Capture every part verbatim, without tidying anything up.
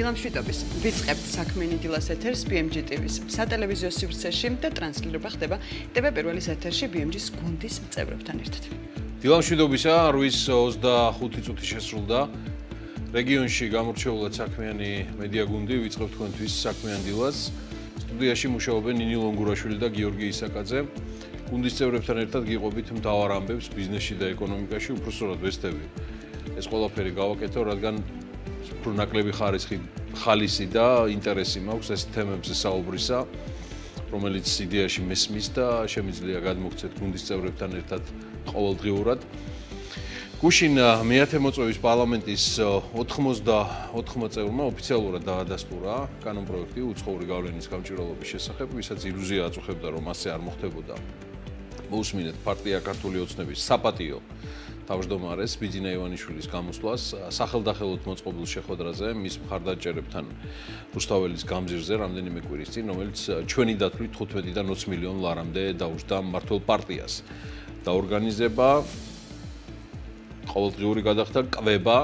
მშვიდობის. ვიწყებთ საქმიანი დილას ეთერს B M G ტივის სატელევიზიო სივრცეში და ტრანსლირება ხდება ტივ პირველის ეთერში B M G-ის გუნდის წევრებთან ერთად. დილას მშვიდობისა, რვის ოცდახუთი წუთი შესრულდა. რეგიონში გამორჩეულად საქმიანი მედია გუნდი ვიწყებთ თქვენთვის საქმიან დილას. სტუდიაში მუშაობენ ნინი ლონგურაშვილი და გიორგი ისაკაძე. გუნდის წევრებთან ერთად გიყვებით მთავარ ამბებს ბიზნესში და ეკონომიკაში, უბრალოდ ვესტები. ეს ყველაფერი გავაკეთო, რადგან უფრო ნაკლები ხარისხი, ხალისი და ინტერესი მაქვს ეს თემებზე საუბრისა, რომელიც იდეაში მესმის და შემიძლია გადმოგცეთ გუნდის წევრებთან ერთად ყოველდღიურად. გუშინ მეათე მოწვევის პარლამენტის ოთხმოცდაოთხ წევრმა ოფიციალურად დაადასტურა კანონპროექტი უცხოური გავლენის გამჭვირვალობის შესახებ, ვისაც ილუზია აწუხებდა, რომ ასე არ მოხდებოდა. მოусმინეთ პარტია ქართული ოცნების საპატიო თავმჯდომარეს ბიძინა ივანიშვილის გამოსვლას სახელდახელოდ მოწყობილ შეხვედრაზე მის მხარდაჭერებთან რუსთაველის გამზირზე რამდენიმე კვირის წინ, რომელიც ჩვენი დათვლით თხუთმეტიდან ოცი მილიონ ლარამდე დაუჯდა მმართველ პარტიას. დაორგანიზება, ყოველდღიური გადახდა, კვება.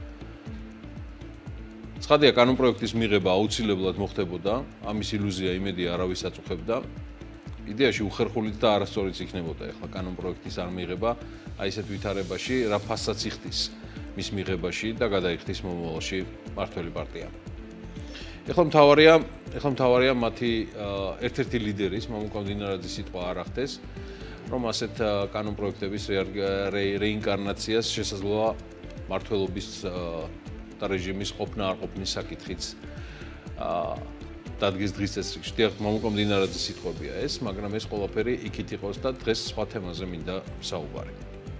ცხადია, კანონპროექტის მიღება აუცილებლად მოხდებოდა, ამის ილუზია იმედი არავის აწუხებდა. იდეაში უხერხულით და არასწორიც იქნებოდა ახლა კანონპროექტის არ მიღება, აი ესეთ ვითარებაში რა ფასსაც იხდის მის მიღებაში და გადაიხდის მომავალში მმართველი პარტია. ეხლა მთავარია, ეხლა მთავარია მათი ერთ-ერთი ლიდერის მამუკა მდინარაძის სიტყვა არ ახდეს, რომ ასეთ კანონპროექტების რეინკარნაციას შესაძლოა მმართველობის და რეჟიმის ყოფნა არ ყოფნის საკითხიც დადგეს დღის წესრიგში. დიახ, მამუკა მდინარაძის სიტყვებია ეს, მაგრამ ეს ყველაფერი იქით იყოს და დღეს სხვა თემაზე მინდა საუბარი.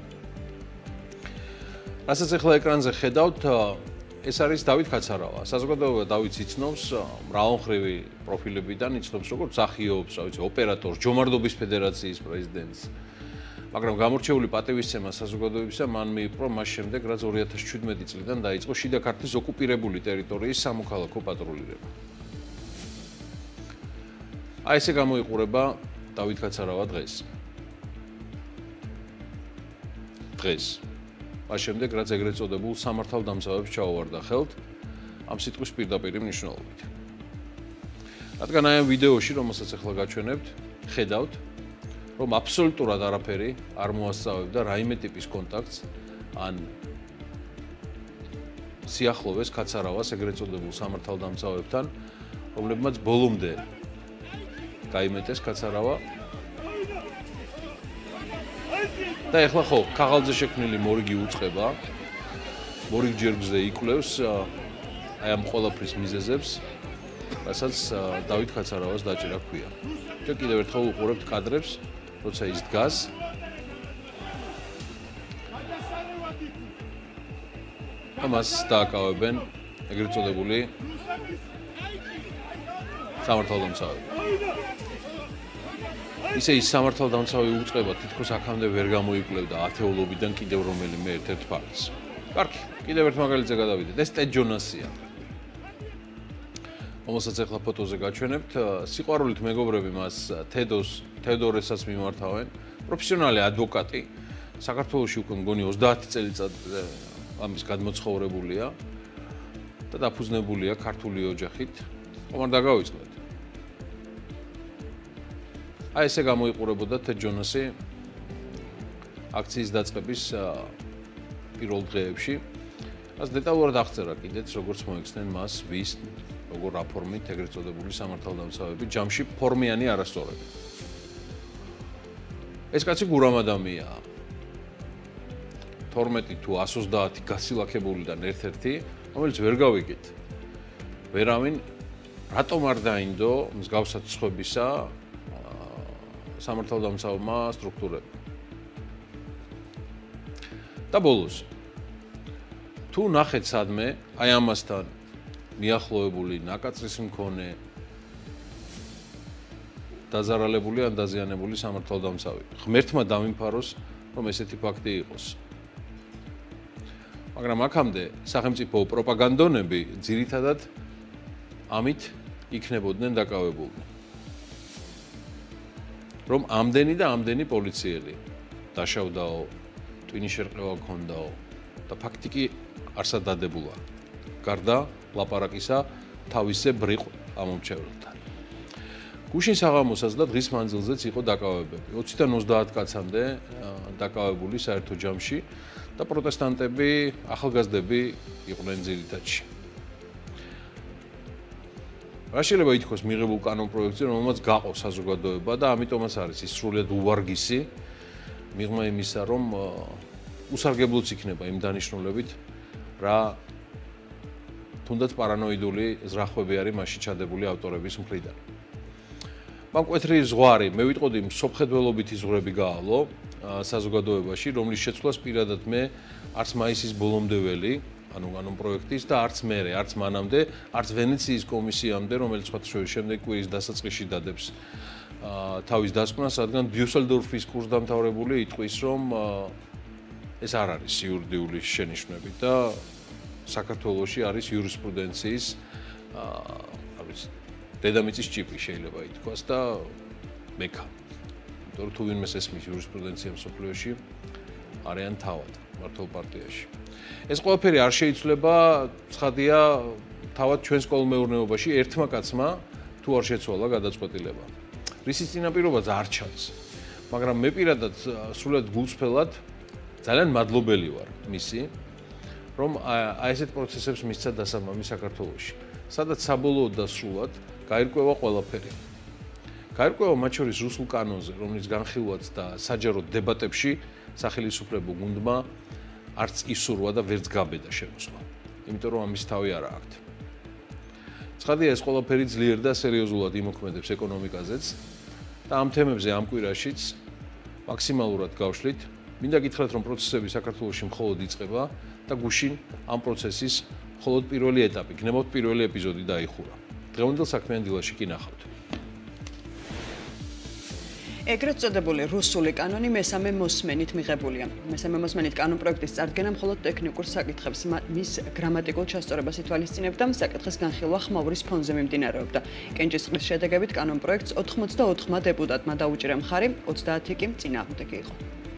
რასაც ახლა ეკრანზე ხედავთ, ეს არის დავით კაცარავა. საზოგადოება დავითს იცნობს მრავალმხრივი პროფილებიდან, იცნობს როგორც მსახიობს, რა ვიცი, ოპერატორს, ჯომარდობის ფედერაციის პრეზიდენტს. მაგრამ გამორჩეული პატივისცემა საზოგადოებისა მან მიიპყრო მას შემდეგ, რაც ორი ათას შვიდმეტი წლიდან დაიწყო შიდა ქართლის ოკუპირებული ტერიტორიის სამოქალაქო პატრულირება. აი ესე გამოიყურება დავით კაცარავა დღეს. დღეს. მას შემდეგ, რაც ეგრეთ წოდებულ სამართალდამცავებს ჩაუვარდა ხელთ ამ სიტყვის პირდაპირი მნიშვნელობით. რადგან აი ამ ვიდეოში, რომელსაც ახლა გაჩვენებთ, ხედავთ, რომ აბსოლუტურად არაფერი არ მოასწავებდა რაიმე ტიპის კონტაქტს ან სიახლოვეს კაცარავას ეგრეთ წოდებულ სამართალდამცავებთან, რომლებმაც ბოლომდე გაიმეტეს კაცარავა. და ეხლა ხო, ქაღალდზე შექმნილი მორიგი უწყება, მორიგ ჯერგზე იკვლევს აი ამ ყველაფრის მიზეზებს, რასაც დავით კაცარავას დაჭერა ჰქვია. ჩვენ კიდევ ერთხელ უყურებთ კადრებს, როცა ის დგას. ამას დააკავებენ ეგრეთ წოდებული სამართალდამცავები. ისე ის სამართალდამცავი უწყება თითქოს აქამდე ვერ გამოიკვლევდა ათეულობიდან კიდევ რომელიმე ერთ-ერთ ფაქტს. კარგი, კიდევ ერთ მაგალითზე გადავიდეთ. ეს ტედ ჯონასია. რომელსაც ახლა ფოტოზე გაჩვენებთ, სიყვარულით მეგობრები მას თედოს, თედორესაც მიმართავენ. პროფესიონალი ადვოკატი, საქართველოში უკვე მგონი ოცდაათი წელიწადზე ამის გადმოცხოვრებულია და დაფუძნებულია ქართული ოჯახით. ხომ არ დაგავიწყდეთ? აი ესე გამოიყურებოდა ტედ ჯონასი აქციის დაწყების პირველ დღეებში. რაც დეტალურად აღწერა კიდეც, როგორც მოექცნენ მას, ვის, როგორ აფორმით ეგრეთ წოდებული სამართალდამცავები ჯამში ფორმიანი არასწორები. ეს კაცი გურამ ადამიანია. თორმეტი თუ εκατს ოცდაათი გასილაქებულიდან ერთ-ერთი, რომელიც ვერ გავიგეთ. ვერავინ რატომ არ დაინდო მსგავსად სხვებისა სამართალდამცავმა სტრუქტურებმა. და ბოლოს, თუ ნახეთ სადმე, აი ამასთან მიახლოებული ნაკაწრის მქონე დაზარალებული ან დაზიანებული სამართალდამცავი. ღმერთმა დამიმფაროს, რომ ესეთი ფაქტი იყოს. მაგრამ აქამდე სახელმწიფო პროპაგანდონები ძირითადად ამით იქნებოდნენ დაკავებულნი. რომ ამდენი და ამდენი პოლიციელი დაშავდაო, ტვინი შერყევა გქონდაო და ფაქტი კი არსად დადებულა. გარდა ლაპარაკისა თავისზე ბრიყ ამომრჩეველთან. გუშინ საღამოსაც და დღის მანძილზეც იყო დაკავებები. ოციდან ოცდაათ კაცამდე დაკავებული საერთო ჯამში და პროტესტანტები, ახალგაზრდები იყვნენ ძირითადში. რა შეიძლება ითქვას მიღებულ კანონპროექტზე, რომელმაც გაყო საზოგადოება და ამიტომაც არის ის სრულიად უვარგისი მიღმა იმისა, რომ უსარგებლოც იქნება იმ დანიშნულებით, რა თუნდაც პარანოიდული ზრახვები არის მასში ჩადებული ავტორების მხრიდან. მან მკვეთრი ზღვარი, მე ვიტყოდი მსოფლმხედველობითი ზღვრები გაავლო საზოგადოებაში, რომლის შეცვლას პირადად მე არც მაისის ბოლომდე ველი, ანუ კანონპროექტის და არც მერე, არც მანამდე, არც ვენეციის კომისიამდე, რომელიც სხვა შემდეგ კვირის დასაწყისში დადებს თავის დასკვნას, რადგან დიუსელდორფის კურსდამთავრებული იტყვის, რომ ეს არ არის იურიდიული შენიშვნები და საქართველოში არის იურისპრუდენციის დედამიწის ჭიპი შეიძლება ითქვას და მექა. იმიტომ რომ თუ ვინმეს ესმის იურისპრუდენცია მსოფლიოში არიან თავად მართლ პარტიაში. ეს ყველაფერი არ შეიძლება, ცხადია, თავად ჩვენს კოლმეურნეობაში ერთმა კაცმა თუ არ შეცვალა გადაწყვეტილება. რისის წინაპირობაც არ ჩანს. მაგრამ მე პირადად სრულად გულწრფელად ძალიან მადლობელი ვარ მისი, რომ აი ესეთ პროცესებს მისცა დასამამი საქართველოში, სადაც საბოლოოდ და სრულად გაირკვევა ყველაფერი. გაირკვევა მათ შორის რუსულ კანონზე, რომლის განხილვაც და საჯარო დებატებში სახელმწიფო გუნდმა არც ისურვა და ვერც გაბედა შემოსვლა. იმიტომ რომ ამის თავი არა აქვთ. ცხადია, ეს ყველაფერი ძლიერ და სერიოზულად იმოქმედებს ეკონომიკაზეც და ამ თემებზე ამ კვირაშიც მაქსიმალურად გავშლით. მინდა გითხრათ, რომ პროცესები საქართველოში მხოლოდ იწყება და გუშინ ამ პროცესის მხოლოდ პირველი ეტაპი, გნებავთ პირველი ეპიზოდი დაიხურა. დღევანდელ საქმიან დილაში კი ნახავთ. ეგრეთ წოდებული რუსული კანონი მესამე მოსმენით მიღებულია. მესამე მოსმენით კანონპროექტის წარდგენა მხოლოდ ტექნიკურ საკითხებს, მის გრამატიკულ ჩასწორებას ითვალისწინებდა, საკითხის განხილვა ხმაურის ფონზე მიმდინარეობდა. კენჭისყრის შედეგებით კანონპროექტს ოთხმოცდაოთხმა დეპუტატმა დაუჭირა მხარი, ოცდაათი კი წინააღმდეგი იყო.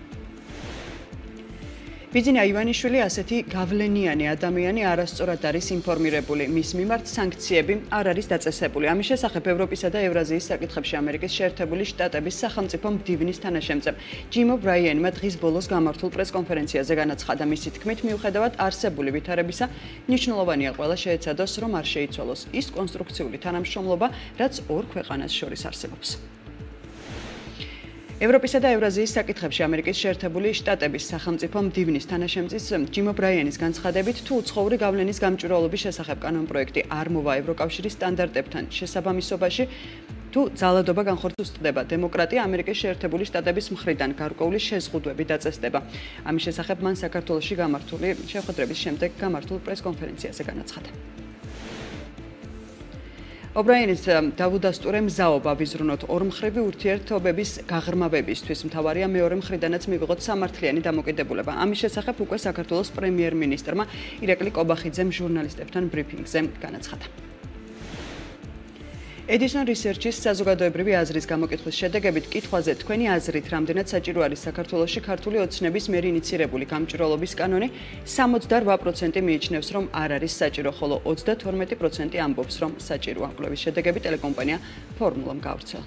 ბიძინა ივანიშვილი ასეთი გავლენიანი ადამიანი არასწორად არის ინფორმირებული. მის მიმართ სანქციები არ არის დაწესებული. ამის შესახებ ევროპისა და ევრაზიის საკითხებში ამერიკის შეერთებული შტატების სახელმწიფო მდივნის თანაშემწე ჯიმ ობრაიანმა დღის ბოლოს გამართულ პრესკონფერენციაზე განაცხადა. მისი თქმით, მიუხედავად არსებული ვითარებისა, მნიშვნელოვანია ყველა შეეცადოს, რომ არ შეიცვალოს ის კონსტრუქციული თანამშრომლობა, რაც ორ ქვეყანას შორის არსებობს. ევროპისა და ევრაზიის საკითხებში ამერიკის შეერთებული შტატების სახელმწიფო მდივნის თანაშემწის ჯიმ ობრაიანის განცხადებით, თუ უცხოური გავლენის გამჭვირვალობის შესახებ კანონპროექტი არ მოვა ევროკავშირის სტანდარტებთან შესაბამისობაში, თუ ძალადობა განხორციელდება დემოკრატია ამერიკის შეერთებული შტატების მხრიდან გარკვეული შეზღუდვები დაწესდება. ამის შესახებ მან საქართველოში გამართული შეხვედრების შემდეგ გამართულ პრესკონფერენციაზე განაცხადა. ობრაიანის დავუდასტურე მზაობა ვიზრუნოთ ორმხრივი ურთიერთობების გაღრმავებისთვის, მთავარია მეორე მხრიდანაც მივიღოთ სამართლიანი დამოკიდებულება. ამის შესახებ უკვე საქართველოს პრემიერ-მინისტრმა ირაკლი კობახიძემ ჟურნალისტებთან ბრიფინგზე განაცხადა. Edison Research-ის საზოგადოებრივი აზრის გამოკითხვის შედეგებით კითხვაზე თქვენი აზრით, რამდენად საჭირო არის საქართველოში ქართული ოცნების მიერ ინიცირებული გამჭვირვალობის კანონი, სამოცდაოთხ პროცენტი მიიჩნევს, რომ არ არის საჭირო, ხოლო ოცდათორმეტი პროცენტი ამბობს, რომ საჭიროა. კვლევის შედეგები ტელეკომპანია ფორმულამ გაავრცელა.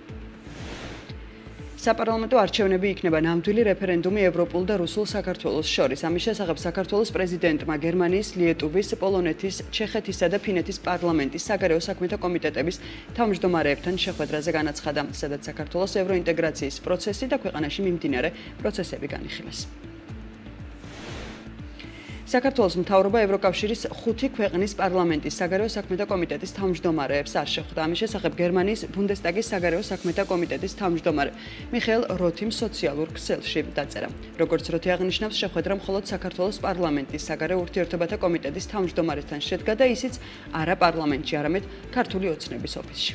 საპარლამენტო არჩევნები იქნება ნამდვილი რეფერენდუმი ევროპულ და რუსულ საქართველოს შორის. ამის შესახებ საქართველოს პრეზიდენტმა გერმანიის, ლიეტუვის, პოლონეთის, ჩეხეთისა და ფინეთის პარლამენტის საგარეო საქმეთა კომიტეტების თავმჯდომარეებთან შეხვედრაზე განაცხადა, სადაც საქართველოს ევროინტეგრაციის პროცესი და ქვეყანაში მიმდინარე პროცესები განიხილეს. საქართველოს მთავრობა ევროკავშირის ხუთი ქვეყნის პარლამენტის საგარეო საქმეთა კომიტეტის თავმჯდომარეებს არ შეხვდა. ამის შესახებ გერმანიის ბუნდესტაგის საგარეო საქმეთა კომიტეტის თავმჯდომარე მიხეილ როთიმ სოციალურ ქსელში დაწერა. როგორც როთი აღნიშნავს, შეხვედრა მხოლოდ საქართველოს პარლამენტის საგარეო ურთიერთობათა კომიტეტის თავმჯდომარესთან შედგა და ისიც არა პარლამენტში, არამედ ქართული ოცნების ოფისში.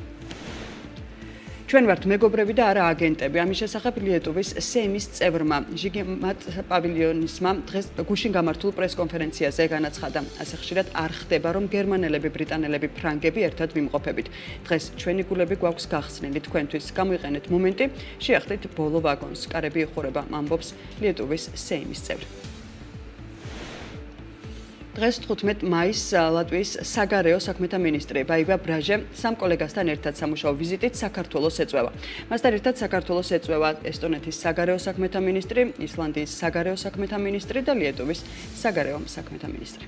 ჩვენ ვართ მეგობრები და არა აგენტები. ამის შესახებ ლიეტუვის სეიმის წევრმა ჟიგიმატ პავილიონისმა დღეს გუშინ გამართულ პრესკონფერენციაზე განაცხადა. ასე ხშირად არ ხდება, რომ გერმანელები, ბრიტანელები, ფრანგები ერთად ვიმყოფებით. დღეს ჩვენი გულები გვაქვს გახსნილი თქვენთვის. გამოიყენეთ მომენტი, შეახდით ბოლო ვაგონს. კარები იხურება, ამბობს ლიეტუვის სეიმის წევრი. დღეს თხუთმეტ მაისს ლატვიის საგარეო საქმეთა მინისტრი ბაიბა ბრაჟე სამ კოლეგასთან ერთად სამუშაო ვიზიტით საქართველოს ეწვევა. მასთან ერთად საქართველოს ეწვევა ესტონეთის საგარეო საქმეთა მინისტრი, ისლანდიის საგარეო საქმეთა მინისტრი და ლიეტუვის საგარეო საქმეთა მინისტრი.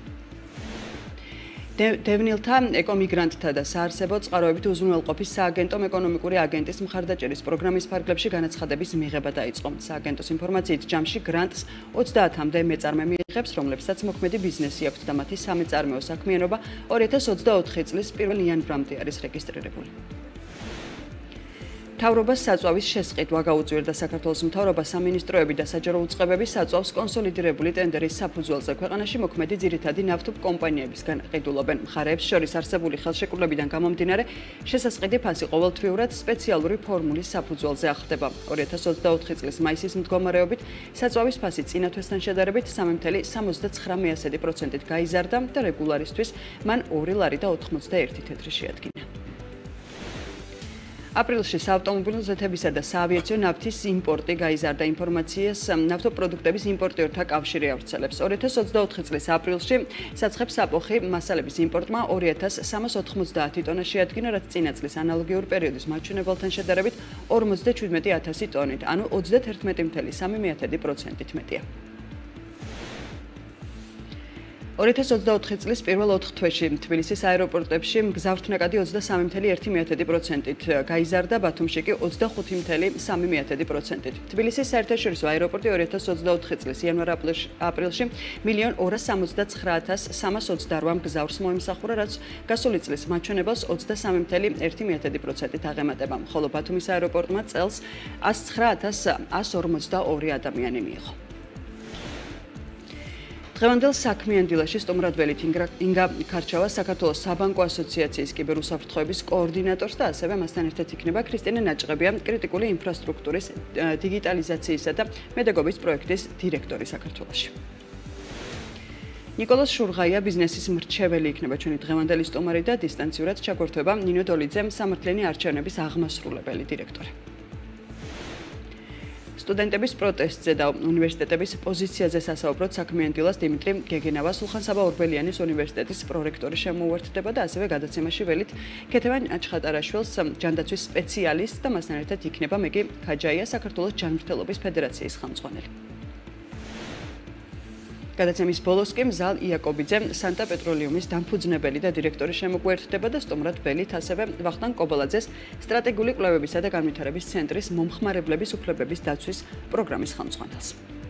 დევნილთა ეკომიგრანტთა და საარსებო წყაროებით უზრუნველყოფის სააგენტომ ეკონომიკური აგენტის მხარდაჭერის პროგრამის ფარგლებში განაცხადების მიღება დაიწყო. სააგენტოს ინფორმაციით ჯამში გრანტს ოცდაათამდე მეწარმე მიიღებს, რომლებსაც მოქმედი ბიზნესი აქვთ და მათი სამეწარმეო საქმიანობა ორი ათას ოცდაოთხი წლის პირველ იანვრამდე არის რეგისტრირებული. მთავრობას საწვავის შესყიდვა გაუწვირდა საქართველოს მთავრობა სამინისტროები და საჯარო უწყებები საწვავს კონსოლიდირებული ტენდერის საფუძველზე ქვეყანაში მოქმედი ძირითადი ნავთობ კომპანიებისგან ყიდულობენ. მხარეებს შორის არსებული ხელშეკრულებიდან გამომდინარე შესასყიდი ფასი ყოველთვიურად სპეციალური ფორმულის საფუძველზე ახდება. ორი ათას ოცდაოთხი წლის მაისის მდგომარეობით საწვავის ფასი წინა თვესთან შედარებით სამი წუთი სამოცდაცხრამეტ პროცენტით გაიზარდა და რეგულარისთვის მან ორი ლარი და ოთხმოცდაერთი თეთრი შეადგინა. აპრილში საავტომობილო ზეთებისა და საავიაციო ნავთის იმპორტი გაიზარდა. ინფორმაციას ნავთობპროდუქტების იმპორტიორთა კავშირი ავრცელებს. ორი ათას ოცდაოთხი წლის აპრილში საცხებს საფოხი მასალების იმპორტმა ორი ათას სამას ოთხმოცდაათი ტონა შეადგინა, რაც წინა წლის ანალოგიური პერიოდის მაჩვენებელთან შედარებით ორმოცდაჩვიდმეტი ათასი ტონით, ანუ ოცდათერთმეტი წუთი სამი პროცენტით მეტია. ორი ათას ოცდაოთხი წლის პირველ ოთხ თვეში თბილისის აეროპორტებში მგზავრთნაკადი ოცდასამი წუთი ერთი პროცენტით გაიზარდა, ბათუმში კი ოცდახუთი წუთი სამი პროცენტით. თბილისის საერთაშორისო აეროპორტი ორი ათას ოცდაოთხი წლის იანვარ-აპრილში მილიონ ორას სამოცდაცხრა ათას სამას ოცდაოთხ მგზავრს მოემსახურა, რაც გასული წლის მაჩვენებელს ოცდასამი წუთი ერთი პროცენტით აღემატება, ხოლო ბათუმის აეროპორტმა წელს ას ცხრა ათას ას ორმოცდაორი ადამიანი მიიღო. დღევანდელ საქმიან დილაში სტუმრად ველით ინგა ქარჩავა საქართველოს საბანკო ასოციაციის კიბერუსაფრთხოების კოორდინატორს და ასევე მასთან ერთად იქნება ქრისტინე ნაჭყებია, კრიტიკული ინფრასტრუქტურის დიგიტალიზაციისა და მედაგოგის პროექტის დირექტორი საქართველოში. ნიკოლოზ შურღაია ბიზნესის მრჩეველი იქნება ჩვენი დღევანდელი სტუმარი და დისტანციურად ჩაგვერთვება ნინო დოლიძე, სამართლიანი არჩევნების აღმასრულებელი დირექტორი. სტუდენტების პროტესტზე და უნივერსიტეტების პოზიციაზე სასაუბროდ საქმიან დილას დიმიტრი გეგენავა, სულხან-საბა ორბელიანის უნივერსიტეტის პრორექტორი შემოუერთდება და ასევე გადაცემაში ველით ქეთევან ჩხატარაშვილს, ჯანდაცვის სპეციალისტს და მასთან ერთად იქნება მეგი ქაჯაია, საქართველოს ჯანმრთელობის ფედერაციის ხელმძღვანელი. გადაცემის ბოლოს კი მზალ იაკობიძე, სანტა პეტროლიუმის დამფუძნებელი და დირექტორი შემოგვერთდება და სტუმრად ველით ასევე ვახტანგ კობალაძეს, სტრატეგიული კვლევებისა და განვითარების ცენტრის მომხმარებლების უფლებების დაცვის პროგრამის ხელმძღვანელს.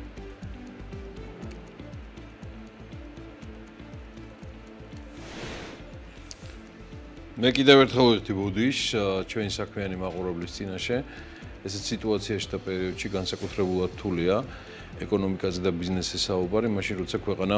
მე კიდევ ერთხელ ვიხდი ბუდიშ ჩვენი საქმიანი მაყურებლის წინაშე. ესეთ სიტუაციაში და პერიოდში განსაკუთრებულად რთულია ეკონომიკაზე და ბიზნესზე საუბარი, მაშინ როცა ქვეყანა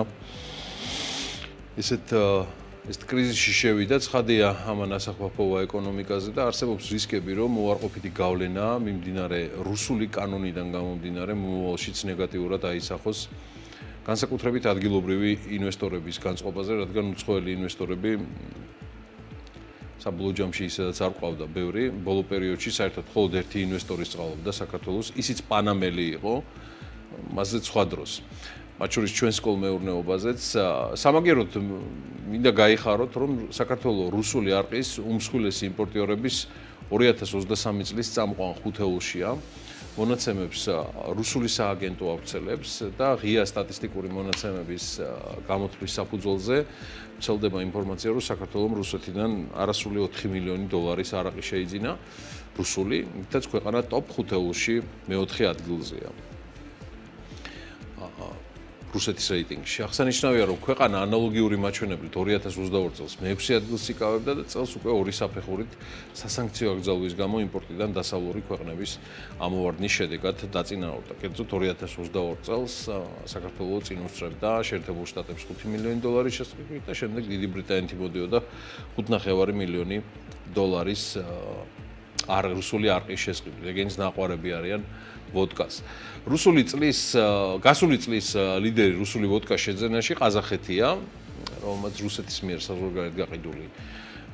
ესეთ ეს კრიზისში შევიდა, ცხადია ამან ასახვა პოვა ეკონომიკაზე და არსებობს რისკები, რომ უარყოფითი გავლენა მიმდინარე რუსული კანონიდან გამომდინარე მომავალშიც ნეგატიურად აისახოს განსაკუთრებით ადგილობრივი ინვესტორების განწყობაზე, რადგან უცხოელი ინვესტორები საბოლოო ჯამში ისედაც არ ყავდა ბევრი, ბოლო პერიოდში საერთოდ მხოლოდ ერთი ინვესტორი სწავლობდა საქართველოს, ისიც პანამელი იყო. მასზე სხვა დროს. მათ შორის ჩვენ სკოლმეურნეობაზეც სამაგეროდ მინდა გაიხაროთ, რომ საქართველოს რუსული არყის უმსხვილესი იმპორტიორების ორი ათას ოცდასამი წლის წამყვან ხუთეულშია. მონაცემებს რუსული სააგენტო ავრცელებს და ღია სტატისტიკური მონაცემების გამოთვლის საფუძველზე ვრცელდება ინფორმაცია, რომ საქართველოს რუსეთიდან არასრული ოთხი მილიონი დოლარის არაყი შეიძინა რუსული, თუმცა ქვეყანა ტოპ ხუთეულში მეოთხე ადგილზეა. რუსეთის რეიტინგში. აღსანიშნავია, რომ ქვეყანა ანალოგიური მაჩვენებლით ორი ათას ოცდაორი წელს მეექვსე ადგილს იკავებდა და წელს უკვე ორი საფეხურით სასანქციო აკრძალვის გამო იმპორტიდან დასავლური ქვეყნების ამოვარდნის შედეგად დაწინაურდა. კერძოდ ორი ათას ოცდაორი წელს საქართველოს წინ უსწრებდა შეერთებულ შტატებს ხუთი მილიონი დოლარის შესყიდვით და შემდეგ დიდი ბრიტანეთი მოდიოდა ხუთ ნახევარი მილიონი დოლარის არ რუსული არყის შესყიდვით. ეგენიც ნაყვარები არიან ვოდკას. რუსული წლის გასული წლის ლიდერი რუსული ვოდკას შეძენაში ყაზახეთია, რომელმაც რუსეთის მიერ საზღვარგარეთ გაყიდული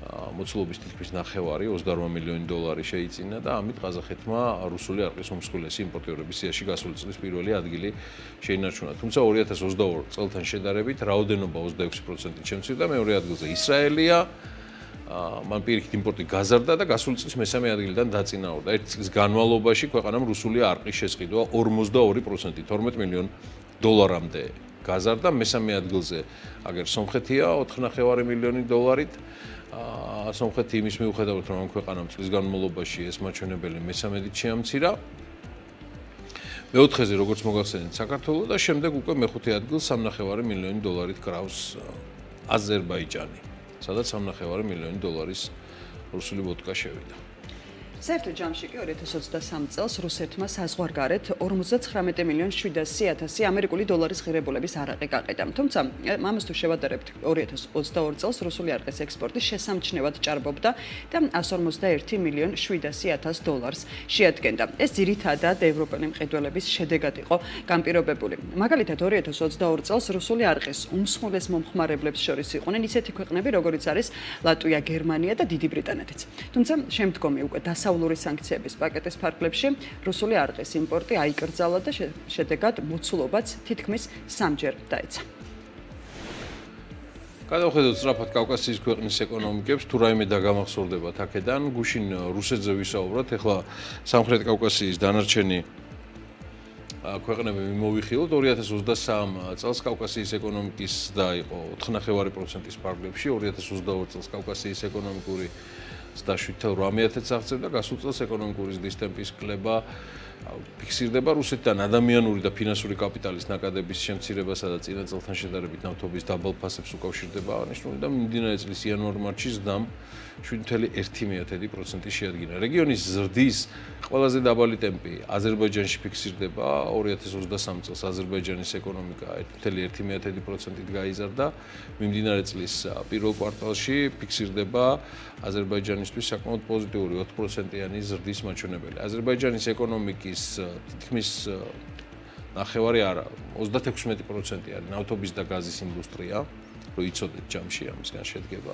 მოცულობის თითქმის ნახევარი ოცდაორ მილიონი დოლარი შეიწინა და ამით ყაზახეთმა რუსული არყის უმსხვილესი იმპორტიორების სიაში გასული წლის პირველი ადგილი შეინარჩუნა. თუმცა ორი ათას ოცდაორი წელთან შედარებით რაოდენობა ოცდაექვსი პროცენტით შემცირდა, მეორე ადგილზე ისრაელია. მან პირიქით იმპორტი გაზარდა და გასული წლის მესამე ადგილიდან დაწინაურდა. ერთი წლის განმავლობაში ქვეყანამ რუსული არყის შესყიდვა ორმოცდაორი პროცენტით თორმეტ მილიონ დოლარამდე გაზარდა. მესამე ადგილზე აგერ სომხეთია ოთხ ნახევარი მილიონი დოლარით. სომხეთი იმის მიუხედავად რომ ამ ქვეყანამ წლის განმავლობაში ეს მაჩვენებელი მესამედით შეამცირა. მეოთხეზე როგორც მოგახსენეთ საქართველო და შემდეგ უკვე მეხუთე ადგილს სამ ნახევარი მილიონი დოლარით კრავს აზერბაიჯანი, სადაც სამ ნახევარი მილიონი დოლარის რუსული ვოდკა შევიდა. საერთო ჯამში კი ორი ათას ოცდასამ წელს რუსეთმა საზღვარგარეთ ორმოცდათხრამეტი მილიონი შვიდასი ათასი ამერიკული დოლარის ღირებულების არაყი გაყიდა. თუმცა ამას თუ შევადარებთ ორი ათას ოცდაორი წელს რუსული არყის ექსპორტი შესამჩნევად ჭარბობდა და εκατს ორმოცდაერთი მილიონი შვიდასი ათას დოლარს შეადგენდა. ეს ძირითადად ევროპელი მყიდველების შედეგად იყო განპირობებული. მაგალითად ორი ათას ოცდაორი წელს რუსული არყის უმსხვილეს მომხმარებლებს შორის იყვნენ ისეთი ქვეყნები როგორიც არის ლატვია, გერმანია და დიდი ბრიტანეთიც. თუმცა შემდგომი უკვე დასავლური სანქციების პაკეტის ფარგლებში რუსული არყის იმპორტი აიკრძალა და შედეგად მოცულობაც თითქმის სამჯერ დაეცა. გადავხედოთ სწრაფად კავკასიის ქვეყნის ეკონომიკებს, თუ რაიმე დაგამახსოვრდებათ აქედან, გუშინ რუსეთზე ვისაუბროთ, ეხლა სამხრეთ კავკასიის დანარჩენი ქვეყნები მოვიხილოთ. ორი ათას ოცდასამ წელს კავკასიის ეკონომიკის ზრდა იყო ოთხ ნახევარი პროცენტის ფარგლებში, ორი ათას ოცდაორი წელს კავკასიის ეკონომიკური ზრდა შვიდ ათას რვამეათს აღწევდა, გასულ წელს ეკონომიკური ზრდის ტემპის კლება ფიქსირდება. რუსეთთან ადამიანური და ფინანსური კაპიტალის ნაკადების შემცირებასა და წინა წელთან შედარებით ნავთობის დაბალ ფასებს უკავშირდება აღნიშნული და მიმდინარე წლის იანვარ-მარტში ზრდამ შვიდ ნული ერთი პროცენტი შეადგინა. რეგიონის ზრდის ყველაზე დაბალი ტემპი აზერბაიჯანში ფიქსირდება. ორი ათას ოცდასამ წელს აზერბაიჯანის ეკონომიკა ერთ ნული ერთი პროცენტით გაიზარდა. მიმდინარე წლის პირველ კვარტალში ფიქსირდება აზერბაიჯანისთვის საკმაოდ პოზიტიური ოთხ პროცენტიანი ზრდის მაჩვენებელი. აზერბაიჯანის ეკონომიკის თითქმის ნახევარი არა, ოცდათექვსმეტი პროცენტი არის ნავთობის და გაზის ინდუსტრია, რო იცოდეთ ჯამში ამისგან შედგება.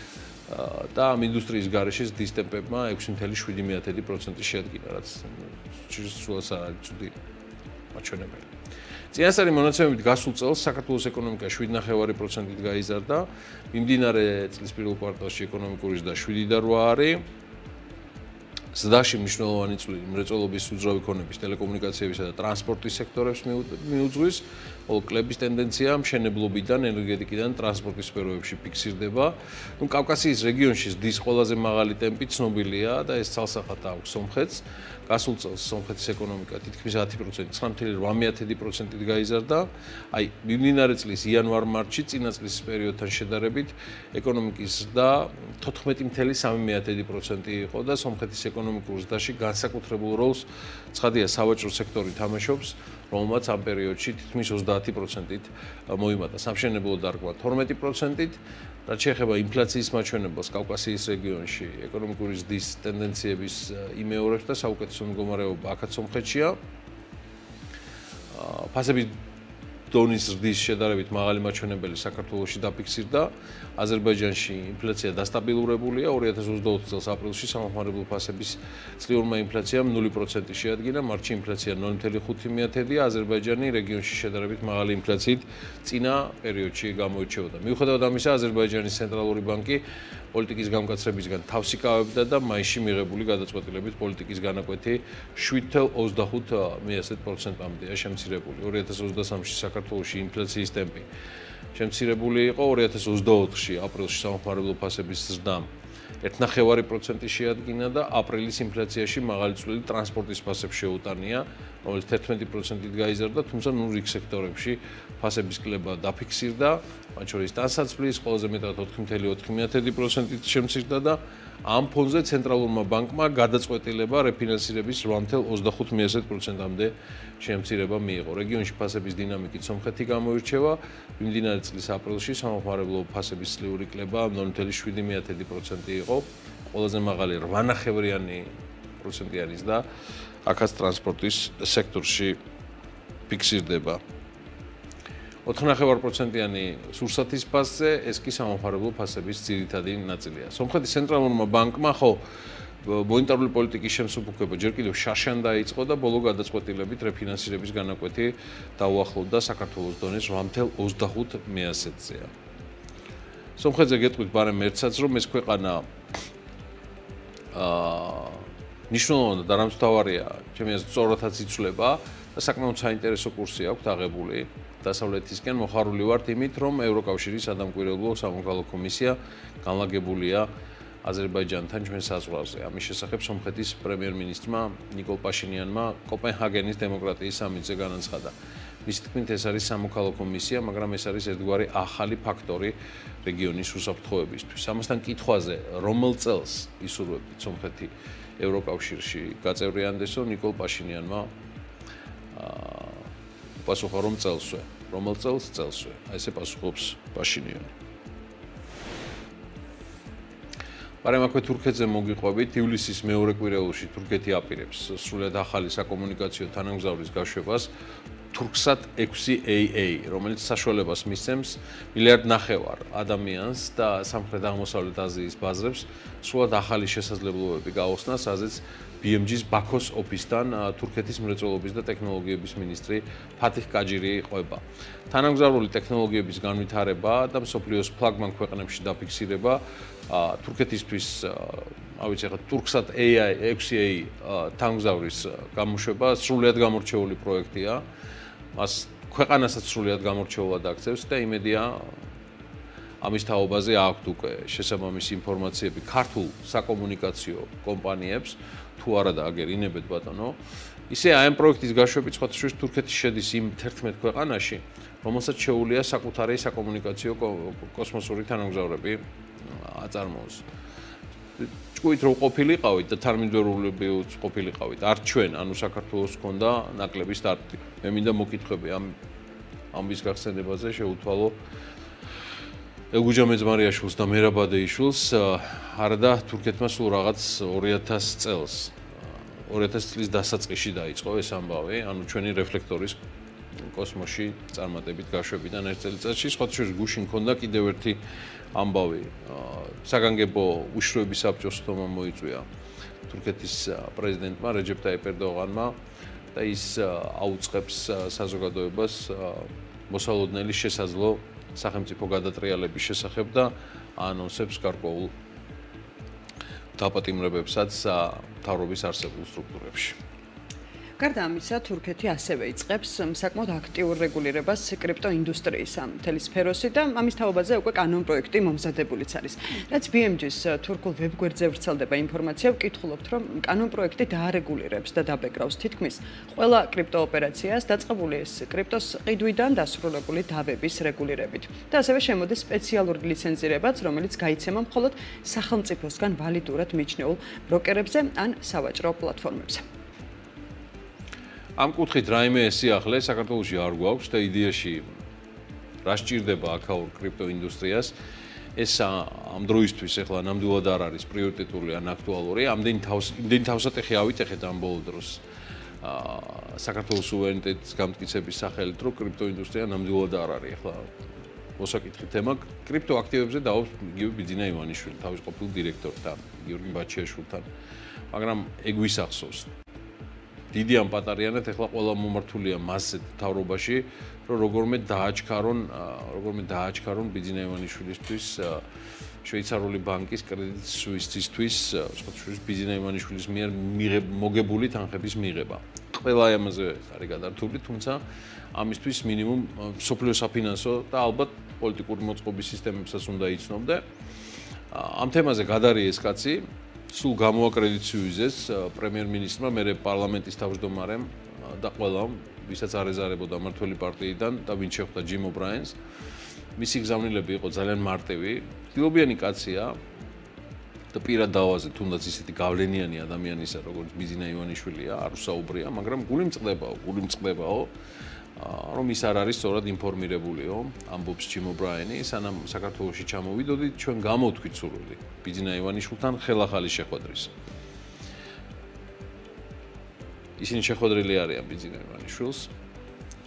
და ამ ინდუსტრიის გარეშე ზრდის ტემპებმა ექვსი ნული შვიდი პროცენტი შეადგინა, რაც სულაც არ არის ცუდი მაჩვენებელი. წინასწარი მონაცემებით გასულ წელს საქართველოს ეკონომიკა შვიდ ნახევარი პროცენტით გაიზარდა. მიმდინარე წლის პირველ კვარტალში ეკონომიკური ზრდა შვიდი და რვა არის. ზრდაში მნიშვნელოვანი წვლილი მრეწველობის უძრავი ქონების, ტელეკომუნიკაციებისა და ტრანსპორტის სექტორებს მიუძღვის, ხოლო კლების ტენდენცია მშენებლობიდან, ენერგეტიკიდან, ტრანსპორტის სფეროებში ფიქსირდება. ნუ კავკასიის რეგიონში ზრდის ყველაზე მაღალი ტემპი ცნობილია და ეს ცალსახად აქვს სომხეთს. გასულ წელს სომხეთის ეკონომიკა თითქმის ათი პროცენტი, ცხრა ნული რვამეათი პროცენტით გაიზარდა. აი, მიმდინარე წლის იანვარ-მარტში წინა წლის პერიოდთან შედარებით ეკონომიკის ზრდა თოთხმეტი ნული სამი პროცენტი იყო და სომხეთის ეკონომიკურ ზრდაში განსაკუთრებულ როლს ცხადია სავაჭრო სექტორი თამაშობს, რომელმაც ამ პერიოდში თითქმის ოცდაათი პროცენტით მოიმატა. სამშენებლო დარგვა თორმეტი პროცენტით. რაც შეეხება ინფლაციის მაჩვენებელს კავკასიის რეგიონში, ეკონომიკური ზრდის ტენდენციების იმეორებს და საუკეთესო მდგომარეობა აქაც სომხეთშია. ფასების დონის ზრდის შედარებით მაღალი მაჩვენებელი საქართველოში დაფიქსირდა. აზერბაიჯანში ინფლაცია დასტაბილურებულია. ორი ათას ოცდაოთხ წელს აპრილში სამომხმარებლო ფასების წლიურმა ინფლაციამ ნული პროცენტი შეადგინა, მარტში ინფლაცია ნული ნული ხუთი-ია. აზერბაიჯანი რეგიონში შედარებით მაღალი ინფლაციით წინა პერიოდში გამოირჩეოდა. მიუხედავად ამისა, აზერბაიჯანის ცენტრალური ბანკი პოლიტიკის გამკაცრებისგან თავს იკავებდა და მაისში მიღებული გადაწყვეტილებით პოლიტიკის განაკვეთი შვიდ ნული ოცდახუთ პროცენტამდეა შემცირებული. ორი ათას ოცდასამში საქართველოში ინფლაციის ტემპი შემცირებული იყო. ორი ათას ოცდაოთხში აპრილში სამომხმარებლო ფასების ზრდამ ერთ ნახევარი პროცენტი შეადგინა და აპრილის ინფლაციაში მაღალი წვლილი ტრანსპორტის ფასებს შეუტანია, რომელიც თერთმეტი პროცენტით გაიზარდა, თუმცა ნუ რიგ სექტორებში ფასების კლება დაფიქსირდა, მათ შორის ტანსაცმლის ყველაზე მეტად ოთხი ნული ოთხი პროცენტით შემცირდა და ამ ფონზე ცენტრალურმა ბანკმა გადაწყვეტილება რეფინანსირების რვა ნული ოცდახუთ პროცენტამდე შემცირება მიიღო. რეგიონში ფასების დინამიკით სომხეთი გამოირჩევა. მიმდინარე წლის აპრილში სამომხმარებლო ფასების წლიური კლება ნული ნული შვიდი პროცენტი იყო. ყველაზე მაღალი რვა ნახევრიანი პროცენტი არის და აქაც ტრანსპორტის სექტორში ფიქსირდება. ოთხ პროცენტიანი სურსათის ფასზე, ეს კი სამომხმარებლო ფასების ძირითადი ნაწილია. სომხეთის ცენტრალურმა ბანკმა ხო მონეტარული პოლიტიკის შემსუბუქება ჯერ კიდევ შარშან დაიწყო და ბოლო გადაწყვეტილებით რეფინანსირების განაკვეთი დაუახლოვდა საქართველოს დონეს რვა ოცდაოთხ მეათსეთზეა. სომხეთზე გეტყვით ბარემ ერთსაც, რომ ეს ქვეყანა აა ნიშნულოვანად არამსთავარია, ჩემი აზრით სწორადაც იცვლება და საკმაოდ საინტერესო კურსი აქვს აღებული დასავლეთისკენ. მოხარული ვართ იმით, რომ ევროკავშირის სადამკვირვებლო სამოქალაქო კომისია განლაგებულია აზერბაიჯანთან ჩვენ საზღვარზე. ამის შესახებ სომხეთის პრემიერ-მინისტრმა ნიკოლ პაშინიანმა კოპენჰაგენის დემოკრატიის სამიტზე განაცხადა. მისი თქმით, ეს არის სამოქალაქო კომისია, მაგრამ ეს არის ერთგვარი ახალი ფაქტორი რეგიონის უსაფრთხოებისთვის. ამასთან კითხვაზე, რომელ წელს ისურვებთ სომხეთი ევროკავშირში გაწევრიანდესო, ნიკოლ პაშინიანმა პასუხა, რომ წელსვე. რომელ წელს? წელსვე. აი ესე პასუხობს პაშინიანი. მაგრამ აქვე თურქეთზე მოგიყვებით, ივლისის მეორე კვირაულში თურქეთი აპირებს სრულად ახალი საკომუნიკაციო თანამგზავრის გაშვებას თურქსატ ექვსი ეი ეი, რომელიც საშუალებას მისცემს მილიარდ ნახევარ ადამიანს და სამხრეთ-აღმოსავლეთ აზიის ბაზრებს სრულად ახალი შესაძლებლობები გაუხსნას, სადაც ბი ემ ჯის ბაქოს ოფისთან თურქეთის მრეწველობის და ტექნოლოგიების მინისტრი ფათიხ კაჯირი ყვება. თანამგზავრული ტექნოლოგიების განვითარება და მსოფლიოს ფლაგმან ქვეყნებში დაფიქსირება თურქეთისთვის, ავიცი ახლა თურქსატ ექვსი ეი თანამგზავრის გამოშვება სრულად გამორჩეული პროექტია. მას ქვეყანასაც სრულად გამორჩეულად აქცევს და იმედია ამის თაობაზე აქვთ უკვე შესაბამისი ინფორმაციები ქართულ საკომუნიკაციო კომპანიებს, თუ არა და აგერ ინებეთ ბატონო. ისე აი ამ პროექტის გაშვებით სხვათა შორის თურქეთი შედის იმ თერთმეტ ქვეყანაში, რომელსაც შეუძლია საკუთარი საკომუნიკაციო კოსმოსური თანამგზავრები აწარმოოს. ჭკუით რომ ყოფილიყავით და თანმიმდევრულებიც ყოფილიყავით, არ ჩვენ, ანუ საქართველოს ჰქონდა ნაკლები სტარტი. მე მინდა მოკითხვები ამ ამის გახსენებაზე შეუთვალო ელგუჯა მეძმარიაშვილს და მერაბ ადეიშვილს, არადა თურქეთმა სულ რაღაც ორი ათას წელს, ორი ათას წლის დასაწყისში დაიწყო ეს ამბავი, ანუ ჩვენი რეფლექტორის კოსმოსში წარმატებით გაშვებიდან ერთ წელიწადში, სხვათა შორის გუშინ მქონდა კიდევ ერთი ამბავი. საგანგებო უშიშროების საბჭოს ხდომა მოიწვია თურქეთის პრეზიდენტმა რეჯეპ ტაიპ ერდოღანმა და ის აუწყებს საზოგადოებას მოსალოდნელი შესაძლო სახელმწიფო გადატრიალების შესახებ და ანონსებს გარკვეულ დაპატიმრებებსაც მთავრობის არსებულ სტრუქტურებში. გარდა ამისა, თურქეთი ასევე იწყებს საკმაოდ აქტიურ რეგულირებას კრიპტოინდუსტრიისა მთელი სფეროსი და ამის თაობაზე უკვე კანონ პროექტი მომზადებულიც არის. რაც ბი ემ ჯის თურქულ ვებგვერდზე ვრცელდება ინფორმაცია, ვკითხულობთ, რომ კანონ პროექტი დაარეგულირებს და დაბეკრავს თითქმის ყველა კრიპტოოპერაციას, დაწყებული ეს კრიპტოს ყიდვიდან დასრულებული დავების რეგულირებით. და ასევე შემოდის სპეციალური ლიცენზირებაც, რომელიც გაიცემა მხოლოდ სახელმწიფოსგან ვალიდურად მიჩნეულ ბროკერებზე ან სავაჭრო პლატფორმებზე. ამ კუთხით რაიმე სიახლე საქართველოში არ გვაქვს და იდეაში რა სჭირდება აქაურ კრიპტოინდუსტრიას, ეს ამ დროისთვის ახლა ნამდვილად არ არის პრიორიტეტული ან აქტუალური. ამდენი თავს იმდენი თავსატეხი ავიტეხეთ ამ ბოლო დროს საქართველოს სუვერენიტეტის გამტკიცების სახელით, რომ კრიპტოინდუსტრია ნამდვილად არ არის ახლა მოსაკითხი თემა. კრიპტოაქტივებზე დაობს იგივე ბიძინა ივანიშვილი, თავის ყოფილ დირექტორთან, გიორგი ბაჩიაშვილთან, მაგრამ ეგ ვისახსოვს. დიდი ამ პატარიანად ახლა ყველა მომართულია მასზე თავრობაში, რომ როგორმე დააჩქარონ, როგორმე დააჩქარონ ბიძინა ივანიშვილისთვის შვეიცარიული ბანკის კრედიტ სუისისთვის, სხვა შორის ბიძინა ივანიშვილის მიერ მოგებული თანხების მიღება. ყველა ამაზე არის გადართული, თუმცა ამისთვის მინიმუმ სოფლიო საფინანსო და ალბათ პოლიტიკური მოწყობის სისტემებსაც უნდა იცნობდე. ამ თემაზე გადარიეს კაცი სულ გამოაკრედიტაციუიზეს პრემიერ-მინისტრმა, მერე პარლამენტის თავმჯდომარემ და ყველამ, ვისაც არეზარებოდა მმართველი პარტიიდან და ვინც შეხვდა ჯიმ ობრაენს. მისი გზავნილები იყო ძალიან მარტივი, დილობიანი კაცია და პირად დავაზე თუნდაც ისეთი გავლენიანი ადამიანისა, როგორც ბიძინა ივანიშვილია, არ უსაუბრია, მაგრამ გული მწყდებაო, გული მწყდებაო, რომ ის არ არის სწორად ინფორმირებულიო, ამბობს ჯიმ ობრაენი, სანამ საქართველოში ჩამოვიდოდით, ჩვენ გამოვთქვით სურვილი ბიძინა ივანიშვილთან ხელახალი შეხვედრის. ისინი შეხვედრილი არიან ბიძინა ივანიშვილს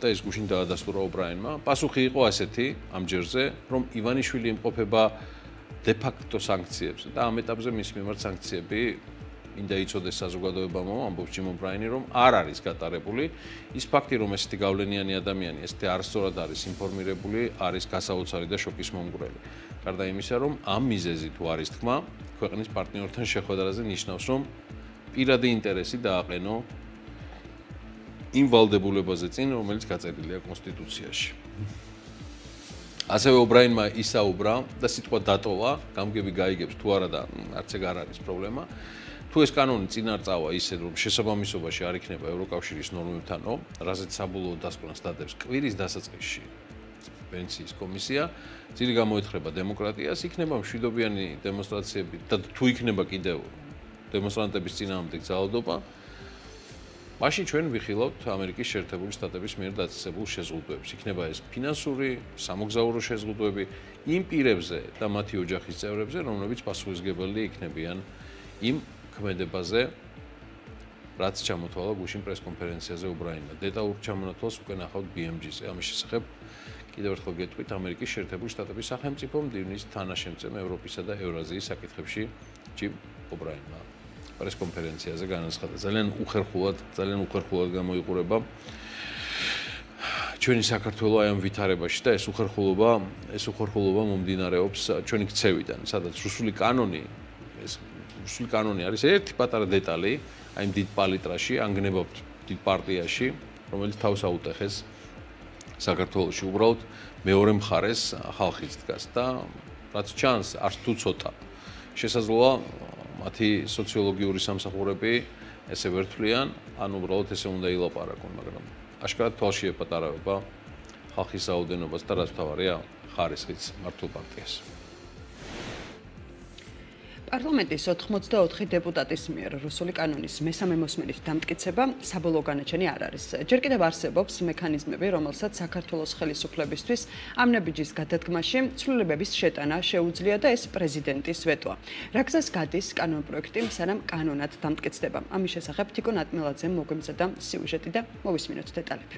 და ეს გუშინ დაადასტურა უბრაინმა. პასუხი იყო ასეთი ამ ჯერზე, რომ ივანიშვილი იმყოფება de facto სანქციებზე და ამ ეტაპზე მის მიმართ სანქციები მინდა იცოდეს საზოგადოებამო, ამბობს ჯიმ უბრაინი, რომ არ არის გატარებული. ის ფაქტი, რომ ესეთი გავლენიანი ადამიანი ესეთი არასწორად არის ინფორმირებული, არის გასაოცარი და შოკის მომგვრელი. გარდა იმისა, რომ ამ მიზეზი თუ არის თქმა, ქვეყნის პარტნიორთან შეხვედრაზე ნიშნავს, რომ პირადი ინტერესი დააყენო იმ ვალდებულებაზე წინ, რომელიც გაწერილია კონსტიტუციაში. ასევე უბრაინმა ისაუბრა და სიტყვა დატოვა, გამგები გაიგებს თუ არა და არც ეგ არ არის პრობლემა. თუ ეს კანონი წინ არ წავა ისე, რომ შესაბამისობაში არ იქნება ევროკავშირის ნორმებთანო, რაზეც საბოლოო დასკვნას დადებს კვირის დასაწყისში ვენეციის კომისია, წილი გამოეთხრება დემოკრატიას, იქნება მშვიდობიანი დემონსტრაციები და თუ იქნება კიდევ დემონსტრანტების წინააღმდეგ ძალადობა, მაშინ ჩვენ ვიხილავთ ამერიკის შეერთებული შტატების მიერ დაწესებულ შეზღუდვებს. იქნება ეს ფინანსური, სამოგზაურო შეზღუდვები იმ პირებზე და მათი ოჯახის წევრებზე, რომლებიც პასუხისმგებელი იქნებიან იმ ქმედებაზე, რაც ჩამოთვალა გუშინ პრესკონფერენციაზე უბრაინმა. დეტალურ ჩამონათვალს უკვე ნახავთ ბი ემ ჯი-ზე. ამის შესახებ კიდევ ერთხელ გეტყვით ამერიკის შეერთებული შტატების სახელმწიფო მდივნის თანაშემწე ევროპისა და ევრაზიის საკითხებში ჯიმ უბრაინმა პრესკონფერენციაზე განაცხადა. ძალიან უხერხულად, ძალიან უხერხულად გამოიყურება ჩვენი საქართველო აი ამ ვითარებაში და ეს უხერხულობა, ეს უხერხულობა მომდინარეობს ჩვენი ქცევიდან, სადაც რუსული კანონი, ეს რუსული კანონი არის ერთი პატარა დეტალი, აი იმ დიდ პალიტრაში, ანგნებობთ დიდ პარტიაში, რომელიც თავს აუტეხეს საქართველოში უბრალოდ მეორე მხარეს ხალხიც დგას და რაც ჩანს, არც თუ ცოტა შესაძლოა მათი სოციოლოგიური სამსახურები ესე ვერთვლიან, ან უბრალოდ ესე უნდა ილაპარაკონ, მაგრამ აშკარად თვალში ეპატარავება ხალხის რაოდენობას და რაც მთავარია, ხარისხიც მართულ პარტიას. პარლამენტის ოთხმოცდაოთხი დეპუტატის მიერ რუსული კანონის მესამე მოსმენით დამტკიცება საბოლოო განაჩენი არ არის. ჯერ კიდევ არსებობს მექანიზმები, რომელსაც საქართველოს ხელისუფლებისთვის ამ ნაბიჯის გადადგმაში ცვლილებების შეტანა შეუძლია და ეს პრეზიდენტის ვეტოა. რა გზას გადის კანონპროექტი, სანამ კანონად დამტკიცდება. ამის შესახებ თიკონ ატმელაძემ მოგვიმზადა სიუჟეტი და მოვისმინოთ დეტალები.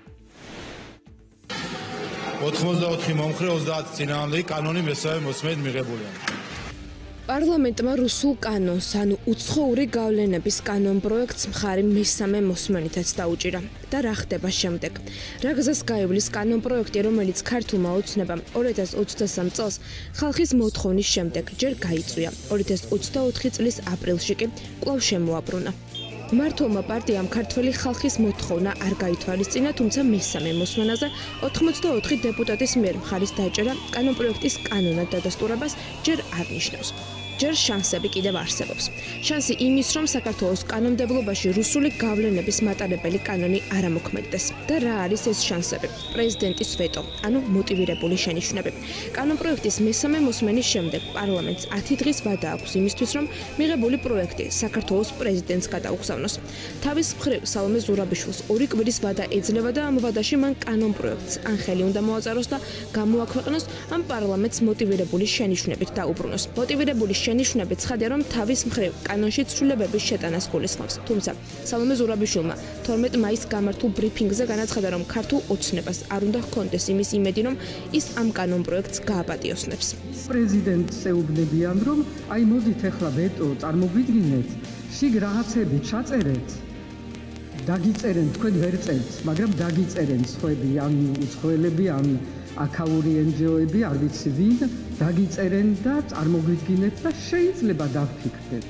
ოთხმოცდაოთხი მომხრე ოცდაათი წინააღმდეგი კანონი მესამე მოსმენით მიღებულია. პარლამენტმა რუსულ კანონს, ანუ უცხოური გავლენების კანონპროექტს მხარი მესამე მოსმენითაც დაუჭირა. და რა ხდება შემდეგ? რა გზას გაივლის კანონპროექტი, რომელიც ქართულმა ოცნებამ ორი ათას ოცდასამ წელს ხალხის მოთხოვნის შემდეგ ჯერ გაიწვია, ორი ათას ოცდაოთხი წლის აპრილში კი კვლავ შემოაბრუნა. მართლმა პარტიამ ქართველი ხალხის მოთხოვნა არ გაითვალისწინა, თუმცა მესამე მოსმენაზე ოთხმოცდაოთხი დეპუტატის მიერ მხარის დაჭერა კანონპროექტის კანონად დადასტურებას ჯერ არ ნიშნავს. ჯერ შანსები კიდევ არსებობს. შანსი იმის, რომ საქართველოს კანონმდებლობაში რუსული გავლენების მატარებელი კანონი არ ამოქმედდეს. და რა არის ეს შანსები? პრეზიდენტის ვეტო, ანუ მოტივირებული შენიშვნები. კანონპროექტის მესამე მოსმენის შემდეგ პარლამენტს ათი დღის ვადა აქვს იმისთვის, რომ მიღებული პროექტი საქართველოს პრეზიდენტს გადაუგზავნოს. თავის მხრივ სალომე ზურაბიშვილს ორი კვირის ვადა ეძლევა და ამ ვადაში მან კანონპროექტს ან ხელი უნდა მოაწეროს და გამოაქვეყნოს, ან პარლამენტს მოტივირებული შენიშვნებით დაუბრუნოს. მოტივირებული შენიშვნები ცხადია, რომ თავის მხრივ კანონში ცვლილებების შეტანას გულისხმობს. თუმცა სალომე ზურაბიშვილმა თორმეტ მაისს გამართულ ბრიფინგზე განაცხადა, რომ ქართულ ოცნებას არ უნდა ჰქონდეს იმის იმედი, რომ ის ამ კანონპროექტს გააპატიოსნებს. პრეზიდენტს ეუბნებიან, რომ აი მოდით ახლა ვეტო წარმოგვიდგინეთ, შიგ რაღაცები ჩაწერეთ. დაგიწერენ, თქვენ ვერ წერთ, მაგრამ დაგიწერენ სხვები, ან უცხოელები, ან აქაური εν ჯი ო-ები, არ ვიცი ვინ, დაგიწერენ და წარმოგვიდგინეთ და შეიძლება დავფიქრდეთ.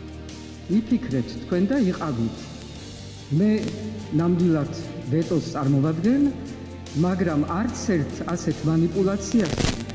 იფიქრეთ თქვენ და იყავით. მე ნამდვილად ვეტოს წარმოვადგენ, მაგრამ არც ერთ ასეთ манипуляციას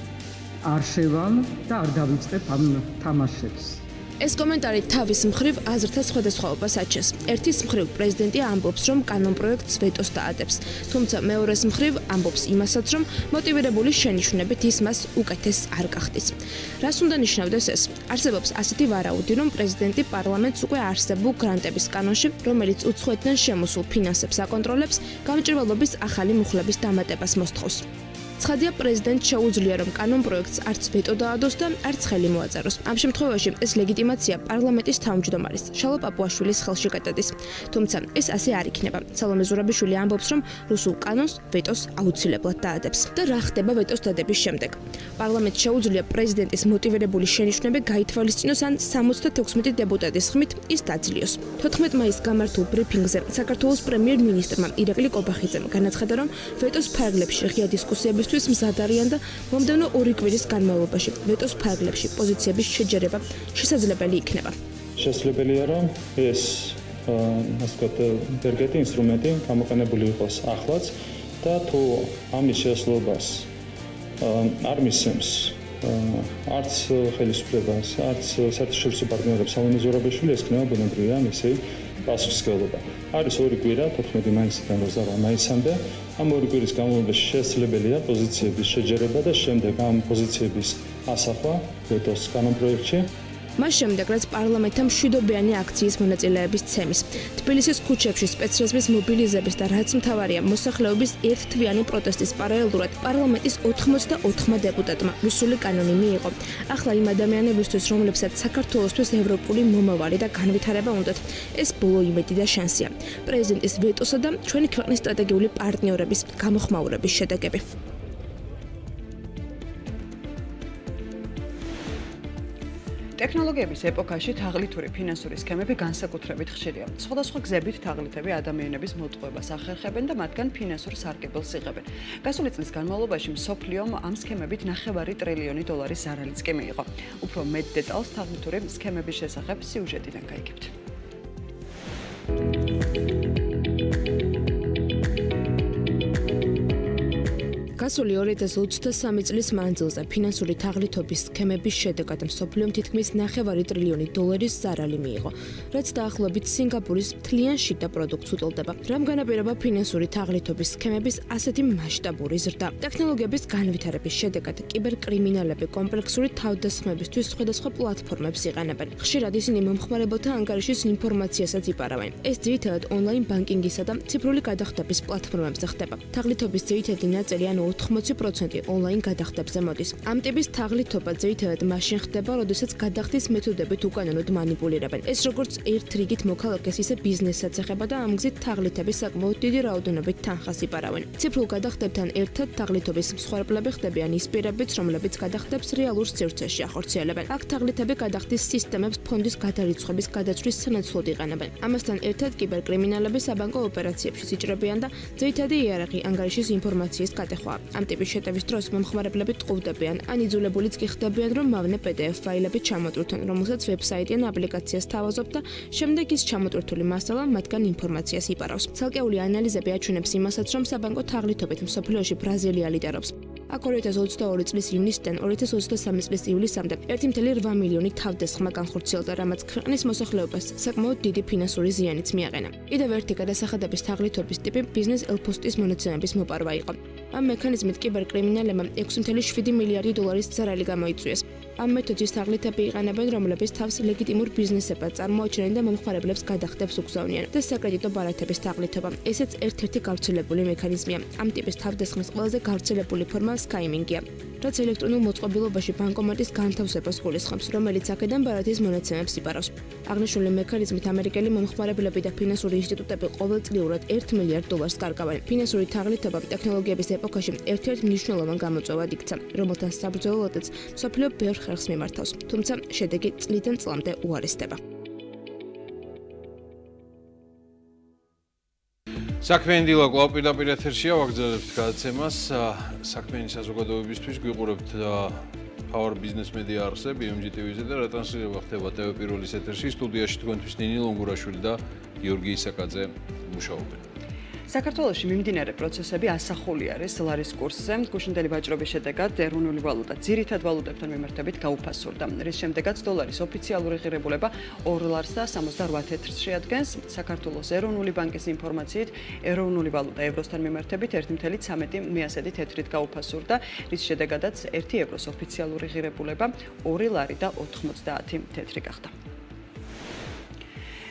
არ შევალ და არ დავიწყებ ამ თამაშებს. ეს კომენტარი თავის მხრივ აზრთა სხვადასხვაობას აჩენს. ერთის მხრივ პრეზიდენტი ამბობს, რომ კანონპროექტს ვეტოს დაადებს, თუმცა მეორეს მხრივ ამბობს იმასაც, რომ მოტივირებული შენიშვნებით ის მას უკეთეს არ გახდის. რას უნდა ნიშნავდეს ეს? არსებობს ასეთი ვარაუდი, რომ პრეზიდენტი პარლამენტს უკვე არსებულ გრანტების კანონში, რომელიც უცხოეთიდან შემოსულ ფინანსებს აკონტროლებს, გამჭირვალობის ახალი მუხლების დამატებას მოსთხოვს. ცხადია, პრეზიდენტს შეუძლია, რომ კანონ პროექტს არც ვეტო დაადოს და არც ხელი მოაწეროს. ამ შემთხვევაში ეს ლეგიტიმაცია პარლამენტის თავმჯდომარის შალო პაპუაშვილის ხელში გადადის. თუმცა ეს ასე არ იქნება. სალომე ზურაბიშვილი ამბობს, რომ რუსულ კანონს ვეტოს აუცილებლად დაადებს. და რა ხდება ვეტოს დადების შემდეგ? პარლამენტს შეუძლია პრეზიდენტის მოტივირებული შენიშვნები გაითვალისწინოს ან სამოცდათექვსმეტი დეპუტატის ხმით ის დაძლიოს. თოთხმეტ მაისს გამართულ ბრიფინგზე საქართველოს პრემიერ-მინისტრმა ირაკლი კობახიძემ განაცხადა, რომ ვეტოს ფარგლებში ღია დისკუსიებისთვის მზად არიან და მომდევნო ორი კვირის განმავლობაში ვეტოს ფარგლებში პოზიციების შეჯერება შესაძლებელი იქნება. შესაძლებელია, რომ ეს ასე ვთქვათ, ერთ-ერთი ინსტრუმენტი გამოყენებული იყოს ახლაც და თუ ამის შესაძლებლობას არ მისცემს არც ხელისუფლებას, არც საერთაშორისო პარტნიორებს სალომე ზურაბიშვილი, ეს ქნება ბუნებრივია მისი პასუხისმგებლობა. არის ორი კვირა, თოთხმეტი მაისიდან ოცდაოთხ მაისამდე. ამ ორი კვირის განმავლობაში შესაძლებელია პოზიციების შეჯერება და შემდეგ ამ პოზიციების ასახვა ვეტოს კანონპროექტში. მას შემდეგ, რაც პარლამენტთან მშვიდობიანი აქციის მონაწილეების ცემის, თბილისის ქუჩებში სპეცრეზმის მობილიზების და რაც მთავარია, მოსახლეობის ერთთვიანი პროტესტის პარალელურად პარლამენტის ოთხმოცდაოთხმა დეპუტატმა რუსული კანონი მიიღო. ახლა იმ ადამიანებისთვის, რომლებსაც საქართველოსთვის ევროპული მომავალი და განვითარება უნდათ, ეს ბოლო იმედი და შანსია. პრეზიდენტის ვეტოსა და ჩვენი ქვეყნის სტრატეგიული პარტნიორების გამოხმაურების შედეგები. ტექნოლოგიების ეპოქაში თაღლითური ფინანსური სქემები განსაკუთრებით ხშირია. სხვადასხვა გზებით თაღლითები ადამიანების მოტყუებას ახერხებენ და მათგან ფინანსურ სარგებელს იღებენ. გასული წლის განმავლობაში მსოფლიომ ამ სქემებით ნახევარი ტრილიონი დოლარის ზარალიც კი მიიღო. უფრო მეტ დეტალს თაღლითური სქემების შესახებ სიუჟეტიდან გაიგებთ. გასული ორი ათას ოცდასამი წლის მანძილზე ფინანსური თაღლითობის სქემების შედეგად მსოფლიომ თითქმის ნახევარი ტრილიონი დოლარის ზარალი მიიღო, რაც დაახლოებით სინგაპურის მთლიან შიდა პროდუქტს უტოლდება. რამ განაპირობა ფინანსური თაღლითობის სქემების ასეთი მასშტაბური ზრდა? ტექნოლოგიების განვითარების შედეგად კიბერკრიმინალები კომპლექსური თავდასხმებისთვის სხვადასხვა პლატფორმებს იყენებენ. ხშირად ისინი მომხმარებელთა ანგარიშის ინფორმაციასაც იპარავენ. ეს ძირითადად ონლაინ ბანკინგისა და ციფრული გადახდების პლატფორმებზე ხდება. თაღლითობის ძირითადი ნაწილი ანუ ოთხმოცი პროცენტი ონლაინ გადახდებზე მოდის. ამ ტიპის თაღლითობა ძირითადად მაშინ ხდება, როდესაც გადახდის მეთოდებით უკანონოდ მანიპულირებენ. ეს როგორც ერთ რიგით მოქალაქეს, ისე ბიზნესსაც ეხება და ამ გზით თაღლითები საკმაოდ დიდი რაოდენობით თანხას იპარავენ. ციფრულ გადახდებთან ერთად თაღლითობის მსხვერპლები ხდებიან ის პირებიც, რომლებიც გადახდებს რეალურ სივრცეში ახორციელებენ. აქ თაღლითები გადახდის სისტემებს ფონდის გადარიცხვების გადაცვლის სანაცვლოდ იყენებენ. ამასთან ერთად კიბერკრიმინალები საბანკო ოპერაციებში იჭრებიან და ძირითადი იარაღი ანგარიშის ინფორმაციის გადახვა. ამ ტიპის შეტევის დროს მომხმარებლები ტყუვდებიან, ან იძულებულიც კი ხდებიან, რომ მავნე პი დი ეფ ფაილები ჩამოტვირთონ, რომელსაც ვებსაიტი ან აპლიკაციას თავაზობ და შემდეგ ის ჩამოტვირთული მასალა მათგან ინფორმაციას იპარავს. ცალკეული ანალიზები აჩვენებს იმასაც, რომ საბანკო თაღლითობით მსოფლიოში ბრაზილია ლიდერობს. აქ ორი ათას ოცდაორი წლის ივნისიდან ორი ათას ოცდასამი წლის ივლისამდე ერთი კoma ორი მილიონი თავდასხმა განხორციელდა, რამაც ქვეყნის მოსახლეობას საკმაოდ დიდი ფინანსური ზიანიც მიაყენა. კიდევ ერთი გადასახადების თაღლითობის ტიპი ბიზნეს ელფოსტის მონაცემების მოპარვა იყო. ამ მექანიზმით კიბერკრიმინალებმა ექვსი კoma შვიდი მილიარდი დოლარის ზარალი გამოიწვიეს. ამ მეთოდის თაღლითები იყენებენ, რომლებიც თავს ლეგიტიმურ ბიზნესებად წარმოაჩენენ და მომხმარებლებს გადახდებს უგზავნიან და საკრედიტო ბარათების თაღლითობა. ესეც ერთ-ერთი გავრცელებული მექანიზმია. ამ ტიპის თავდასხმის ყველაზე გავრცელებული ფორმა სკაიმინგია, რაც ელექტრონულ მოწყობილობაში ბანკომატის განთავსებას გულისხმობს, რომელიც აქედან ბარათის მონაცემებს იპარავს. აღნიშნული მექანიზმით ამერიკელი მომხმარებლები და ფინანსური ინსტიტუტები ყოველწლიურად ერთ მილიარდ დოლარს კარგავენ. ფინანსური თაღლითობა ტექნოლოგიების ეპოქაში ერთ-ერთ მნიშვნელოვან გამოწვევად იქცა, რომელთა საბრძოლოდაც მსოფლიო ბევრ ხერხს მიმართავს, თუმცა შედეგი წლიდან წლამდე უარესდება. საქმიანი დილა კვლავ პირდაპირ ეთერშია, ვაგრძელებთ გადაცემას. საქმიანი საზოგადოებისთვის გვიყურებთ Power Business Media არხზე, ბი ემ ჯი ტი ვი-ზე და რეტრანსლირება ხდება ტე ვე პირველის ეთერში. სტუდიაში თქვენთვის ნინი ლონგურაშვილი და გიორგი ისაკაძე მუშაობენ. საქართველოში მიმდინარე პროცესები ასახული არის ლარის კურსზე. გუშინდელი ვაჭრობის შედეგად ეროვნული ვალუტა ძირითად ვალუტებთან მიმართებით გაუფასურდა, რის შემდეგაც დოლარის ოფიციალური ღირებულება ორ ლარს და სამოცდაოთხ თეთრს შეადგენს. საქართველოს ეროვნული ბანკის ინფორმაციით, ეროვნული ვალუტა ევროსთან მიმართებით ერთი კoma ცხრამეტი მეასედი თეთრით გაუფასურდა, რის შედეგადაც ერთი ევროს ოფიციალური ღირებულება ორი ლარი და ოთხმოცდაათი თეთრი გახდა.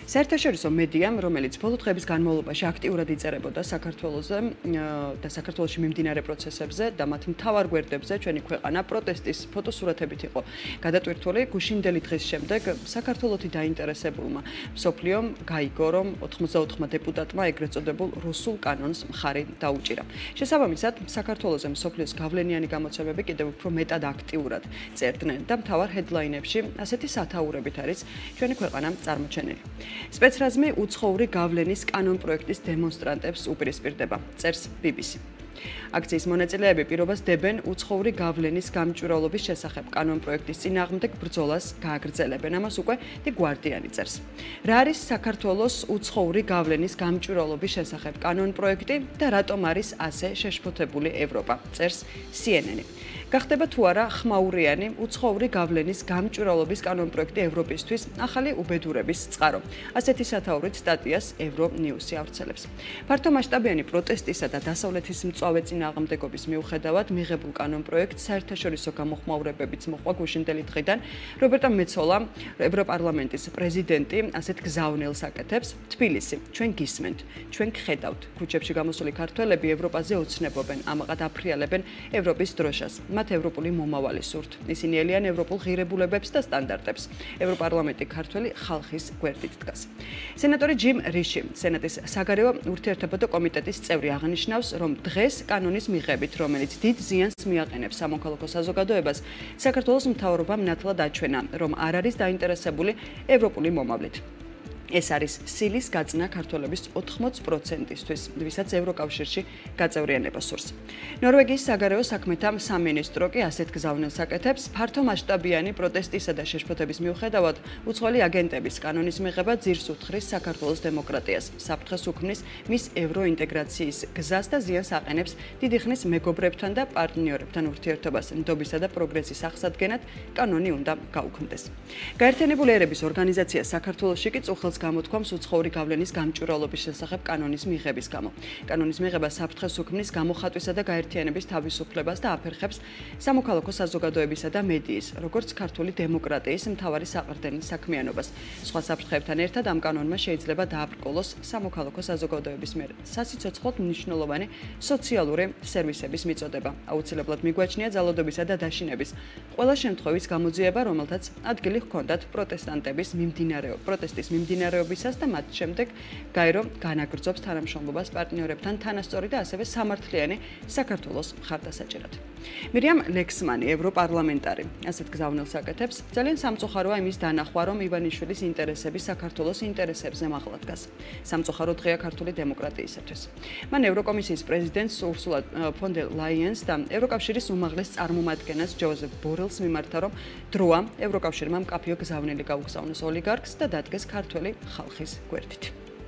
საერთაშორისო მედიამ, რომელიც ბოლო დღეების განმავლობაში აქტიურად იწერებოდა საქართველოზე და საქართველოში მიმდინარე პროცესებზე და მათ მთავარ გვერდებზე ჩვენი ქვეყანა პროტესტის ფოტოსურათებით იყო გადატვირთული. გუშინდელი დღის შემდეგ საქართველოთი დაინტერესებულმა მსოფლიომ გაიგო, რომ ოთხმოცდაოთხმა დეპუტატმა ეგრეთ წოდებულ რუსულ კანონს მხარი დაუჭირა. შესაბამისად, საქართველოზე მსოფლიოს გავლენიანი გამოცემები კიდევ უფრო მეტად აქტიურად წერდნენ და მთავარ ჰედლაინებში ასეთი სათაურებით არის ჩვენი ქვეყანა წარმოჩენილი. სპეცრაზმი უცხოური გავლენის კანონ პროექტის დემონსტრანტებს უპირისპირდება, წერს ბი ბი სი. აქციის მონაწილეები პირობას დებენ უცხოური გავლენის გამჭვირვალობის შესახებ კანონ პროექტის წინააღმდეგ ბრძოლას გააგრძელებენ. ამას უკვე The Guardian წერს. რა არის საქართველოს უცხოური გავლენის გამჭვირვალობის შესახებ კანონ პროექტი და რატომ არის ასე შეშფოთებული ევროპა, წერს სი ენ ენი. გახდება თუ არა ხმაურიანი უცხოური გავლენის გამჭვირვალობის კანონ პროექტი ევროპისთვის ახალი უბედურების წყარო. ასეთი სათაურით სტატიას ევრონიუსი ავრცელებს. ფართო მასშტაბიანი პროტესტისა და დასავლეთის მწვავე წინააღმდეგობის მიუხედავად მიღებულ კანონ პროექტს საერთაშორისო გამოხმაურებებიც მოყვა გუშინდელი დღიდან. რობერტა მეცოლა, ევროპარლამენტის პრეზიდენტი, ასეთ გზავნილს აკეთებს. თბილისი, ჩვენ გისმენთ, ჩვენ გხედავთ. ქუჩებში გამოსული ქართველები ევროპაზე ოცნებობენ, ამაყად აფრიალებენ ევროპის დროშას. მათ ევროპული მომავალი სურთ. ისინი ელიან ევროპულ ღირებულებებს და სტანდარტებს. ევროპარლამენტი ქართველი ხალხის გვერდით დგას. სენატორი ჯიმ რიში, სენატის საგარეო ურთიერთობათა კომიტეტის წევრი აღნიშნავს, რომ დღეს კანონის მიღებით, რომელიც დიდ ზიანს მიაყენებს სამოქალაქო საზოგადოებას, საქართველოს მთავრობამ ნათლად აჩვენა, რომ არ არის დაინტერესებული ევროპული მომავლით. ეს არის სილის გაწნა ქართველების ოთხმოც პროცენტისთვის, ვისაც ევროკავშირში გაწევრიანება სურს. ნორვეგიის საგარეო საქმეთა სამინისტრო კი ასეთ გზავნილს აკეთებს. ფართო მასშტაბიანი პროტესტისა და შეშფოთების მიუხედავად, უცხოელი აგენტების კანონის მიღება ძირს უთხრის საქართველოს დემოკრატიას, საფრთხეს უქმნის მის ევროინტეგრაციის გზას და ზიანს აყენებს დიდი ხნის მეგობრებთან და პარტნიორებთან ურთიერთობას. ნდობისა და პროგრესის აღსადგენად კანონი უნდა გაუქმდეს. გაერთიანებული ერების ორგანიზაცია საქართველოში კი წუხელს გამოთქვამს უცხოური გავლენის გამჭვირვალობის შესახებ კანონის მიღების გამო. კანონის მიღება საფრთხეს უქმნის გამოხატვისა და გაერთიანების თავისუფლებას და აფერხებს სამოქალაქო საზოგადოებისა და მედიის, როგორც ქართული დემოკრატიის მთავარი საყრდენი საქმიანობას. სხვა საფრთხეებთან ერთად ამ კანონმა შეიძლება დააბრკოლოს სამოქალაქო საზოგადოების მიერ სასიცოცხლოდ მნიშვნელოვანი სოციალური სერვისების მიწოდება. აუცილებლად მიგვაჩნია ძალადობისა და დაშინების ყველა შემთხვევის გამოძიება, რომელთაც ადგილი ჰქონდათ პროტესტანტების მიმდინარეობ პროტესტის მიმდინარეობისას და მათ შემდეგ გაერო განაგრძობს თანამშრომლობას პარტნიორებთან თანასწორი და ასევე სამართლიანი საქართველოს მხარდასაჭერად. მირიამ ლექსმანი, ევროპარლამენტარი, ასეთ გზავნილს აკეთებს. ძალიან სამწუხაროა იმის დანახვა, რომ ივანიშვილის ინტერესები საქართველოს ინტერესებზე მაღლა დგას. სამწუხარო დღეა ქართული დემოკრატიისათვის. მან ევროკომისიის პრეზიდენტს ურსულა ფონ დერ ლაიენს და ევროკავშირის უმაღლეს წარმომადგენელს ჯოზეფ ბორელს მიმართა, რომ დროა ევროკავშირმა მკაფიო გზავნილი გაუგზავნოს ოლიგარქს და დადგეს ქართველი ხალხის გვერდით.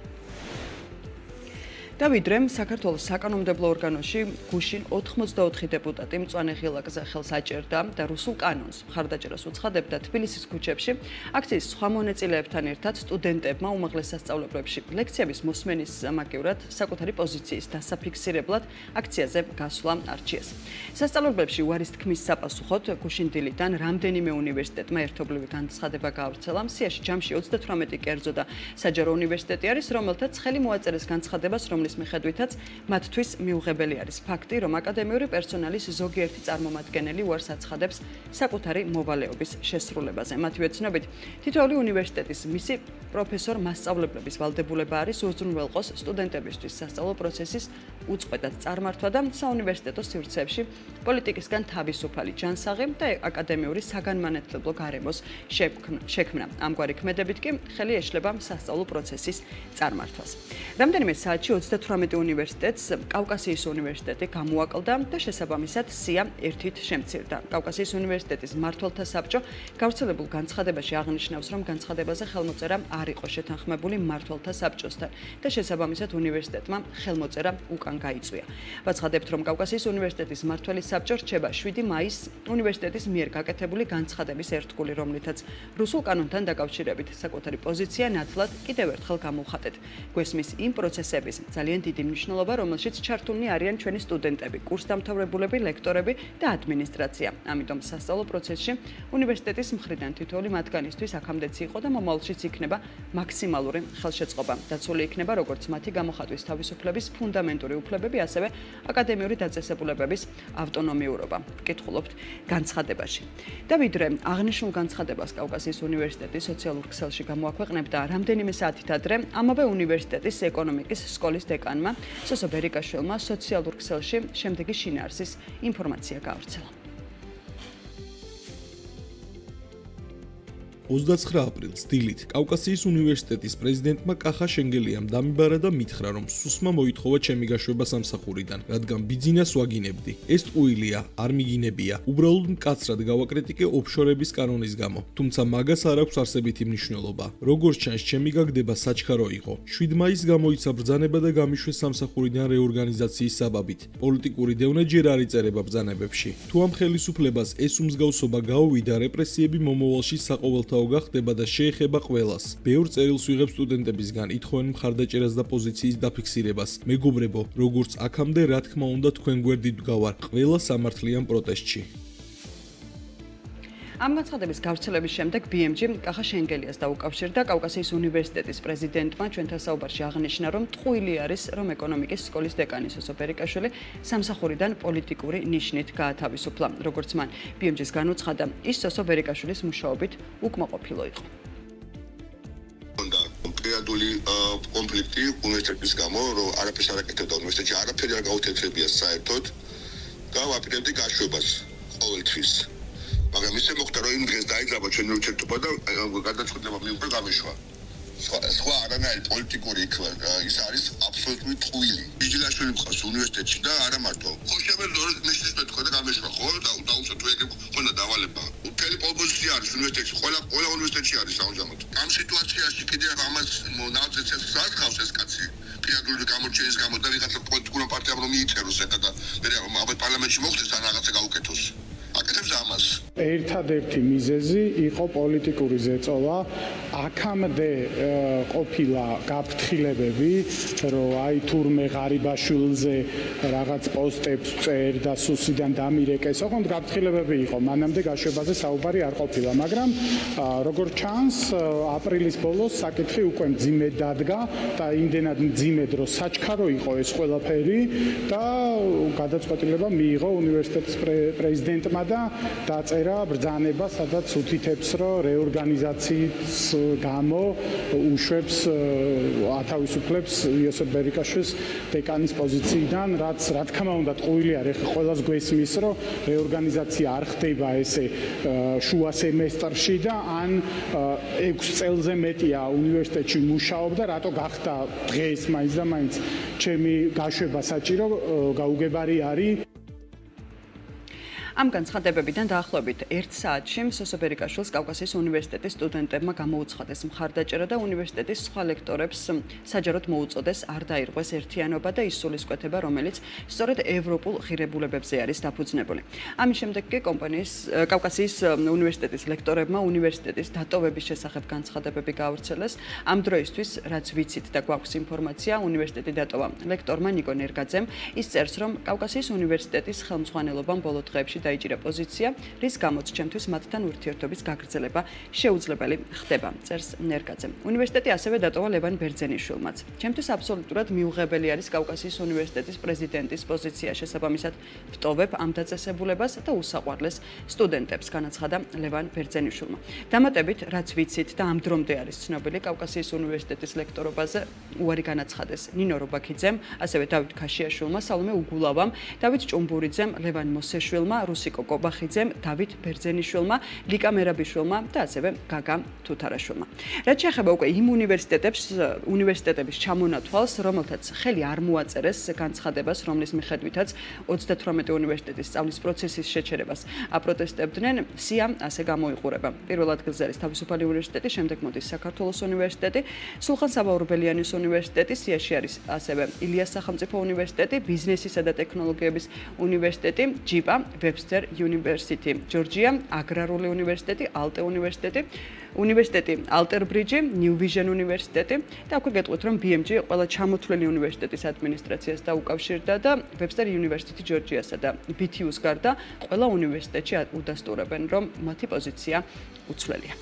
და ვიდრე საქართველოს საკანონმდებლო ორგანოში გუშინ ოთხმოცდაოთხი დეპუტატი მწვანე ღილაკზე ხელს აჭერდა და რუსულ კანონს მხარდაჭერას უცხადებდა თბილისის ქუჩებში, აქციის სხვა მონაწილეებთან ერთად სტუდენტებმა უმაღლეს სასწავლებლებში ლექციების მოსმენის მაგივრად საკუთარი პოზიციის დასაფიქსირებლად აქციაზე გასვლა არჩიეს. სასწავლებლებში უარის თქმის საპასუხოდ გუშინდილიდან რამდენიმე უნივერსიტეტმა ერთობლივი განცხადება გაავრცელა. სიაში ჯამში ოცდათვრამეტი კერძო და საჯარო უნივერსიტეტი არის, რომელთაც ხელი მოაწერეს განცხადებას, რომ მიხედვითაც მათთვის მიუღებელი არის ფაქტი, რომ აკადემიური პერსონალის ზოგიერთი წარმომადგენელი უარს აცხადებს საკუთარი მოვალეობის შესრულებაზე. მათივე ცნობით, თითოეული უნივერსიტეტის მისი პროფესორ მასწავლებლების ვალდებულება არის უზრუნველყოს სტუდენტებისთვის სასწავლო პროცესის უწყვეტად წარმართვა და საუნივერსიტეტო სივრცეებში პოლიტიკისგან თავისუფალი ჯანსაღი და აკადემიური საგანმანათლებლო გარემოს შექმნა. ამგვარი ქმედებით კი ხელი ეშლება სასწავლო პროცესის წარმართვას. რამდენიმე საათში ოცდათვრამეტი უნივერსიტეტს კავკასიის უნივერსიტეტი გამოაკლდა და შესაბამისად სია ერთით შემცირდა. კავკასიის უნივერსიტეტის მმართველთა საბჭო გავრცელებულ განცხადებაში აღნიშნავს, რომ განცხადებაზე ხელმოწერა არ იყო შეთანხმებული მმართველთა საბჭოსთან და შესაბამისად უნივერსიტეტმა ხელმოწერა უკან გაიწვია. ვაცხადებთ, რომ კავკასიის უნივერსიტეტის მმართველის საბჭო რჩება შვიდი მაისს უნივერსიტეტის მიერ გაკეთებული განცხადების ერთგული, რომლითაც რუსულ კანონთან დაკავშირებით საკუთარი პოზიცია ნათლად კიდევ ერთხელ გამოუხატეთ. გვესმის იმ პროცესების ძალიან დიდი მნიშვნელობა, რომელშიც ჩართულნი არიან ჩვენი სტუდენტები, კურსდამთავრებულები, ლექტორები და ადმინისტრაცია. ამიტომ სასწავლო პროცესში უნივერსიტეტის მხრიდან თითოეული მათგანისთვის აქამდეც იყო და მომავალშიც იქნება მაქსიმალური ხელშეწყობა. დაცული იქნება როგორც მათი გამოხატვის თავისუფლების ფუნდამენტური უფლებები, ასევე აკადემიური დაწესებულებების ავტონომიურობა. ვკითხულობთ განცხადებაში. და ვიდრე აღნიშნულ განცხადებას კავკასიის უნივერსიტეტის სოციალურ ქსელში გამოაქვეყნებდა რამდენიმე საათით ადრე, ამავე უნივერსიტეტის ეკონომიკის სკოლის დეკანმა სოსო ბერიკაშვილმა სოციალურ ქსელში შემდეგი შინაარსის ინფორმაცია გაავრცელა. ოცდაცხრა აპრილს დილით კავკასიის უნივერსიტეტის პრეზიდენტმა კახა შენგელიამ დამიბარა და მითხრა, რომ სუსმა მოითხოვა ჩემი გაშვება სამსახურიდან, რადგან ბიძინას ვაგინებდი. ეს ტყუილია, არ მიგინებია. უბრალოდ მკაცრად გავაკრიტიკე ოფშორების კანონის გამო. თუმცა მაგას არ აქვს არსებითი მნიშვნელობა. როგორც ჩანს, ჩემი გაგდება საჩქარო იყო. შვიდ მაისს გამოიცა ბრძანება და გამიშვეს სამსახურიდან რეორგანიზაციის საბაბით. პოლიტიკური დევნა ჯერ არ იწერება ბრძანებებში. თუ ამ ხელისუფლებას ეს უმსგავსობა გაუვიდა, რეპრესიები მომავალში საყოველთაო გახდება და შეეხება ყველას. ბევრ წერილს ვიღებ სტუდენტებისგან, ითხოვენ მხარდაჭერას და პოზიციის დაფიქსირებას. მეგობრებო, როგორც აქამდე, რა თქმა უნდა, თქვენ გვერდით ვგავარ ყველა სამართლიან პროტესტში. ამ განცხადების გავრცელების შემდეგ ბი ემ ჯი კახა შენგელიას დაუკავშირდა კავკასიის უნივერსიტეტის პრეზიდენტმა ჩვენთან საუბარში აღნიშნა, რომ ტყუილი არის, რომ ეკონომიკის სკოლის დეკანი სოსო ბერიკაშვილი სამსახურიდან პოლიტიკური ნიშნით გაათავისუფლა. როგორც მან ბი ემ ჯის განუცხადა, ის სოსო ბერიკაშვილის მუშაობით უკმაყოფილო იყო. პერიოდული კონფლიქტი უნივერსიტეტის გამო, რომ არაფერს არ აკეთებდა უნივერსიტეტში, არაფერი არ გაუთეთრებია საერთოდ და ვაპირებდი გაშვებას ყოველთვის. მაგრამ ისე მოხდა, რომ იმ დღეს დაიძაბა ჩვენი ურთიერთობა და გადაწყვეტილება მიიღო გამეშვა. სხვა არანაირი პოლიტიკური ის არის აბსოლუტური ტყუილი. ბიჯილაშვილი მყავს უნივერსიტეტში და არა მარტო. ხო შემიძლია ნიშნის მეთქვა და გამეშვა, ხო და დაუცა თუ ეგ ხონდა დავალება. მთელი პოზიცია არის უნივერსიტეტში, ყველა ყველა უნივერსიტეტში არის ამჟამად. ამ სიტუაციაში კიდევ ამას ნავცეცებს საერთავს ეს კაცი. პერიოდული გამორჩენის გამო და ვიღაცა პოლიტიკურმა პარტიამ რომ მიიწეროს ეხლა და მე ამ პარლამენტში მოხდეს ან რაღაცა გაუკეთოს. აკეთებს ამას. ერთადერთი მიზეზი იყო პოლიტიკური ზეწოლა. აქამდე ყოფილა გაფრთხილებები, რომ აი თურმე ღარიბაშვილზე რაღაც პოსტებს წერ და სუსიდან დამირეკეს. ოღონდ გაფრთხილებები იყო, მანამდე გაშვებაზე საუბარი არ ყოფილა, მაგრამ როგორც ჩანს, აპრილის ბოლოს საკითხი უკვე მძიმედ დადგა და იმდენად მძიმედ, რომ საჩქარო იყო ეს ყველაფერი და გადაწყვეტილება მიიღო უნივერსიტეტის პრეზიდენტმა და დაწერა ბრძანება, სადაც უთითებს, რომ რეორგანიზაციის გამო უშვებს ათავისუფლებს იოსებ ბერიკაშვილს დეკანის პოზიციიდან, რაც რა თქმა უნდა ტყუილი არის. ეხლა ყველას გვესმის, რომ რეორგანიზაცია არ ხდება ესე შუა სემესტრში და ან ექვს წელზე მეტია უნივერსიტეტში მუშაობდა, რატო გახდა დღეს მაინც და მაინც ჩემი გაშვება საჭირო, გაუგებარი არის. ამ განცხადებებიდან დაახლოებით ერთ საათში სოსო ბერიკაშვილს კავკასიის უნივერსიტეტის სტუდენტებმა გამოუცხადეს მხარდაჭერა და უნივერსიტეტის სხვა ლექტორებს საჯაროდ მოუწოდეს არ დაირღვეს ერთიანობა და ის სულისკვეთება, რომელიც სწორედ ევროპულ ღირებულებებზე არის დაფუძნებული. ამის შემდეგ კი კომპანიის კავკასიის უნივერსიტეტის ლექტორებმა უნივერსიტეტის დატოვების შესახებ განცხადებები გაავრცელეს. ამ დროისთვის, რაც ვიცით და გვაქვს ინფორმაცია, უნივერსიტეტი დატოვა ლექტორმა ნიკო ნერგაძემ. ის წერს, რომ კავკასიის უნივერსიტეტის ხელმძღვანელობამ ბოლო დღეებში დაიჭირა პოზიცია, რის გამოც ჩემთვის მათთან ურთიერთობის გაგრძელება შეუძლებელი ხდება, წერს ნერგაძე. უნივერსიტეტი ასევე დატოვა ლევან ბერძენიშვილმაც. ჩემთვის აბსოლუტურად მიუღებელი არის კავკასიის უნივერსიტეტის პრეზიდენტის პოზიცია, შესაბამისად ვტოვებ ამ დაწესებულებას და უსაყვარლეს სტუდენტებს, განაცხადა ლევან ბერძენიშვილმა. დამატებით, რაც ვიცით და ამ დრომდე არის ცნობილი კავკასიის უნივერსიტეტის ლექტორობაზე უარი განაცხადეს ნინო რობაქიძემ, ასევე დავით ქაშიაშვილმა, სალომე უგულავამ, დავით ჭუმბურიძემ, ლევან მოსეშვილმა, რუსიკო კობახიძემ, დავით ბერძენიშვილმა, ლიკა მერაბიშვილმა და ასევე გაგა თუთარაშვილმა. რაც შეეხება უკვე იმ უნივერსიტეტებს, უნივერსიტეტების ჩამონათვალს, რომელთაც ხელი არ მოაწერეს განცხადებას, რომლის მიხედვითაც ოცდათვრამეტი უნივერსიტეტის სწავლის პროცესის შეჩერებას აპროტესტებდნენ, სია ასე გამოიყურება. პირველ ადგილზე არის თავისუფალი უნივერსიტეტი, შემდეგ მოდის საქართველოს უნივერსიტეტი, სულხან საბაურბელიანის უნივერსიტეტი, სიაში არის ასევე ილიას სახელმწიფო უნივერსიტეტი, ბიზნესისა და ტექნოლოგიების უნივერსიტეტი, ჯიპა, Webster University, Georgia, აგრარული უნივერსიტეტი, Alte უნივერსიტეტი, უნივერსიტეტი Alter Bridge, New Vision უნივერსიტეტი და აქვე გეტყვით, რომ B M G ყველა ჩამოთვლილი უნივერსიტეტის ადმინისტრაციას დაუკავშირდა და Webster University Georgia-სა და B T U-ს გარდა ყველა უნივერსიტეტში უდასტურებენ, რომ მათი პოზიცია უცვლელია.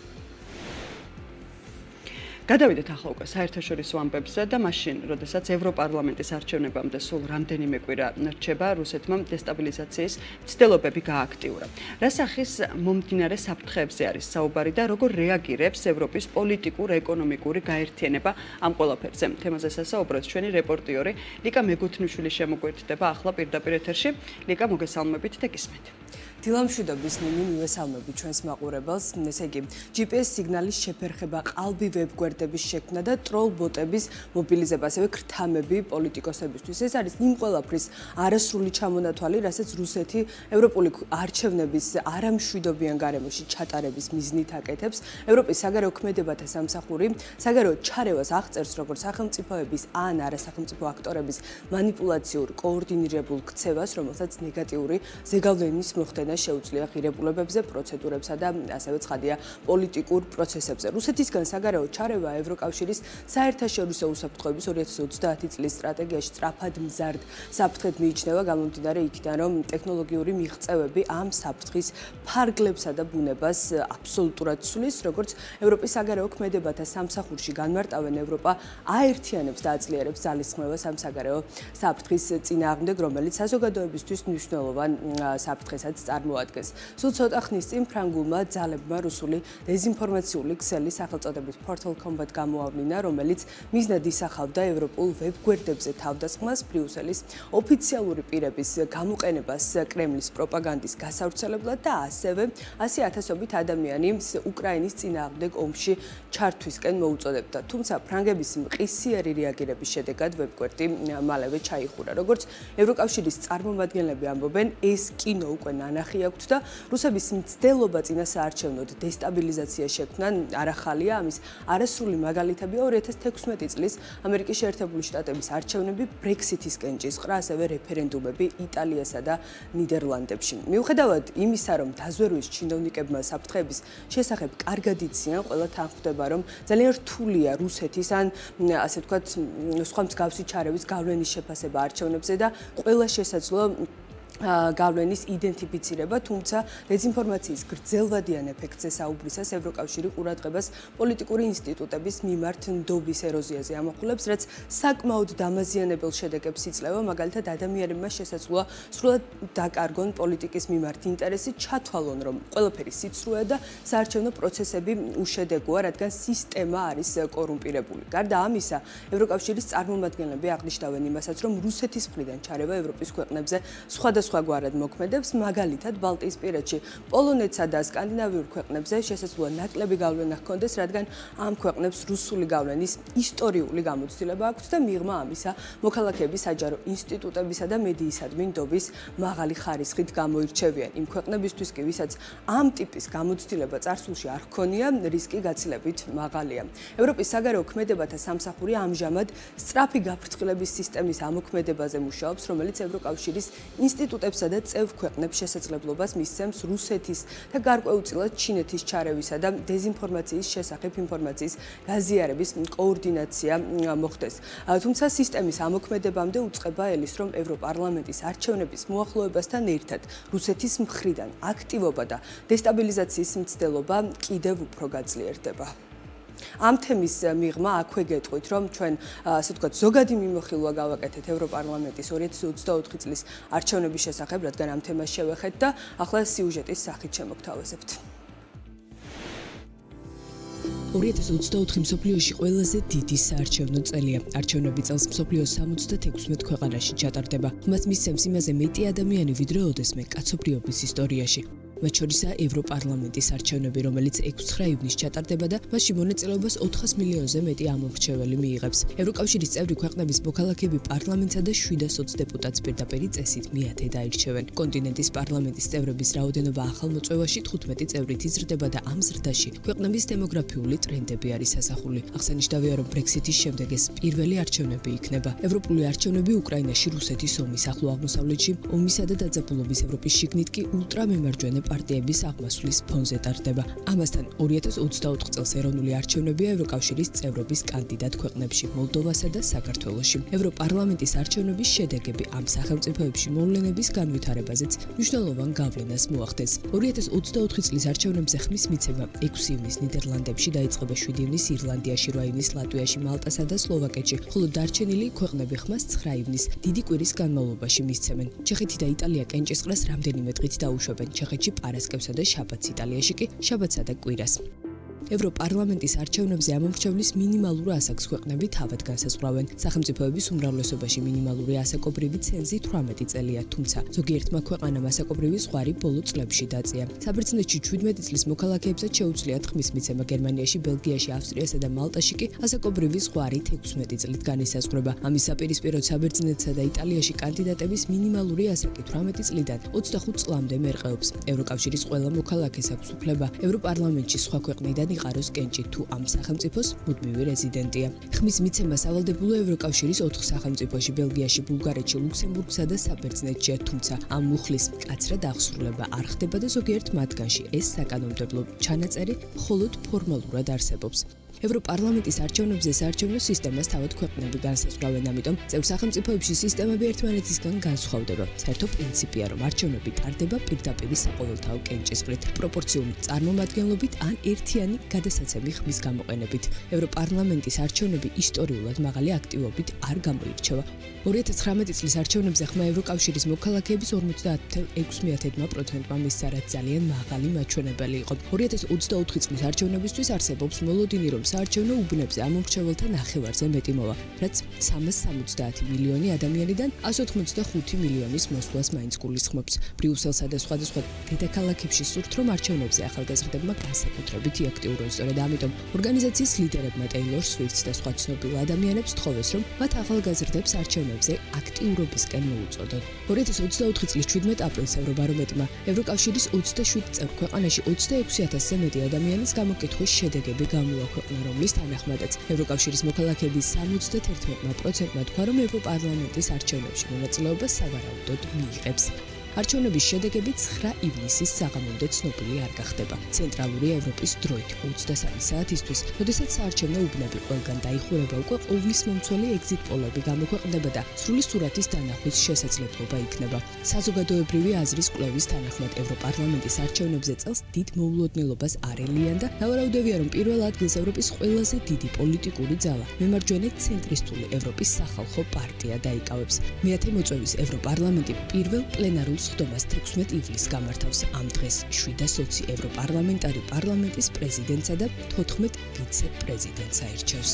გადავიდეთ ახლა უკვე საერთაშორისო ამბებზე და მაშინ, როდესაც ევროპარლამენტის არჩევნებამდე სულ რამდენიმე კვირა რჩება, რუსეთმა დესტაბილიზაციის მცდელობები გააქტიურა. რა სახის მომდინარე საფრთხეებზე არის საუბარი და როგორ რეაგირებს ევროპის პოლიტიკურ-ეკონომიკური გაერთიანება ამ ყველაფერზე? თემაზე სასაუბროთ ჩვენი რეპორტიორი ლიკა მეგუთნიშვილი შემოგვერთდება ახლა პირდაპირ ეთერში. ლიკა, მოგესალმებით და გისმენთ. დილამშვიდობის ნინი მივესალმები ჩვენს მაყურებელს. ესე იგი, G P S სიგნალის შეფერხება, ყალბი ვებგვერდების შექმნა და ტროლ ბოტების მობილიზება, ასევე ქრთამები პოლიტიკოსებისთვის. ეს არის იმ ყველაფრის არასრული ჩამონათვალი, რასაც რუსეთი ევროპული არჩევნების არამშვიდობიან გარემოში ჩატარების მიზნით აკეთებს. ევროპის საგარეო ქმედებათა სამსახური საგარეო ჩარევას აღწერს, როგორც სახელმწიფოების ან არასახელმწიფო აქტორების მანიპულაციურ კოორდინირებულ ქცევას, რომელსაც ნეგატიური ზეგავლენის მოხდენა შეუძლია ღირებულებებზე, პროცედურებსა და ასევე ცხადია პოლიტიკურ პროცესებზე. რუსეთისგან საგარეო ჩარევა ევროკავშირის საერთაშორისო უსაფრთხოების ორი ათი ოცდაათი წლის სტრატეგიაში სწრაფად მზარდ საფრთხედ მიიჩნევა, გამომდინარე იქიდან, რომ ტექნოლოგიური მიღწევები ამ საფრთხის ფარგლებსა და ბუნებას აბსოლუტურად ცვლის, როგორც ევროპის საგარეო ქმედებათა სამსახურში განმარტავენ, ევროპა აერთიანებს და აძლიერებს ძალისხმევას ამ საგარეო საფრთხის წინააღმდეგ, რომელიც საზოგადოებისთვის მნიშვნელოვან საფრთხესაც წარმოადგენს. სულ ცოტა ხნის წინ ფრანგულმა ძალებმა რუსული დეზინფორმაციული ქსელი სახელწოდებით Portal Combat გამოავლინა, რომელიც მიზნად ისახავდა ევროპულ ვებგვერდებზე თავდასხმას, ბრიუსელის ოფიციალური პირების გამოყენებას კრემლის პროპაგანდის გასავრცელებლად და ასევე ასი ათასობით ადამიანის უკრაინის წინააღმდეგ ომში ჩართვისკენ მოუწოდებდა. თუმცა ფრანგების მყისიერი რეაგირების შედეგად ვებგვერდი მალევე ჩაიხურა. როგორც ევროკავშირის წარმომადგენლები ამბობენ, ეს კინო უკვე ნანახი აქვთ და რუსების მცდელობა წინა საარჩევნოდ დესტაბილიზაცია შექმნან არ ახალია. ამის არასრული მაგალითებია ორი ათას თექვსმეტი წლის ამერიკის შეერთებული შტატების არჩევნები, ბრექსიტისკენ ჭისყრა, ასევე რეფერენდუმები იტალიასა და ნიდერლანდებში. მიუხედავად იმისა, რომ დაზვერვის ჩინოვნიკებმა საფრთხეების შესახებ კარგად იციან, ყველა თანხმდება, რომ ძალიან რთულია რუსეთის ან ასე ვთქვათ, სხვა მსგავსი ჩარევის გავლენის შეფასება არჩევნებზე და ყველა შესაძლო გავლენის იდენტიფიცირება, თუმცა დეზინფორმაციის გრძელვადიან ეფექტზე საუბრისას ევროკავშირი ყურადღებას პოლიტიკური ინსტიტუტების მიმართ ნდობის ეროზიაზე ამახვილებს, რაც საკმაოდ დამაზიანებელ შედეგებს იძლევა, მაგალითად ადამიანებმა შესაძლოა სრულად დაკარგონ პოლიტიკის მიმართ ინტერესი, ჩათვალონ, რომ ყველაფერი სიცრუეა და საარჩევნო პროცესები უშედეგოა, რადგან სისტემა არის კორუმპირებული. გარდა ამისა, ევროკავშირის წარმომადგენლები აღნიშნავენ იმასაც, რომ რუსეთის მხრიდან ჩარევა ევროპის ქვეყნებზე სხვადასხვა სხვაგვარად მოქმედებს, მაგალითად ბალტიისპირეთში პოლონეთსა და სკანდინავიურ ქვეყნებზე შესაძლოა ნაკლები გავლენა ჰქონდეს, რადგან ამ ქვეყნებს რუსული გავლენის ისტორიული გამოცდილება აქვთ და მიღმა ამისა მოქალაქეების საჯარო ინსტიტუტებისა და მედიისადმი ნდობის მაღალი ხარისხით გამოირჩევიან. იმ ქვეყნებისთვის კი, ვისაც ამ ტიპის გამოცდილება წარსულში არ ჰქონია, რისკი გაცილებით მაღალია. ევროპის საგარეო ქმედებათა სამსახური ამჟამად სწრაფი გაფრთხილების სისტემის ამოქმედებაზე მუშაობს, რომელიც ევროკავშირის ინსტიტუტ ინსტიტუტებსა და წევ ქვეყნებს შესაძლებლობას მისცემს რუსეთის და გარკვეულწილად ჩინეთის ჩარევისა და დეზინფორმაციის შესახებ ინფორმაციის გაზიარების კოორდინაცია მოხდეს. თუმცა სისტემის ამოქმედებამდე უწყება ელის, რომ ევროპარლამენტის არჩევნების მოახლოებასთან ერთად რუსეთის მხრიდან აქტივობა და დესტაბილიზაციის მცდელობა კიდევ უფრო გაძლიერდება. ამ თემის მიღმა აქვე გეტყვით, რომ ჩვენ ასე ვთქვათ, ზოგადი მიმოხილვა გავაკეთეთ ევროპარლამენტის ორი ათი ოცდაოთხი წლის არჩევნების შესახებ, რადგან ამ თემას შევეხეთ და ახლა სიუჟეტის სახით შემოგთავაზებთ. ორი ათი ოცდაოთხი მსოფლიოში ყველაზე დიდი საარჩევნო წელია. არჩევნები წელს მსოფლიოს სამოცდათექვსმეტ ქვეყანაში ჩატარდება. მას მისცემს იმაზე მეტი ადამიანი, ვიდრე ოდესმე კაცობრიობის ისტორიაში. მათ შორისაა ევროპარლამენტის არჩევნები, რომელიც ექვსი ივნისს ჩატარდება და მასში მონაწილეობას ოთხას მილიონზე მეტი ამომრჩეველი მიიღებს. ევროკავშირის წევრი ქვეყნების მოქალაქეები პარლამენტსა და შვიდას ოცდ დეპუტატს პირდაპირ წესით მეათედ აირჩევენ. კონტინენტის პარლამენტის წევრების რაოდენობა ახალ მოწვევაში თხუთმეტი წევრით იზრდება და ამ ზრდაში ქვეყნების დემოგრაფიული ტრენდები არის ასახული. აღსანიშნავია, რომ ბრექსიტის შემდეგ ეს პირველი არჩევნები იქნება. ევროპული არჩევნები უკრაინაში, რუსეთის ომის, ახლო აღმოსავლეთში, ომისა და დაძაბულობის ევროპის შიგნით კი ულტრამემარჯვენე პარტიების აღმასვლის ფონზე ტარდება. ამასთან ორი ათას ოცდაოთხ წელს ეროვნული არჩევნებია ევროკავშირის წევრობის კანდიდატ ქვეყნებში მოლდოვასა და საქართველოში. ევროპარლამენტის არჩევნების შედეგები ამ სახელმწიფოებში მოვლენების განვითარებაზეც მნიშვნელოვან გავლენას მოახდენს. ორი ათას ოცდაოთხი წლის არჩევნებზე ხმის მიცემა ექვსი ივნის ნიდერლანდებში დაიწყება, შვიდი ივნის ირლანდიაში, რვა ივნის ლატვიაში, მალტასა და სლოვაკეთში, ხოლო დარჩენილი ქვეყნები ხმას ცხრა ივნის დიდი კვირის განმავლობაში მისცემენ. ჩეხეთი და იტალია კენჭისყრას რამდენიმე დღით დაუშვებენ, ჩეხეთში პარასკევსა და შაბათს, იტალიაში კი შაბათსა და კვირას. ევროპარლამენტის არჩევნებზე ამომრჩევლის მინიმალურ ასაკს ქვეყნები თავად განსაზღვრავენ. სახელმწიფოების უმრავლესობაში მინიმალური ასაკობრივი ცენზი თვრამეტი წელია, თუმცა ზოგიერთმა ქვეყანამ ასაკობრივი ზღვარი ბოლო წლებში დაწია. საბერძნეთში ჩვიდმეტი წლის მოქალაქეებსაც შეუძლიათ ხმის მიცემა, გერმანიაში, ბელგიაში, ავსტრიასა და მალტაში კი ასაკობრივი ზღვარი ექვსმეტი წლით განისაზღვრება. ამის საპირისპიროდ საბერძნეთსა და იტალიაში კანდიდატების მინიმალური ასაკი თვრამეტი წლიდან ოცდახუთ წლამდე მერყეობს. ევროკავშირის ყველა მოქალაქეს აქვს უფლება ევროპარლამენტში სხვა ქვეყნიდან იყაროს კენჭი თუ ამ სახელმწიფოს მუდმივი რეზიდენტია. ხმის მიცემა სავალდებულო ევროკავშირის ოთხ სახელმწიფოში, ბელგიაში, ბულგარეთში, ლუქსემბურგსა და საბერძნეთშია, თუმცა ამ მუხლის მკაცრად აღსრულება არ ხდება და ზოგიერთ მათგანში ეს საკანონმდებლო ჩანაწერი მხოლოდ ფორმალურად არსებობს. ევროპარლამენტის არჩევნებზე საარჩევნო სისტემას თავად ქვეყნები განსაზღვრავენ, ამიტომ წევრ სახელმწიფოებში სისტემები ერთმანეთისგან განსხვავდება. საერთო პრინციპია, რომ არჩევნები ტარდება პირდაპირ საყოველთაო კენჭისყრით, პროპორციული წარმომადგენლობით ან ერთიანი გადასაცემი ხმის გამოყენებით. ევროპარლამენტის არჩევნები ისტორიულად მაღალი აქტივობით არ გამოირჩევა. ორი ათას ცხრამეტი წლის არჩევნებზე ხმა ევროკავშირის მოქალაქეების ორმოცდაათ ფუძნებელ ექვსი პროცენტმა მისცა, რაც ძალიან მაღალი მაჩვენებელი იყო. ორი ათას ოცდაოთხი წლის არჩევნებისთვის არსებობს მოლოდინი, რომ საარჩევნო უბნებზე ამომრჩეველთა ნახევარზე მეტი მოვა, რაც სამას სამოცდაათი მილიონი ადამიანიდან ასი ოცდახუთი მილიონის მოსვლას მაინც გულისხმობს. ბრიუსელსა და სხვადასხვა დედაქალაქებში სურთ, რომ არჩევნებზე ახალგაზრდებმა განსაკუთრებით იაქტიურონ. სწორედ ამიტომ ორგანიზაციის ლიდერებმა ტეილორ სვიფტს და სხვა ცნობილ ადამიანებს თხოვეს, რომ მათ ახალგაზრდებს არჩევნებზე აქტიურობისკენ მოუწოდონ. ორი ათას ოცდაოთხი წლის შვიდმეტ აპრილს ევრობარომეტრმა ევროკავშირის ოცდაშვიდ წევრ ქვეყანაში ოცდაექვსი ათასზე მეტი ადამიანის გამოკითხვის შედეგები გამოაქვეყნა, რომლის თანახმადაც ევროკავშირის მოქალაქეების სამოცდაერთმა პროცენტმა თქვა, რომ ევროპარლამენტის არჩევნებში მონაწილეობა სავარაუდოდ მიიღებს. არჩევნების შედეგები ცხრა ივნისის საღამომდე ცნობილი არ გახდება. ცენტრალური ევროპის დროით ოცდასამი საათისთვის, როდესაც საარჩევნო უბნები ყველგან დაიხურება, უკვე ყოვლის მომცველი ეგზიტ პოლები გამოქვეყნდება და სრული სურათის დანახვის შესაძლებლობა იქნება. საზოგადოებრივი აზრის კვლევის თანახმად ევროპარლამენტის არჩევნებზე წელს დიდ მოულოდნელობას არ ელიან და დავარაუდევია, რომ პირველ ადგილს ევროპის ყველაზე დიდი პოლიტიკური ძალა, მემარჯვენე ცენტრისტული ევროპის სახალხო პარტია დაიკავებს. მეათე მოწვევის ევროპარლამენტი პირველ პლენარულ სხდომას თექვსმეტ ივლისს გამართავს. ამ დღეს შვიდას ოცი ევროპარლამენტარი პარლამენტის პრეზიდენტსა და თოთხმეტ ვიცე-პრეზიდენტს აირჩევს.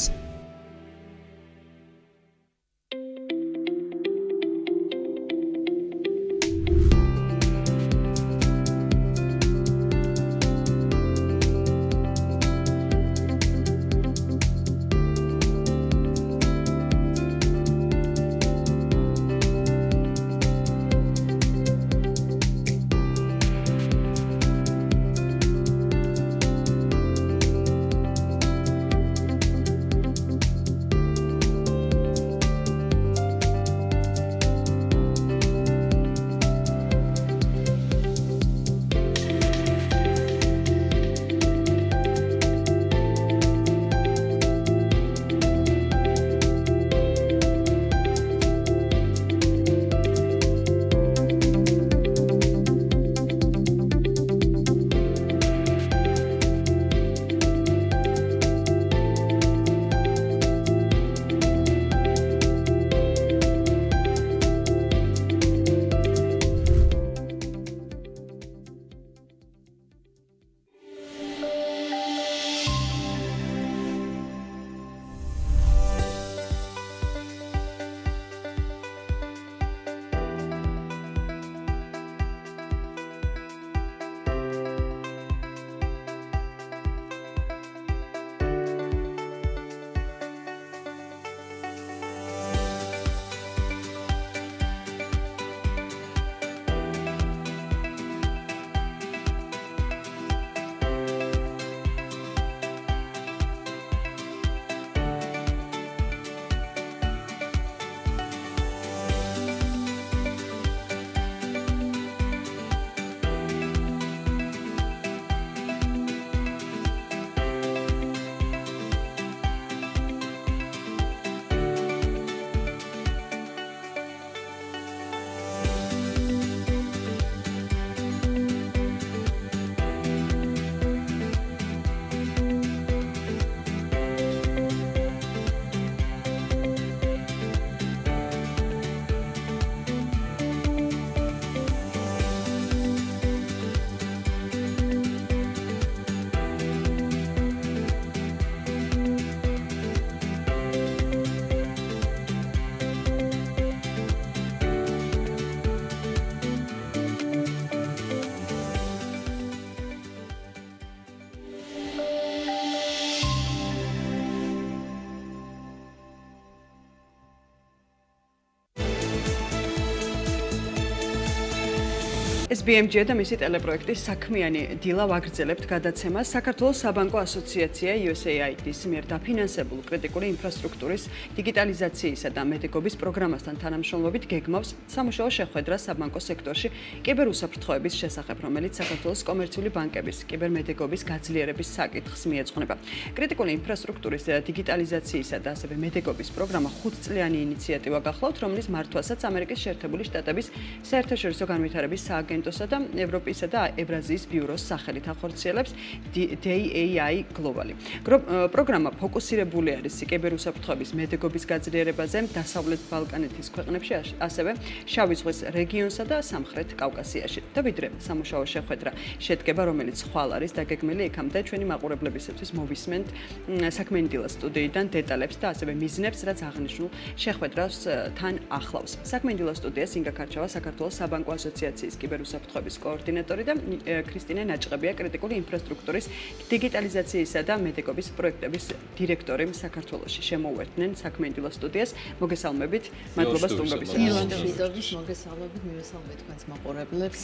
ეს ბი ემ ჯი და მისი ტელეპროექტის საქმიანი დილა ვაგრძელებთ გადაცემას. საქართველოს საბანკო ასოციაცია იუ ეს ეი აი დი-ის მიერ დაფინანსებულ კრიტიკული ინფრასტრუქტურის დიგიტალიზაციისა და მედიკობის პროგრამასთან თანამშრომლობით გეგმავს სამუშაო შეხვედრას საბანკო სექტორში კიბერუსაფრთხოების შესახებ, რომელიც საქართველოს კომერციული ბანკების კიბერმედიკობის გაძლიერების საკითხს მიეძღვნება. კრიტიკული ინფრასტრუქტურის დიგიტალიზაციისა და ასევე მედიკობის პროგრამა ხუთწლიანი ინიციატივა გახლავთ, რომლის მართვასაც ამერიკის შეერთებული შტატების საერთაშორისო განვითარების სააგენტოსა და ევროპისა და ევრაზიის ბიუროს სახელით ახორციელებს დეი ეი აი Global. პროგრამა ფოკუსირებული არის კიბერუსაფრთხოების მედიკობის გაძლიერებაზე დასავლეთ ბალკანეთის ქვეყნებში, ასევე შავი ზღვის რეგიონსა და სამხრეთ კავკასიაში. და ვიდრე სამუშაო შეხვედრა შედგება, რომელიც ხვალ არის დაგეგმილი იქამდე, ჩვენი მაყურებლებისათვის მოვისმენთ საქმიანი დილა სტუდიიდან დეტალებს და ასევე მიზნებს, რაც აღნიშნულ შეხვედრას თან ახლავს. საქმიანი დილა სტუდიას ინგა ქარჩავა საქართველოს საბანკო ასოციაციის კიბერუსაფრთხოების კოორდინატორი და ქრისტინე ნაჭყებია კრიტიკული ინფრასტრუქტურის დიგიტალიზაციისა და მედიკობის პროექტების დირექტორი საქართველოში. შემოუერთდნენ საქმიანი დილა სტუდიას. მოგესალმებით, მადლობა სტუმრობისთვის. მადლობის მოგესალმებით, მივესალმებით თქვენს მაყურებლებს.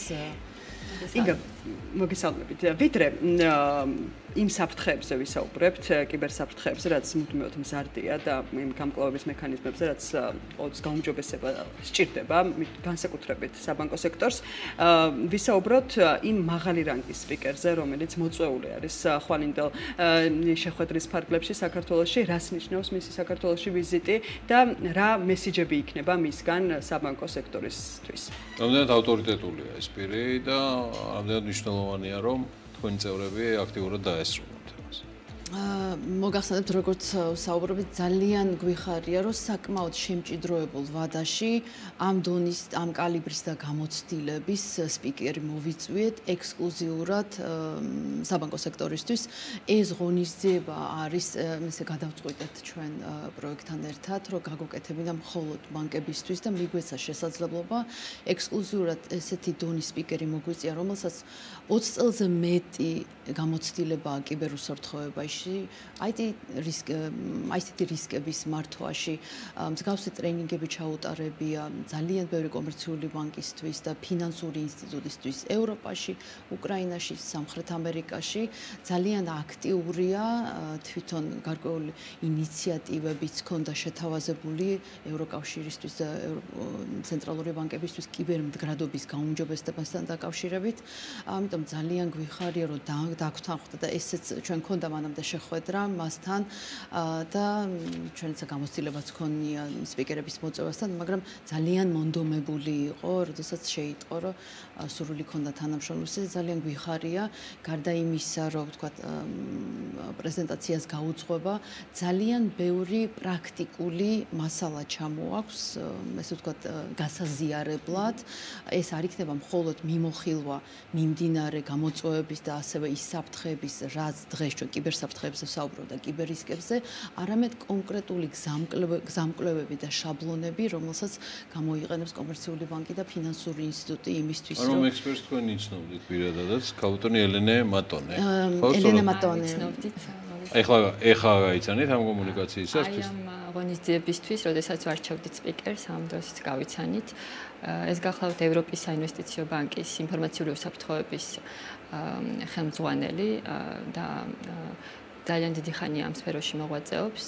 ინგა, მოგესალმებით. ვიდრე იმ საფრთხეებზე ვისაუბრებთ, კიბერსაფრთხეებზე, რაც მუდმივად მზარდია და იმ გამკლავების მექანიზმებზე, რაც ყოველთვის გაუმჯობესება სჭირდება, განსაკუთრებით საბანკო სექტორს. ვისაუბროთ იმ მაღალი რანგის სპიკერზე, რომელიც მოწვეული არის ხვალინდელ შეხვედრის ფარგლებში საქართველოში, რას ნიშნავს მისი საქართველოში ვიზიტი და რა მესიჯები იქნება მისგან საბანკო სექტორისთვის. რამდენად ავტორიტეტულია ეს პირი და რამდენად მნიშვნელოვანია, რომ თქვენი წევრები აქტიურად დაესრულოთ ამას. მოგახსენებთ, როგორც საუბრობთ, ძალიან გვიხარია, რომ საკმაოდ შემჭიდროებულ ვადაში ამ დონის, ამ კალიბრის და გამოცდილების სპიკერი მოვიწვიეთ ექსკლუზიურად საბანკო სექტორისთვის. ეს ღონისძიება არის, ესე გადავწყვიტეთ ჩვენ პროექტთან ერთად, რომ გაგუკეთებინა მხოლოდ ბანკებისთვის და მიგვეცა შესაძლებლობა ექსკლუზიურად ესეთი დონის სპიკერი მოგვიწია, რომელსაც ოცი წელზე მეტი გამოცდილებაა კიბერუსაფრთხოებაში. აი ესეთი რისკების მართვაში მსგავსი ტრენინგები ჩაუტარებია ძალიან ბევრი კომერციული ბანკისთვის და ფინანსური ინსტიტუტისთვის ევროპაში, უკრაინაში, სამხრეთ ამერიკაში. ძალიან აქტიურია თვითონ გარკვეული ინიციატივებიც ჰქონდა შეთავაზებული ევროკავშირისთვის და ცენტრალური ბანკებისთვის კიბერმდგრადობის გაუმჯობესებასთან დაკავშირებით. ამიტომ ძალიან გვიხარია, რომ დაგვთანხმდა და ესეც ჩვენ ჰქონდა მანამდე შეხვედრა მასთან და ჩვენც გამოცდილებაც ჰქონია სპიკერების მოწვევასთან, მაგრამ ძალიან მონდომებული იყო, როდესაც შეიტყო, რომ სურვილი ჰქონდა თანამშრომლობის. ძალიან გვიხარია, გარდა იმისა, რომ ვთქვათ, პრეზენტაციას გაუძღვება, ძალიან ბევრი პრაქტიკული მასალა ჩამოაქვს, ესე ვთქვათ, გასაზიარებლად. ეს არ იქნება მხოლოდ მიმოხილვა მიმდინარე გამოწვევების და ასევე ის საფრთხეების, რაც დღეს ჩვენ კიბერსაფრთხეებზე ვსაუბრობთ და კიბერრისკებზე, არამედ კონკრეტული გზამკვლევები და შაბლონები, რომელსაც გამოიყენებს კომერციული ბანკი და ფინანსური ინსტიტუტი იმისთვის, რომ რომ ექსპერტს თქვენ იცნობდით პირადადაც, ქაუტონი ელენე მატონე. ელენე მატონე. ეხლა ეხლა გაიცანით ამ კომუნიკაციისათვის? აი ამ ღონისძიებისთვის, როდესაც ვარჩევდით სპიკერს, ამ დროს გავიცანით. ეს გახლავთ ევროპის საინვესტიციო ბანკის ინფორმაციული უსაფრთხოების ხელმძღვანელი და ძალიან დიდი ხანია ამ სფეროში მოღვაწეობს.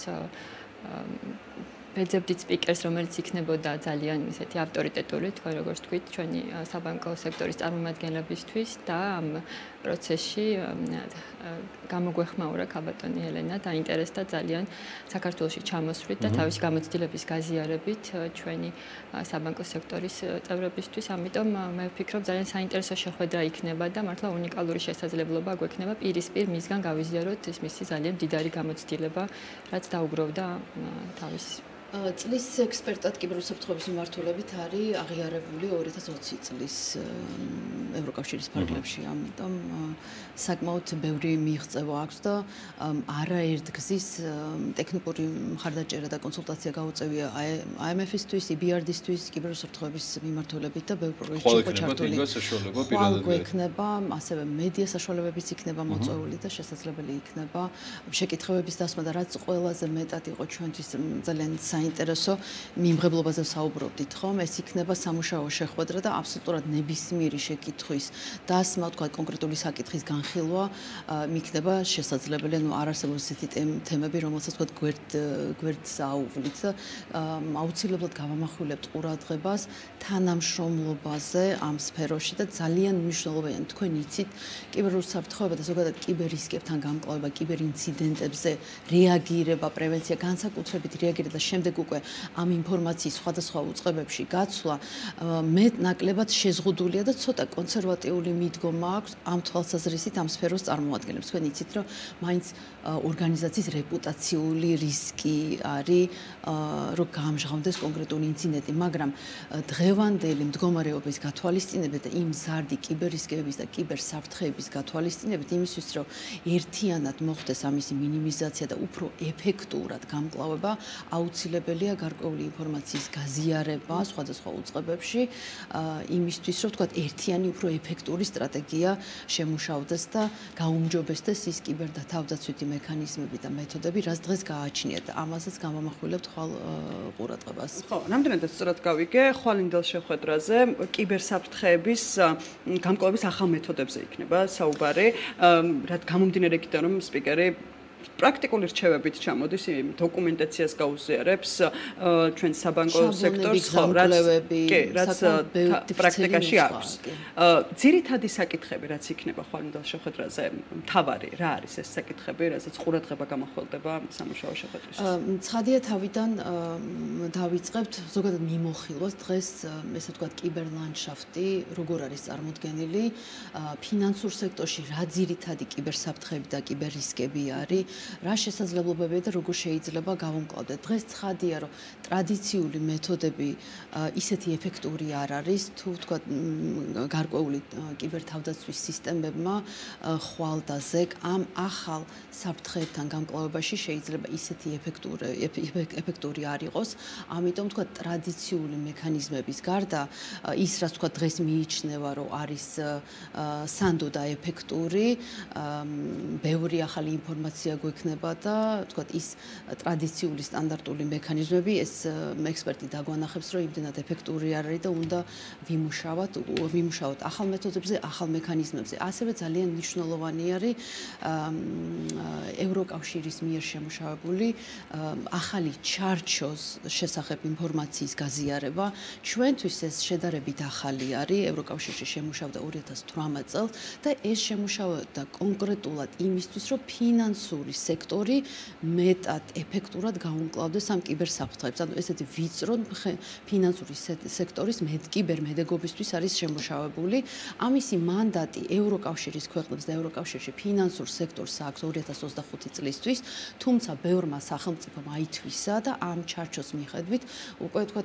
ვეძებდით სპიკერს, რომელიც იქნებოდა ძალიან ისეთი ავტორიტეტული, თქვენ როგორც თქვით, ჩვენი საბანკო სექტორის წარმომადგენლებისთვის და ამ პროცესში გამოგვეხმაურა ქალბატონი ელენა და ინტერესდა ძალიან საქართველოში ჩამოსვლით და თავის გამოცდილების გაზიარებით ჩვენი საბანკო სექტორის წევრებისთვის. ამიტომ მე ვფიქრობ, ძალიან საინტერესო შეხვედრა იქნება და მართლა უნიკალური შესაძლებლობა გვექნება პირისპირ მისგან გავიზიაროთ ეს მისი ძალიან მდიდარი გამოცდილება, რაც დაუგროვდა თავის წლის ექსპერტად კიბერუსაფრთხოების მიმართულებით არის აღიარებული ორი ათას ოცი წლის ევროკავშირის ფარგლებში. ამიტომ საკმაოდ ბევრი მიღწევა აქვს და არაერთგზის ტექნიკური მხარდაჭერა და კონსულტაცია გაუწევია აი ემ ეფ-ისთვის, ი ბი არ დი-ისთვის, კიბერუსაფრთხოების მიმართულებით და ბევრ პროექტში იყო ჩართული. ხვალ გვექნება, ასევე მედია საშუალებებიც იქნება მოწვეული და შესაძლებელი იქნება შეკითხებების დასმა და რაც ყველაზე მეტად იყო ჩვენთვის ძალიან საინტერესო მიმღებლობაზე საუბრობდით, ხომ? ეს იქნება სამუშაო შეხვედრა და აბსოლუტურად ნებისმიერი შეკითხვის დასმა, თქვა კონკრეტული საკითხის განხილვა მიქნება შესაძლებელი, ანუ არ არსებობს ისეთი თემები, რომელსაც თქვა გვერდ გვერდს აუვლით და აუცილებლად გავამახვილებთ ყურადღებას თანამშრომლობაზე ამ სფეროში და ძალიან მნიშვნელოვანია თქვენ იცით კიბერუსაფრთხოება და ზოგადად კიბერისკებთან გამკლავება, კიბერინციდენტებზე რეაგირება, პრევენცია, განსაკუთრებით რეაგირება და შემდეგ უკვე ამ ინფორმაციის სხვადასხვა უწყებებში გაცვლა მეტ ნაკლებად შეზღუდულია და ცოტა კონსერვატიული მიდგომა აქვს ამ თვალსაზრისით ამ სფეროს წარმოადგენლებს. თქვენ იცით, რომ მაინც ორგანიზაციის რეპუტაციული რისკი არის, რომ გამჟღავნდეს კონკრეტული ინციდენტი, მაგრამ დღევანდელი მდგომარეობის გათვალისწინებით და იმ ზარდი კიბერისკების და კიბერსაფრთხეების გათვალისწინებით იმისთვის, რომ ერთიანად მოხდეს ამისი მინიმიზაცია და უფრო ეფექტურად გამკლავება, აუცილებელია გარკვეული ინფორმაციის გაზიარება სხვადასხვა უწყებებში, იმისთვის, რომ თქვათ ერთიანი უფრო ეფექტური სტრატეგია შემუშავდეს და გაუმჯობესდეს ის კიბერ და თავდაცვითი მექანიზმები და მეთოდები, რაც დღეს გააჩნიათ და ამასაც გამომახვილებთ ხვალ ყურადღებას. ხო, ნამდვილად სწორად გავიგე, ხვალინდელ შეხვედრაზე კიბერსაფრთხეების გამკლავების ახალ მეთოდებზე იქნება საუბარი, რაც გამომდინარე იქიდან, რომ სპიკერი პრაქტიკული რჩევებით ჩამოდის, დოკუმენტაციას გაუზიარებს ჩვენ საბანკო სექტორს, ხო, რაც კი, რაც პრაქტიკაში აქვს. ძირითადი საკითხები, რაც იქნება ხვალინდელ შეხვედრაზე, მთავარი რა არის ეს საკითხები, რასაც ყურადღება გამახვილდება სამუშაო შეხვედრისთვის? ცხადია თავიდან დავიწყებთ ზოგადად მიმოხილვას დღეს, ესე ვთქვათ, კიბერლანდშაფტი როგორ არის წარმოდგენილი, ფინანსურ სექტორში რა ძირითადი კიბერსაფრთხეები და კიბერრისკები არის, რა შესაძლებლობებია და როგორ შეიძლება გავუმკლავდეთ. დღეს ცხადია, რომ ტრადიციული მეთოდები ისეთი ეფექტური არ არის, თუ ვთქვათ, გარკვეული კიბერთავდაცვის სისტემებმა ხვალ და ზეგ ამ ახალ საფრთხეებთან გამკლავებაში შეიძლება ისეთი ეფექტური ეფექტური არ იყოს. ამიტომ ვთქვათ, ტრადიციული მექანიზმების გარდა ის, რაც ვთქვათ, დღეს მიიჩნევა, რომ არის სანდო და ეფექტური, ბევრი ახალი ინფორმაცია გვექნება და ვთქვათ, ის ტრადიციული სტანდარტული მექანიზმები, ეს ექსპერტი დაგვანახებს, რომ იმდენად ეფექტური არ არის და უნდა ვიმუშავოთ, ვიმუშავოთ ახალ მეთოდებზე, ახალ მექანიზმებზე. ასევე ძალიან მნიშვნელოვანი არის ევროკავშირის მიერ შემუშავებული ახალი ჩარჩოს შესახებ ინფორმაციის გაზიარება. ჩვენთვის ეს შედარებით ახალი არის, ევროკავშირში შემუშავდა ორი ათას თვრამეტ წელს და ეს შემუშავდა კონკრეტულად იმისთვის, რომ ფინანსური სექტორი მეტად ეფექტურად გაუმკლავდეს ამ კიბერსაფრთხეებს. ანუ ესეთი ვიწრო ფინანსური სექტორის კიბერმედეგობისთვის არის შემუშავებული. ამისი მანდატი ევროკავშირის ქვეყნებს და ევროკავშირში ფინანსურ სექტორს აქვს ორი ათას ოცდახუთი წლისთვის, თუმცა ბევრმა სახელმწიფომ აითვისა და ამ ჩარჩოს მიხედვით უკვე ვთქვათ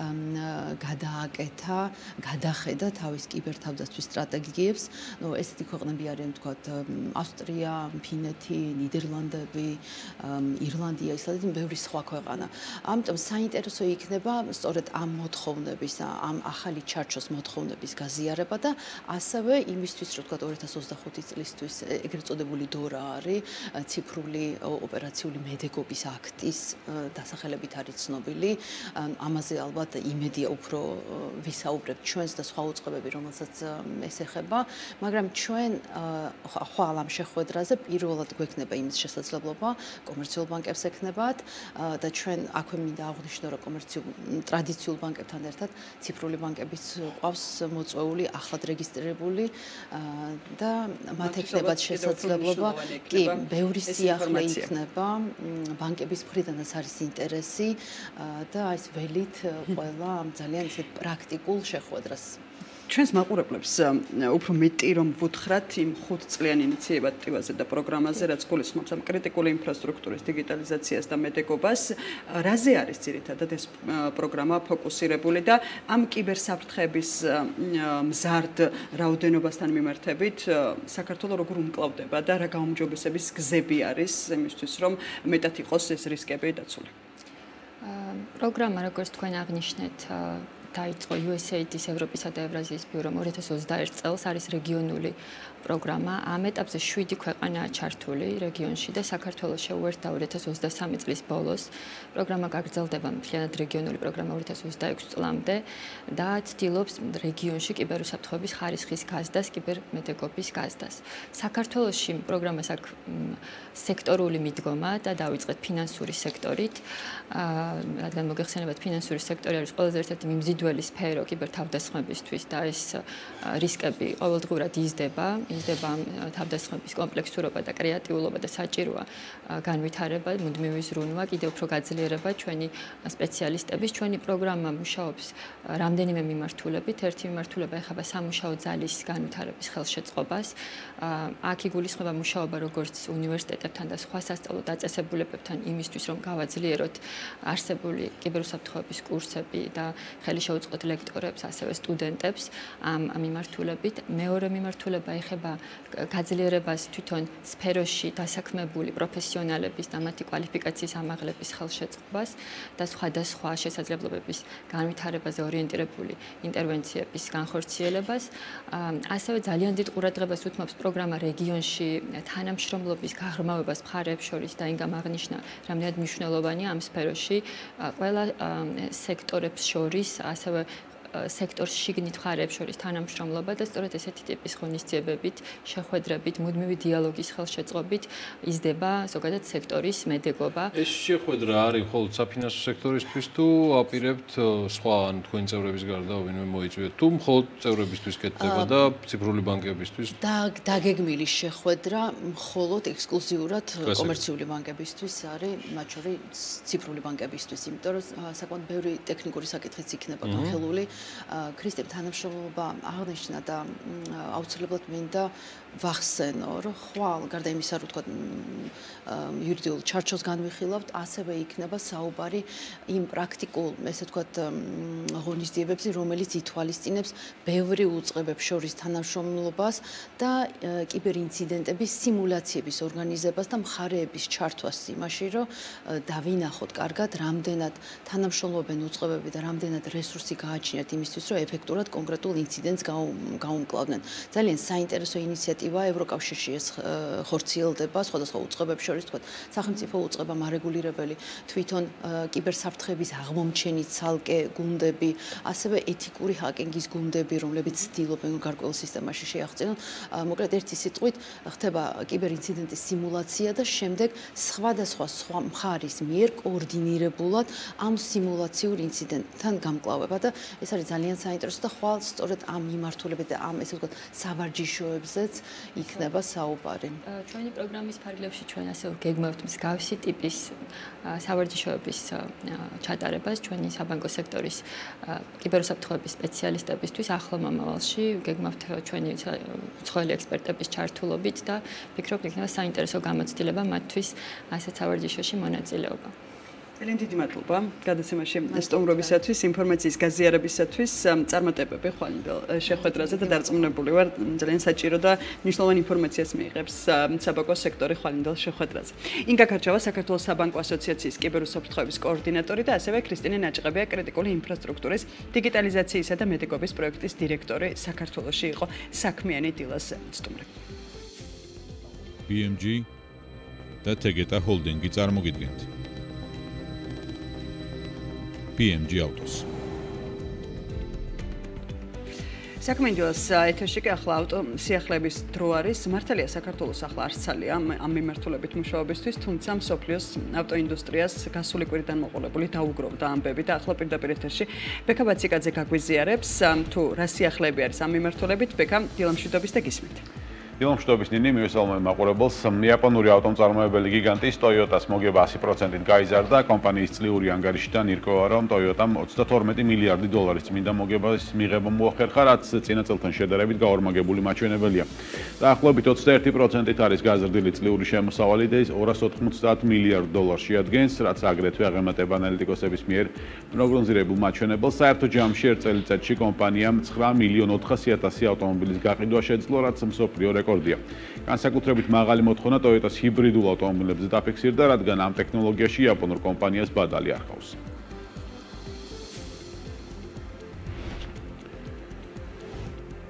გადააკეთა, გადახედა თავის კიბერთავდაცვის სტრატეგიებს. ნუ ესეთი ქვეყნები არიან ვთქვათ ავსტრია, ფინეთი, ნიდერლანდები, ირლანდია, ისლანდია, ბევრი სხვა ქვეყანა. ამიტომ საინტერესო იქნება სწორედ ამ მოთხოვნების, ამ ახალი ჩარჩოს მოთხოვნების გაზიარება და ასევე იმისთვის, რომ ვთქვათ ორი ათას ოცდახუთი წლისთვის ეგრეთ წოდებული დორა არის ციფრული ოპერაციული მედეგობის აქტის დასახელებით არის ცნობილი. ამაზე ალბათ იმედია უფრო ვისაუბრებთ ჩვენს და სხვა უწყებები, რომელსაც ეს ეხება, მაგრამ ჩვენ ხვალ ამ შეხვედრაზე პირველად გვექნება იმის შესაძლებლობა, კომერციულ ბანკებს ექნებათ და ჩვენ აქვე მინდა აღვნიშნო, რომ კომერციულ ტრადიციულ ბანკებთან ერთად ციფრული ბანკებიც ყავს მოწვეული, ახლად რეგისტრირებული და მათ ექნებათ შესაძლებლობა, კი, ბევრი სიახლე იქნება, ბანკების მხრიდანაც არის ინტერესი და ეს ველით ყველა ამ ძალიან ისეთ პრაქტიკულ შეხვედრას. ჩვენს მაყურებლებს უფრო მეტი რომ ვუთხრათ იმ ხუთწლიან ინიციატივაზე და პროგრამაზე, რაც გულისხმობს ამ კრიტიკული ინფრასტრუქტურის დიგიტალიზაციას და მედეგობას, რაზე არის ძირითადად ეს პროგრამა ფოკუსირებული და ამ კიბერსაფრთხეების მზარდ რაოდენობასთან მიმართებით საქართველოს როგორ უმკლავდება და რა გაუმჯობესების გზები არის იმისთვის, რომ მეტად იყოს ეს რისკები დაცული? პროგრამა, როგორც თქვენ აღნიშნეთ, დაიწყო U S A I D-ის ევროპისა და ევრაზიის ბიურომ ორი ათას ოცდაერთი წელს არის რეგიონული პროგრამა. ამ ეტაპზე შვიდი ქვეყანაა ჩართული რეგიონში და საქართველოს შეუერთდა ორი ათას ოცდასამი წლის ბოლოს. პროგრამა გაგრძელდება მთლიანად რეგიონული პროგრამა ორი ათას ოცდაექვსი წლამდე და ცდილობს რეგიონში კიბერუსაფრთხოების ხარისხის გაზდას, კიბერმედიკობის გაზდას. საქართველოში პროგრამას აქვს სექტორული მიდგომა და დავიწყეთ ფინანსური სექტორით. რადგან მოგეხსენებათ, ფინანსური სექტორი არის ყველაზე ერთ-ერთი მიმზიდველი სფერო კიბერთავდასხმებისთვის და ეს რისკები ყოველდღურად იზრდება. იზრდება თავდასხმების კომპლექსურობა და კრეატიულობა და საჭიროა განვითარება, მუდმივი ზრუნვა, კიდევ უფრო გაძლიერება ჩვენი სპეციალისტების. ჩვენი პროგრამა მუშაობს რამდენიმე მიმართულებით. ერთი მიმართულება ეხება სამუშაო ძალის განვითარების ხელშეწყობას. აქ იგულისხმება მუშაობა როგორც უნივერსიტეტებთან და სხვა სასწავლო დაწესებულებებთან იმისთვის, რომ გავაძლიეროთ არსებული კიბერუსაფრთხოების კურსები და ხელი შეუწყოთ ლექტორებს, ასევე სტუდენტებს ამ მიმართულებით. მეორე მიმართულება ეხება გაძლიერებას თვითონ სფეროში დასაქმებული პროფესიონალების და მათი კვალიფიკაციის ამაღლების ხელშეწყობას და სხვადასხვა შესაძლებლობების განვითარებაზე ორიენტირებული ინტერვენციების განხორციელებას. ასევე ძალიან დიდ ყურადღებას უთმობს პროგრამა რეგიონში თანამშრომლობის გაღრმავებას მხარეებს შორის და ინგამ აღნიშნა, რამდენად მნიშვნელოვანია ამ სფეროში ყველა სექტორებს შორის, ასევე სექტორში შიგნით მხარეებს შორის თანამშრომლობა და სწორედ ესეთი ტიპის ღონისძიებებით, შეხვედრებით, მუდმივი დიალოგის ხელშეწყობით იზრდება ზოგადად სექტორის მედეგობა. ეს შეხვედრა არის მხოლოდ საფინანსო სექტორისთვის თუ აპირებთ სხვა ან თქვენი წევრების გარდა ვინმე მოიწვიეთ თუ მხოლოდ წევრებისთვის კეთდება და ციფრული ბანკებისთვის? და დაგეგმილი შეხვედრა მხოლოდ ექსკლუზიურად კომერციული ბანკებისთვის არის, მათ შორის ციფრული ბანკებისთვის, იმიტომ რომ საკმაოდ ბევრი ტექნიკური საკითხიც იქნება განხილული. ქრისტემ თანამშრომლობა აღნიშნა და აუცილებლად მინდა ვახსენო, რომ ხვალ გარდა იმისა, რომ თქვა იურიდიულ ჩარჩოს განვიხილავთ, ასევე იქნება საუბარი იმ პრაქტიკულ, ესე ვთქვათ, ღონისძიებებზე, რომელიც ითვალისწინებს ბევრი უწყებებს შორის თანამშრომლობას და კიბერინციდენტების სიმულაციების ორგანიზებას და მხარეების ჩართვას იმაში, რომ დავინახოთ კარგად, რამდენად თანამშრომლობენ უწყებები და რამდენად რესურსი გააჩნიათ იმისთვის, რომ ეფექტურად კონკრეტულ ინციდენტს გაუმკლავდნენ. ძალიან საინტერესო ინიციატივაა, ევროკავშირში ეს ხორციელდება სხვადასხვა უწყებებს შორის, თქვა სახელმწიფო უწყება, მარეგულირებელი, თვითონ კიბერსაფრთხების აღმომჩენი ცალკე გუნდები, ასევე ეთიკური ჰაკინგის გუნდები, რომლებიც ცდილობენ გარკვეულ სისტემაში შეაღწიონ. მოკლედ ერთი სიტყვით ხდება კიბერინციდენტის სიმულაცია და შემდეგ სხვადასხვა სხვა მხარის მიერ კოორდინირებულად ამ სიმულაციურ ინციდენტთან გამკლავება და ეს არის ძალიან საინტერესო და ხვალ სწორედ ამ მიმართულებით და ამ ესე ვთქვათ სავარჯიშოებზეც იქნება საუბარი. ჩვენი პროგრამის ფარგლებში ჩვენ ასე გეგმავთ მსგავსი ტიპის სავარჯიშოების ჩატარებას ჩვენი საბანკო სექტორის კიბერუსაფრთხოების სპეციალისტებისთვის ახლო მომავალში გეგმავთ ჩვენი უცხოელი ექსპერტების ჩართულობით და ვფიქრობ იქნება საინტერესო გამოცდილება მათთვის ასეთ სავარჯიშოში მონაწილეობა. ძალიან დიდი მადლობა გადაცემაში სტუმრობისათვის, ინფორმაციის გაზიარებისათვის, წარმატებები ხვალინდელ შეხვედრაზე და დარწმუნებული ვარ, ძალიან საჭირო და მნიშვნელოვანი ინფორმაციას მიიღებს საბანკო სექტორი ხვალინდელ შეხვედრაზე. ინგა ქარჩავა, საქართველოს საბანკო ასოციაციის კიბერუსაფრთხოების კოორდინატორი და ასევე ქრისტინე ნაჭყებია, კრიტიკული ინფრასტრუქტურის დიგიტალიზაციისა და მედიკობის პროექტის დირექტორი საქართველოში იყო საქმიანი დილას სტუმრი. B M G და Tegeta Holding-ი წარმოგიდგენთ. B M G Autos. საქმენდილოს ეთერში კი ახლა ავტო სიახლეების დრო არის. მართალია საქართველოს ახლა არც ცალია ამ მიმართულებით მუშაობისთვის, თუმცა მსოფლიოს ავტოინდუსტრიას გასული კვირიდან მოყოლებული დაუგროვდა ამბები და ახლა პირდაპირ ეთერში ბექა ბაციკაძე გაგვიზიარებს თუ რა სიახლეები არის ამ მიმართულებით. ბექა, დილამშვიდობის და გისმით. დილამშვიდობის ნინი, მივესალმე მაყურებელს. იაპონური ავტომწარმოებელი გიგანტის Toyota-ს მოგება ათი პროცენტით გაიზარდა. კომპანიის წლიური ანგარიშიდან ირკვევა, რომ Toyota-მ ოცდათორმეტი მილიარდი დოლარის წმინდა მოგებას მიღება მოახერხა, რაც წინა წელთან შედარებით გაორმაგებული მაჩვენებელია. დაახლოებით ოცდაერთი პროცენტით არის გაზრდილი წლიური შემოსავალი და ის ორას ოთხმოცდაათ მილიარდ დოლარს შეადგენს, რაც აგრეთვე აღემატება ანალიტიკოსების მიერ პროგნოზირებულ მაჩვენებელს. საერთო ჯამში ერთ წელიწადში კომპანიამ ცხრა მილიონ ოთხასი ათასი ავტომობილის გაყიდვა შეძლო, რაც მსოფლიო რეკორდია. განსაკუთრებით მაღალი მოთხოვნა Toyota-ს ჰიბრიდულ ავტომობილებზე დაფიქსირდა, რადგან ამ ტექნოლოგიაში იაპონურ კომპანიას ბადალი არ ჰყავს.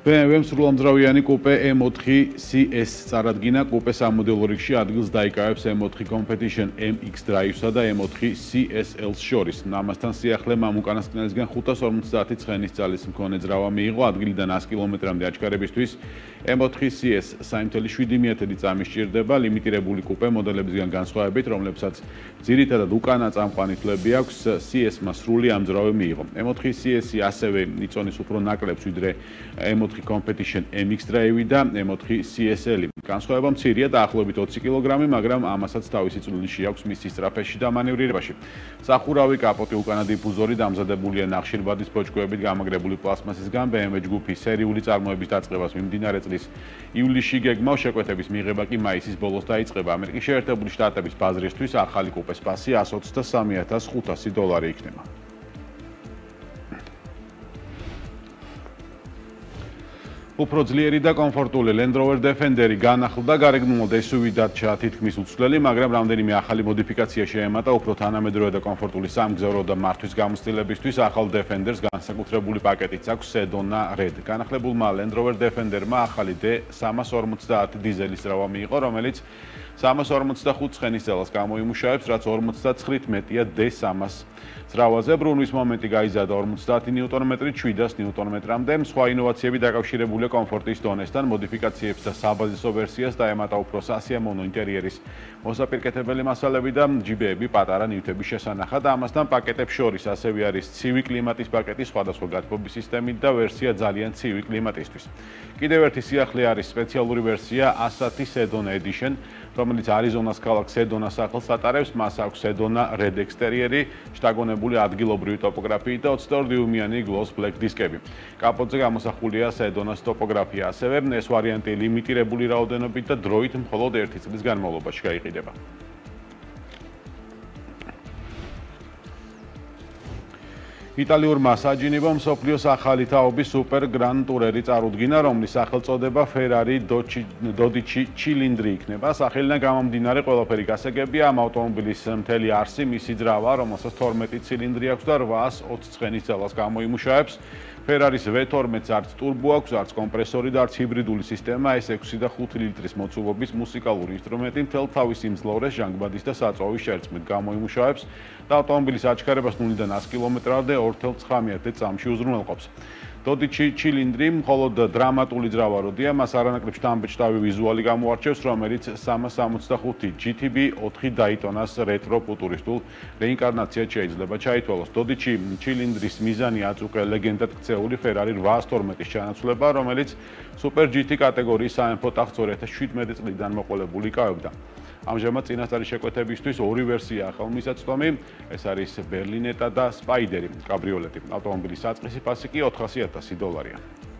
B M W-ს სრულამძრავიანი კუპე M ოთხი C S წარადგინა. კუპეს სამოდელო რიგში ადგილს დაიკავებს M ოთხი Competition M X Drive-სა და M ოთხი C S L-ს შორის. ამასთან სიახლე ამ უკანასკნელისგან ხუთას ორმოცდაათი ცხენის ძალის მქონე ძრავა მიიღო. ადგილიდან ას კილომეტრამდე აჩქარებისთვის M ოთხი C S სამი ათეული შვიდი წამი სჭირდება. ლიმიტირებული კუპე მოდელებისგან განსხვავებით, რომლებსაც ძირითადად უკანა წამყვანი თვლები აქვს, C S-მა სრული ამძრავი მიიღო. M ოთხი C S-ი ასევე იწონის უფრო ნაკლებს ვიდრე M ოთხი Competition M X Drive და M ოთხი C S L-ი. განსხვავება მცირეა, დაახლოებით ოცი კილოგრამი, მაგრამ ამასაც თავისი წვლილი შეაქვს მისი სწრაფეში და მანევრირებაში. სახურავი, კაპოტი, უკანა დიფუზორი დამზადებულია ნახშირბადის ბოჭკოებით გამაგრებული პლასმასისგან. B M W ჯგუფის სერიული წარმოების დაწყებას მიმდინარე წლის ივლისში გეგმავს, შეკვეთების მიღება კი მაისის ბოლოს დაიწყება. ამერიკის შეერთებული შტატების ბაზრისთვის ახალი კუპეს ფასი ას ოცდასამი ათას ხუთასი დოლარი იქნება. უფრო ძლიერი და კომფორტული Land Rover Defender-ი განახლდა, გარეგნულად ეს უ ვი დარჩა თითქმის უცვლელი, მაგრამ რამდენიმე ახალი მოდიფიკაცია შეემატა უფრო თანამედროვე და კომფორტული სამგზავრო და მართვის გამოცდილებისთვის. ახალ Defender-ს განსაკუთრებული პაკეტიც აქვს Sedona Red. განახლებულმა Land Rover Defender-მა ახალი D სამას ორმოცდაათი დიზელის ძრავა მიიღო, რომელიც სამას ორმოცდახუთ ცხენის ძალას გამოიმუშავებს, რაც ორმოცდაცხრით მეტია D სამას ძრავაზე. ბრუნვის მომენტი გაიზარდა ორმოცდაათი ნიუტონმეტრით შვიდას ნიუტონმეტრამდე. სხვა ინოვაციები დაკავშირებულია კომფორტის დონესთან, მოდიფიკაციებს და საბაზისო ვერსიას დაემატა უფრო სასიამოვნო ინტერიერის მოსაპირკეთებელი მასალები და ჯიბეები პატარა ნივთების შესანახად. ამასთან პაკეტებს შორის ასევე არის ცივი კლიმატის პაკეტი სხვადასხვა გათბობის სისტემით და ვერსია ძალიან ცივი კლიმატისთვის. კიდევ ერთი სიახლე არის სპეციალური ვერსია ასათი Sedona Edition, რომელიც არიზონას ქალაქ Sedona-ს ახლს ატარებს. მას აქვს Sedona Red ექსტერიერი, შტაგონებული ადგილობრივი ტოპოგრაფიით და ოცდაორ დიუმიანი gloss black დისკები. კაპოტზე გამოსახულია Sedona-ს ტოპოგრაფია. ასევე ეს ვარიანტი ლიმიტირებული რაოდენობით და დროით მხოლოდ ერთი წლის განმავლობაში გაიყიდება. იტალიურმა საჯინიბომ მსოფლიოს ახალი თაობის სუპერ გრან ტურერი წარუდგინა, რომლის სახელწოდება Ferrari dodici ჩილინდრი იქნება. სახელიდან გამომდინარე ყველაფერი გასაგებია, ამ ავტომობილის მთელი არსი მისი ძრავა, რომელსაც თორმეტი ცილინდრი აქვს და რვაას ოცი ცხენის ძალას გამოიმუშავებს. Ferrari-ს V თორმეტს არც ტურბო აქვს, არც კომპრესორი და არც ჰიბრიდული სისტემა, ეს ექვსი და ხუთი ლიტრის მოცულობის მუსიკალური ინსტრუმენტი მთელ თავისი მძლოვრეს ჟანგბადის და საწვავის შერწყმით გამოიმუშავებს და ავტომობილის აჩქარებას ნულიდან ას კილომეტრამდე ორ ათას ცხრამეტ წამში უზრუნველყოფს. Dodici ჩილინდრი მხოლოდ დრამატული ძრავა როდია, მას არანაკლებ შთამბეჭდავი ვიზუალი გამოარჩევს, რომელიც სამას ორმოცდახუთი G T B ოთხი Daytona-ს რეტრო ფუტურისტულ რეინკარნაციად შეიძლება ჩაითვალოს. Dodici ჩილინდრის მიზანი აწუყე ლეგენდად ქცეული Ferrari რვაას თორმეტის ჩანაცვლება, რომელიც Super G T კატეგორიის სამეფო ტახტს ორი ათას შვიდმეტი წლიდან მოყოლებული იკავებდა. ამჟამად წინასწარი შეკვეთებისთვის ორი ვერსია ხელმისაწვდომი, ეს არის Berlinetta და Spider-ი კაბრიოლეტი. ავტომობილის საწყისი ფასი კი ოთხასი ათასი დოლარია.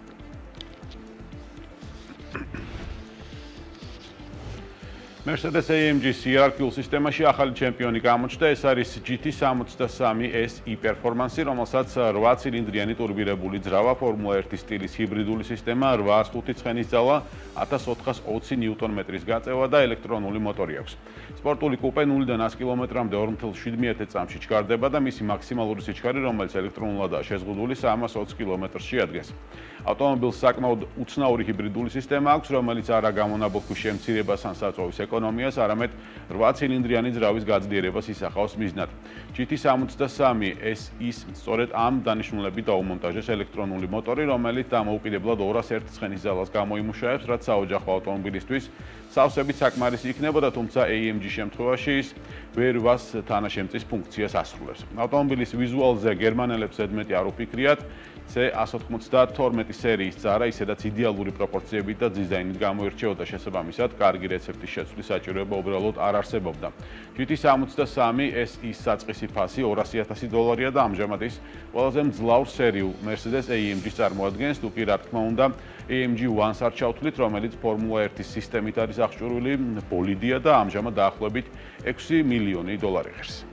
Mercedes A M G C R Q სისტემაში ახალი ჩემპიონი გამოჩნდა, ეს არის G T სამოცდასამი S E პერფორმანსი, რომელსაც რვა ცილინდრიანი ტურბირებული ძრავა, ფორმულა ერთი სტილის ჰიბრიდული სისტემა, რვაას ხუთი ცხენის ძალა, ათას ოთხას ოცი ნიუტონმეტრის გაწევა და ელექტრონული მოტორი აქვს. სპორტული კუპე ნულიდან ას კილომეტრამდე ორ ათას შვიდმეტ წამში ჩქარდება და მისი მაქსიმალური სიჩქარე, რომელიც ელექტრონულადაა შეზღუდული, სამას ოცი კილომეტრს შეადგენს. ავტომობილს საკმაოდ უცნაური ჰიბრიდული სისტემა აქვს, რომელიც არა გამონაბოლქვი შემცირებას ან საწვავის ეკონომიას, არამედ რვა ცილინდრიანი ძრავის გაძლიერებას ისახავს მიზნად. G T სამოცდასამი S E-ს სწორედ ამ დანიშნულებით დაუმონტაჟეს ელექტრონული მოტორი, რომელიც დამოუკიდებლად ორას ერთი ცხენის ძალას გამოიმუშავებს, რაც საოჯახო ავტომობილისთვის სავსებით საკმარისი იქნებოდა, თუმცა A M G შემთხვევაში ის ვერ რვას თანაშემწის ფუნქციას ასრულებს. ავტომობილის ვიზუალზე გერმანელებს ზედმეტი არ უფიქრიათ, C ას ოცდათორმეტი სერიის ძარა, ისედაც იდეალური პროპორციებით და დიზაინით გამოირჩეოდა, შესაბამისად, კარგი რეცეპტის შეცვლის საჭიროება უბრალოდ არ არსებობდა. G T სამოცდასამი S E-ს საწყისი ფასი ორასი ათასი დოლარია და ამჟამად ის ყველაზე მძლავრ სერიულ Mercedes A M G-ს წარმოადგენს, თუ კი რა თქმა უნდა A M G One-ს არ ჩავთვლით, რომელიც ფორმულა ერთის სისტემით არის აღჭურვილი ბოლიდია და ამჟამად დაახლოებით ექვსი მილიონი დოლარი ღირს.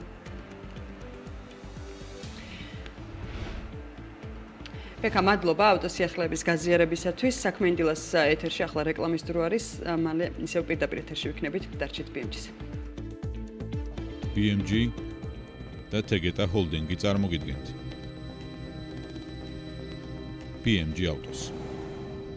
ეკა მადლობა ავტოსიახლეების გაზიარებისათვის. საქმე ინდილას ეთერში ახლა რეკლამის დრო არის, მალე ისევ პირდაპირ ეთერში ვიქნებით, დარჩით B M G-ზე. B M G და Tegeta Holding-ი წარმოგიდგენთ. B M G Autos.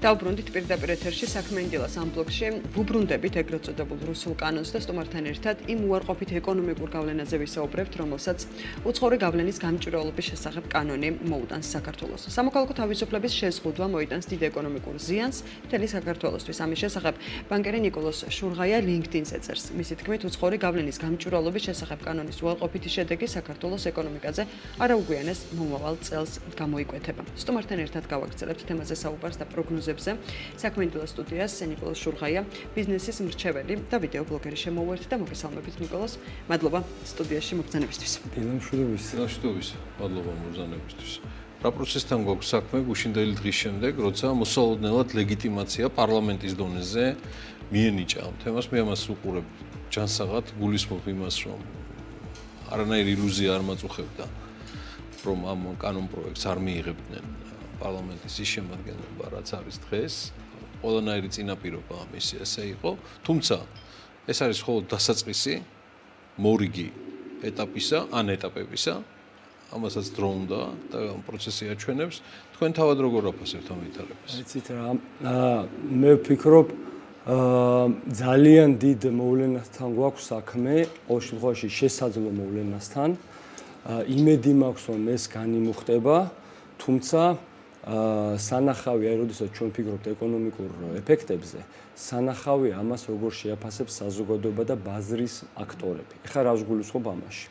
დავბრუნდით პირდაპირ ეთერში საქმენდილას ამ ბლოკში ვუბრუნდებით ეგრეთ წოდებულ რუსულ კანონს და სტუმართან ერთად იმ უარყოფით ეკონომიკურ გავლენაზე ვისაუბრებთ, რომელსაც უცხოური გავლენის გამჭვირვალობის შესახებ კანონი მოუტანს საქართველოს. სამოქალაქო თავისუფლების შეზღუდვა მოიტანს დიდ ეკონომიკურ ზიანს მთელი საქართველოსთვის. ამის შესახებ ბანკერი ნიკოლოზ შურღაია LinkedIn-ზე წერს. მისი თქმით, უცხოური გავლენის გამჭვირვალობის შესახებ კანონის უარყოფითი შედეგი საქართველოს ეკონომიკაზე არაუგვიანეს მომავალ წელს გამოიკვეთება. სტუმართან ერთად გავაგრძელებთ თემაზე საუბარს და პროგნოზებზე. საქმენდილოს სტუდიას ნიკოლოზ შურღაია, ბიზნესის მრჩეველი და ვიდეო ბლოგერი შემოვერთ და მოგესალმებით ნიკოლოზ. მადლობა სტუდიაში მოგზაურობისთვის. დილამშვიდობის. დილამშვიდობის. მადლობა მოგზაურობისთვის. რა პროცესთან გვაქვს საქმე გუშინდელი დღის შემდეგ, როცა მოსალოდნელად ლეგიტიმაცია პარლამენტის დონეზე მიენიჭა ამ თემას, მე ამას უყურებ ჯანსაღად, გულისხმობ იმას, რომ არანაირი ილუზია არ მაწუხებდა, რომ ამ კანონ პროექტს არ მიიღებდნენ პარლამენტის ის შემადგენლობა, რაც არის დღეს. ყველანაირი წინაპირობა ამის ესე იყო, თუმცა ეს არის მხოლოდ დასაწყისი მორიგი ეტაპისა, ან ეტაპებისა. ამასაც დრო უნდა და ამ პროცესი აჩვენებს. თქვენ თავად როგორ აფასებთ ამ ვითარებას? იცით რა, მე ვფიქრობ, ძალიან დიდ მოვლენასთან გვაქვს საქმე, ყოველ შემთხვევაში შესაძლო მოვლენასთან. იმედი მაქვს, რომ ეს განიმუხტება, თუმცა სანახავია, როდესაც ჩვენ ვფიქრობთ ეკონომიკურ ეფექტებზე, სანახავია ამას როგორ შეაფასებს საზოგადოება და ბაზრის აქტორები. ეხლა რა ვგულისხმობ ამაში?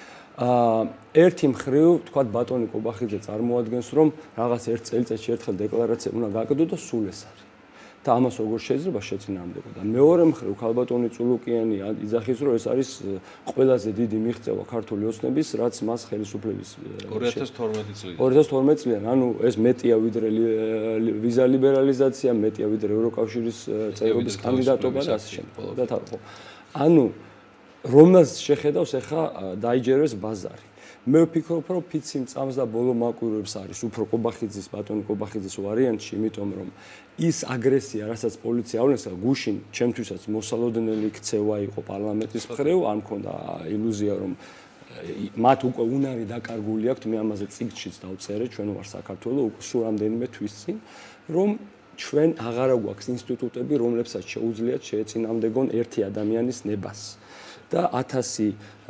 ერთი მხრივ, თქვათ ბატონი კობახიძე წარმოადგენს, რომ რაღაც ერთ წელიწადში ერთხელ დეკლარაცია უნდა გააკეთო და სულ ეს არის. და ამას როგორ შეიძლება შეწინააღმდეგო და მეორე მხრივ ქალბატონი წულუკიანი იძახის, რომ ეს არის ყველაზე დიდი მიღწევა ქართული ოცნების, რაც მას ხელისუფლების ორი ათას თორმეტი წლიდან. ორი ათას თორმეტი წლიდან, ანუ ეს მეტია ვიდრე ვიზა ლიბერალიზაცია, მეტია ვიდრე ევროკავშირის წევრობის კანდიდატობა და ასე შემდეგ. და თავი. ანუ რომელს შეხედავს ახლა დაიჯერებს ბაზარი. მე ვფიქრობ, რომ ფიცი წამს და ბოლო მაკვირვებს არის უფრო კობახიძის, ბატონი კობახიძის ვარიანტში, იმიტომ რომ ის აგრესია, რასაც პოლიცია ავლენს, გუშინ ჩემთვისაც მოსალოდნელი ქცევა იყო პარლამენტის მხრივ, არ მქონდა ილუზია, რომ მათ უკვე უნარი დაკარგული აქვთ, მე ამაზე წიგნშიც დავწერე, ჩვენ ვარ საქართველოს, უკვე სულ რამდენიმე თვის წინ, რომ ჩვენ აღარა გვაქვს ინსტიტუტები, რომლებსაც შეუძლიათ შეეწინააღმდეგონ ერთი ადამიანის ნებას. და ათასი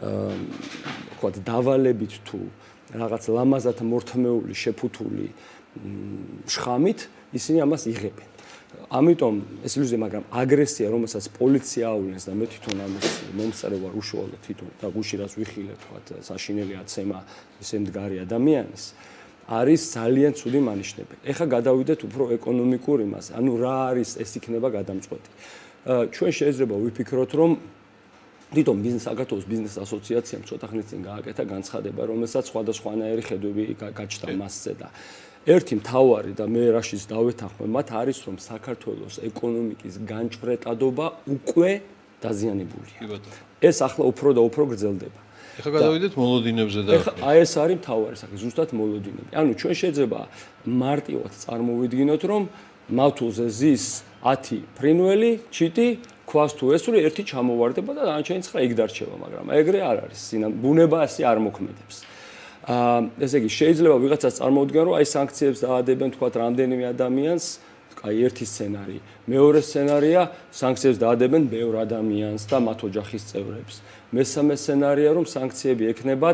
ვთქვათ დავალებით თუ რაღაც ლამაზად მორთმეული შეფუთული შხამით ისინი ამას იღებენ. ამიტომ ეს ილუზია, მაგრამ აგრესია, რომელსაც პოლიცია ავლენს და მე თვითონ ამის მომწრე ვარ უშუალოდ თვითონ და გუში რაც ვიხილე ვთქვათ საშინელი აცემა ესე მდგარი ადამიანის არის ძალიან ცუდი მანიშნებელი. ეხლა გადავიდეთ უფრო ეკონომიკურ იმას, ანუ რა არის ეს იქნება გადამწყვეტი. ჩვენ შეიძლება ვიფიქროთ, რომ თვითონ ბიზნეს საქართველოს ბიზნეს ასოციაციამ ცოტა ხნის წინ გააკეთა განცხადება, რომელსაც სხვადასხვანაირი ხედვები გაჩნდა მასზე და ერთი მთავარი და მე რაშიც დავეთანხმე მათ არის, რომ საქართველოს ეკონომიკის განჭვრეტადობა უკვე დაზიანებულია. ეს ახლა უფრო და უფრო გრძელდება. ეხლა გადავიდეთ მოლოდინებზე და აი ეს არის მთავარი საკითხი, ზუსტად მოლოდინები. ანუ ჩვენ შეიძლება მარტივად წარმოვიდგინოთ, რომ მავთულზე ზის ათი ფრინველი, ჩიტი ქვას თუ ესური ერთი ჩამოვარდება და დანარჩენი ცხრა იქ დარჩება, მაგრამ ეგრე არ არის. ბუნება ასე არ მოქმედებს. აა ესე იგი შეიძლება ვიღაცას წარმოვიდგინო, რომ აი სანქციებს დაადებენ თქვათ რამდენიმე ადამიანს, აი ერთი სცენარი. მეორე სცენარია, სანქციებს დაადებენ ბევრ ადამიანს და მათ ოჯახის წევრებს. მესამე სცენარია, რომ სანქციები ექნებათ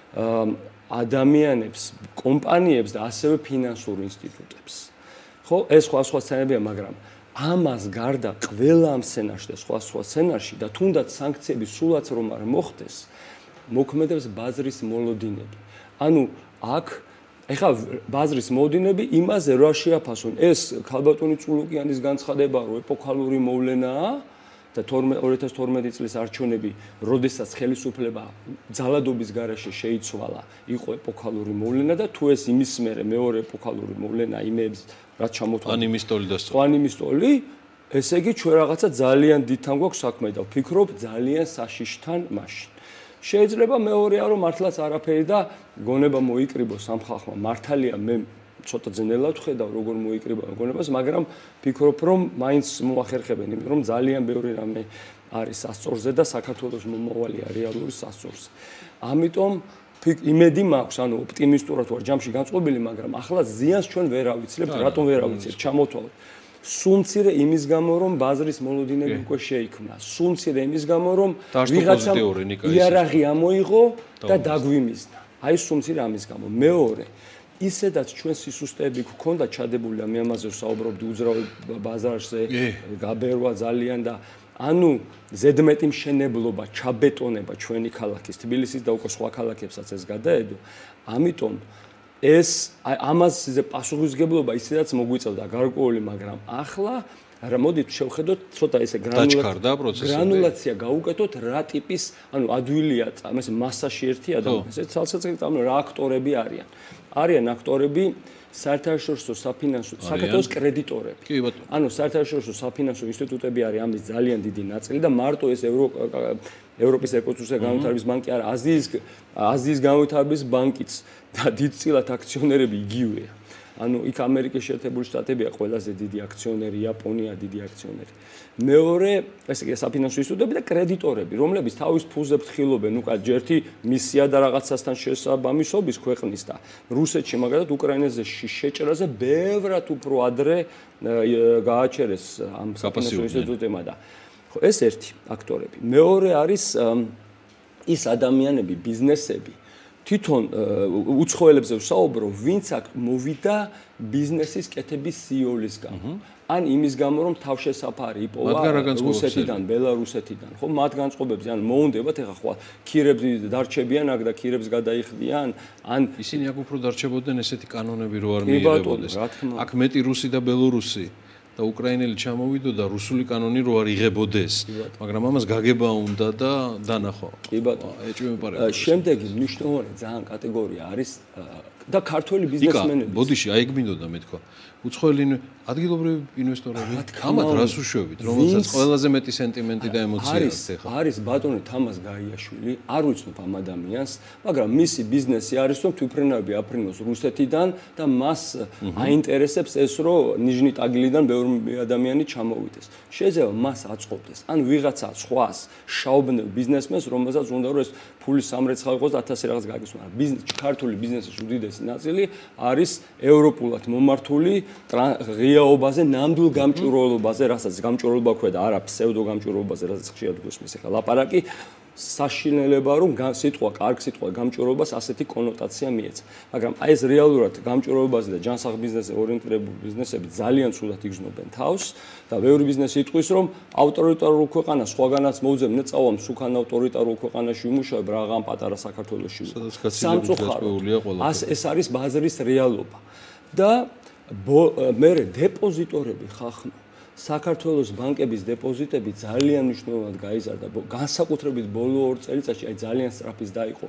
ადამიანებს, კომპანიებს და ასევე ფინანსურ ინსტიტუტებს. ხო, ეს სხვა სხვა სცენებია, მაგრამ ამას გარდა ყველა ამ სცენარში და სხვა სხვა სცენარში და თუნდაც სანქციები სულაც რომ არ მოხდეს, მოქმედებს ბაზრის მოლოდინები. ანუ აქ ეხლა ბაზრის მოლოდინები იმაზე რა შეაფასონ, ეს ქალბატონი წულუკიანის განცხადება, რომ ეპოქალური მოვლენაა და ორი ათას თორმეტი წლის არჩევნები, როდესაც ხელისუფლება ძალადობის გარეშე შეიცვალა, იყო ეპოქალური მოვლენა და თუ ეს იმის მერე მეორე ეპოქალური მოვლენა იმებს რაც ჩამოთვალა. ან იმის ტოლი დასწრო. ან იმის ტოლი, ესე იგი ჩვენ რაღაცა ძალიან დიდთან გვაქვს საქმე და ვფიქრობ ძალიან საშიშთან მაშინ. შეიძლება მეორეა რომ მართლაც არაფერი და გონება მოიკრიბოს ამ ხალხმა. მართალია მე ცოტა ძნელად ვხედავ როგორ მოიკრიბა გონებას, მაგრამ ვფიქრობ რომ მაინც მოახერხებენ, იმიტომ რომ ძალიან ბევრი რამე არის სასწორზე და საქართველოს მომავალია რეალური სასწორზე. ამიტომ იმედი მაქვს, ანუ ოპტიმისტურად ვარ ჯამში განწყობილი, მაგრამ ახლა ზიანს ჩვენ ვერ ავიცლებთ, რატომ ვერ ავიცლებთ, ჩამოთვალოთ. სულ მცირე იმის გამო, რომ ბაზრის მოლოდინები უკვე შეიქმნა. სულ მცირე იმის გამო, რომ ვიღაცამ იარაღი ამოიღო და დაგვიმიზნა. აი სულ მცირე ამის გამო. მეორე, ისედაც ჩვენ სისუსტეები გქონდა ჩადებული, მე ამაზე ვსაუბრობდი უძრავ ბაზარზე, გაბერვა ძალიან და ანუ ზედმეტი მშენებლობა, ჩაბეტონება ჩვენი ქალაქის, თბილისის და უკვე სხვა ქალაქებსაც ეს გადაედო. ამიტომ ეს ამაზე პასუხისმგებლობა ისედაც მოგვიწევდა გარკვეული, მაგრამ ახლა რა მოდით შევხედოთ ცოტა ესე გრანულაცია გაუკეთოთ რა ტიპის, ანუ ადვილია, ამას მასაში ერთი ადამიანი, ეს თვალსაჩინო ანუ რა აქტორები არიან. არიან აქტორები საერთაშორისო საფინანსო საქართველოს კრედიტორები. ანუ საერთაშორისო საფინანსო ინსტიტუტები არის ამის ძალიან დიდი ნაწილი და მარტო ეს ევროპის ეკონომიკის განვითარების ბანკი არა, აზიის აზიის განვითარების ბანკიც და დიდწილად აქციონერები იგივეა. ანუ იქ ამერიკის შეერთებული შტატებია ყველაზე დიდი აქციონერი, იაპონია დიდი აქციონერი. მეორე, ესე იგი საფინანსო ინსტიტუტები და კრედიტორები, რომლებიც თავის ფულზე ფთხილობენ, ну, ჯერთი მისია და რაღაცასთან შესაბამისობის ქვეყნის და რუსეთში მაგალითად უკრაინაზე შეჭრაზე ბევრად უფრო ადრე გააჩერეს ამ საფინანსო ინსტიტუტებმა და ხო, ეს ერთი აქტორები. მეორე არის ის ადამიანები, ბიზნესები თვითონ უცხოელებზე ვსაუბრო, ვინც აქ მოვიდა ბიზნესის კეთების სიოლისგან. ან იმის გამო, რომ თავშესაფარი იპოვა რუსეთიდან, ბელარუსეთიდან, ხო, მათ განწყობებზე, ან მოუნდებათ ეხა ხო, ქირებს დარჩებიან აქ და ქირებს გადაიხდიან, ან ისინი აქ უფრო დარჩებოდნენ ესეთი კანონები რო არ მიიღებოდეს. აქ მეტი რუსი და ბელორუსი და უკრაინელი ჩამოვიდო და რუსული კანონი რო არ იღებოდეს, მაგრამ ამას გაგება უნდა და დანახო. კი ბატონო, ეჭვმეპარება. შემდეგი მნიშვნელოვანი ძალიან კატეგორია არის და ქართველი ბიზნესმენები. ბოდიში, აი გმინდოდა მეთქვა. უცხოელი ადგილობრივი ინვესტორები ამათ რას უშვებით, რომელსაც ყველაზე მეტი სენტიმენტი და ემოცია აქვს ეხლა. არის ბატონი თამაზ გაიაშვილი, არ ვიცნობ ამ ადამიანს, მაგრამ მისი ბიზნესი არის რომ თვითფრენები აფრინოს რუსეთიდან და მას აინტერესებს ეს რომ ნიჟნი ტაგილიდან ბევრი ადამიანი ჩამოვიდეს. შეიძლება მას აწყობდეს, ან ვიღაცა სხვას შაობნელ ბიზნესმენს, რომელსაც უნდა რომ ეს ფულის სამრეცხა იყოს და ათასი რაღაც გაიგოს, მაგრამ ბიზნეს ქართული ბიზნესის უდიდესი ნაწილი არის ევროპულად მომართული ღიაობაზე, ნამდვილ გამჭვირვალობაზე, რასაც გამჭვირვალობა ქვია, არა ფსევდო გამჭვირვალობაზე, რასაც ხშირად გვესმის ახლა ლაპარაკი, საშინელება რომ სიტყვა, კარგ სიტყვა გამჭვირვალობას ასეთი კონოტაცია მიეცა. მაგრამ აი ეს რეალურად გამჭვირვალობაზე და ჯანსაღ ბიზნესზე ორიენტირებული ბიზნესები ძალიან ცუდად იგრძნობენ თავს და ბევრი ბიზნესი იტყვის რომ ავტორიტარულ ქვეყანას სხვაგანაც მოუძებნე წავალ მსუქან ავტორიტარულ ქვეყანაში ვიმუშავებ რაღაც პატარა საქართველოში. სამწუხაროდ ეს არის ბაზრის რეალობა. და მე დეპოზიტორები ხახნო საქართველოს ბანკების დეპოზიტები ძალიან მნიშვნელოვნად გაიზარდა. განსაკუთრებით ბოლო ორ წელიწადში აი ძალიან სწრაფის დაიყო.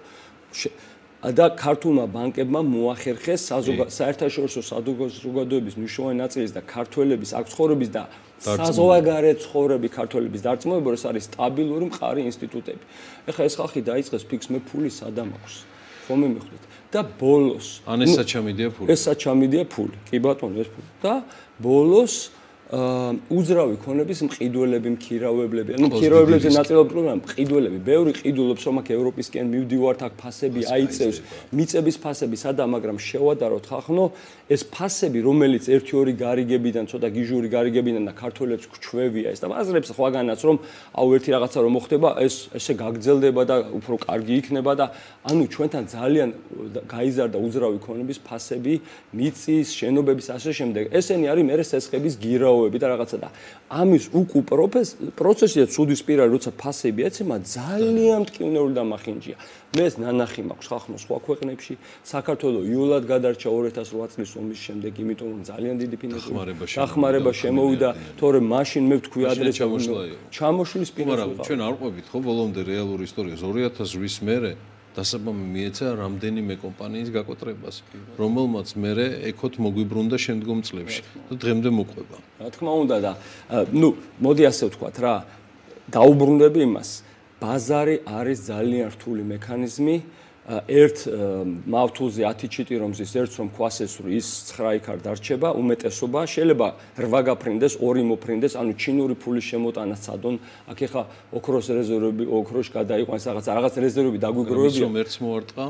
და ქართულმა ბანკებმა მოახერხეს საერთაშორისო საზოგადოების მნიშვნელოვანი ნაწილის და ქართველების აქ ცხოვრების და საზღვარგარეთ ცხოვრები ქართველების დარწმუნება, ეს არის სტაბილური მყარი ინსტიტუტები. ეხლა ეს ხალხი დაიწყეს ფიქს მე ფული სადამ აქვს. ხომ მიხვდით? და ბოლოს ან ეს საჩამიდია ფული. ეს საჩამიდია ფული. კი ბატონო, ეს ფული. და ბოლოს უძრავი ქონების მყიდველები, მქირავებლები, ანუ მქირავებლებზე ნაწილობრივ პრობლემა მყიდველები. ბევრი ყიდულობს, რომ აქ ევროპისკენ მივდივართ, აქ ფასები აიწევს, მიწების ფასები სადა, მაგრამ შევადაროთ ხახნო, ეს ფასები, რომელიც ერთი ორი გარიგებიდან, ცოტა გიჟური გარიგებიდან და ქართველებს გვჩვევია ეს და აზრებს ხვაგანაც, რომ აუ ერთი რაღაცა რომ მოხდება, ეს ესე გაგრძელდება და უფრო კარგი იქნება და ანუ ჩვენთან ძალიან გაიზარდა უძრავი ქონების ფასები, მიწის, შენობების ასე შემდეგ. ესენი არის მე სესხების გირაო და რაღაცა და ამის უკუ პროცესია ცუდისპირა როცა ფასები ეცემა ძალიან მტკივნეული და მახინჯია. მე ეს ნანახი მაქვს ხახნო სხვა ქვეყნებში, საქართველოს იულად გადარჩა ორ ათას რვა წლის ომის შემდეგ, იმიტომ რომ ძალიან დიდი ფინანსური დახმარება შემოვიდა, თორემ მაშინ მე ვთქვი ადრე ჩამოშლის პირას. მაგრამ ჩვენ არ ყვებით ხო ბოლომდე რეალური ისტორიას ორი ათას რვის მერე დასაბამი მიეცა რამდენიმე კომპანიის გაკოტრებას, რომელმაც მერე ეკოთ მოგვიბრუნდა შემდგომ წლებში და დღემდე მოყვება. რა თქმა უნდა და ნუ მოდი ასე ვთქვათ რა, დაუბრუნდები იმას. ბაზარი არის ძალიან რთული მექანიზმი. ერთ მავთულზე ათი ჩიტი რომ ზის ერთს რომ ქვას ესური ის ცხრა იქ არ დარჩება, უმეტესობა შეიძლება რვა გაფრინდეს, ორი მოფრინდეს, ანუ ჩინური ფულის შემოტანა სცადონ. აქ ეხა ოქროს რეზერვები, ოქროში გადაიყვანს რაღაცა, რაღაც რეზერვები დაგვიგროვებია. მერც მოარტყა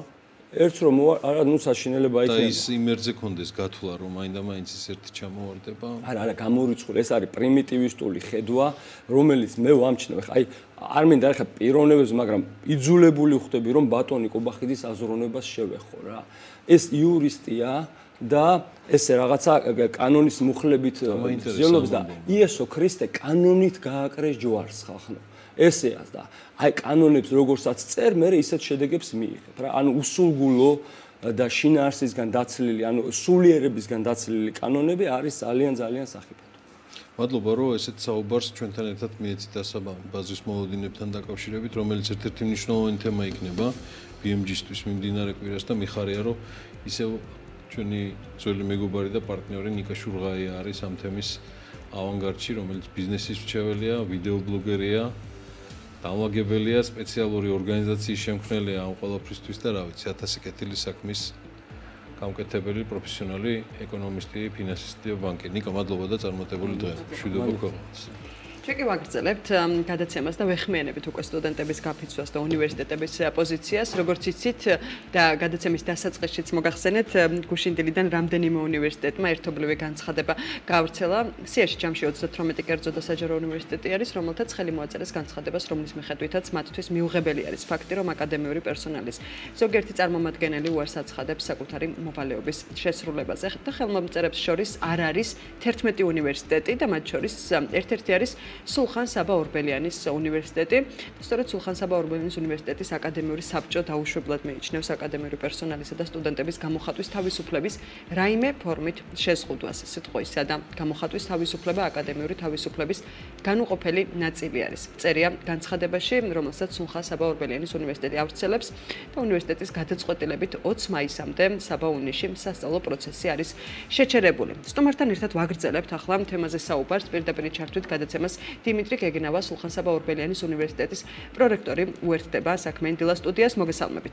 ერთს რომ არა ნუ საშინელება იქნება. და ის იმერზე კონდეს გათვლა რომ მაინდა-მაინც ის ერთი ჩამოვარდება. არა, არა, გამორიცხული, ეს არის პრიმიტივისტული ხედვა, რომელიც მე ვამჩნევ. აი, არ მინდა ხა პიროვნებებს, მაგრამ იძულებული ვხდები რომ ბატონი კობახიძის აზროვნებას შევეხო რა. ეს იურისტია და ესე რაღაცა კანონის მუხლებით ძიელობს და იესო ქრისტე კანონით გააკრეს ჯვარს ხალხო. ესეა და აი კანონებს როგორცაც წერ, მე ისეთ შედეგებს მიიღებ რა. ანუ უსულგულო და შინაარსისგან დაცლილი, ანუ სულიერებისგან დაცლილი კანონები არის ძალიან ძალიან სახიფათო. მადლობა რომ ესეთ საუბარს ჩვენთან ერთად მიეცით ასაბამ ბაზრის მოლოდინებთან დაკავშირებით, რომელიც ერთ-ერთი მნიშვნელოვანი თემა იქნება ბი ემ ჯი-ისთვის მიმდინარე კვირას და მიხარია რომ ისევ ჩვენი ძველი მეგობარი და პარტნიორი ნიკა შურღაია არის ამ თემის ავანგარდში, რომელიც ბიზნესის მრჩეველია, ვიდეო ბლოგერია, დამლაგებელია, სპეციალური ორგანიზაციის შემქმნელია ამ ყველაფრისთვის და რა ვიცი, ათასი კეთილი საქმის გამკეთებელი პროფესიონალი ეკონომისტი, ფინანსისტი, ბანკერი. ნიკა, მადლობა და წარმატებული დღე. მშვიდობა გქონდეს. ჩვენ კი ვაგრძელებთ გადაცემას და ვეხმიანებით უკვე სტუდენტების გაფიცვას და უნივერსიტეტების პოზიციას, როგორც იცით და გადაცემის დასაწყისშიც მოგახსენეთ, გუშინდილიდან რამდენიმე უნივერსიტეტმა ერთობლივი განცხადება გაავრცელა. სიაში ჯამში ოცდათვრამეტი კერძო და საჯარო უნივერსიტეტი არის, რომელთაც ხელი მოაწერეს განცხადებას, რომლის მიხედვითაც მათთვის მიუღებელი არის ფაქტი, რომ აკადემიური პერსონალის ზოგიერთი წარმომადგენელი უარს აცხადებს საკუთარი მოვალეობის შესრულებაზე. და ხელმომწერებს შორის არ არის თერთმეტი უნივერსიტეტი და მათ შორის ერთ-ერთი არის სულხან საბა ორბელიანის უნივერსიტეტი. სწორედ სულხან საბა ორბელიანის უნივერსიტეტის აკადემიური საბჭო დაუშვებლად მიიჩნევს აკადემიური პერსონალისა და სტუდენტების გამოხატვის თავისუფლების რაიმე ფორმით შეზღუდვას. სიტყვისა და გამოხატვის თავისუფლება აკადემიური თავისუფლების განუყოფელი ნაწილი არის. წერია განცხადებაში, რომელსაც სულხან საბა ორბელიანის უნივერსიტეტი ავრცელებს და უნივერსიტეტის გადაწყვეტილებით ოცი მაისამდე საბა უნიში სასწავლო პროცესი არის შეჩერებული. სტუმართან ერთად ვაგრძელებთ ახლა თემაზე საუბარს, პირდაპირ ჩართვით გადაცემას დიმიტრი გეგნავა, სულხან საბა ორბელიანის უნივერსიტეტის პრორექტორი უერთდება საქმე დილა სტუდიას. მოგესალმებით.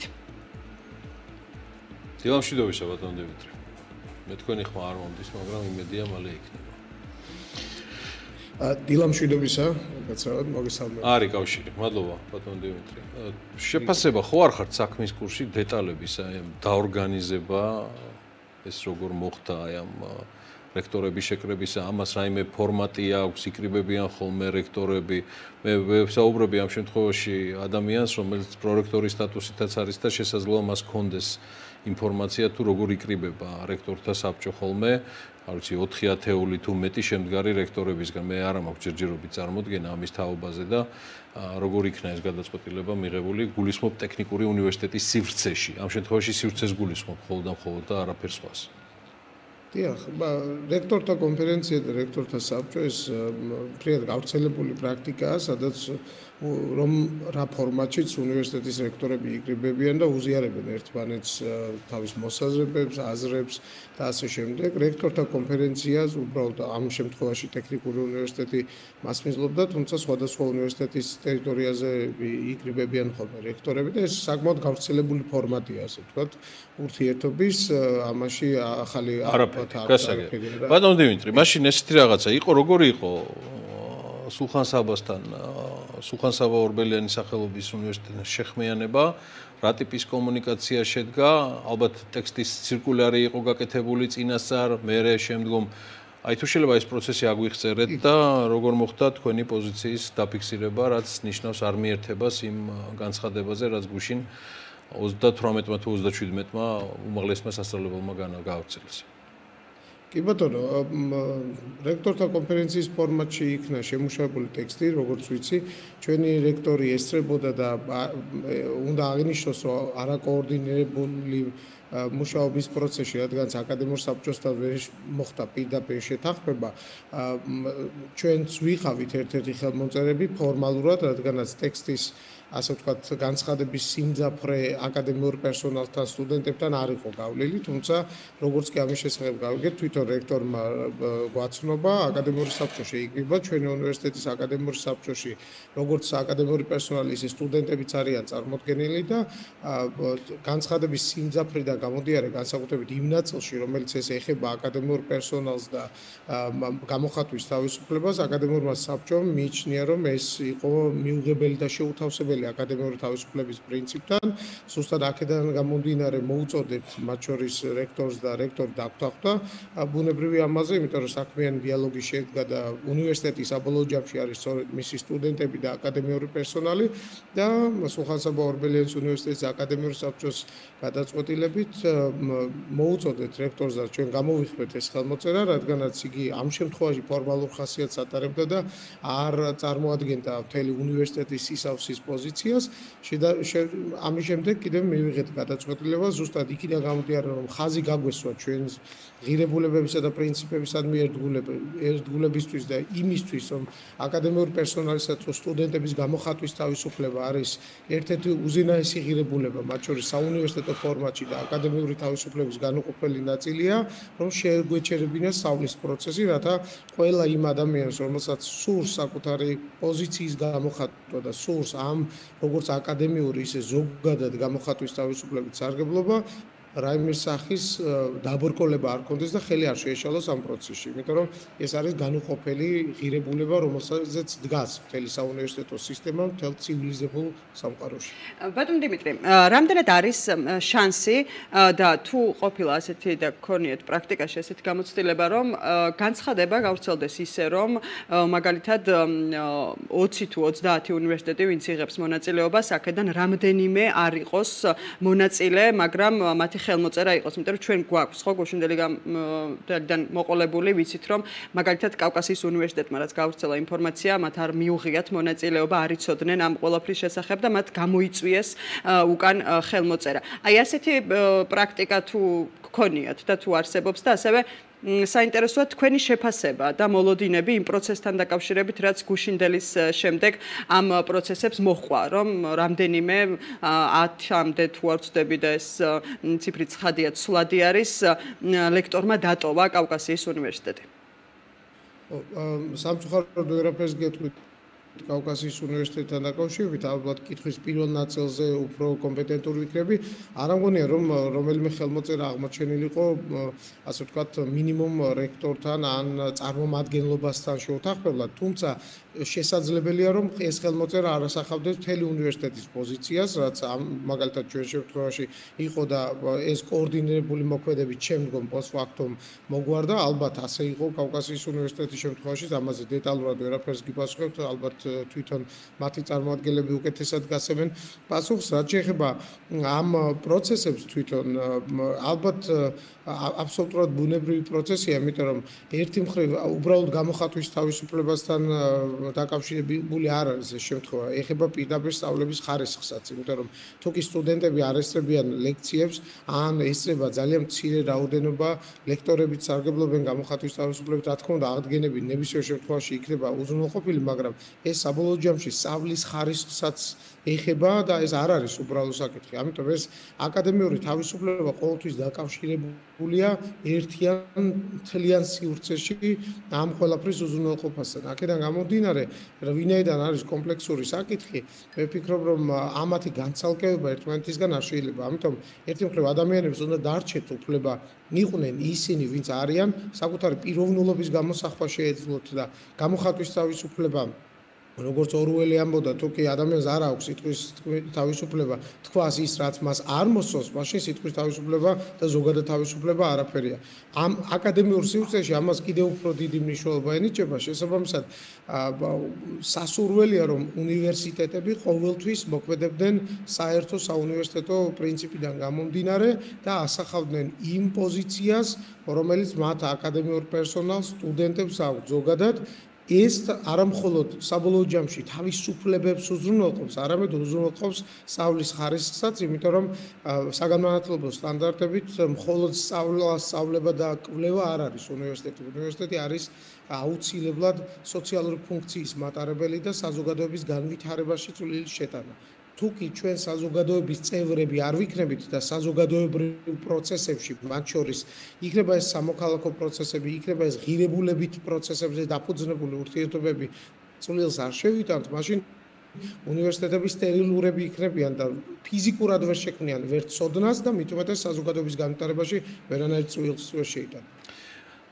დილა მშვიდობისა ბატონ დიმიტრი. მე თქვენი ხმა არ მომდის, მაგრამ იმედია მალე იქნება. დილა მშვიდობისა, გაცრავად მოგესალმებით. არის კავშირი. მადლობა ბატონ დიმიტრი. შეფასება ხო არ ხართ საქმის კურსში დეტალების, აი ამ დაორგანიზება, ეს როგორ მოხდა აი ამ რექტორების შეკრებისა, ამას რაიმე ფორმატი აქვს, იკრიბებიან ხოლმე რექტორები. მე ვსაუბრობი ამ შემთხვევაში ადამიანს, რომელიც პრორექტორის სტატუსითაც არის და შესაძლოა მას ჰქონდეს ინფორმაცია თუ როგორ იკრიბება რექტორთა საბჭო ხოლმე, არ ვიცი, ოთხი ათეული თუ მეტი შემდგარი რექტორებისგან. მე არ მაქვს ჯერჯერობით წარმოდგენა ამის თაობაზე და როგორ იქნა ეს გადაწყვეტილება მიღებული, გულისხმობ ტექნიკური უნივერსიტეტის სივრცეში. ამ შემთხვევაში სივრცეს გულისხმობ მხოლოდ და მხოლოდ და არაფერ სხვას. დიახ, რექტორთა კონფერენცია და რექტორთა საბჭო ეს ფრიად გავრცელებული პრაქტიკაა, სადაც რომ რა ფორმატშიც უნივერსიტეტის რექტორები იკრიბებიან და უზიარებენ ერთმანეთს თავის მოსაზრებებს, აზრებს და ასე შემდეგ. რექტორთა კონფერენციას უბრალოდ ამ შემთხვევაში ტექნიკური უნივერსიტეტი მასპინძლობდა, თუმცა სხვადასხვა უნივერსიტეტის ტერიტორიაზე იკრიბებიან ხოლმე რექტორები და ეს საკმაოდ გავრცელებული ფორმატია, ასე ვთქვათ, ურთიერთობის ამაში ახალი გასაგებია. ბატონ დიმიტრი, მაშინ ესეთი რაღაცა იყო, როგორი იყო სულხან საბასთან, სულხან საბა ორბელიანის სახელობის უნივერსიტეტის შეხმიანება, რა ტიპის კომუნიკაცია შედგა, ალბათ ტექსტის ცირკულარი იყო გაკეთებული წინასწარ, მერე შემდგომ აი თუ შეიძლება ეს პროცესი აგვიხსენეთ და როგორ მოხდა თქვენი პოზიციის დაფიქსირება, რაც ნიშნავს არ მიერთებას იმ განცხადებაზე, რაც გუშინ ოცდათვრამეტმა თუ ოცდაშვიდმეტმა უმაღლესმა სასწავლებელმა გაავრცელეს. კი ბატონო, რექტორთა კონფერენციის ფორმატში იქნა შემუშავებული ტექსტი, როგორც ვიცი, ჩვენი რექტორი ესწრებოდა და უნდა აღინიშნოს, რომ არაკოორდინირებული მუშაობის პროცესში, რადგან აკადემიურ საბჭოსთან ვერ მოხდა პირდაპირ შეთანხმება, ჩვენც ვიყავით ერთ-ერთი ხელმომწერები ფორმალურად, რადგანაც ტექსტის ასე ვთქვათ, განცხადების სიმძაფრე აკადემიურ პერსონალთან, სტუდენტებთან არ იყო გავლილი, თუმცა როგორც კი ამის შესახებ გავიგეთ, თვითონ რექტორმა გვაცნობა აკადემიური საბჭოში იკრიბა ჩვენი უნივერსიტეტის აკადემიური საბჭოში, როგორც აკადემიური პერსონალი, ისე სტუდენტებიც არიან წარმოდგენილი და განცხადების სიმძაფრიდან გამოდიარე განსაკუთრებით იმ ნაწილში, რომელიც ეს ეხება აკადემიურ პერსონალს და გამოხატვის თავისუფლებას, აკადემიურმა საბჭომ მიიჩნია, რომ ეს იყო მიუღებელი და შეუთავსებელი განკუთვნილი აკადემიური თავისუფლების პრინციპთან. ზუსტად აქედან გამომდინარე მოუწოდებთ მათ შორის რექტორს და რექტორი დაგვთანხმდა ბუნებრივი ამაზე, იმიტომ რომ საქმიანი დიალოგი შედგა და უნივერსიტეტის საბოლოო ჯამში არის სწორედ მისი სტუდენტები და აკადემიური პერსონალი და სულხან-საბა ორბელიანის უნივერსიტეტის აკადემიური საბჭოს გადაწყვეტილებით მოუწოდეთ რექტორს და ჩვენ გამოვიხმეთ ეს ხელმოწერა, რადგანაც იგი ამ შემთხვევაში ფორმალურ ხასიათს ატარებდა და არ წარმოადგენდა მთელი უნივერსიტეტის სისავსის პოზიციას. ამის შემდეგ კიდევ მივიღეთ გადაწყვეტილება ზუსტად იქიდან გამომდინარე, რომ ხაზი გაგვესვა ჩვენს ღირებულებებისა და პრინციპებისადმი ერთგულებისთვის და იმისთვის, რომ აკადემიური პერსონალისა თუ სტუდენტების გამოხატვის თავისუფლება არის ერთ-ერთი უზენაესი ღირებულება, მათ შორის საუნივერსიტეტო ფორმატში და აკადემიური თავისუფლების განუყოფელი ნაწილია, რომ შეგვეჩერებინა სწავლის პროცესი, რათა ყველა იმ ადამიანს, რომელსაც სურს საკუთარი პოზიციის გამოხატვა და სურს ამ როგორც აკადემიური, ისე ზოგადად გამოხატვის თავისუფლებით სარგებლობა, რაიმე სახის დაბრკოლება არ კონდეს და ხელი არ შეეშალოს ამ პროცესში, იმიტომ რომ ეს არის განუყოფელი ღირებულება, რომელსაც დგას მთელი საუნივერსიტეტო სისტემა მთელ ცივილიზებულ სამყაროში. ბატონ დიმიტრი, რამდენად არის შანსი და თუ ყოფილა ასეთი და გქონიათ პრაქტიკაში ასეთი გამოცდილება, რომ განცხადება გავრცელდეს ისე, რომ მაგალითად ოცი თუ ოცდაათი უნივერსიტეტი ვინც იღებს მონაწილეობას, აქედან რამდენიმე არ იყოს მონაწილე, მაგრამ მათი ხელმოწერა იყოს, იმიტომ რომ ჩვენ გვაქვს ხო გუშინდელიდან მოყოლებული, ვიცით რომ მაგალითად კავკასიის უნივერსიტეტმა რაც გავრცელა ინფორმაცია, მათ არ მიუღიათ მონაწილეობა, არ იცოდნენ ამ ყველაფრის შესახებ და მათ გამოიწვიეს უკან ხელმოწერა. აი ასეთი პრაქტიკა თუ გქონიათ და თუ არსებობს და ასევე საინტერესოა თქვენი შეფასება და მოლოდინები იმ პროცესთან დაკავშირებით, რაც გუშინდელის შემდეგ ამ პროცესებს მოჰყვა, რომ რამდენიმე ათამდე თუ არ ვცდები და ეს ციფრი ცხადია, ცვლადი არის, ლექტორმა დატოვა კავკასიის უნივერსიტეტი. სამწუხაროდ ვერაფერს გეტყვით კავკასიის უნივერსიტეტთან დაკავშირებით, ალბათ კითხვის პირველ ნაწილზე უფრო კომპეტენტური ვიქნები. არ ამგონია, რომ რომელიმე ხელმოწერა აღმოჩენილიყო, ასე ვთქვათ, მინიმუმ რექტორთან ან წარმომადგენლობასთან შეუთანხმებლად, თუმცა შესაძლებელია, რომ ეს ხელმოწერა არ ასახავდეს მთელი უნივერსიტეტის პოზიციას, რაც მაგალითად ჩვენ შემთხვევაში იყო და ეს კოორდინირებული მოქმედებით შემდგომ პოსტფაქტუმ მოგვარდა, ალბათ ასე იყო კავკასიის უნივერსიტეტის შემთხვევაში, ამაზე დეტალურად ვერაფერს გიპასუხებთ, ალბათ თვითონ მათი წარმოადგენლები უკეთესად გასცემენ პასუხს, რაც შეეხება ამ პროცესებს თვითონ, ალბათ აბსოლუტურად ბუნებრივი პროცესია, იმიტომ რომ ერთი მხრივ უბრალოდ გამოხატვის თავისუფლებასთან დაკავშირებული არ არის ეს შემთხვევა, ეხება პირდაპირ სწავლების ხარისხსაც, იმიტომ რომ თუ კი სტუდენტები არ ესწრებიან ლექციებს, ან ესწრება ძალიან მცირე რაოდენობა ლექტორებით სარგებლობენ გამოხატვის თავისუფლებით, რა თქმა უნდა, აღდგენები ნებისმიერ შემთხვევაში იქნება უზრუნველყოფილი, მაგრამ ეს საბოლოო ჯამში სწავლის ხარისხსაც ეხება და ეს არ არის უბრალო საკითხი. ამიტომ ეს აკადემიური თავისუფლება ყოველთვის დაკავშირებულია ერთიან მთლიან სივრცეში ამ ყველაფრის უზრუნველყოფასთან. აქედან გამომდინარე, რომ ვინაიდან არის კომპლექსური საკითხი, მე ვფიქრობ, რომ ამათი განცალკევება ერთმანეთისგან არ შეიძლება. ამიტომ ერთი მხრივ ადამიანებს უნდა დარჩეთ უფლება იყვნენ ისინი, ვინც არიან, საკუთარი პიროვნულობის გამოსახვა შეეძლოთ და გამოხატვის თავისუფლება როგორც ორუელი ამბობდა, თუ კი ადამიანს არ აქვს სიტყვის თავისუფლება, თქვას ის, რაც მას არ მოსწონს, მაშინ სიტყვის თავისუფლება და ზოგადად თავისუფლება არაფერია. ამ აკადემიურ სივრცეში ამას კიდევ უფრო დიდი მნიშვნელობა ენიჭება, შესაბამისად, სასურველია, რომ უნივერსიტეტები ყოველთვის მოქმედებდნენ საერთო საუნივერსიტეტო პრინციპიდან გამომდინარე და ასახავდნენ იმ პოზიციას, რომელიც მათ აკადემიურ პერსონალს, სტუდენტებს აქვს ზოგადად. ეს არამხოლოდ საბოლოო ჯამში თავისუფლებებს უზრუნველყოფს, არამედ უზრუნველყოფს სწავლის ხარისხსაც, იმიტომ რომ საგანმანათლებლო სტანდარტებით მხოლოდ სწავლა, სწავლება და კვლევა არ არის უნივერსიტეტი. უნივერსიტეტი არის აუცილებლად სოციალური ფუნქციის მატარებელი და საზოგადოების განვითარებაში წვლილი შეტანა. თუ კი ჩვენ საზოგადოების წევრები არ ვიქნებით და საზოგადოებრივ პროცესებში, მათ შორის იქნება ეს სამოქალაქო პროცესები, იქნება ეს ღირებულებით პროცესებზე დაფუძნებული ურთიერთობები წვლილს არ შევიტანთ, მაშინ უნივერსიტეტები სტერილურები იქნებიან და ფიზიკურად ვერ შექმნიან ვერც ცოდნას და მით უმეტეს საზოგადოების განვითარებაში ვერანაირ წვლილს ვერ შეიტანონ.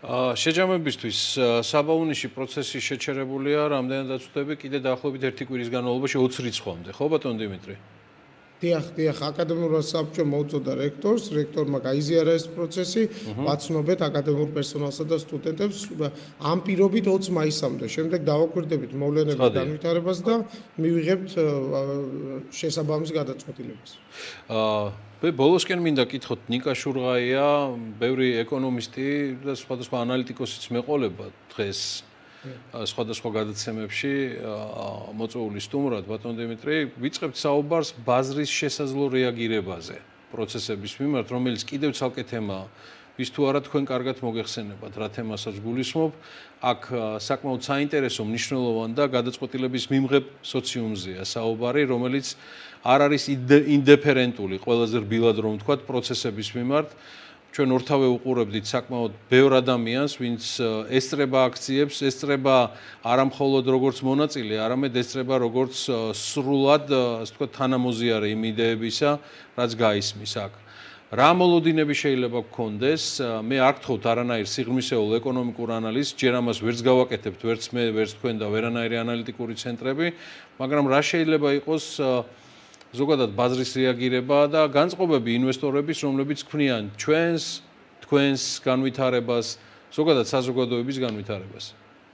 შეჯამებისთვის საბაუნიში პროცესი შეჩერებულია, რამდენადაც ვხვდები, კიდე დაახლოებით ერთი კვირის განმავლობაში ოცი რიცხვამდე. ხო ბატონ დიმიტრი? დიახ, დიახ, აკადემიურ საბჭომ მოუწოდა რექტორს, რექტორმა გაიზიარა ეს პროცესი, ვაცნობეთ აკადემიურ პერსონალსა და სტუდენტებს ამ პირობით ოცი მაისამდე. შემდეგ დავაკვირდებით მოვლენების განვითარებას და მივიღებთ შესაბამის გადაწყვეტილებას. აა ბოლოსკენ მინდა კითხოთ ნიკა შურღაია, ბევრი ეკონომისტი და სხვადასხვა ანალიტიკოსიც მეყოლება დღეს სხვადასხვა გადაცემებში მოწვეული სტუმრად ბატონ დიმიტრი, ვიწყებთ საუბარს ბაზრის შესაძლო რეაგირებაზე პროცესების მიმართ, რომელიც კიდევ ცალკე თემაა. ვის თუ არა თქვენ კარგად მოგეხსენებათ, რა თემასაც გულისხმობ, აქ საკმაოდ საინტერესო, მნიშვნელოვანი და გადაწყვეტილების მიმღებ სოციუმზეა საუბარი, რომელიც არ არის ინდიფერენტული, ყველაზე რბილად რომ ვთქვათ, პროცესების მიმართ. ჩვენ ორთავე უყურებდით საკმაოდ ბევრ ადამიანს, ვინც ესწრება აქციებს, ესწრება არა მხოლოდ როგორც მონაწილე, არამედ ესწრება როგორც სრულად, ასე ვთქვათ, თანამოზიარე იმ იდეებისა, რაც გაისმის აქ. რა მოლოდინები შეიძლება გქონდეს? მე არ გთხოვთ არანაირ სიღრმისეულ ეკონომიკურ ანალიზს, ჯერ ამას ვერც გავაკეთებთ, ვერც მე, ვერც თქვენ და ვერანაირი ანალიტიკური ცენტრები, მაგრამ რა შეიძლება იყოს ზოგადად ბაზრის რეაგირება და განწყობები ინვესტორების, რომლებიც ქმნიან ჩვენს, თქვენს განვითარებას, ზოგადად საზოგადოების განვითარებას.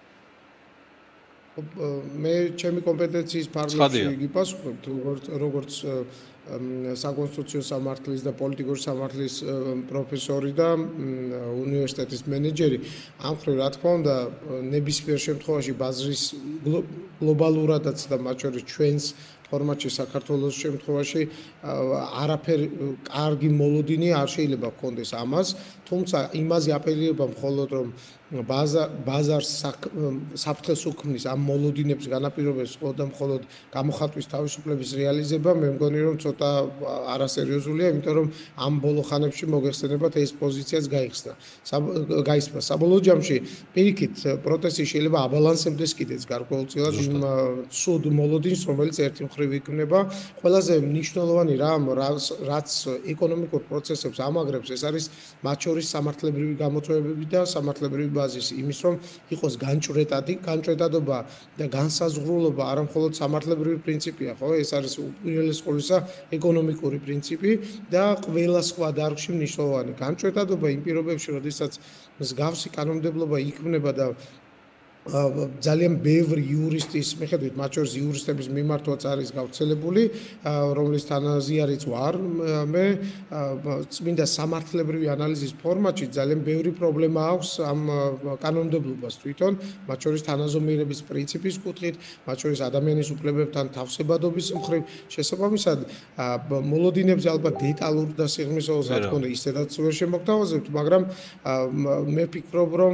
მე ჩემი კომპეტენციის ფარგლებში გიპასუხებთ, როგორც როგორც საკონსტიტუციო სამართლის და პოლიტიკური სამართლის პროფესორი და უნივერსიტეტის მენეჯერი. ამ მხრივ რა თქმა უნდა, ნებისმიერ შემთხვევაში ბაზრის გლობალურადაც და მათ შორის ჩვენს ფორმატში საქართველოს შემთხვევაში არაფერ კარგი მოლოდინი არ შეიძლება გქონდეს ამას, თუმცა იმაზე აპელირება მხოლოდ რომ ბაზარს საფრთხეს უქმნის ამ მოლოდინებს განაპირობებს მხოლოდ და მხოლოდ გამოხატვის თავისუფლების რეალიზება, მე მგონი რომ ცოტა არასერიოზულია, იმიტომ რომ ამ ბოლო ხანებში მოგეხსენებათ ეს პოზიციაც გაიხსნა. გაისმა საბოლოო ჯამში პირიქით პროტესტი შეიძლება აბალანსებდეს კიდეც გარკვეულწილად იმ სუდ მოლოდინს, რომელიც ერთი მხრივ იქნება. ყველაზე მნიშვნელოვანი რამ რაც ეკონომიკურ პროცესებს ამაგრებს, ეს არის მათ შორის სამართლებრივი გამოწვევები და სამართლებრივი ბაზისი იმის რომ იყოს განჭვრეტადი, განჭვრეტადობა და განსაზღვრულობა არა მხოლოდ სამართლებრივი პრინციპია, ხო? ეს არის უპირველეს ყოვლისა ეკონომიკური პრინციპი და ყველა სხვა დარგში მნიშვნელოვანი. განჭვრეტადობა იმ პირობებში, როდესაც მსგავსი კანონმდებლობა იქმნება და ძალიან ბევრი იურისტის მიხედვით, მათ შორის იურისტების მიმართვაც არის გავრცელებული, რომლის თანაზიარიც ვარ მე, წმინდა სამართლებრივი ანალიზის ფორმატში ძალიან ბევრი პრობლემა აქვს ამ კანონმდებლობას თვითონ, მათ შორის თანაზომიერების პრინციპის კუთხით, მათ შორის ადამიანის უფლებებთან თავსებადობის მხრივ, შესაბამისად, მოლოდინებზე ალბათ დეტალურ და სიღრმისეულს რა თქმა უნდა ისედაც ვერ შემოგთავაზებთ, მაგრამ მე ვფიქრობ, რომ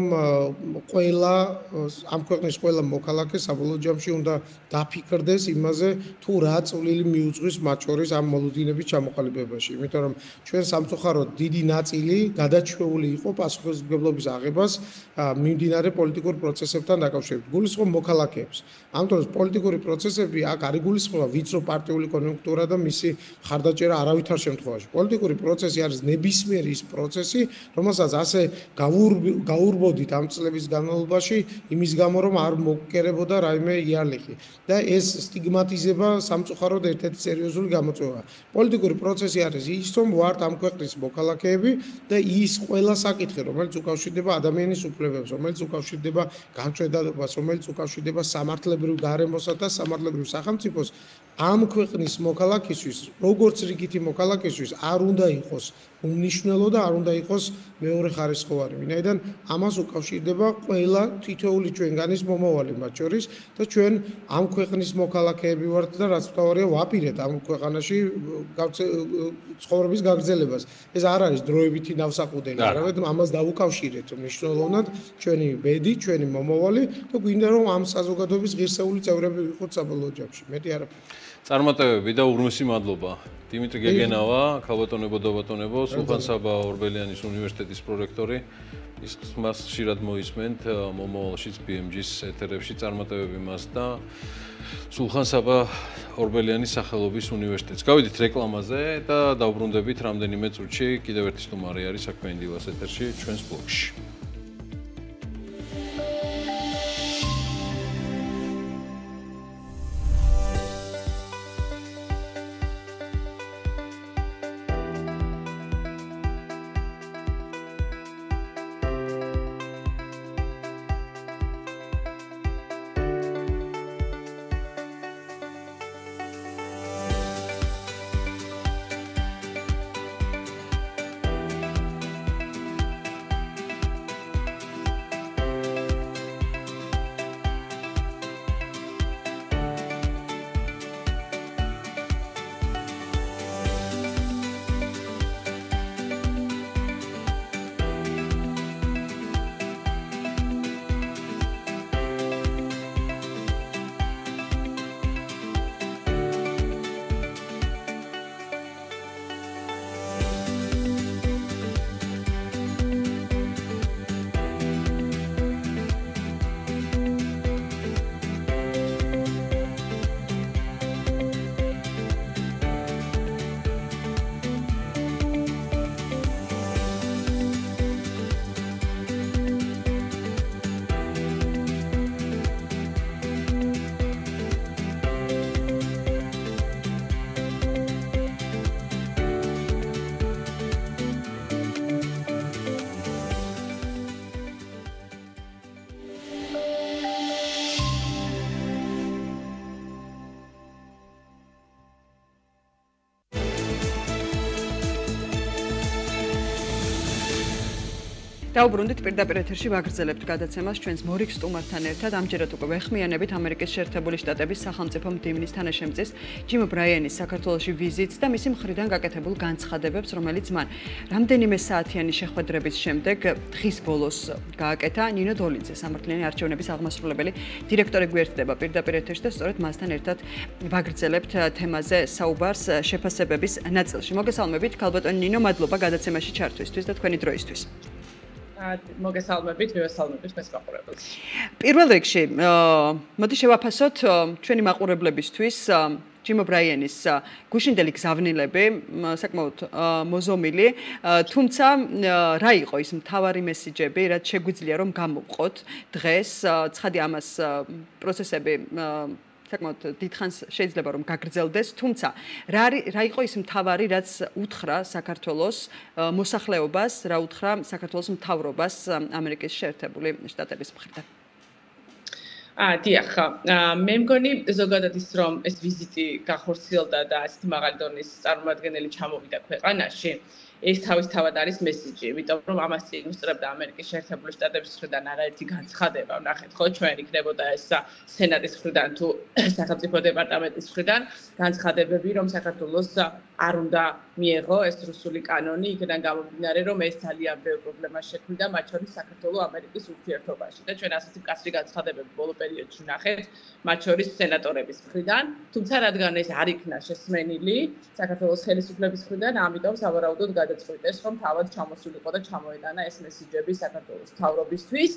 ყველა ამ ქვეყნის ყველა მოქალაქე საბოლოო ჯამში უნდა დაფიქრდეს იმაზე, თუ რა წვლილი მიუძღვის მათ შორის ამ მოლოდინების ჩამოყალიბებაში. იმიტომ რომ ჩვენ სამწუხაროდ დიდი ნაწილი გადაჩვეული იყო პასუხისმგებლობის აღებას მიმდინარე პოლიტიკურ პროცესებთან დაკავშირებით. გულისხმობ მოქალაქეებს. ამ დროს პოლიტიკური პროცესები აქ არ იგულისხმება ვიწრო პარტიული კონიუნქტურა და მისი ხარდაჭერა არავითარ შემთხვევაში. პოლიტიკური პროცესი არის ნებისმიერი ის პროცესი, რომელსაც ასე გაურბოდით ამ წლების განმავლობაში იმის გამო რომ არ მოგკერებოდა რაიმე იარლიხი და ეს სტიგმატიზება სამწუხაროდ ერთ-ერთი სერიოზული გამოწვევაა. პოლიტიკური პროცესი არის ის, რომ ვართ ამ ქვეყნის მოქალაქეები და ის ყველა საკითხი, რომელიც უკავშირდება ადამიანის უფლებებს, რომელიც უკავშირდება განჭვრეტადობას, რომელიც უკავშირდება სამართლებრივ გარემოსა და სამართლებრივ სახელმწიფოს, ამ ქვეყნის მოქალაქისთვის, როგორც რიგითი მოქალაქისთვის არ უნდა იყოს უმნიშვნელო და არ უნდა იყოს მეორე ხარისხოვანი. ვინაიდან ამას უკავშირდება ყველა თითოეული ჩვენგანის მომავალი მათ შორის და ჩვენ ამ ქვეყნის მოქალაქეები ვართ და რაც მთავარია ვაპირებთ ამ ქვეყანაში ცხოვრების გაგრძელებას. ეს არ არის დროებითი ნავსაყუდელი, არამედ ამას დავუკავშირეთ მნიშვნელოვნად ჩვენი ბედი, ჩვენი მომავალი და გვინდა რომ ამ საზოგადოების ღირსეული წევრები ვიყოთ საბოლოო ჯამში. მეტი არაფერი. წარმატებები და ურმესი მადლობა. დიმიტრი გეგენავა, ქალბატონებო და ბატონებო, სულხან-საბა ორბელიანის უნივერსიტეტის პრორექტორი. ის მას ხშირად მოისმენთ მომავალშიც ბი ემ ჯის ეთერებში, წარმატებები მას და სულხან-საბა ორბელიანის სახელობის უნივერსიტეტს. გავიდით რეკლამაზე და დავბრუნდებით რამდენიმე წუთში. კიდევ ერთი სტუმარი არის საქმე ინდილას ეთერში ჩვენს ბლოგში. დაუბრუნდით პირდაპირ ეთერში ვაგრძელებთ გადაცემას ჩვენს მორიგ სტუმართან ერთად. ამჯერად უკვე ვეხმიანებით ამერიკის შეერთებული შტატების სახელმწიფო მდივნის თანაშემწის ჯიმ ბრაიანის საქართველოში ვიზიტს და მისი მხრიდან გაკეთებულ განცხადებებს, რომელიც მან რამდენიმე საათიანი შეხვედრების შემდეგ დღის ბოლოს გააკეთა. ნინო დოლიძე, სამართლიანი არჩევნების აღმასრულებელი დირექტორი გვერდდება პირდაპირ ეთერში და სწორედ მასთან ერთად ვაგრძელებთ თემაზე საუბარს შეფასებების ნაწილში. მოგესალმებით, ქალბატონი ნინო, მადლობა გადაცემაში ჩართვისთვის და თქვენი დროისთვის. მოგესალმებით, მივესალმებით თქვენს მაყურებელს. პირველ რიგში, მოდი შევაფასოთ ჩვენი მაყურებლებისთვის ჯიმ ბრაიანის გუშინდელი გზავნილები, საკმაოდ მოზომილი, თუმცა რა იყო ის მთავარი მესიჯები, რაც შეგვიძლია რომ გამოვყოთ დღეს, ცხადი ამას პროცესები საკმაოდ დიდხანს შეიძლება რომ გაგრძელდეს, თუმცა რა რა იყო ის მთავარი, რაც უთხრა საქართველოს მოსახლეობას, რა უთხრა საქართველოს მთავრობას ამერიკის შეერთებული შტატების მხრიდან? აა, დიახ, მე მგონი ზოგადად ის რომ ეს ვიზიტი გახორციელდა და ასეთი მაღალი დონის წარმომადგენელი ჩამოვიდა ქვეყანაში, ეს თავისთავად არის მესიჯი, იმიტომ რომ ამას წინ უსწრებდა ამერიკის შეერთებული შტატების მხრიდან არაერთი განცხადება, ვნახეთ ხო, ჩვენ იქნებოდა ეს სენატის მხრიდან თუ სახელმწიფო დეპარტამენტის მხრიდან განცხადებები, რომ საქართველოს არ უნდა მიეღო ეს რუსული კანონი, იქიდან გამომდინარე, რომ ეს ძალიან ბევრ პრობლემას შექმნიდა, მათ შორის საქართველოს ამერიკის ურთიერთობაში და ჩვენ ასეთი მკაცრი განცხადებები ბოლო პერიოდში ვნახეთ, მათ შორის სენატორების მხრიდან, თუმცა რადგან ეს არ იქნა შესმენილი საქართველოს ხელისუფლების მხრიდან, ამიტომ სავარაუდოდ გადაწყვიტეს, რომ თავად ჩამოსულიყო და ჩამოეტანა ეს მესიჯები საქართველოს მთავრობისთვის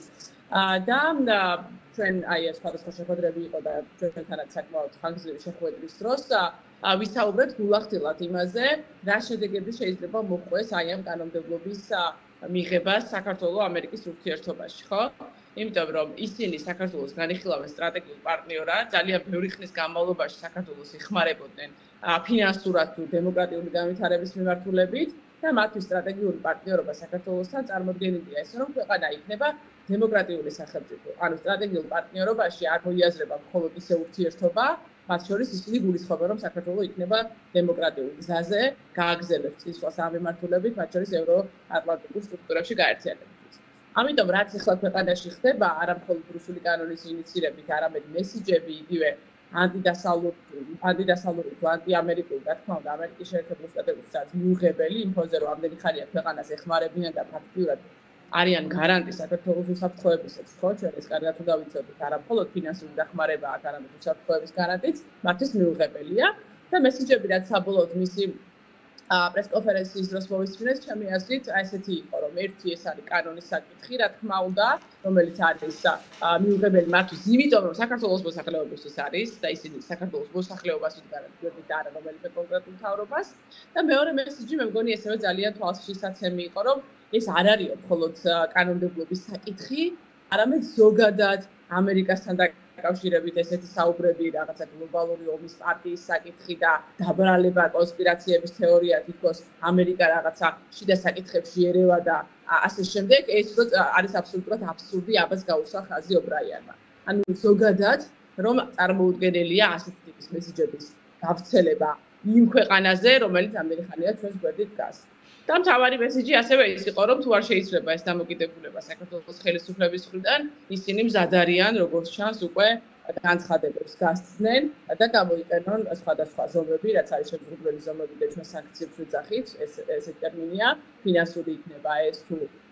და ჩვენ აი ეს სხვადასხვა შეხვედრები იყო და ჩვენთანაც საკმაოდ ხანგრძლივი შეხვედრის დროს ვისაუბრეთ გულახდილად იმაზე, რა შედეგები შეიძლება მოჰყვეს აი ამ კანონმდებლობის მიღებას საქართველოს ამერიკის ურთიერთობაში, ხო? იმიტომ რომ ისინი საქართველოს განიხილავენ სტრატეგიულ პარტნიორად, ძალიან ბევრი ხნის განმავლობაში საქართველოს ეხმარებოდნენ ფინანსურად თუ დემოკრატიული განვითარების მიმართულებით და მათთვის სტრატეგიული პარტნიორობა საქართველოსთან წარმოდგენილია ისე, რომ ქვეყანა იქნება დემოკრატიული სახელმწიფო. ანუ სტრატეგიულ პარტნიორობაში არ მოიაზრება მხოლოდ ისე ურთიერთობა, მათ შორის ისინი გულისხმობენ, რომ საქართველო იქნება დემოკრატიულ გზაზე, გააგრძელებს წინსვლას ამ მიმართულებით, მათ შორის ევროატლანტიკურ სტრუქტურებში გაერთიანებით. ამიტომ რაც ახლა ქვეყანაში ხდება, არა მხოლოდ რუსული კანონის ინიციირებით, არამედ მესიჯები, იგივე ანტიდასავლური, ანტიდასავლური თუ ანტიამერიკული, რა თქმა უნდა, ამერიკის შეერთებული შტატებისაც მიუღებელი იმ ფონზე, რომ ამდენი ხანია ქვეყანას ეხმარებიან და ფაქტიურად არიან გარანტი საქართველოს უსაფრთხოებისას, ხო, ჩვენ ეს კარგად უნდა ვიცოდეთ, არა მხოლოდ ფინანსური დახმარება აქ, არამედ უსაფრთხოების გარანტიც მათთვის მიუღებელია და მესიჯები, რაც საბოლოოდ მისი პრესკონფერენციის დროს მოვისმინეს, ჩემი აზრით, ესეთი იყო, რომ ერთი ეს არის კანონის საკითხი, რა თქმა უნდა, რომელიც არის მიუღებელი მათთვის, იმიტომ რომ საქართველოს მოსახლეობისთვის არის და ისინი საქართველოს მოსახლეობას უდგანავთ და არა რომელიმე კონკრეტულ მთავრობას და მეორე მესიჯი მე მგონი ესევე ძალიან თვალსაჩინო იყო, რომ ეს არ არის მხოლოდ კანონმდებლობის საკითხი, არამედ ზოგადად ამერიკასთან დაკავშირებით ესეთი საუბრები, რაღაცა გლობალური ომის პარტიის საკითხი და დაბრალება კონსპირაციების თეორია, თითქოს ამერიკა რაღაცა შიდა საკითხებში ერევა და ასე შემდეგ, ეს არის აბსოლუტურად აბსურდი, ამას გაუსვა ხაზი ობრაიანმა. ანუ ზოგადად, რომ წარმოუდგენელია ასეთი ტიპის მესიჯების გავრცელება იმ ქვეყანაზე, რომელიც ამდენი ხანია ჩვენს გვერდით დგას. და მთავარი მესიჯი ასევე ის იყო, რომ თუ არ შეიძლება ეს დამოკიდებულება საქართველოს ხელისუფლების მხრიდან, ისინი მზად არიან, როგორც ჩანს, უკვე განცხადებებს გასცდნენ და გამოიყენონ სხვადასხვა ზომები, რაც არის შემდგომელი ზომები და ჩვენ სანქციებს ვიძახით, ეს ესე ტერმინია, ფინანსური იქნება ეს თუ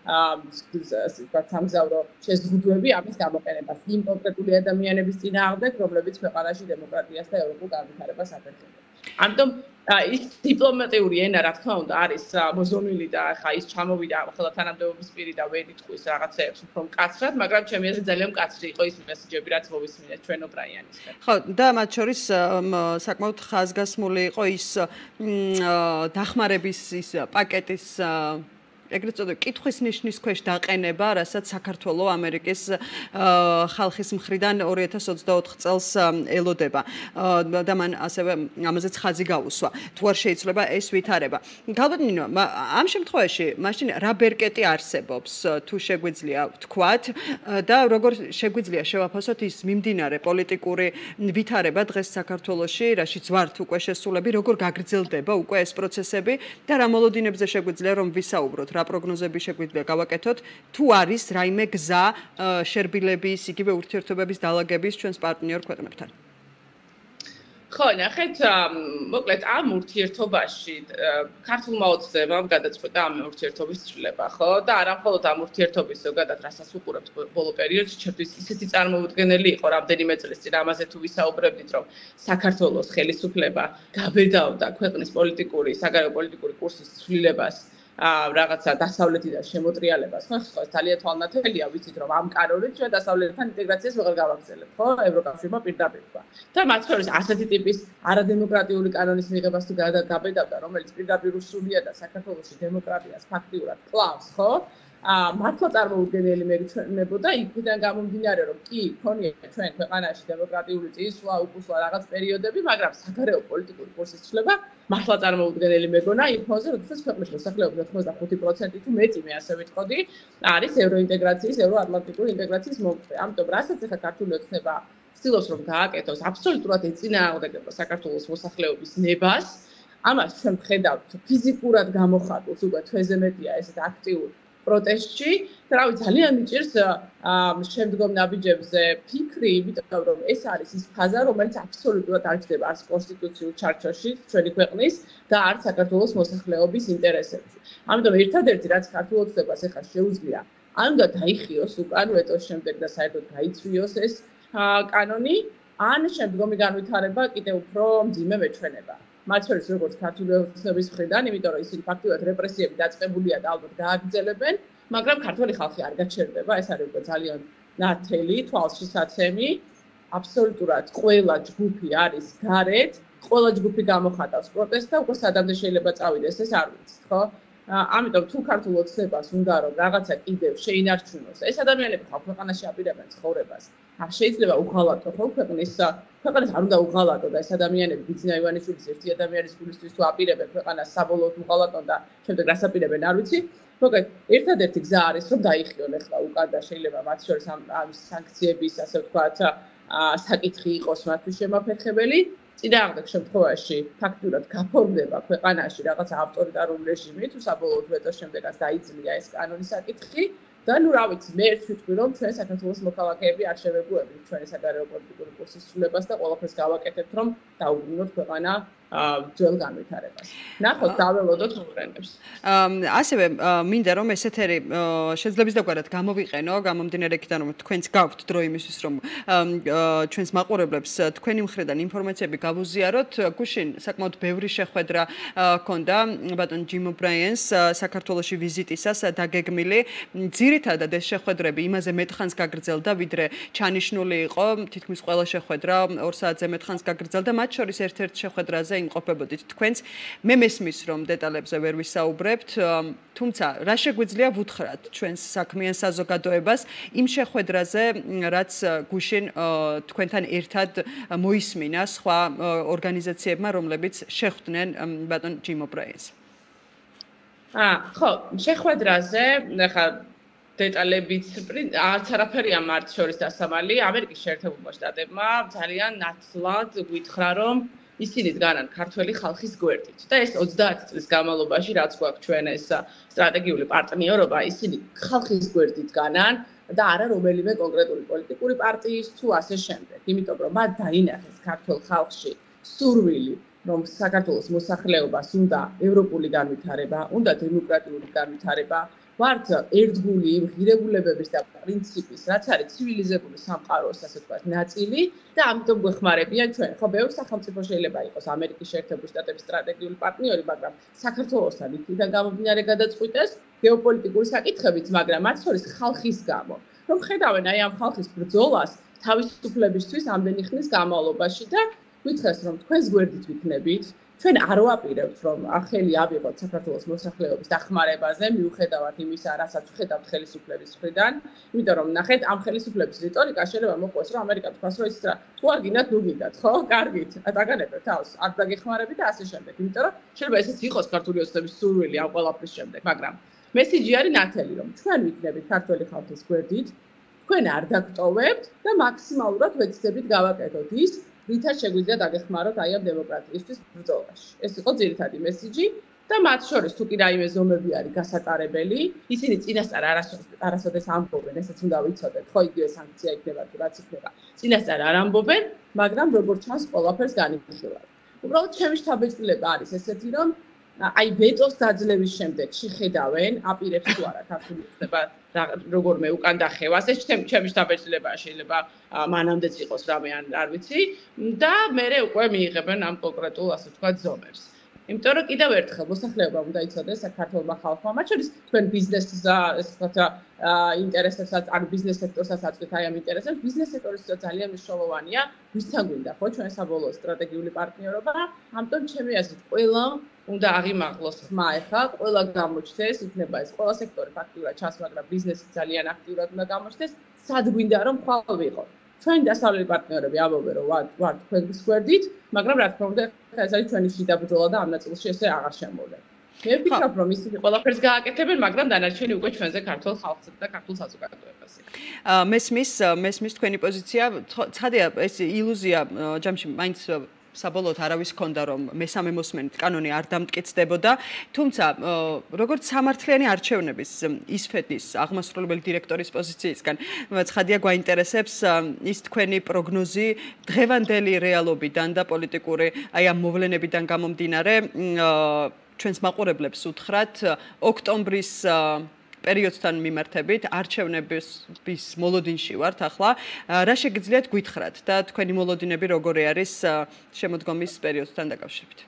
სამგზავრო შეზღუდვები ამის გამოყენებას იმ კონკრეტული ადამიანების წინააღმდეგ, რომლებიც ქვეყანაში დემოკრატიას და ევროპულ განვითარებას აფერხებენ. ამიტომ ის დიპლომატიური ენა, რა თქმა უნდა, არის მოზონილი და ახლა ის ჩამოვიდა ახლა თანამდებობის პირი და ვერ იტყვის რაღაცეებს უფრო მკაცრად, მაგრამ ჩემი აზრით ძალიან მკაცრი იყო ის მესიჯები, რაც მოვისმინეთ ჩვენ ობრაიანისგან. ხო, და მათ შორის საკმაოდ ხაზგასმული იყო ის დახმარების ის პაკეტის ეგრეთ წოდებული კითხვის ნიშნის ქვეშ დაყენება, რასაც საქართველოს ამერიკის ხალხის მხრიდან ორი ათას ოცდაოთხ წელს ელოდება. და მან ასევე ამაზეც ხაზი გაუსვა. თუ არ შეიძლება ეს ვითარება. გალბატონო, ამ შემთხვევაში მაშინ რა ბერკეტი არსებობს, თუ შეგვიძლია ვთქვათ და როგორ შეგვიძლია შევაფასოთ ის მიმდინარე პოლიტიკური ვითარება დღეს საქართველოში, რაშიც ვართ უკვე შესულები, როგორ გაგრძელდება უკვე ეს პროცესები და რა მოლოდინებზე შეგვიძლია რომ ვისაუბროთ. რა პროგნოზები შეგვიძლია გავაკეთოთ, თუ არის რაიმე გზა შერბილების, იგივე ურთიერთობების დალაგების ჩვენს პარტნიორ ქვეყნებთან. ხო, ნახეთ, მოკლედ ამ ურთიერთობაში ქართულმა ოცნებამ გადაწყვიტა ამ ურთიერთობის ცვლილება, ხო? და არა მხოლოდ ამ ურთიერთობის ზოგადად, რასაც უყურებთ ბოლო პერიოდში, ჩემთვის ისეთი წარმოუდგენელი იყო რამდენიმე წლის წინ ამაზე თუ ვისაუბრებდით, რომ საქართველოს ხელისუფლება გაბედავდა ქვეყნის პოლიტიკური, საგარეო პოლიტიკური კურსის ცვლილებას რაღაცა დასავლეთიდან შემოტრიალებას, ხო, ხო, ძალიან თვალნათელია, ვიცით რომ ამ კანონით ჩვენ დასავლეთთან ინტეგრაციას ვეღარ გავაგრძელებთ, ხო, ევროკავშირმა პირდაპირ თქვა. და მათ შორის ასეთი ტიპის არადემოკრატიული კანონის მიღებას თუ გაბედავდა, რომელიც პირდაპირ უსულია და საქართველოში დემოკრატიას ფაქტიურად კლავს, ხო? მართლა წარმოუდგენელი მერჩნებოდა იქიდან გამომდინარე რომ კი ქონია ჩვენ ქვეყანაში დემოკრატიული წისვლა, უკუსვლა რაღაც პერიოდები, მაგრამ საგარეო პოლიტიკური კურსის ცვლილება მართლა წარმოუდგენელი მეგონა იმ ფონზე, როდესაც ქვეყნის მოსახლეობის ოთხმოცდახუთი პროცენტი თუ მეტი მე ასე ვიტყოდი, არის ევროინტეგრაციის, ევროატლანტიკური ინტეგრაციის მომხრე. ამიტომ რასაც ახლა ქართული ოცნება ცდილობს რომ გააკეთოს, აბსოლუტურად ეწინააღმდეგება საქართველოს მოსახლეობის ნებას. ამას ჩვენ ვხედავთ ფიზიკურად გამოხატულს, უკვე თვეზე მეტია ესეთ აქტიურ პროტესტში, რავი, ძალიან მიჭირს შემდგომ ნაბიჯებზე ფიქრი, იმიტომ რომ ეს არის ის ფაზა, რომელიც აბსოლუტურად არ ჩდება არც კონსტიტუციურ ჩარჩოში ჩვენი ქვეყნის და არც საქართველოს მოსახლეობის ინტერესებში. ამიტომ ერთადერთი რაც ქართულ ოცნებას ახლა შეუძლია, ან უნდა დაიხიოს უკან ვეტოს შემდეგ და საერთოდ გაიწვიოს ეს კანონი, ან შემდგომი განვითარება კიდევ უფრო მძიმე მეჩვენება. მათ შორის როგორც ქართული ოცნების მხრიდან, იმიტომ რომ ისინი ფაქტობრივად რეპრესიები დაწყებულია და ალბათ გააგრძელებენ, მაგრამ ქართული ხალხი არ გაჩერდება, ეს არის უკვე ძალიან ნათელი თვალშისაცემი. აბსოლუტურად ყველა ჯგუფი არის გარეთ, ყველა ჯგუფი გამოხატავს პროტესტს და უკვე სადამდე შეიძლება წავიდეს, ეს არ ვიცით, ხო? ამიტომ თუ ქართულ ოცნებას უნდა რომ რაღაცა კიდევ შეინარჩუნოს, ეს ადამიანები ხალხ ქვეყანაში აპირებენ ცხოვრებას. არ შეიძლება უღალატო ხო ქვეყნის ქვეყანას არ უნდა უღალატო და ეს ადამიანები ბიძინა ივანიშვილის ერთი ადამიანის გულისთვის თუ აპირებენ ქვეყანას საბოლოოდ უღალატონ და შემდეგ რას აპირებენ არ ვიცი. მოკლედ ერთადერთი გზა არის რომ დაიხიონ ახლა უკან და შეიძლება მათ შორის ამ სანქციების ასე ვთქვათ საკითხი იყოს მათთვის შემაფერხებელი. წინააღმდეგ შემთხვევაში ფაქტურად გაფორმდება ქვეყანაში რაღაც ავტორიტარული რეჟიმი თუ საბოლოოდ ვეტოს შემდეგაც დაიწლია ეს კანონის საკითხი და ნუ რა ვიცი მე ერთ ვიტყვი რომ ჩვენ საქართველოს მოქალაქეები არ შევეგუებით ჩვენი საგარეო პოლიტიკური კურსის ცვლილებას და ყველაფერს გავაკეთებთ რომ დაუბრუნოთ ქვეყანა ძველ განვითარებას. ნახოთ დაველოდოთ მოვლენებს. ასევე მინდა რომ ესეთერი შეძლების დაგვარად გამოვიყენო გამომდინარე იქიდან რომ თქვენც გაქვთ დრო იმისთვის რომ ჩვენს მაყურებლებს თქვენი მხრიდან ინფორმაციები გავუზიაროთ. გუშინ საკმაოდ ბევრი შეხვედრა ჰქონდა ბატონ ჯიმ ობრაიენს საქართველოში ვიზიტისას დაგეგმილი. ძირითადად ეს შეხვედრები იმაზე მეტხანს გაგრძელდა ვიდრე ჩანიშნული იყო თითქმის ყველა შეხვედრა ორ საათზე მეტხანს გაგრძელდა მათ შორის ერთ-ერთ შეხვედრაზე იმყოფებოდით თქვენც. მე მესმის რომ დეტალებზე ვერ ვისაუბრებთ, თუმცა რა შეგვიძლია ვუთხრათ ჩვენს საქმიან საზოგადოებას იმ შეხვედრაზე, რაც გუშინ თქვენთან ერთად მოისმინა სხვა ორგანიზაციებმა, რომლებიც შეხვდნენ ბატონ ჯიმ ობრაიენს. აა, ხო, შეხვედრაზე, ახლა დეტალებით არც არაფერია მათ შორის დასამალი. ამერიკის შეერთებულმა შტატებმა ძალიან ნათლად გითხრა რომ ისინი დგანან ქართველი ხალხის გვერდით და ეს ოცდაათი წლის განმავლობაში რაც გვაქვს ჩვენ ეს სტრატეგიული პარტნიორობა, ისინი ხალხის გვერდით დგანან და არა რომელიმე კონკრეტული პოლიტიკური პარტიის თუ ასე შემდეგ. იმიტომ რომ მათ დაინახეს ქართულ ხალხში სურვილი რომ საქართველოს მოსახლეობას უნდა ევროპული განვითარება, უნდა დემოკრატიული განვითარება, ვართ ერთგული იმ ღირებულებების და პრინციპის, რაც არის ცივილიზებული სამყაროს, ასე ვთქვათ, ნაწილი და ამიტომ გვეხმარებიან ჩვენ. ხო, ბევრი სახელმწიფო შეიძლება იყოს ამერიკის შეერთებული შტატების სტრატეგიული პარტნიორი, მაგრამ საქართველოსთან იქიდან გამომდინარე გადაწყვიტეს გეოპოლიტიკური საკითხებით, მაგრამ მათ შორის ხალხის გამო. რომ ხედავენ აი ამ ხალხის ბრძოლას თავისუფლებისთვის ამდენი ხნის განმავლობაში და გითხრას რომ თქვენს გვერდით ვიქნებით, ჩვენ არ ვაპირებთ რომ ახელი ავიღოთ საქართველოს მოსახლეობის დახმარებაზე, მიუხედავად იმისა, რასაც ვხედავთ ხელისუფლების მხრიდან, იმიტომ რომ ნახეთ ამ ხელისუფლების რიტორიკა შეიძლება მოყვეს რომ ამერიკა თქვას რომ ის თუ არ გინდათ, ნუ გინდათ, ხო? კარგით, დაგანებეთ თავს, არ დაგეხმარებით და ასე შემდეგ. იმიტომ რომ შეიძლება ესეც იყოს ქართული ოცნების სურვილი ამ ყველაფრის შემდეგ, მაგრამ მესიჯი არის ნათელი რომ ჩვენ ვიქნებით ქართველი ხალხის გვერდით, თქვენ არ დაგტოვებთ და მაქსიმალურად ვეცდებით გავაკეთოთ ის რითაც შეგვიძლია დაგეხმაროთ აი ამ დემოკრატიისთვის ბრძოლაში. ეს იყო ძირითადი მესიჯი და მათ შორის თუ კი რაიმე ზომები არის გასატარებელი, ისინი წინასწარ არასოდეს ამბობენ, ესეც უნდა ვიცოდეთ, ხო იგივე სანქცია იქნება თუ რაც იქნება. წინასწარ არ ამბობენ, მაგრამ როგორც ჩანს, ყველაფერს განიხილავენ. უბრალოდ ჩემი შთაბეჭდილება არის ესეთი, რომ აი ვეტოს დაძლევის შემდეგ შეხედავენ, აპირებს თუ არა ქართული ხდება როგორმე უკან დახევას, ეს ჩემი შთაბეჭდილებაა, შეიძლება მანამდეც იყოს რამე არ ვიცი და მერე უკვე მიიღებენ ამ კონკრეტულ ასე ვთქვათ ზომებს. იმიტომ რომ კიდევ ერთხელ მოსახლეობა უნდა იცოდეს საქართველოს ხალხმა, მათ შორის თქვენ ბიზნესს ასე ვთქვათ ინტერესებსაც, ან ბიზნეს სექტორსაც აწვით აი ამ ინტერესებს, ბიზნეს სექტორისთვის ძალიან მნიშვნელოვანია, ვისთან გვინდა ხო ჩვენ საბოლოო სტრატეგიული პარტნიორობა, ამიტომ ჩემი აზრით ყველა უნდა აღიმაღლოს ხმა ახლა, ყველა გამოჩნდეს, იქნება ეს ყველა სექტორი ფაქტიურად ჩანს, მაგრამ ბიზნესი ძალიან აქტიურად უნდა გამოჩნდეს, სად გვინდა რომ ხვალ ვიყო. ჩვენ დასავლელი პარტნიორები ამბობენ რომ ვართ თქვენს გვერდით, მაგრამ რა თქმა უნდა ეს არის ჩვენი შიდა ბრძოლა და ამ ნაწილში ესე აღარ შემოვდეთ. მე ვფიქრობ რომ ისინი ყველაფერს გააკეთებენ, მაგრამ დანარჩენი უკვე ჩვენზე ქართულ ხალხზე და ქართულ საზოგადოებაზე. მესმის, მესმის თქვენი პოზიცია, ცხადია ეს ილუზია ჯამში მაინც საბოლოოდ არავის ჰქონდა რომ მესამე მოსმენით კანონი არ დამტკიცდებოდა, თუმცა როგორც სამართლიანი არჩევნების ისფეთის აღმასრულებელი დირექტორის პოზიციისგან ცხადია გვაინტერესებს ის თქვენი პროგნოზი დღევანდელი რეალობიდან და პოლიტიკური აი ამ მოვლენებიდან გამომდინარე ჩვენს მაყურებლებს უთხრათ ოქტომბრის პერიოდთან მიმართებით არჩევნების მოლოდინში ვართ ახლა. რა შეგიძლიათ გითხრათ და თქვენი მოლოდინები როგორი არის შემოდგომის პერიოდთან დაკავშირებით?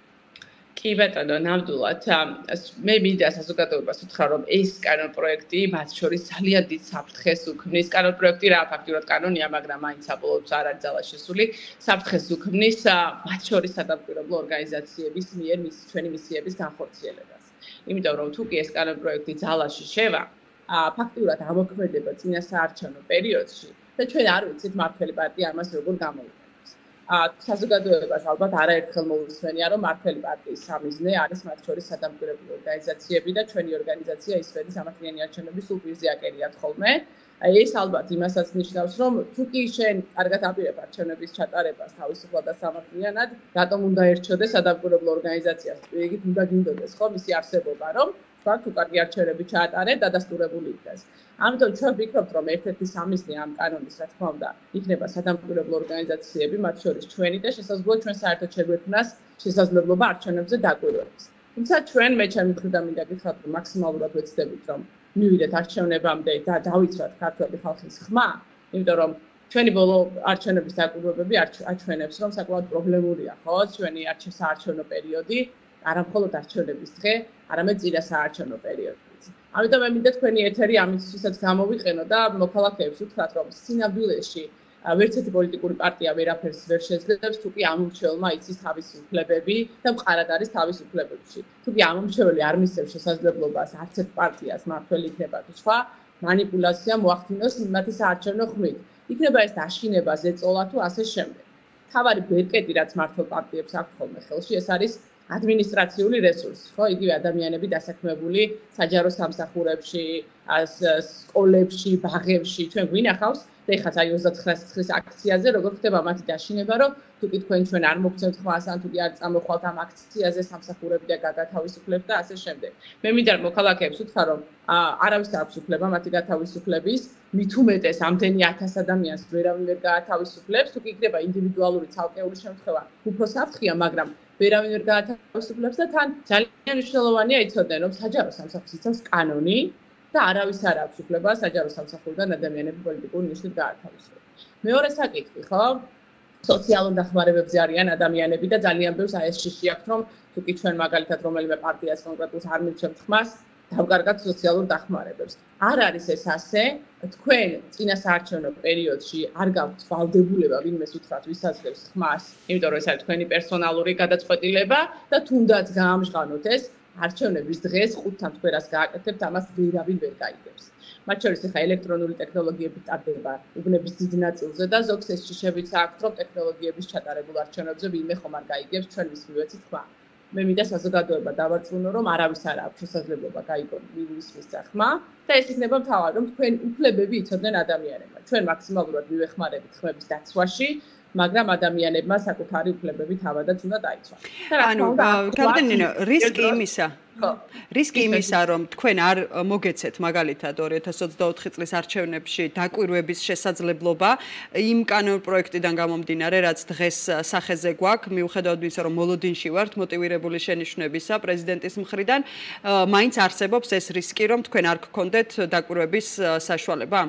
კი ბატონო, ნამდვილად. მე მინდა საზოგადოებას უთხრა, რომ ეს კანონ პროექტი მათ შორის ძალიან დიდ საფრთხეს უქმნის. კანონ პროექტი რა ფაქტიურად კანონია, მაგრამ მაინც საბოლოოდ არ არის ძალაში შესული. საფრთხეს უქმნის მათ შორის სადამკვირვებლო ორგანიზაციების მიერ მისი ჩვენი მისიების განხორციელებას. იმიტომ რომ თუ კი ეს კანონ პროექტი ძალაში შევა, ფაქტიურად ამოქმედება წინასაარჩევნო პერიოდში და ჩვენ არ ვიცით მართველი პარტია ამას როგორ გამოიყენებს. საზოგადოებას ალბათ არაერთხელ მოусვენია, რომ მართველი პარტიის სამიზნე არის მათ შორის სადამკვირვებლო ორგანიზაციები და ჩვენი ორგანიზაცია ისფერის სამართლიანი არჩევნების სულ პირზე აკერიათ ხოლმე. ეს ალბათ იმასაც ნიშნავს, რომ თუ კი შენ კარგად აპირებ არჩევნების ჩატარებას თავისუფლად და სამართლიანად, რატომ უნდა ერჩოდეს სადამკვირვებლო ორგანიზაციას? ეგით უნდა გინდოდეს ხო მისი არსებობა, რომ თქვა თუ კარგი არჩევნები ჩაატარე, დადასტურებული იქნას. ამიტომ ჩვენ ვფიქრობთ, რომ ერთ-ერთი სამიზნე ამ კანონის, რა თქმა უნდა, იქნება სადამკვირვებლო ორგანიზაციები, მათ შორის ჩვენი და შესაძლოა ჩვენ საერთოდ შეგვექმნას შესაძლებლობა არჩევნებზე დაკვირვების. თუმცა ჩვენ მე ჩემი მხრიდან მინდა გითხრათ, რომ მაქსიმალურად ვეცდებით, რომ მივიდეთ არჩევნებამდე და დავიცვათ ქართველი ხალხის ხმა, იმიტომ რომ ჩვენი ბოლო არჩევნების დაკვირვებები აჩვენებს, რომ საკმაოდ პრობლემურია, ხო, ჩვენი საარჩევნო პერიოდი, არა მხოლოდ არჩევნების დღე, არამედ წინასაარჩევნო პერიოდიც. ამიტომ მე მინდა თქვენი ეთერი ამისთვისაც გამოვიყენო და მოქალაქეებს ვთქვათ, რომ სინამდვილეში ვერც ერთი პოლიტიკური პარტია ვერაფერს ვერ შეძლებს, თუ კი ამომრჩეველმა იცის თავისი უფლებები და მყარად არის თავის უფლებებში. თუ კი ამომრჩეველი არ მისცემს შესაძლებლობას არც ერთ პარტიას მართველი იქნება თუ სხვა, манипуляция მოახდინოს მათი საარჩევნო ხმით. იქნება ეს დაშინება, ზეწოლა თუ ასე შემდეგ. თავარი ბერკეტი რაც მართლ პარტიებს აქვს ხოლმე ხელში, ეს არის ადმინისტრაციული რესურსი, ხო, იგივე ადამიანები დასაქმებული საჯარო სამსახურებში, სკოლებში, ბაღებში, ჩვენ გვინახავს და ეხლა აი ოცდათხმეტ წლის აქციაზე როგორ ხდება მათი დაშინება, რომ თუ კი თქვენ ჩვენ არ მოგცემთ ხმას, ან თუ კი არ წამოხვალთ ამ აქციაზე სამსახურები და გაგათავისუფლებთ და ასე შემდეგ. მე მინდა მოქალაქეებს უთხრა, რომ არავის არ აქვს უფლება მათი გათავისუფლების, მით უმეტეს ამდენი ათას ადამიანს ვერავინ ვერ გაათავისუფლებს, თუ კი იქნება ინდივიდუალური ცალკეული შემთხვევა, უფრო საფრთხეა, მაგრამ ვერავინ ვერ გაათავისუფლებს და თან ძალიან მნიშვნელოვანია იცოდნენ, რომ საჯარო სამსახურს იცავს კანონი და არავის არ აქვს უფლება საჯარო სამსახურიდან ადამიანები პოლიტიკური ნიშნით გაათავისუფლოს. მეორე საკითხი, ხო? სოციალურ დახმარებებზე არიან ადამიანები და ძალიან ბევრს აესშიში აქვს, რომ თუ კი ჩვენ მაგალითად რომელიმე პარტიას კონკრეტულს არ მივცემთ ხმას, დავკარგათ სოციალურ დახმარებებს. არ არის ეს ასე, თქვენ წინასაარჩევნო პერიოდში არ გაქვთ ვალდებულება ვინმეს უთხრათ ვისაძლევს ხმას, იმიტომ რომ ეს არის თქვენი პერსონალური გადაწყვეტილება და თუნდაც გაამჟღავნოთ ეს არჩევნების დღეს ხუთთან თქვენას გააკეთებთ, ამას ვერავინ ვერ გაიგებს. მათ შორის ახლა ელექტრონული ტექნოლოგიები ტარდება უბნების დიდ ნაწილზე და ზოგს ეს შიშებიც აქვს, რომ ტექნოლოგიების ჩატარებულ არჩევნებზე ვინმე ხომ არ გაიგებს, ჩვენ ვის მივეცით ხმა. მე მინდა საზოგადოება დავარწმუნო, რომ არავის არ აქვს შესაძლებლობა გაიგონ ვის მისცა ხმა და ეს იქნება მთავარი, რომ თქვენ უფლებები იცოდნენ ადამიანებმა. ჩვენ მაქსიმალურად მივეხმარებით ხმების დაცვაში, მაგრამ ადამიანებმა საკუთარი უფლებები თავადაც უნდა დაიცვან. ანუ კაპიტან ნინო, რისკი იმისა რისკი იმისა, რომ თქვენ არ მოგეცეთ მაგალითად ორი ათას ოცდაოთხი წლის არჩევნებში დაკვირვების შესაძლებლობა იმ კანონპროექტიდან გამომდინარე, რაც დღეს სახეზე გვაქვს, მიუხედავად იმისა, რომ მოლოდინში ვართ მოტივირებული შენიშვნებისა პრეზიდენტის მხრიდან, მაინც არსებობს ეს რისკი, რომ თქვენ არ გქონდეთ დაკვირვების საშუალება?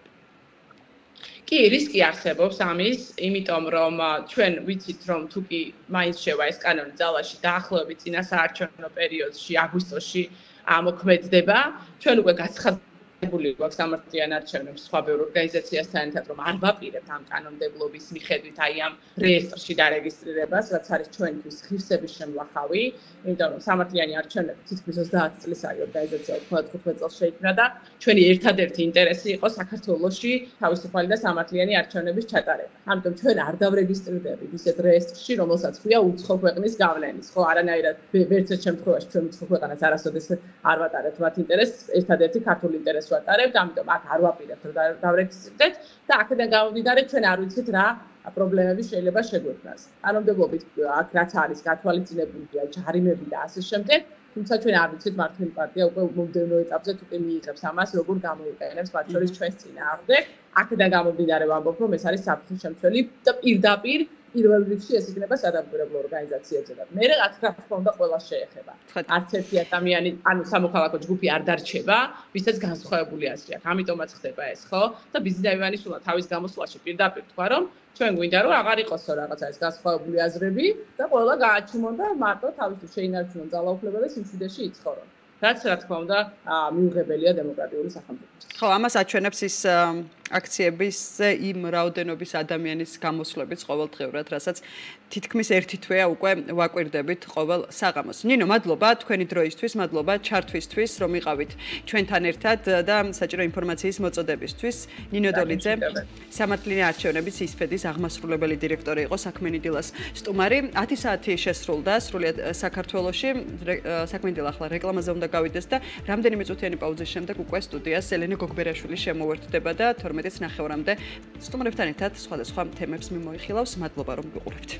კი, რისკი არსებობს ამის, იმიტომ რომ ჩვენ ვიცით, რომ თუ კი მაინც შევა ეს კანონი ძალაში დაახლოებით წინა საარჩევნო პერიოდში, აგვისტოში მოქმედდება, ჩვენ უკვე გაცხადებული გვაქვს სამართლიან არჩევნებს სხვა ბევრ ორგანიზაციასთან ერთად, რომ არ ვაპირებთ ამ კანონმდებლობის მიხედვით აი ამ რეესტრში დარეგისტრირებას, რაც არის ჩვენთვის ღირსების შემლახავი, იმიტომ რომ სამართლიანი არჩევნები თითქმის ოცდაათი წლის არის ორგანიზაცია ოცდათხუთმეტ წელს შეიქმნა და ჩვენი ერთადერთი ინტერესი იყო საქართველოში თავისუფალი და სამართლიანი არჩევნების ჩატარება. ამიტომ ჩვენ არ დავრეგისტრირდებით ისეთ რეესტრში, რომელსაც ქვია უცხო ქვეყნის გავლენის. ხო, არანაირად ვერც ერთ შემთხვევაში ჩვენ უცხო ქვეყანას არასოდეს არ ვატარებთ მათ ინტერესს, ერთადერთი ქართული ინტერესი ვატარებთ, ამიტომ აქ არ ვაპირებთ რომ დავრეგისტრირდეთ და აქედან გამომდინარე ჩვენ არ ვიცით რა პრობლემები შეიძლება შეგვექმნას. კანონმდებლობით აქ რაც არის გათვალისწინებულია ჯარიმები და ასე შემდეგ, თუმცა ჩვენ არ ვიცით მართლმადიდებელი პარტია უკვე მომდევნო ეტაპზე თუ კი მიიღებს ამას, როგორ გამოიყენებს მათ შორის ჩვენს წინააღმდეგ. აქედან გამომდინარე ვამბობ, რომ ეს არის საფრთხის შემცველი და პირდაპირ პირველ რიგში ეს იქნება სადამკვირვებლო ორგანიზაციებზე და მე რა თქმა უნდა ყველა შეეხება. არც ერთი ადამიანი, ანუ სამოქალაქო ჯგუფი არ დარჩება, ვისაც განსხვავებული აზრი აქვს. ამიტომაც ხდება ეს, ხო? და ბიზნესმენისულა თავის გამოსვლაში პირდაპირ თქვა, რომ ჩვენ გვინდა რომ აღარ იყოსო რაღაცა ეს განსხვავებული აზრები და ყველა გააჩუმონ და მარტო თავისთვის შეინარჩუნონ ძალაუფლება და სიმშვიდეში იცხოვრონ. რაც რა თქმა უნდა მიუღებელია დემოკრატიული სახელმწიფოს. ხო, ამას აჩვენებს ის აქციების იმ რაოდენობის ადამიანის გამოსვლების ყოველდღიურად, რასაც თითქმის ერთი თვეა უკვე ვაკვირდებით ყოველ საღამოს. ნინო, მადლობა თქვენი დროისთვის, მადლობა ჩართვისთვის, რომ იყავით ჩვენთან ერთად და საჭირო ინფორმაციის მოწოდებისთვის. ნინო დოლიძე, სამართლიანი არჩევნების ისფედის აღმასრულებელი დირექტორი იყო, საქმენი დილას სტუმარი. ათი საათი შესრულდა სრულიად საქართველოში. საქმენი დილა ახლა რეკლამაზე უნდა გავიდეს და რამდენიმე წუთიანი პაუზის შემდეგ უკვე სტუდიას ელენე გოგბერაშვილი შემოვერთდება და თორმეტის ნახევრამდე სტუმრებთან ერთად სხვადასხვა თემებს მიმოიხილავს. მადლობა რომ გიყურებთ.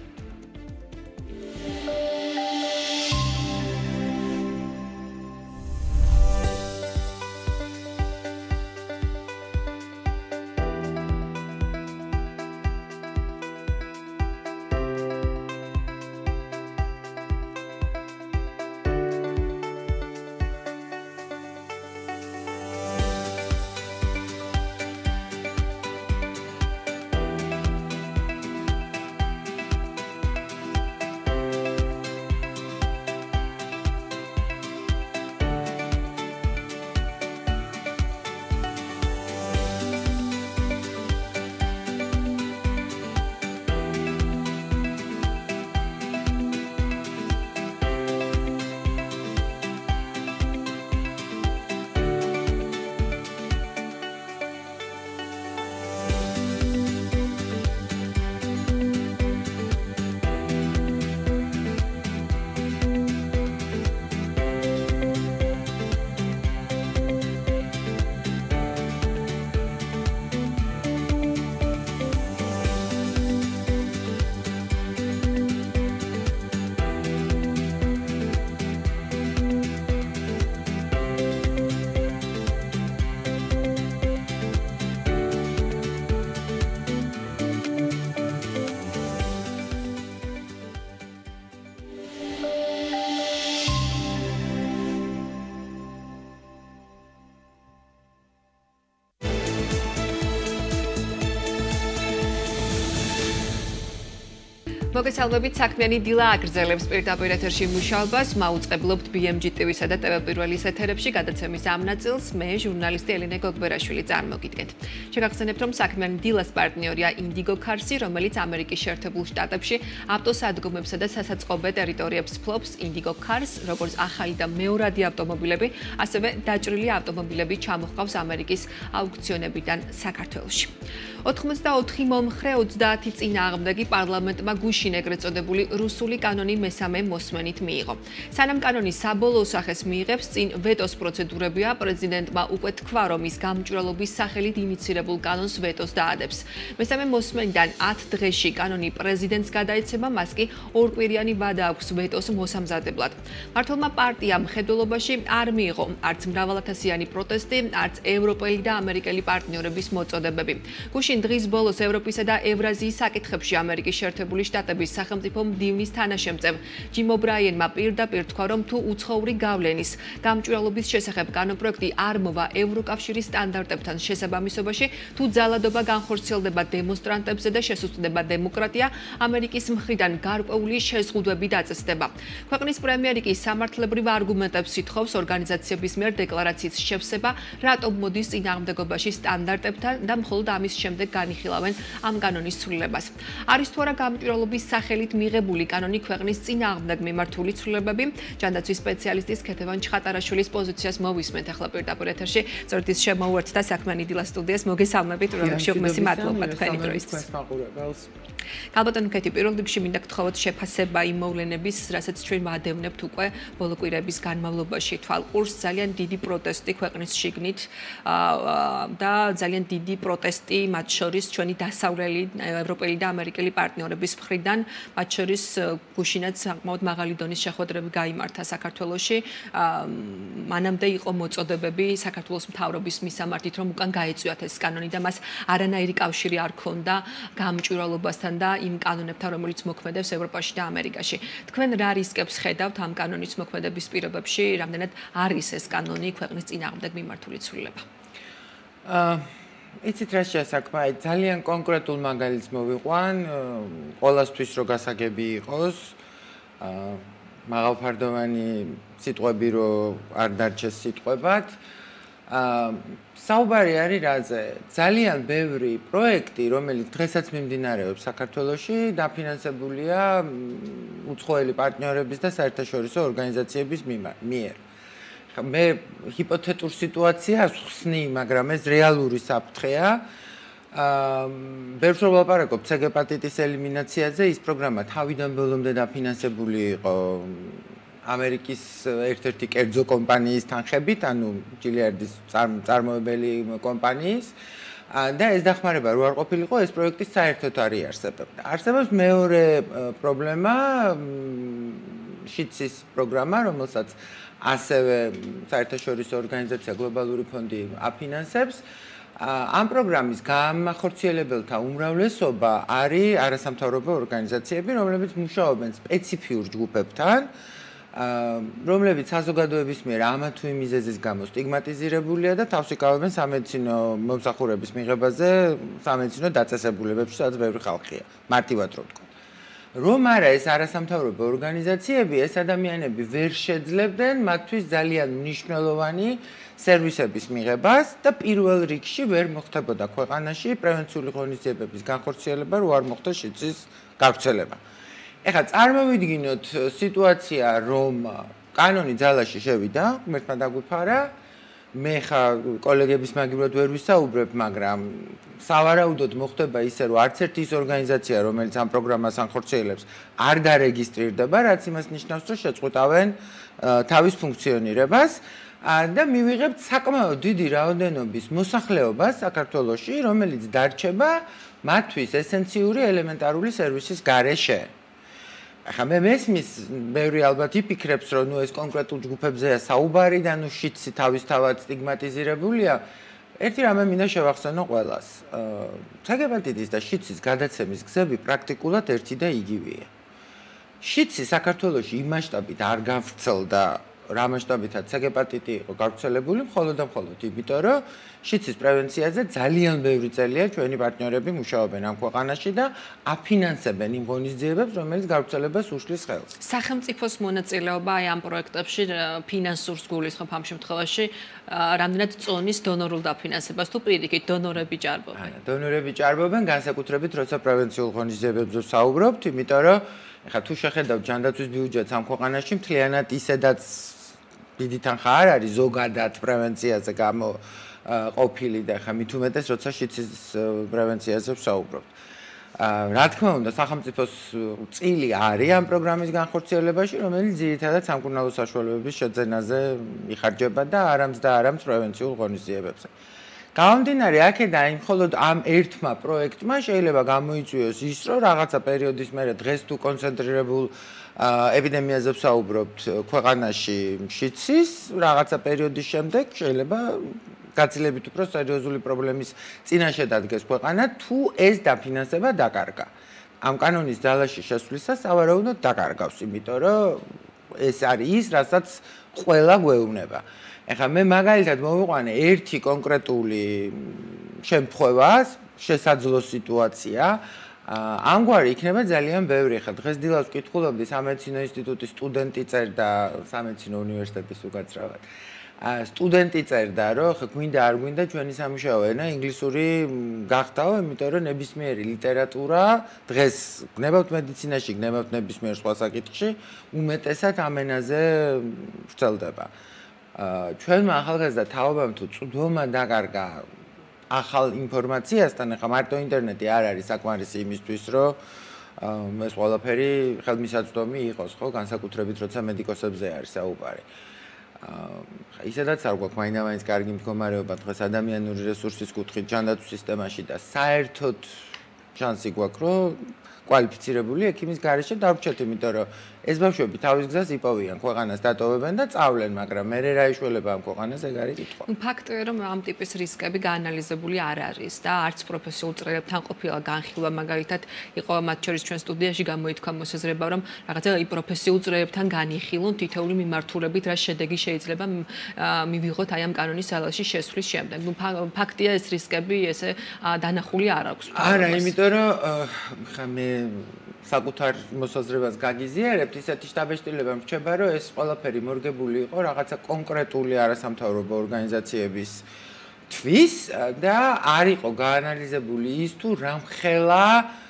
მოგესალმებით, საქმიანი დილა აგრძელებს პირდაპირ ეთერში მუშაობას, მაუწყებლობთ ბი ემ ჯი ტივისა და ტევ პირველის ეთერებში გადაცემის ამ ნაწილს მე, ჟურნალისტი ელენე გოგბერაშვილი წარმოგიდგენთ. შეგახსენებთ, რომ საქმიანი დილას პარტნიორია ინდიგო კარსი, რომელიც ამერიკის შეერთებულ შტატებში ავტოსადგომებსა და სასაწყობე ტერიტორიებს ფლობს. ინდიგო კარს, როგორც ახალი და მეორადი ავტომობილები, ასევე დაჭრილი ავტომობილები ჩამოჰყავს ამერიკის აუქციონებიდან საქართველოში. ოთხმოცდაოთხი მომხრე ოცდაათი წინააღმდეგი პარლამენტმა გუშინ მაშინ ეგრეთ წოდებული რუსული კანონი მესამე მოსმენით მიიღო. სანამ კანონი საბოლოო სახეს მიიღებს, წინ ვეტოს პროცედურებია, პრეზიდენტმა უკვე თქვა, რომ ის გამჭვირვალობის სახელით ინიცირებულ კანონს ვეტოს დაადებს. მესამე მოსმენიდან ათ დღეში კანონი პრეზიდენტს გადაეცემა, მას კი ორკვირიანი ვადა აქვს ვეტოს მოსამზადებლად. მართლმა პარტიამ მხედველობაში არ მიიღო არც მრავალათასიანი პროტესტი, არც ევროპელი და ამერიკელი პარტნიორების მოწოდებები. გუშინ დღის ბოლოს ევროპისა და ევრაზიის საკითხებში ამერიკის შეერთებული შტატების სახელმწიფო მდივნის თანაშემწევ ჯიმ ობრაიენმა პირდაპირ თქვა, რომ თუ უცხოური გავლენის გამჭვირვალობის შესახებ კანონპროექტი არ მოვა ევროკავშირის სტანდარტებთან შესაბამისობაში, თუ ძალადობა განხორციელდება დემონსტრანტებზე და შესუსტდება დემოკრატია, ამერიკის მხრიდან გარკვეული შეზღუდვები დაწესდება. ქვეყნის პრემიერი კი სამართლებრივ არგუმენტებს ითხოვს ორგანიზაციების მიერ დეკლარაციის შევსება, რატომ მოდის წინააღმდეგობაში სტანდარტებთან და მხოლოდ ამის შემდეგ განიხილავენ ამ კანონის ცვლილებას. არის თუ არა გამჭვირვალობის სახელით მიღებული კანონი ქვეყნის წინააღმდეგ მიმართული ცვლილებები? ჯანდაცვის სპეციალისტის ქეთევან ჩხატარაშვილის პოზიციას მოვისმენთ ახლა პირდაპირ ეთერში. სწორედ ის შემოუერთდა საქმიანი დილა სტუდიას. მოგესალმებით, როდესაც უღმესი მადლობა თქვენი დროისთვის. ალბათ ნუ ქეთი პირველ რიგში მინდა გთხოვოთ შეფასება იმ მოვლენების, რასაც ჩვენ ვადევნებთ უკვე ბოლო კვირების განმავლობაში. თვალყურს ძალიან დიდი პროტესტი ქვეყნის შიგნით და ძალიან დიდი პროტესტი მათ შორის ჩვენი დასავლელი ევროპელი და ამერიკელი პარტნიორების მხრიდან, მათ შორის გუშინაც საკმაოდ მაღალი დონის შეხვედრები გაიმართა საქართველოში. მანამდე იყო მოწოდებები საქართველოს მთავრობის მისამართით, რომ უკან გაეწვიათ ეს კანონი და მას არანაირი კავშირი არ ჰქონდა გამჭვირვალობასთან და იმ კანონებთან, რომელიც მოქმედებს ევროპაში და ამერიკაში. თქვენ რა რისკებს ხედავთ ამ კანონის მოქმედების პირობებში, რამდენად არის ეს კანონი ქვეყნის წინააღმდეგ მიმართული ცვლილება? აა იცით რა შესაქმე, ძალიან კონკრეტულ მაგალითს მოვიყვან, ყოველთვის რო გასაგები იყოს, აა მაღალფარდოვანი სიტყვები რო არ დარჩეს სიტყვებად. აა საუბარი არის რაზე? ძალიან ბევრი პროექტი, რომელიც დღესაც მიმდინარეობს საქართველოში, დაფინანსებულია უცხოელი პარტნიორების და საერთაშორისო ორგანიზაციების მიერ. მე ჰიპოთეტურ სიტუაციას ხსნი, მაგრამ ეს რეალური საფრთხეა. აა ბევრს რო ვლაპარაკობ ცე ჰეპატიტის ელიმინაციაზე, ის პროგრამა თავიდან ბოლომდე დაფინანსებული იყო ამერიკის ერთ-ერთი კერძო კომპანიის თანხებით, ანუ ჯილიარდის წარმოებელი კომპანიის და ეს დახმარება რო არ ყოფილიყო, ეს პროექტი საერთოდ არ იარსებებდა. არსებობს მეორე პრობლემა, შიცის პროგრამა, რომელსაც ასევე საერთაშორისო ორგანიზაცია გლობალური ფონდი აფინანსებს. ამ პროგრამის გამახორციელებელთა უმრავლესობა არის არასამთავრობო ორგანიზაციები, რომლებიც მუშაობენ სპეციფიურ ჯგუფებთან, რომლებიც საზოგადოების მიერ ამა თუ იმ მიზეზის გამო სტიგმატიზირებულია და თავს იკავებენ სამედიცინო მომსახურების მიღებაზე, სამედიცინო დაწესებულებებში, სადაც ბევრი ხალხია, მარტივად რო ვთქვა. რომ არა ეს არასამთავრობო ორგანიზაციები, ეს ადამიანები ვერ შეძლებდნენ მათთვის ძალიან მნიშვნელოვანი სერვისების მიღებას და პირველ რიგში ვერ მოხდებოდა ქვეყანაში პრევენციული ღონისძიებების განხორციელება, რო არ მოხდა შიცის გავრცელება. ეხლა წარმოვიდგინოთ სიტუაცია, რომ კანონი ძალაში შევიდა, ღმერთმა დაგვიფარა, მე ხა კოლეგების მაგივრად ვერ ვისაუბრებ, მაგრამ სავარაუდოდ მოხდება ისე, რომ არც ერთი ის ორგანიზაცია, რომელიც ამ პროგრამას ანხორციელებს, არ დარეგისტრირდება, რაც იმას ნიშნავს, რომ შეწყვეტავენ თავის ფუნქციონირებას და მივიღებთ საკმაოდ დიდი რაოდენობის მოსახლეობა საქართველოში, რომელიც დარჩება მათთვის ესენციური ელემენტარული სერვისის გარეშე. ახლა მე მესმის, ბევრი ალბათ იფიქრებს, რომ ნუ ეს კონკრეტულ ჯგუფებზეა საუბარი და ნუ შიცი თავისთავად სტიგმატიზირებულია. ერთი რამე მინდა შევახსენო ყველას. ცე ჰეპატიტის და შიცის გადაცემის გზები პრაქტიკულად ერთი და იგივეა. შიცი საქართველოში იმ მასშტაბით არ გავრცელდა, რა მასშტაბითაც ცე ჰეპატიტი იყო გავრცელებული, მხოლოდ და მხოლოდ იმიტომ, რომ შიცის პრევენციაზე ძალიან ბევრი წელია ჩვენი პარტნიორები მუშაობენ ამ ქვეყანაში და აფინანსებენ იმ ღონისძიებებს, რომელიც გავრცელებას უშლის ხელს. სახელმწიფოს მონაწილეობა აი ამ პროექტებში ფინანსურს გულისხმობ ამ შემთხვევაში, რამდენად წონის დონორულ დაფინანსებას თუ პირიქით დონორები ჭარბობენ? დონორები ჭარბობენ, განსაკუთრებით როცა პრევენციულ ღონისძიებებზე ვსაუბრობთ, იმიტომ რომ ეხლა თუ შეხედავთ ჯანდაცვის ბიუჯეტს ამ ქვეყანაში, მთლიანად ისედაც დიდი თანხა არ არის ზოგადად პრევენციაზე გამო ყოფილი და ხა მით უმეტეს როცა შიცის პრევენციაზე ვსაუბრობთ. რა თქმა უნდა, სახელმწიფოს წილი არის ამ პროგრამის განხორციელებაში, რომელიც ძირითადად სამკურნალო საშუალებების შეძენაზე იხარჯება და არამც და არამც პრევენციულ ღონისძიებებზე. გამომდინარე აქედან, მხოლოდ ამ ერთმა პროექტმა შეიძლება გამოიწვიოს ის, რომ რაღაცა პერიოდის მერე დღეს თუ კონცენტრირებულ ეპიდემიაზე ვსაუბრობთ ქვეყანაში მშიცის, რაღაცა პერიოდის შემდეგ შეიძლება გაცილებით უფრო სერიოზული პრობლემის წინაშე დადგეს ქვეყანა, თუ ეს დაფინანსება დაკარგა. ამ კანონის ძალაში შესვლისას სავარაუდოდ დაკარგავს, იმიტომ რომ ეს არის ის, რასაც ყველა გვეუბნება. ეხლა მე მაგალითად მოვიყვანე ერთი კონკრეტული შემთხვევა, შესაძლო სიტუაცია. ამგვარი იქნება ძალიან ბევრი. ეხლა დღესდილას ვკითხულობდი სამედიცინო ინსტიტუტის სტუდენტი წერდა სამედიცინო უნივერსიტეტის უკაცრავად. სტუდენტი წერდა, რომ ხა გვინდა არ გვინდა ჩვენი სამუშაო ენა ინგლისური გახდაო, იმიტომ რომ ნებისმიერი ლიტერატურა დღეს გნებავთ მედიცინაში, გნებავთ ნებისმიერ სხვა საკითხში, უმეტესად ამ ენაზე ვრცელდება. ჩვენმა ახალგაზრდა თაობამ თუ წვდომა დაკარგა ახალ ინფორმაციასთან, ხა მარტო ინტერნეტი არ არის საკმარისი იმისთვის, რომ ეს ყველაფერი ხელმისაწვდომი იყოს, ხო, განსაკუთრებით როცა მედიკოსებზე არის საუბარი. ისედაც არ გვაქვს მაინდა-მაინც კარგი მდგომარეობა დღეს ადამიანური რესურსის კუთხით ჯანდაცვის სისტემაში და საერთოდ შანსი გვაქვს, რომ კვალიფიცირებული ექიმის გარეშე დავრჩეთ, იმიტომ რომ ეს ბავშვები თავის გზას იპოვიან, ქვეყანას დატოვებენ და წავლენ, მაგრამ მე რა იშველება ამ ქვეყანას ეგ არის კითხვა. ფაქტია, რომ ამ ტიპის რისკები გაანალიზებული არ არის და არც პროფესიულ წრეებთან ყოფილა განხილვა, მაგალითად, იყო მათ შორის ჩვენ სტუდიაში გამოითქვა მოსაზრება, რომ რაღაცა პროფესიულ წრეებთან განიხილონ თითოეული მიმართულებით, რა შედეგი შეიძლება მივიღოთ აი ამ კანონის ძალაში შესვლის შემდეგ. ნუ ფაქტია, ეს რისკები ესე დანახული არ აქვს. არა, იმიტომ რომ ხა მე საკუთარ მოსაზრებას გაგიზიარებთ, ისეთი შტაბეშტილება მრჩება, რომ ეს ყველაფერი მორგებული იყო რაღაცა კონკრეტული არასამთავრობო ორგანიზაციების თვის და არ იყო გაანალიზებული ის თუ რამხელა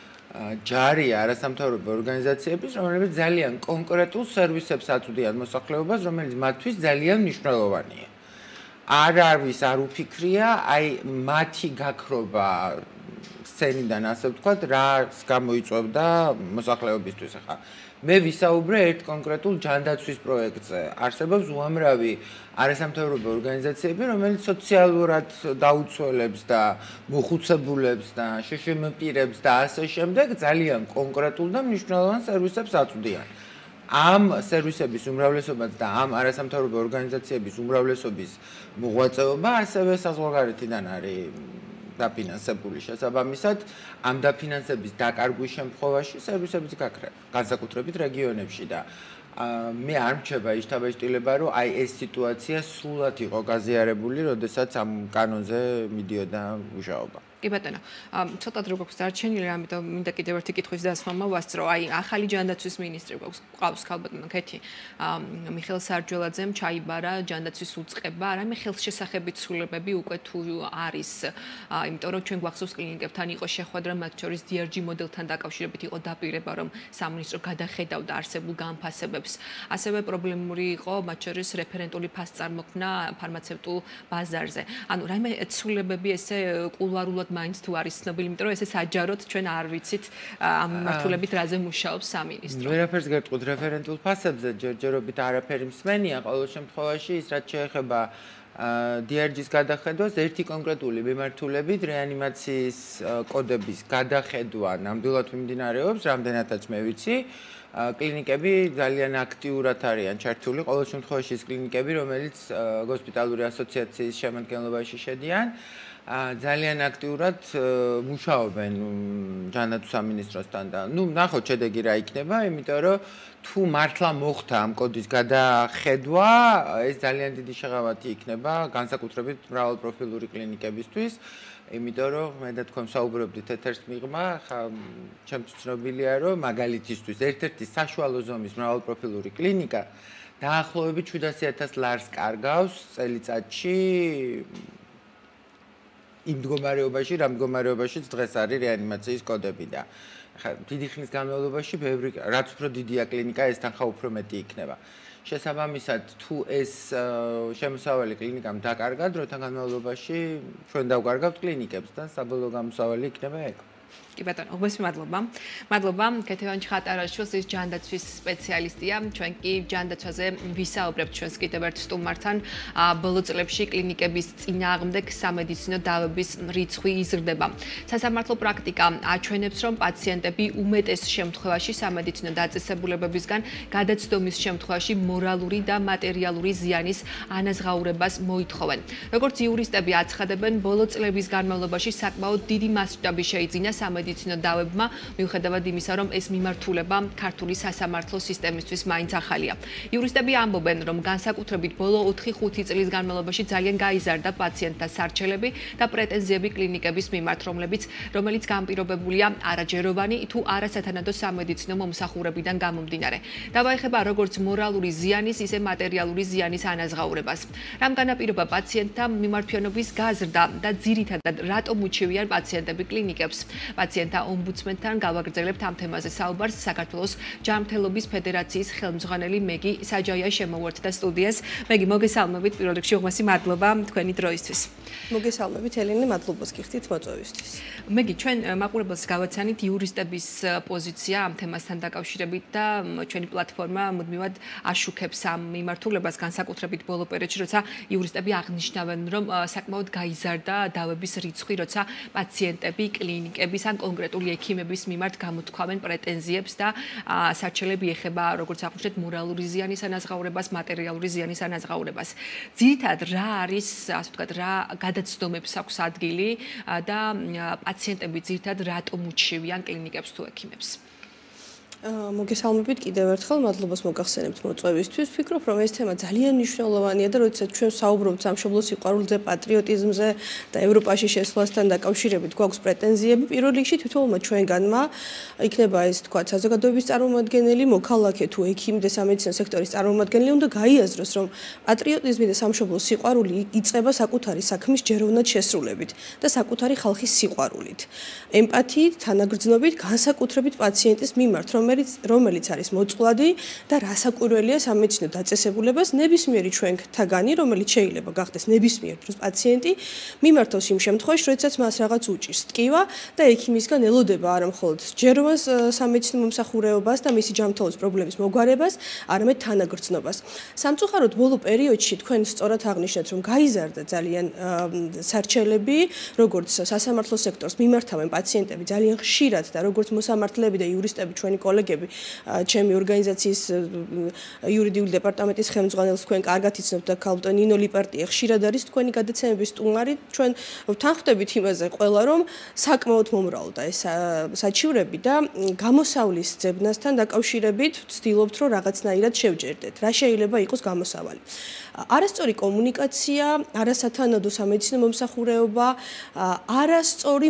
ჯარია არასამთავრობო ორგანიზაციების, რომლებიც ძალიან კონკრეტულ სერვისებს აწვდიან მოსახლეობას, რომელიც მათთვის ძალიან მნიშვნელოვანია. არ არის არ უფიქრია, აი მათი გაქრობა სცენიდან ასე ვთქვათ, რას გამოიწვევდა მოსახლეობისთვის ახლა. მე ვისაუბრე ერთ კონკრეტულ ჯანდაცვის პროექტზე. არსებობს უამრავი არასამთავრობო ორგანიზაციები, რომელიც სოციალურად დაუცველებს და მოხუცებულებს და შშმ პირებს და ასე შემდეგ ძალიან კონკრეტულ და მნიშვნელოვან სერვისებს აწვდიან. ამ სერვისების უმრავლესობაც და ამ არასამთავრობო ორგანიზაციების უმრავლესობის მოღვაწეობა ასევე საზღვარგარეთიდან არის დაფინანსებული. შესაბამისად, ამ დაფინანსების დაკარგვის შემთხვევაში სერვისების გაქრება, განსაკუთრებით რეგიონებში და მე არ მრჩება ის შთაბეჭდილება, რომ აი ეს სიტუაცია სრულად იყო გაზიარებული, როდესაც ამ კანონზე მიდიოდა მუშაობა. კი ბატონო, ცოტა დრო გვაქვს დარჩენილი, ამიტომ მინდა კიდევ ერთი კითხვის დასმა მოვასწრო. აი, ახალი ჯანდაცვის მინისტრი გვაქვს, ყავს ქალბატონო ქეთი. მიხეილ სარჯველაძემ ჩაიბარა ჯანდაცვის უწყება, არამე ხელშესახებით ცვლილებები უკვე თუ არის, იმიტომ რომ ჩვენ გვახსოვს კლინიკებთან იყო შეხვედრა, მათ შორის დი არ ჯი მოდელთან დაკავშირებით იყო დაპირება, რომ სამინისტრო გადახედავდა არსებულ განფასებებს. ასევე პრობლემური იყო მათ შორის რეფერენტული ფასწარმოქმნა ფარმაცევტულ ბაზარზე. ანუ რაიმე ცვლილებები ესე კულუარულად მაინც თუ არის ცნობილი, იმიტომ რომ ესე საჯაროდ ჩვენ არ ვიცით ამ მიმართულებით რაზე მუშაობს სამინისტრო. ვერაფერს გეტყვით რეფერენტულ ფასებზე, ჯერჯერობით არაფერი მსმენია, ყოველ შემთხვევაში ის რაც შეეხება დი არ ჯის გადახედვას, ერთი კონკრეტული მიმართულებით რეანიმაციის კოდების გადახედვა ნამდვილად მიმდინარეობს, რამდენადაც მე ვიცი. კლინიკები ძალიან აქტიურად არიან ჩართული, ყოველ შემთხვევაში ის კლინიკები, რომელიც გოსპიტალური ასოციაციის შემადგენლობაში შედიან, ძალიან აქტიურად მუშაობენ ჯანდაცვის სამინისტროსთან და ნუ ნახოთ შედეგი რა იქნება, იმიტომ რომ თუ მართლა მოხდა ამ კოდის გადახედვა, ეს ძალიან დიდი შეღავათი იქნება განსაკუთრებით მრავალპროფილური კლინიკებისთვის. იმიტომ რომ მე და თქვენ საუბრობდით ეთერს მიღმა, ხა ჩემთვის ცნობილია, რომ მაგალითისთვის ერთ-ერთი საშუალო ზომის მრავალპროფილური კლინიკა დაახლოებით შვიდასი ათას ლარს კარგავს წელიწადში იმ მდგომარეობაში, რა მდგომარეობაშიც დღეს არის რეანიმაციის კოდები და ხა დიდი ხნის განმავლობაში ბევრი რაც უფრო დიდია კლინიკა, ესთან ხა უფრო მეტი იქნება. შესაბამისად, თუ ეს შემოსავალი კლინიკამ დაკარგა დროთა განმავლობაში, ჩვენ დავკარგავთ კლინიკებს და საბოლოო გამოსავალი იქნება ეგ. კი ბატონო, უგმესი მადლობა. მადლობა კეთევან ჩხატარაშვილს, ის ჯანდაცვის სპეციალისტია. ჩვენ კი ჯანდაცვაზე ვისაუბრებთ ჩვენს კიდევ ერთ სტუმართან. ბოლო წლებში კლინიკების წინააღმდეგ სამედიცინო დავების რიცხვი იზრდება. სასამართლო პრაქტიკა აჩვენებს, რომ პაციენტები უმეტეს შემთხვევაში სამედიცინო დაწესებულებებისგან გადაცდომის შემთხვევაში მორალური და მატერიალური ზიანის ანაზღაურებას მოითხოვენ. როგორც იურისტები აცხადებენ, ბოლო წლების განმავლობაში საკმაოდ დიდი მასშტაბი შეიძინა სამედიცინო დავებმა, მიუხედავად იმისა, რომ ეს მიმართულება ქართული სასამართლო სისტემისთვის მაინც ახალია. იურისტები ამბობენ, რომ განსაკუთრებით ბოლო ოთხი ხუთი წლის განმავლობაში ძალიან გაიზარდა პაციენტთა სარჩელები და პრეტენზიები კლინიკების მიმართ, რომლებიც რომელიც განპირობებულია არაჯეროვანი თუ არასათანადო სამედიცინო მომსახურებიდან გამომდინარე. დავაეხება როგორც მორალური ზიანის, ისე მატერიალური ზიანის ანაზღაურებას. რამ განაპირობა პაციენტთა მიმართვიანობის გაზრდა და ძირითადად რატომ უჩივიან პაციენტები კლინიკებს? პაციენტთა ომბუდსმენთან გავაგრძელებთ ამ თემაზე საუბარს. საქართველოს ჯანმრთელობის ფედერაციის ხელმძღვანელი მეგი საჯაია შემოვერთდა სტუდიას. მეგი, მოგესალმებით, პირველ რიგში უღმესი მადლობა თქვენი დროისთვის. მოგესალმებით ელენე, მადლობას გიხდით მოწვევისთვის. მეგი, ჩვენ მაყურებელს გავაცანით იურისტების პოზიცია ამ თემასთან დაკავშირებით და ჩვენი პლატფორმა მუდმივად აშუქებს ამ მიმართულებას, განსაკუთრებით ბოლო პერიოდში, როცა იურისტები აღნიშნავენ, რომ საკმაოდ გაიზარდა დავების რიცხვი, როცა პაციენტები კლინიკების ან კონკრეტული ექიმების მიმართ გამოთქვამენ პრეტენზიებს და სარჩელები ეხება, როგორც აღვნიშნეთ, მორალური ზიანის ანაზღაურებას, მატერიალური ზიანის ანაზღაურებას. ძირითადად რა არის, ასე ვთქვათ, რა გადაცდომებს აქვს ადგილი და პაციენტები ძირითადად რატომ უჩივიან კლინიკებს თუ ექიმებს? მოგესალმებით კიდევ ერთხელ, მადლობას მოგახსენებთ მოწვევისთვის. ვფიქრობ, რომ ეს თემა ძალიან მნიშვნელოვანია და როდესაც ჩვენ საუბრობთ სამშობლოს სიყვარულზე, პატრიოტიზმზე და ევროპაში შესვლასთან დაკავშირებით გვაქვს პრეტენზიები, პირველ რიგში თვითონმა ჩვენგანმა იქნება ეს თქვა საზოგადოების წარმომადგენელი, მოქალაქე თუ ექიმი და სამედიცინო სექტორის წარმომადგენელი უნდა გაიაზროს, რომ პატრიოტიზმი და სამშობლოს სიყვარული იწყება საკუთარი საქმის ჯეროვნად შესრულებით და საკუთარი ხალხის სიყვარულით. ემპათიით, თანაგრძნობით, განსაკუთრებით პაციენტის მიმართ, რომ რომელიც არის მოწყვლადი და რასაკვირველია სამედიცინო დაწესებულებას ნებისმიერი ჩვენთაგანი, რომელიც შეიძლება გახდეს ნებისმიერ დროს პაციენტი, მიმართავს იმ შემთხვევაში, როდესაც მას რაღაც უჭირს ტკივა და ექიმისგან ელოდება არა მხოლოდ ჯეროვან სამედიცინო მომსახურეობას და მისი ჯანმრთელობის პრობლემის მოგვარებას, არამედ თანაგრძნობას. სამწუხაროდ ბოლო პერიოდში თქვენ სწორად აღნიშნეთ, რომ გაიზარდა ძალიან სარჩელები, როგორც სასამართლო სექტორს მიმართავენ პაციენტები ძალიან ხშირად და როგორც მოსამართლეები და იურისტები ჩვენი კოლეგები ჩემი ორგანიზაციის იურიდიული დეპარტამენტის ხელმძღვანელს თქვენ კარგად იცნობთ და ქალბატონ ნინო ლიპარტია ხშირად არის თქვენი გადაცემების სტუმარი. ჩვენ ვთანხმდებით იმაზე ყველა, რომ საკმაოდ მომრავლდა ეს საჩივრები და გამოსავლის ძებნასთან დაკავშირებით ვცდილობთ, რომ რაღაცნაირად შევჯერდეთ. რა შეიძლება იყოს გამოსავალი? არასწორი კომუნიკაცია, არასათანადო სამედიცინო მომსახურეობა, არასწორი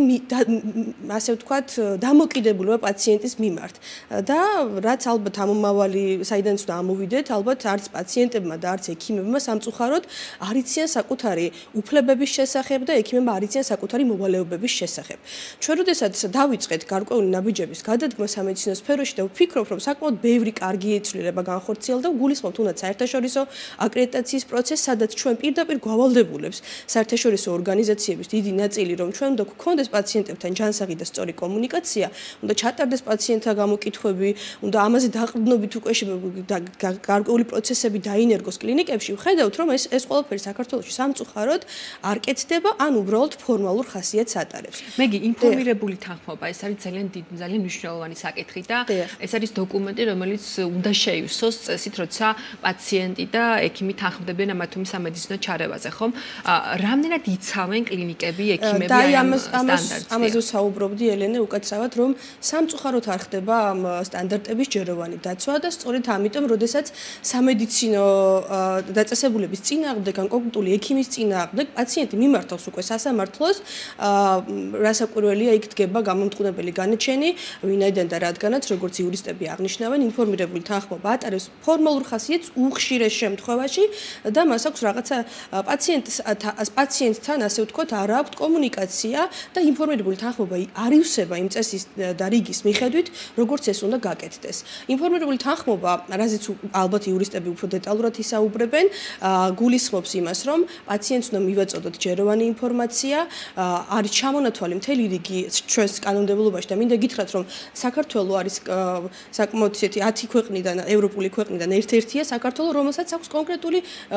ასე ვთქვათ, დამოკიდებულება პაციენტის მიმართ. და რაც ალბათ ამომავალი საიდანაც უნდა ამოვიდეთ, ალბათ არც პაციენტებმა და არც ექიმებმა სამწუხაროდ არ იციან საკუთარი უფლებების შესახებ და ექიმებმა არ იციან საკუთარი მოვალეობების შესახებ. ჩვენ როდესაც დავიწყეთ გარკვეული ნაბიჯების გადადგმა სამედიცინო სფეროში და ვფიქრობ, რომ საკმაოდ ბევრი კარგი ეცვლილება განხორციელდა, გულისხმობთ თუნდაც საერთაშორისო აკრედიტაციის პროცესს, სადაც ჩვენ პირდაპირ გვავალდებულებს საერთაშორისო ორგანიზაციების დიდი ნაწილი, რომ ჩვენ უნდა გვქონდეს პაციენტებთან ჯანსაღი და სწორი კომუნიკაცია, უნდა ჩატარდეს პაციენტთა გამოკითხვები, უნდა ამაზე დაყრდნობით უკვე გარკვეული პროცესები დაინერგოს კლინიკებში. ვხედავთ, რომ ეს ეს ყველაფერი საქართველოში სამწუხაროდ არ კეთდება, ან უბრალოდ ფორმალურ ხასიათს ატარებს. მეგი, ინფორმირებული თანხმობა, ეს არის ძალიან დიდი, ძალიან მნიშვნელოვანი საკითხი და ეს არის დოკუმენტი, რომელიც უნდა შეივსოს წესით, როცა პაციენტი და ექიმი თანხმდებიან ამა თუ იმ სამედიცინო ჩარევაზე, ხომ? რამდენად იცავენ კლინიკები, ექიმები ამ სტანდარტს? ამაზე საუბრობდი ელენე უკაცრავად, რომ სამწუხაროდ არ ხდება ამ სტანდარტების ჯეროვანი დაცვა და სწორედ ამიტომ, როდესაც სამედიცინო დაწესებულების წინააღმდეგ ან კონკრეტული ექიმის წინააღმდეგ პაციენტი მიმართავს უკვე სასამართლოს, რასაკვირველია იქ დგება გამომტყუნებელი განაჩენი, ვინაიდან და რადგანაც როგორც იურისტები აღნიშნავენ, ინფორმირებული თანხმობა ატარებს ფორმალურ ხასიათს უხშირეს შემთხვევაში და მას აქვს რაღაცა პაციენტს პაციენტთან, ასე ვთქვათ, არ აქვს კომუნიკაცია და ინფორმირებული თანხმობა არ ივსება იმ წესის და რიგის მიხედვით, როგორც ეს უნდა გაკეთდეს. ინფორმირებული თანხმობა, რაზეც ალბათ იურისტები უფრო დეტალურად ისაუბრებენ, გულისხმობს იმას, რომ პაციენტს უნდა მივაწოდოთ ჯეროვანი ინფორმაცია, არის ჩამონათვალი მთელი რიგი ჩვენს კანონმდებლობაში და მინდა გითხრათ, რომ საქართველო არის საკმაოდ ისეთი ათი ქვეყნიდან, ევროპული ქვეყნიდან ერთ-ერთია საქართველო, რომელსაც აქვს კონკრეტული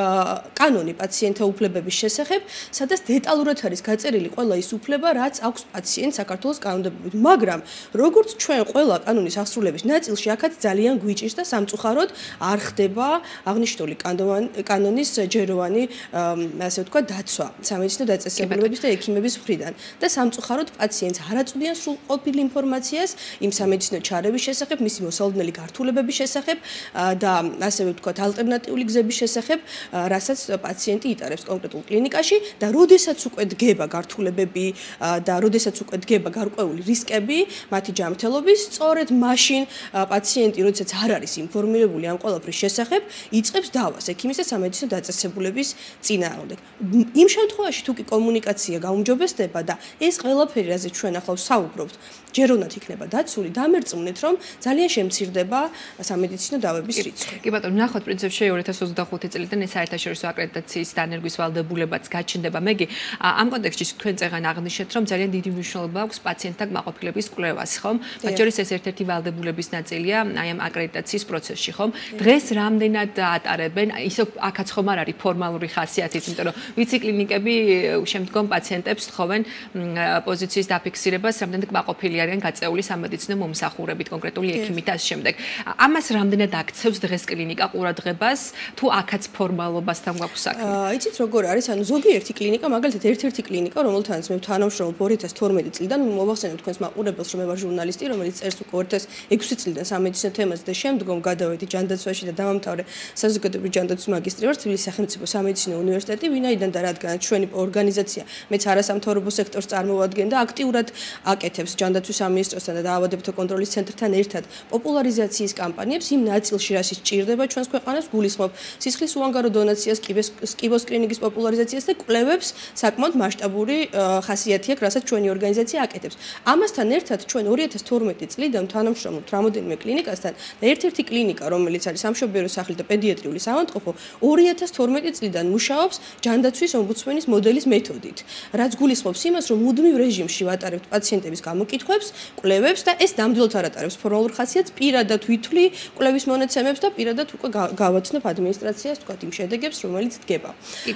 კანონი პაციენტთა უფლებების შესახებ, სადაც დეტალურად არის გაწერილი ყველა ის უფლება, რაც აქვს პაციენტს საქართველოს კანონმდებლობით. მაგრამ როგორც ჩვენ ყველა კანონის აღსრულების ნაწილში, აქაც ძალიან გვიჭირს და სამწუხაროდ არ ხდება აღნიშნული კანონის ჯეროვანი, ასე ვთქვათ, დაცვა სამედიცინო დაწესებულებების და ექიმების მხრიდან. და სამწუხაროდ პაციენტს არ აწვდიან სრულყოფილ ინფორმაციას იმ სამედიცინო ჩარების შესახებ, მისი მოსალოდნელი გართულებების შესახებ და ასევე ვთქვათ, ალტერნატიული გზების შესახებ, რასაც პაციენტი იტარებს კონკრეტულ კლინიკაში და როდესაც უკვე დგება გართულებები და როდესაც უკვე დგება გარკვეული რისკები მათი ჯანმრთელობის, სწორედ მაშინ პაციენტი, როდესაც არ არის ინფორმირებული ამ ყველაფრის შესახებ, იწყებს დავას ექიმის და სამედიცინო დაწესებულების წინააღმდეგ. იმ შემთხვევაში თუ კი კომუნიკაცია გაუმჯობესდება და ეს ყველაფერი, რაზეც ჩვენ ახლა ვსაუბრობთ, ჯეროვნად იქნება დაცული, დამერწმუნეთ, რომ ძალიან შემცირდება სამედიცინო დავების რიცხვი. კი ბატონო, ნახოთ პრინციპში ორი ათას ოცდახუთი წლიდან ეს საერთაშორისო აკრედიტაციის დანერგვის ვალდებულებაც გაჩნდება. მეგი ამ კონტექსტში თქვენ წეგან აღნიშნეთ, რომ ძალიან დიდი მნიშვნელობა აქვს პაციენტთა კმაყოფილების კვლევას, ხომ? მათ შორის ეს ერთ-ერთი ვალდებულების ნაწილია აი ამ აკრედიტაციის პროცესში, ხომ? დღეს რამდენად ატარებენ? ისო აქაც ხომ არ არის ფორმალური ხასიათიც, იმიტომ რომ ვიცი კლინიკები შემდგომ პაციენტებს თხოვენ პოზიციის დაფიქსირებას, რამდენად კმაყოფილი არიან გაწეული სამედიცინო მომსახურებით, კონკრეტული ექიმით და ამ შემდეგ. ამას რამდენად აქცევს დღეს კლინიკა ყურადღებას, თუ აქაც ფორმალობასთან გვაქვს საქმე? იცით როგორ არის, ანუ ზოგიერთი კლინიკა, მაგალითად ერთ-ერთი კლინიკა, რომელთანაც მე თანამშრომლობ ორი ათას თორმეტი წლიდან, მოვახსენებ თქვენს მაყურებელს, რომ მე ვარ ჟურნალისტი, რომელიც წერს უკვე ორი ათას ექვსი წლიდან სამედიცინო თემაზე და შემდგომ გადავედი ჯანდაცვაში და დავამთავრე საზოგადოებრივი ჯანდაცვის მაგისტრი ვარ თბილისის სახელმწიფო სამედიცინო უნივერსიტეტი, ვინაიდან და რადგან ჩვენი ორგანიზაცია მეც არასამთავრობო სექტორს წარმოვადგენ და აქტიურად აკეთებს ჯანდაცვის სამინისტროსთან და დაავადებათა კონტროლის ცენტრთან ერთად პოპულარიზაციის კამპანიებს იმ ნაწილში, რასაც ჭირდება ჩვენს ქვეყანას, გულისხმობ სისხლის უანგარო დონაციას, კიბოს სკრინინგის პოპულარიზაციას და კვლევებს საკმაოდ მასშტაბური ხასიათი აქვს, რასაც ჩვენი ორგანიზაცია აკეთებს. ამასთან ერთად ჩვენ ორი ათას თორმეტი წლიდან თანამშრომლობთ რამოდენიმე კლინიკასთან და ერთ-ერთი კლინიკა, რომელიც არის სამშობიარო სახლი და პედიატრიული საავადმყოფო, ორი ათას თორმეტი წლიდან მუშაობს ჯანდაცვის ომბუდსმენის მოდელის მეთოდით, რაც გულისხმობს იმას, რომ მუდმივ რეჟიმში ვატარებთ პაციენტების გამოკითხვებს, კვლევებს და ეს ნამდვილად არ ატარებს ფორმალურ ხასიათს, პირადად ვითვლი კვლევის მონაცემებს და პირადად უკვე გავაცნობ ადმინისტრაციას, თქვათ იმ შედეგებს, რომელიც დგება.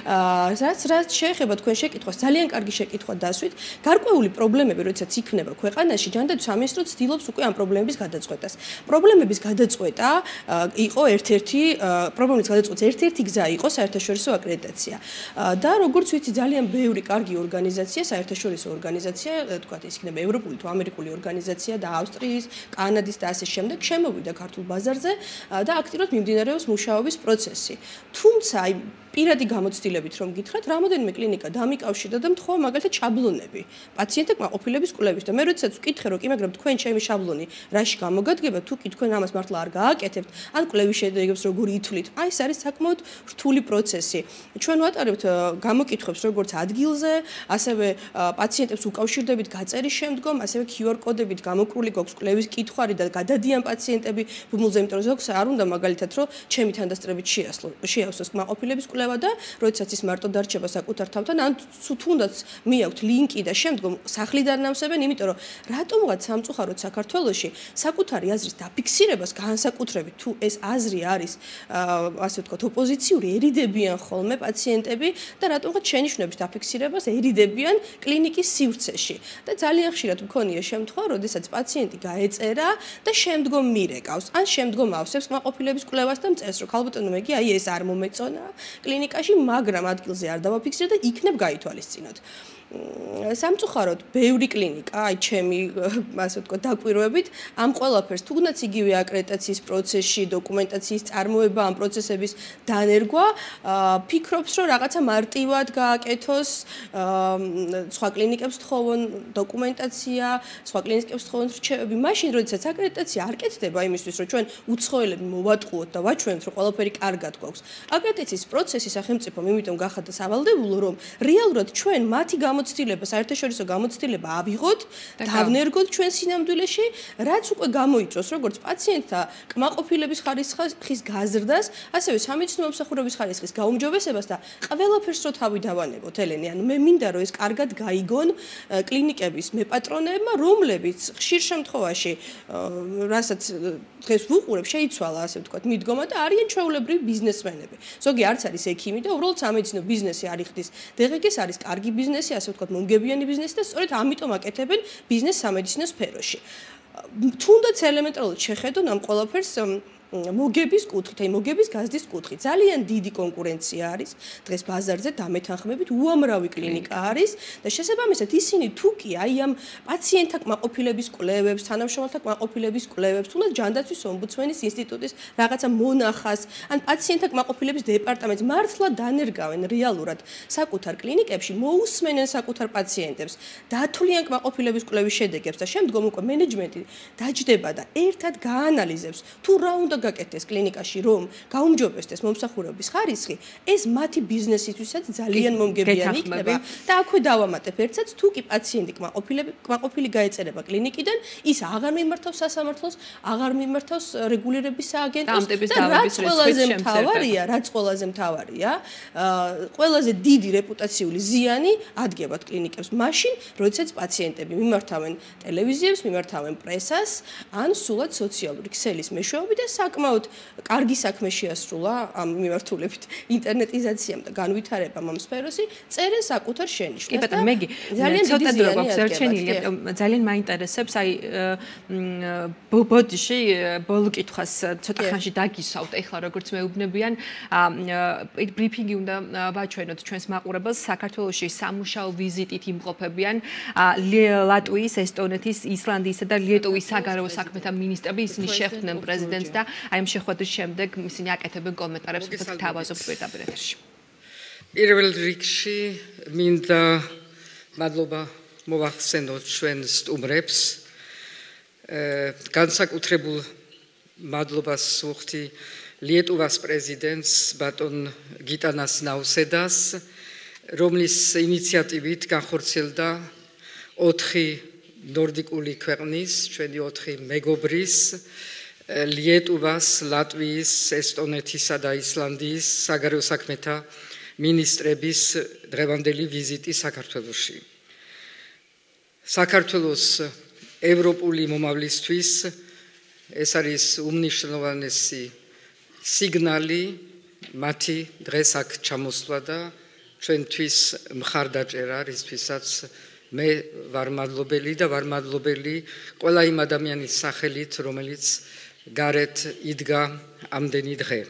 რაც რაც შეეხება თქვენ შეკითხვას, ძალიან კარგი შეკითხვა დასვით. გარკვეული პრობლემები, როდესაც იქნება ქვეყანაში, ჯანდაცვის სამინისტრო ცდილობს უკვე ამ პრობლემების გადაწყვეტას. პრობლემების გადაწყვეტა იყო ერთ-ერთი პრობლემის გადაწყვეტის ერთ-ერთი გზა იყო საერთაშორისო აკრედიტაცია. და როგორც ვიცი, ძალიან ბევრი კარგი ორგანიზაცია, საერთაშორისო ორგანიზაცია, თქვათ ის იქნება ევროპული თუ ამერიკული ორგანიზაცია და ავსტრიის, კანადის და ასე შემდეგ შემოვიდა ქართულ ბაზარზე და აქტიურად მიმდინარეობს მუშაობის პროცესი. თუმცა აი პირადი გამოცდილებით რომ გითხრათ, რამოდენიმე კლინიკა დამიკავშირდა და მთხოვა მაგალითად შაბლონები პაციენტთა კმაყოფილების კვლევის და მე როდესაც ვკითხე, რომ კი მაგრამ თქვენ ჩემი შაბლონი რაში გამოგადგება, თუ კი თქვენ ამას მართლა არ გააკეთებთ, ან კვლევის შედეგებს როგორ ითვლით, აი ეს არის საკმაოდ რთული პროცესი. ჩვენ ვატარებთ გამოკითხვებს როგორც ადგილზე, ასევე პაციენტებს უკავშირდებით გაწერის შემდგომ, ასევე კიუ არ კოდებით გამოკრული გვაქვს კვლევის კითხვარი და გადადიან პაციენტები ბმულზე, იმიტომ რომ ზოგს არ უნდა მაგალითად რომ ჩემი თანდასწრებით შეასლო, შეავსოს კმაყოფილების კვლევა და როდესაც ის მარტო დარჩება საკუთარ თავთან, ან თუნდაც მიაქვთ ლინკი და შემდგომ სახლიდან ნავსებენ, იმიტომ რომ რატომღაც სამწუხაროდ საქართველოში საკუთარი აზრის დაფიქსირებას განსაკუთრებით თუ ეს აზრი არის ასე ვთქვათ ოპოზიციური, ერიდებიან ხოლმე პაციენტები და რატომღაც შენიშვნების დაფიქსირებას ერიდებიან კლინიკის სივრცეში. და ძალიან ხშირად მქონია შემთხვევა, როდესაც პაციენტი გაეწერა და შემდგომ მირეკავს, ან შემდგომ ავსებს კმაყოფილების კვლევას და მწერს, რომ ქალბატონო მეგი, აი ეს არ მომეწონა კლინიკაში, მაგრამ ადგილზე არ დავაფიქსირე და იქნებ გაითვალისწინოთ. სამწუხაროდ ბევრი კლინიკა, აი ჩემი ასე ვთქვათ დაკვირვებით, ამ ყველაფერს თუნდაც იგივე აკრედიტაციის პროცესში, დოკუმენტაციის წარმოება, ამ პროცესების დანერგვა, ფიქრობს, რომ რაღაცა მარტივად გააკეთოს, სხვა კლინიკებს თხოვონ დოკუმენტაცია, სხვა კლინიკებს თხოვონ რჩევები, მაშინ როდესაც აკრედიტაცია არ კეთდება იმისთვის, რომ ჩვენ უცხოელები მოვატყუოთ და ვაჩვენოთ, რომ ყველაფერი კარგად გვაქვს. აკრედიტაციის პროცესი სახელმწიფომ იმიტომ გახადა სავალდებულო, რომ რეალურად ჩვენ მათი გამოცდილება, საერთაშორისო გამოცდილება ავიღოთ, დავნერგოთ ჩვენ სინამდვილეში, რაც უკვე გამოიწვევს როგორც პაციენტთა კმაყოფილების ხარისხის გაზრდას, ასევე სამედიცინო მომსახურების ხარისხის გაუმჯობესებას და ყველაფერს რო თავი დავანებოთ, ელენე, ანუ მე მინდა რომ ეს კარგად გაიგონ კლინიკების მეპატრონეებმა, რომლებიც ხშირ შემთხვევაში, რასაც დღეს ვუყურებ, შეიცვალა ასე ვთქვათ, მიდგომა და არიან ჩვეულებრივი ბიზნესმენები. ზოგი არც არის ექიმი და უბრალოდ სამედიცინო ბიზნესი არ იხდის. დღეს არის კარგი ბიზნესი, ასე ვთქვათ, მომგებიანი ბიზნესი და სწორედ ამიტომ აკეთებენ ბიზნეს სამედიცინო სფეროში. თუნდაც ელემენტარულად შეხედონ ამ ყველაფერს მოგების კუთხით, აი მოგების გაზრდის კუთხით. ძალიან დიდი კონკურენცია არის. დღეს ბაზარზე დამეთანხმებით უამრავი კლინიკა არის და შესაბამისად ისინი თუ კი აი ამ პაციენტთა კმაყოფილების კვლევებს, თანამშრომელთა კმაყოფილების კვლევებს, თუნდაც ჯანდაცვის ომბუდსმენის ინსტიტუტის რაღაცა მონახას, ან პაციენტთა კმაყოფილების დეპარტამენტს მართლა დანერგავენ რეალურად საკუთარ კლინიკებში, მოусმენენ საკუთარ პაციენტებს, დათვლიან კმაყოფილების კვლევის შედეგებს და შემდგომ უკვე მენეჯმენტი დაჯდება და ერთად გაანალიზებს თუ რა უნდა გაკეთდეს კლინიკაში, რომ გაუმჯობესდეს მომსახურების ხარისხი, ეს მათი ბიზნესისთვისაც ძალიან მომგებიანი იქნება და აქვე დავამატებ ერთსაც, თუ კი პაციენტი კმაყოფილი გაეწერება კლინიკიდან, ის აღარ მიმართავს სასამართლოს, აღარ მიმართავს რეგულირების სააგენტოს და რაც ყველაზე მთავარია, რაც ყველაზე მთავარია, ყველაზე დიდი რეპუტაციული ზიანი ადგებათ კლინიკებს მაშინ, როდესაც პაციენტები მიმართავენ ტელევიზიებს, მიმართავენ პრესას, ან სულად სოციალური ქსელის მეშვეობით და საკმაოდ კარგი საქმე შეასრულა ამ მიმართულებით ინტერნეტიზაციამ და განვითარებამ ამ სფეროში, წერენ საკუთარ შენიშვნას. კი ბატონო, მეგი, ცოტა დრო გვაქვს რჩენილი, ძალიან მაინტერესებს, აი ბოდიში ბოლო კითხვას ცოტა ხანში დაგისვავთ, ეხლა როგორც მეუბნებიან, ბრიფინგი უნდა ვაჩვენოთ ჩვენს მაყურებელს, საქართველოში სამუშაო ვიზიტით იმყოფებიან ლატვიის, ესტონეთის, ისლანდიისა და ლიეტუვის საგარეო საქმეთა მინისტრები, ისინი შეხვდნენ პრეზიდენტს და აი ამ შეხვედრის შემდეგ ისინი აკეთებენ კომენტარებს, თუმცა თავაზობ პირდაპირ ეთერში. პირველ რიგში მინდა მადლობა მოვახსენოთ ჩვენ სტუმრებს. განსაკუთრებულ მადლობას ვუხდი ლიეტუვას პრეზიდენტს ბატონ გიტანას ნაუსედას, რომლის ინიციატივით განხორციელდა ოთხი ნორდიკული ქვეყნის, ჩვენი ოთხი მეგობრის ლიეტუვას, ლატვიის, ესტონეთისა და ისლანდიის საგარეო საქმეთა მინისტრების დღევანდელი ვიზიტი საქართველოში. საქართველოს ევროპული მომავლისთვის ეს არის უმნიშვნელოვანესი სიგნალი მათი დღეს აქ ჩამოსვლა და ჩვენთვის მხარდაჭერა, რისთვისაც მე ვარ მადლობელი და ვარ მადლობელი ყველა იმ ადამიანის სახელით, რომელიც გარეთ იდგა ამდენი დღე.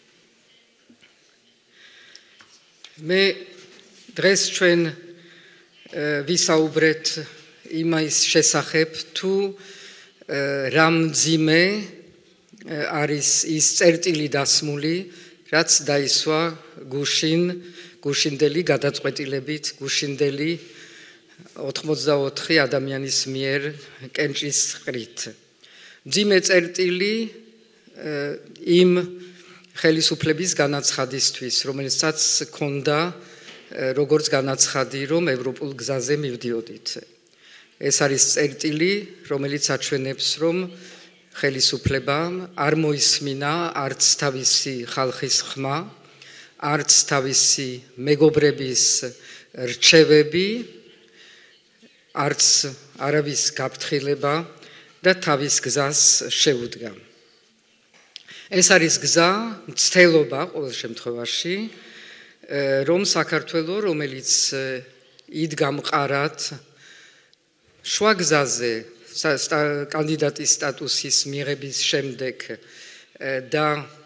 მე დღეს ჩვენ ვისაუბრეთ იმის შესახებ, თუ რა მძიმე არის ის წერტილი დასმული, რაც დაისვა გუშინ, გუშინდელი გადაწყვეტილებით, გუშინდელი ოთხმოცდაოთხი ადამიანის მიერ კენჭის ყრით. მძიმე წერტილი იმ ხელისუფლების განაცხადისთვის, რომელსაც ჰქონდა როგორც განაცხადი, რომ ევროპულ გზაზე მივდიოდით. ეს არის წერტილი, რომელიც აჩვენებს, რომ ხელისუფლებამ არ მოისმინა არც თავისი ხალხის ხმა, არც თავისი მეგობრების რჩევები, არც არავის გაფრთხილება და თავის გზას შეუდგა. ეს არის გზა, მცდელობა ყოველ შემთხვევაში, რომ საქართველო, რომელიც იდგა მყარად შუა გზაზე კანდიდატის სტატუსის მიღების შემდეგ და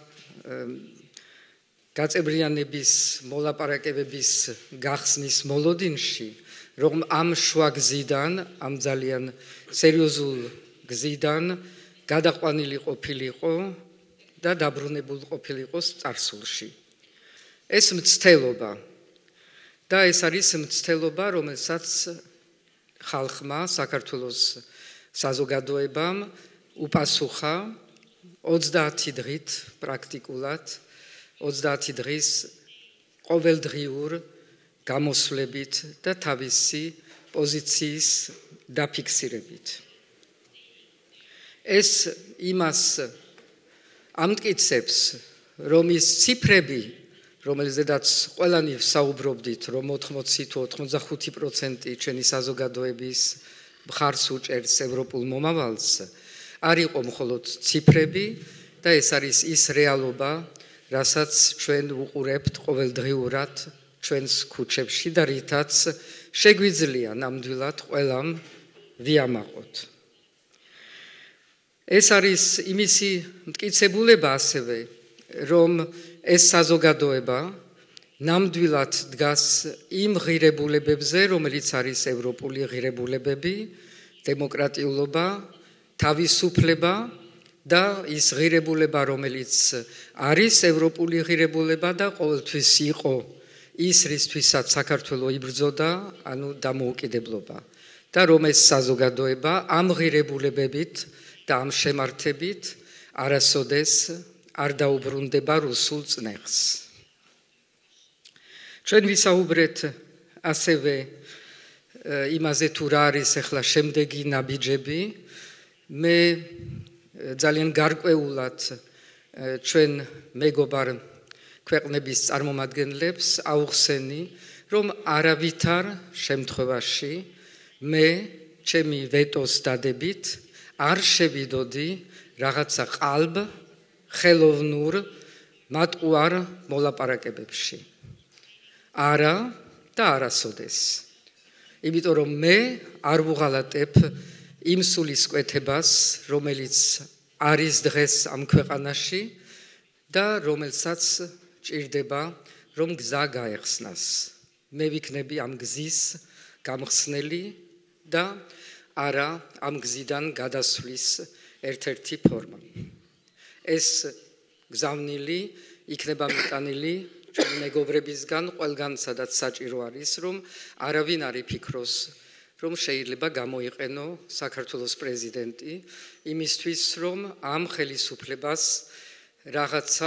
გაწევრიანების მოლაპარაკებების გახსნის მოლოდინში, რომ ამ შუა გზიდან, ამ ძალიან სერიოზულ გზიდან გადაყვანილი ყოფილიყო და დაბრუნებულ ყოფილიყო წარსულში. ეს მცდელობა და ეს არის მცდელობა, რომელსაც ხალხმა, საქართველოს საზოგადოებამ უპასუხა ოცდაათი დღით პრაქტიკულად, ოცდაათი დღის ყოველდღიურ გამოსვლებით და თავისი პოზიციის დაფიქსირებით. ეს იმას ამტკიცებს, რომ ის ციფრები, რომელზედაც ყველანი საუბრობდით, რომ ოთხმოცი თუ ოთხმოცდახუთი პროცენტი ჩვენი საზოგადოების მხარს უჭერს ევროპულ მომავალს, არ იყო მხოლოდ ციფრები და ეს არის ის რეალობა, რასაც ჩვენ ვუყურებთ ყოველდღიურად ჩვენს ქუჩებში და რითაც შეგვიძლია ნამდვილად ყველამ ვიამაყოთ. ეს არის იმისი მტკიცებულება ასევე, რომ ეს საზოგადოება ნამდვილად დგას იმ ღირებულებებზე, რომელიც არის ევროპული ღირებულებები, დემოკრატიულობა, თავისუფლება და ის ღირებულება, რომელიც არის ევროპული ღირებულება და ყოველთვის იყო ის, რისთვისაც საქართველო იბრძოდა, ანუ დამოუკიდებლობა. და რომ ეს საზოგადოება ამ ღირებულებებით და ამ შემართებით არასოდეს არ დაუბრუნდება რუსულ წნეხს. ჩვენ ვისაუბრეთ ასევე იმაზე, თუ რა არის ახლა შემდეგი ნაბიჯები. მე ძალიან გარკვეულად ჩვენ მეგობარ ქვეყნების წარმომადგენლებს აუხსენი, რომ არავითარ შემთხვევაში მე ჩემი ვეტოს დადებით არ შევიდოდი რაღაცა ყალბ ხელოვნურ მატყუარ მოლაპარაკებებში. არა და არასოდეს. იმიტომ რომ მე არ ვუღალატებ იმ სულისკვეთებას, რომელიც არის დღეს ამ ქვეყანაში და რომელსაც ჭირდება, რომ გზა გაეხსნას. მე ვიქნები ამ გზის გამხსნელი და არა ამ გზიდან გადასვლის ერთ-ერთი ფორმა. ეს გზავნილი იქნება მიტანილი ჩვენი მეგობრებისგან, ყველგან სადაც საჭირო არის, რომ არავინ არ იფიქროს, რომ შეიძლება გამოიყენო საქართველოს პრეზიდენტი იმისთვის, რომ ამ ხელისუფლებას რაღაცა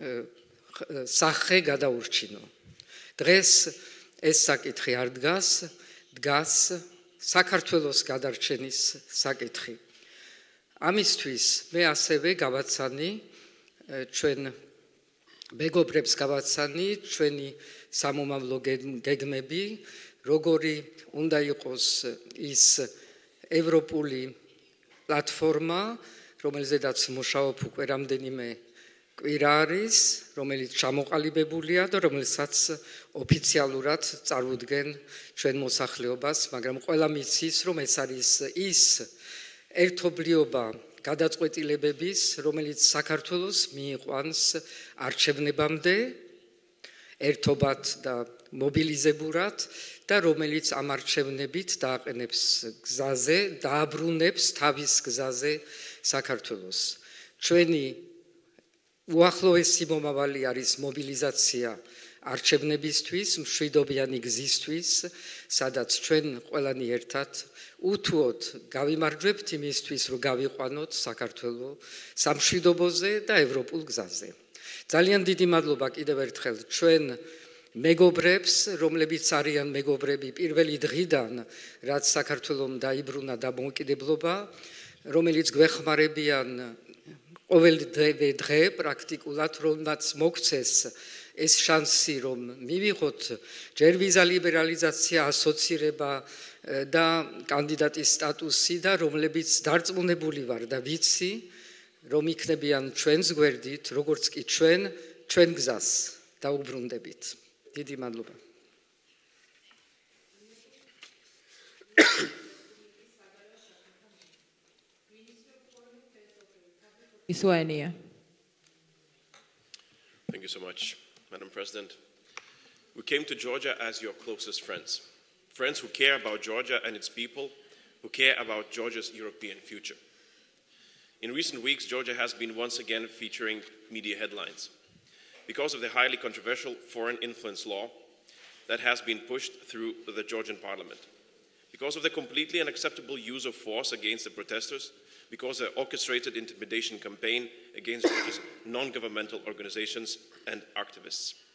სახე გადაურჩინო. დღეს ეს საკითხი არ დგას, დგას საქართველოს გადარჩენის საკითხი. ამისთვის მე ასევე გავაცანი ჩვენ მეგობრებს გავაცანი ჩვენი სამომავლო გეგმები, როგორი უნდა იყოს ის ევროპული პლატფორმა, რომელზედაც მუშაობ უკვე რამდენიმე კვირა არის, რომელიც ჩამოყალიბებულია და რომელსაც ოფიციალურად წარუდგენ ჩვენ მოსახლეობას, მაგრამ ყველა მიცის, რომ ეს არის ის ერთობლიობა გადაწყვეტილებების, რომელიც საქართველოს მიიყვანს არჩევნებამდე ერთობად და მობილიზებურად და რომელიც ამ არჩევნებით დააყენებს გზაზე, დააბრუნებს თავის გზაზე საქართველოს. ჩვენი უახლოესი მომავალი არის მობილიზაცია არჩევნებისთვის, მშვიდობიანი გზისთვის, სადაც ჩვენ ყველანი ერთად უთუოდ გავიმარჯვებთ იმისთვის, რომ გავიყვანოთ საქართველო სამშვიდობოზე და ევროპულ გზაზე. ძალიან დიდი მადლობა კიდევ ერთხელ ჩვენ მეგობრებს, რომლებიც არიან მეგობრები პირველი დღიდან, რაც საქართველომ დაიბრუნა დამოუკიდებლობა, რომელიც გვეხმარებიან ყოველდღე დღე პრაქტიკულად, რომაც მოგცეს ეს შანსი, რომ მივიღოთ ჯერ ვიზა ლიბერალიზაცია, ასოცირება და კანდიდატის სტატუსი და რომლებიც დარწმუნებული ვარ და ვიცი, რომ იქნებიან ჩვენს გვერდით, როგორც კი ჩვენ ჩვენ გზას დაუბრუნდებით. დიდი მადლობა. Iswania. Thank you so much, Madam President. We came to Georgia as your closest friends. Friends who care about Georgia and its people, who care about Georgia's European future. In recent weeks, Georgia has been once again featuring media headlines because of the highly controversial foreign influence law that has been pushed through the Georgian parliament, because of the completely unacceptable use of force against the protesters, because of the orchestrated intimidation campaign against Georgia's non-governmental organizations and activists.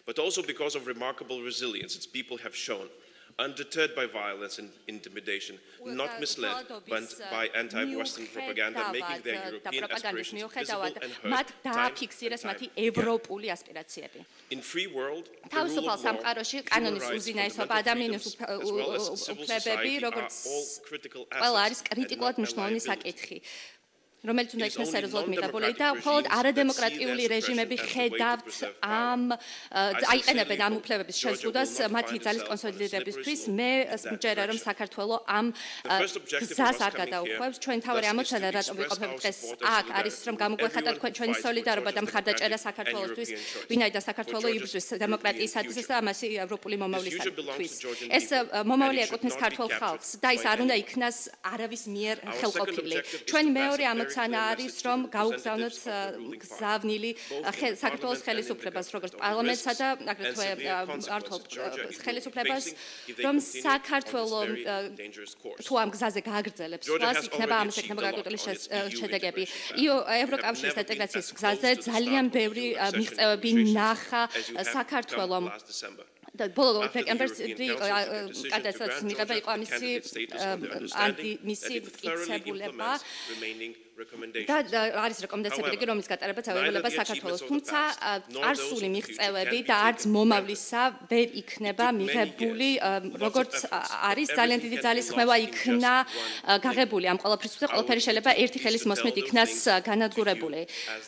but also because of remarkable resilience its people have shown, undeterred by violence and intimidation, not misled by, by anti-Western propaganda, making their European aspirations visible and heard time and time again. In free world, the rule of law, human rights, fundamental freedoms, as well as civil society are all critical assets and not a liability. რომელიც უნდა იქნას სერიოზულად მიღებული და მხოლოდ არადემოკრატიული რეჟიმები ხედავთ ამ აიყენებენ ამ უფლებების შეზღუდვას მათი ძალის კონსოლიდირებისთვის. მე მჯერა რომ საქართველოს ამ გზას არ გადაუხვევს. ჩვენ თავი ამოცანა რატომ ვიყოფებით დღეს აქ არის რომ გამოგვეხატა ჩვენი სოლიდარობა და მხარდაჭერა საქართველოსთვის, ვინაიდან საქართველოს იბრძვის დემოკრატიისათვის და ამასი ევროპული მომავლისათვის. ეს მომავალი ეკუთვნის ქართულ ხალხს და ის არ უნდა იქნას არავის მიერ ხელყოფილი. ჩვენი მეორე ამოცანა არის რომ გაუგზავნოთ გზავნილი საქართველოს ხელისუფლებას როგორც პარლამენტსა და აგრეთვე მართლ ხელისუფლებას რომ საქართველოს თუ ამ გზაზე გააგრძელებს სვლას იქნება ამას იქნება გაკვეთილი შედეგები. ევროკავშირის ინტეგრაციის გზაზე ძალიან ბევრი მიღწევები ნახა საქართველოს და ბოლო დეკემბერს კადეცად მიღება იყო ამისი ანტი მისი მტკიცებულება და არის რეკომენდაციები, რომლის გატარებაც აუცილებელია საქართველოს. თუმცა წარსული მიღწევები და არც მომავლისა ვერ იქნება მიღებული, როგორც არის ძალიან დიდი ძალის ხმევა იქნა გაღებული ამ ყველაფრისთვის და ყველაფერი შეიძლება ერთი ხელის მოსმით იქნას განადგურებული.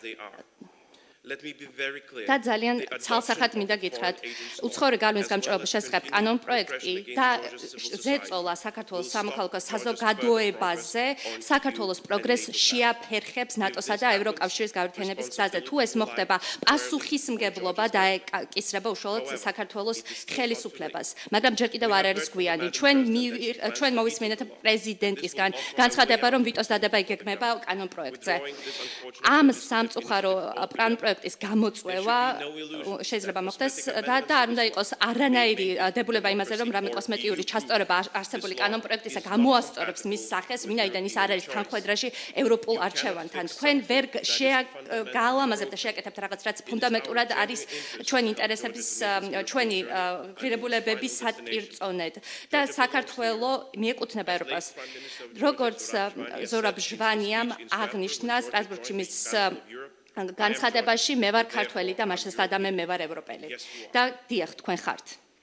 და ძალიან ცალსახად მინდა გითხრათ, უცხოური გავლენის გამჭვირვალობის შესახებ კანონ პროექტი და ზეწოლა საქართველოს სამოქალაქო საზოგადოებაზე საქართველოს პროგრესს შეაფერხებს ნატოსა და ევროკავშირის გაერთიანების გზაზე. თუ ეს მოხდება, პასუხისმგებლობა დაეკისრება უშუალოდ საქართველოს ხელისუფლებას. მაგრამ ჯერ კიდევ არ არის გვიანი. ჩვენ ჩვენ მოვისმენთ პრეზიდენტისგან განცხადება, რომ ვიტოს დადება იგეგმება კანონ პროექტზე. ამ სამწუხარო პრან პროექტ ის გამოწვევა შეიძლება მოხდეს და და არ უნდა იყოს არანაირი დებულება იმაზე რომ რამე კოსმეტიური ჩასწორება არსებული კანონ პროექტისა გამოასწორებს მის სახეს, ვინაიდან ის არ არის თანხმედრაში ევროპულ არჩევანთან. თქვენ ვერ გაალამაზებთ და შეაკეთებთ რაღაც რაც ფუნდამენტურად არის ჩვენი ინტერესების ჩვენი ღირებულებების საპირწონედ და საქართველოს მიეკუთვნება ევროპას. როგორც ზორაბ ჟვანიამ აღნიშნა სტრასბურგში მის განცხადებაში მე ვარ ქართველი და მაშინ სადამე მე ვარ ევროპელი და დიახ თქვენ ხართ.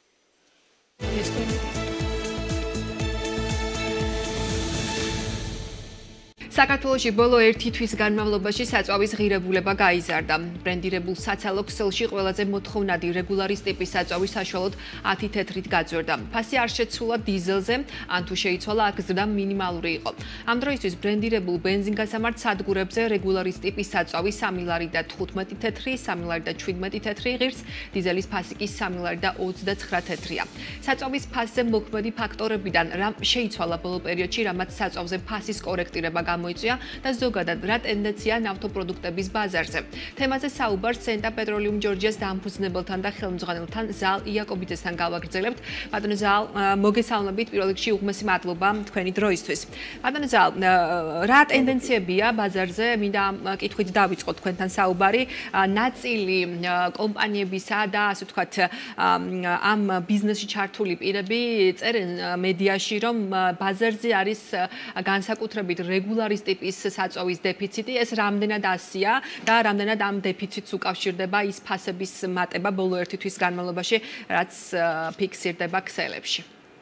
საქართველოში ბოლო ერთი თვის განმავლობაში საწვავის ღირებულება გაიზარდა. ბრენდირებულ საცალო ქსელში ყველაზე მოთხოვნადი რეგულარის ტიპის საწვავის საშუალოდ ათი თეთრით გაძვერდა. ფასი არ შეცვლა დიზელზე, ან თუ შეიცვალა, აქ ზრდა მინიმალური იყო. ამ დროისთვის ბრენდირებულ ბენზინგასამართ სადგურებზე რეგულარის ტიპის საწვავი სამი ლარი და თხუთმეტი თეთრი, სამი ლარი და შვიდმეტი თეთრი ღირს, დიზელის ფასი კი სამი ლარი და ოცდაცხრა თეთრია. საწვავის ფასზე მოქმედი ფაქტორებიდან რა შეიცვალა ბოლო პერიოდში, რამაც საწვავზე ფასის კორექტირება გამოიწვია და ზოგადად რა ტენდენცია ნავთობპროდუქტების ბაზარზე. თემაზე საუბარს სენტა პეტროლიუმ ჯორჯიას დამფუძნებელთან და ხელმძღვანელთან ზალ იაკობიძესთან გავაგრძელებთ. ბატონო ზალ, მოგესალმებით, პირველ რიგში უღმესი მადლობა თქვენი დროისთვის. ბატონო ზალ, რა ტენდენციებია ბაზარზე? მინდა კითხვით დავიწყოთ თქვენთან საუბარი. ნაწილი კომპანიებისა და ასე ვთქვათ ამ ბიზნესში ჩართული პირები წერენ მედიაში, რომ ბაზარზე არის განსაკუთრებით რეგულარი ტიპის საწვავის დეფიციტი, ეს რამდენად ასია და რამდენად ამ დეფიციტს უკავშირდება ის ფასების მატება ბოლო ერთი თვის განმავლობაში, რაც ფიქსირდება ქსელებში.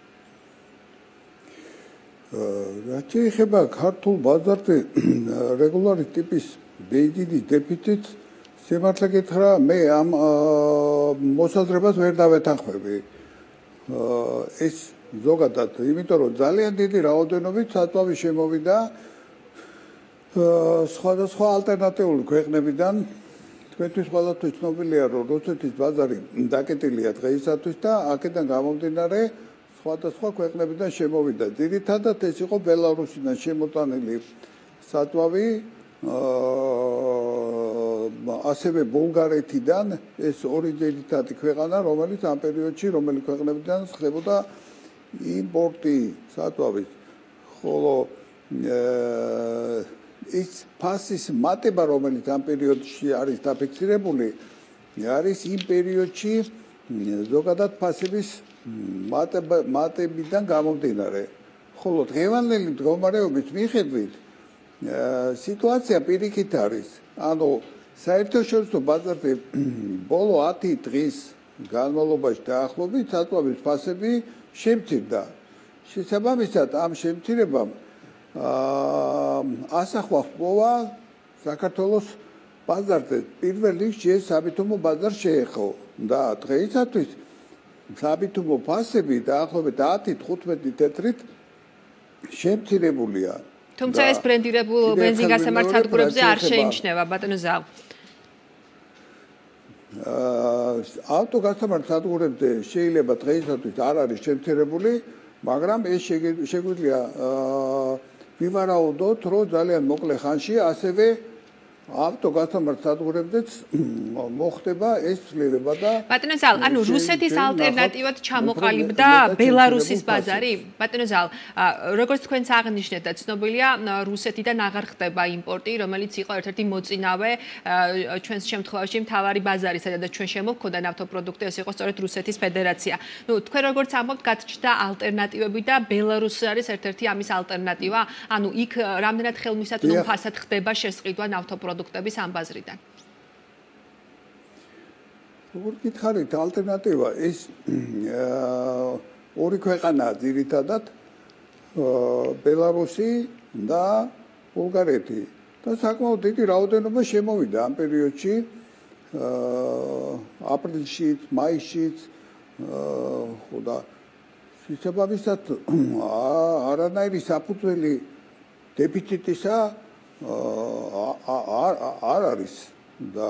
რაც შეეხება ქართულ ბაზარზე რეგულარი ტიპის ბენზინის დეფიციტს, სიმართლე გითხრა, მე ამ მოსაზრებას ვერ დავეთანხმები. ეს ზოგადად, იმიტომ რომ ძალიან დიდი რაოდენობით საწვავი შემოვიდა სხვადასხვა ალტერნატიული ქვეყნებიდან. თქვენთვის ყველასთვის ცნობილია, რომ რუსეთის ბაზარი დაკეტილია დღეისათვის და აქედან გამომდინარე სხვადასხვა ქვეყნებიდან შემოვიდა. ძირითადად ეს იყო ბელარუსიდან შემოტანილი საწვავი, ასევე ბულგარეთიდან, ეს ორი ძირითადი ქვეყანა, რომელიც ამ პერიოდში რომელი ქვეყნებიდან ხდებოდა იმპორტი საწვავის, ხოლო ის ფასის მატება, რომელიც ამ პერიოდში არის დაფიქსირებული, არის იმ პერიოდში ზოგადად ფასების მატებიდან გამომდინარე. ხოლო დღევანდელი მდგომარეობის მიხედვით სიტუაცია პირიქით არის. ანუ საერთაშორისო ბაზარზე ბოლო ათი დღის განმავლობაში დაახლოებით საწვავის ფასები შემცირდა. შესაბამისად ამ შემცირებამ ასახვა ჰპოვა საქართველოს ბაზარზე. პირველ რიგში ეს საბიტუმო ბაზარ შეეხო და დღეისათვის საბიტუმო ფასები დაახლოებით ათი თხუთმეტი თეთრით შემცირებულია. თუმცა ეს ბრენდირებულ ბენზინგასამართ სადგურებზე არ შეიმჩნევა ბატონო ზალ. ავტოგასამართ სადგურებზე შეიძლება დღეისათვის არ არის შემცირებული, მაგრამ ეს შეგვიძლია ვივარაუდოთ, რომ ძალიან მოკლე ხანში ასევე ავტოგასამართ სადგურებზეც მოხდება ეს ცვლილება და ბატონო ზალ, ანუ რუსეთის ალტერნატივად ჩამოყალიბდა ბელარუსის ბაზარი? ბატონო ზალ, როგორც თქვენც აღნიშნეთ და ცნობილია, რუსეთიდან აღარ ხდება იმპორტი, რომელიც იყო ერთ-ერთი მოწინავე ჩვენს შემთხვევაში მთავარი ბაზარი, სადაც ჩვენ შემოვქონდა ნავთობპროდუქტი, ეს იყო სწორედ რუსეთის ფედერაცია. ნუ თქვენ როგორც ამბობთ, გაჩნდა ალტერნატივები და ბელარუსი არის ერთ-ერთი ამის ალტერნატივა? ანუ იქ რამდენად ხელმისაწვდომ ფასად ხდება შესყიდვა ნავთობპროდუქტების პროდუქტების ამ ბაზრიდან. როგორ გითხარით, ალტერნატივა ეს ორი ქვეყანაა ძირითადად ბელარუსი და ბულგარეთი. და საკმაოდ დიდი რაოდენობა შემოვიდა ამ პერიოდში აპრილში, მაისში და შესაბამისად არანაირი საფუძველი დეფიციტისა არ არის და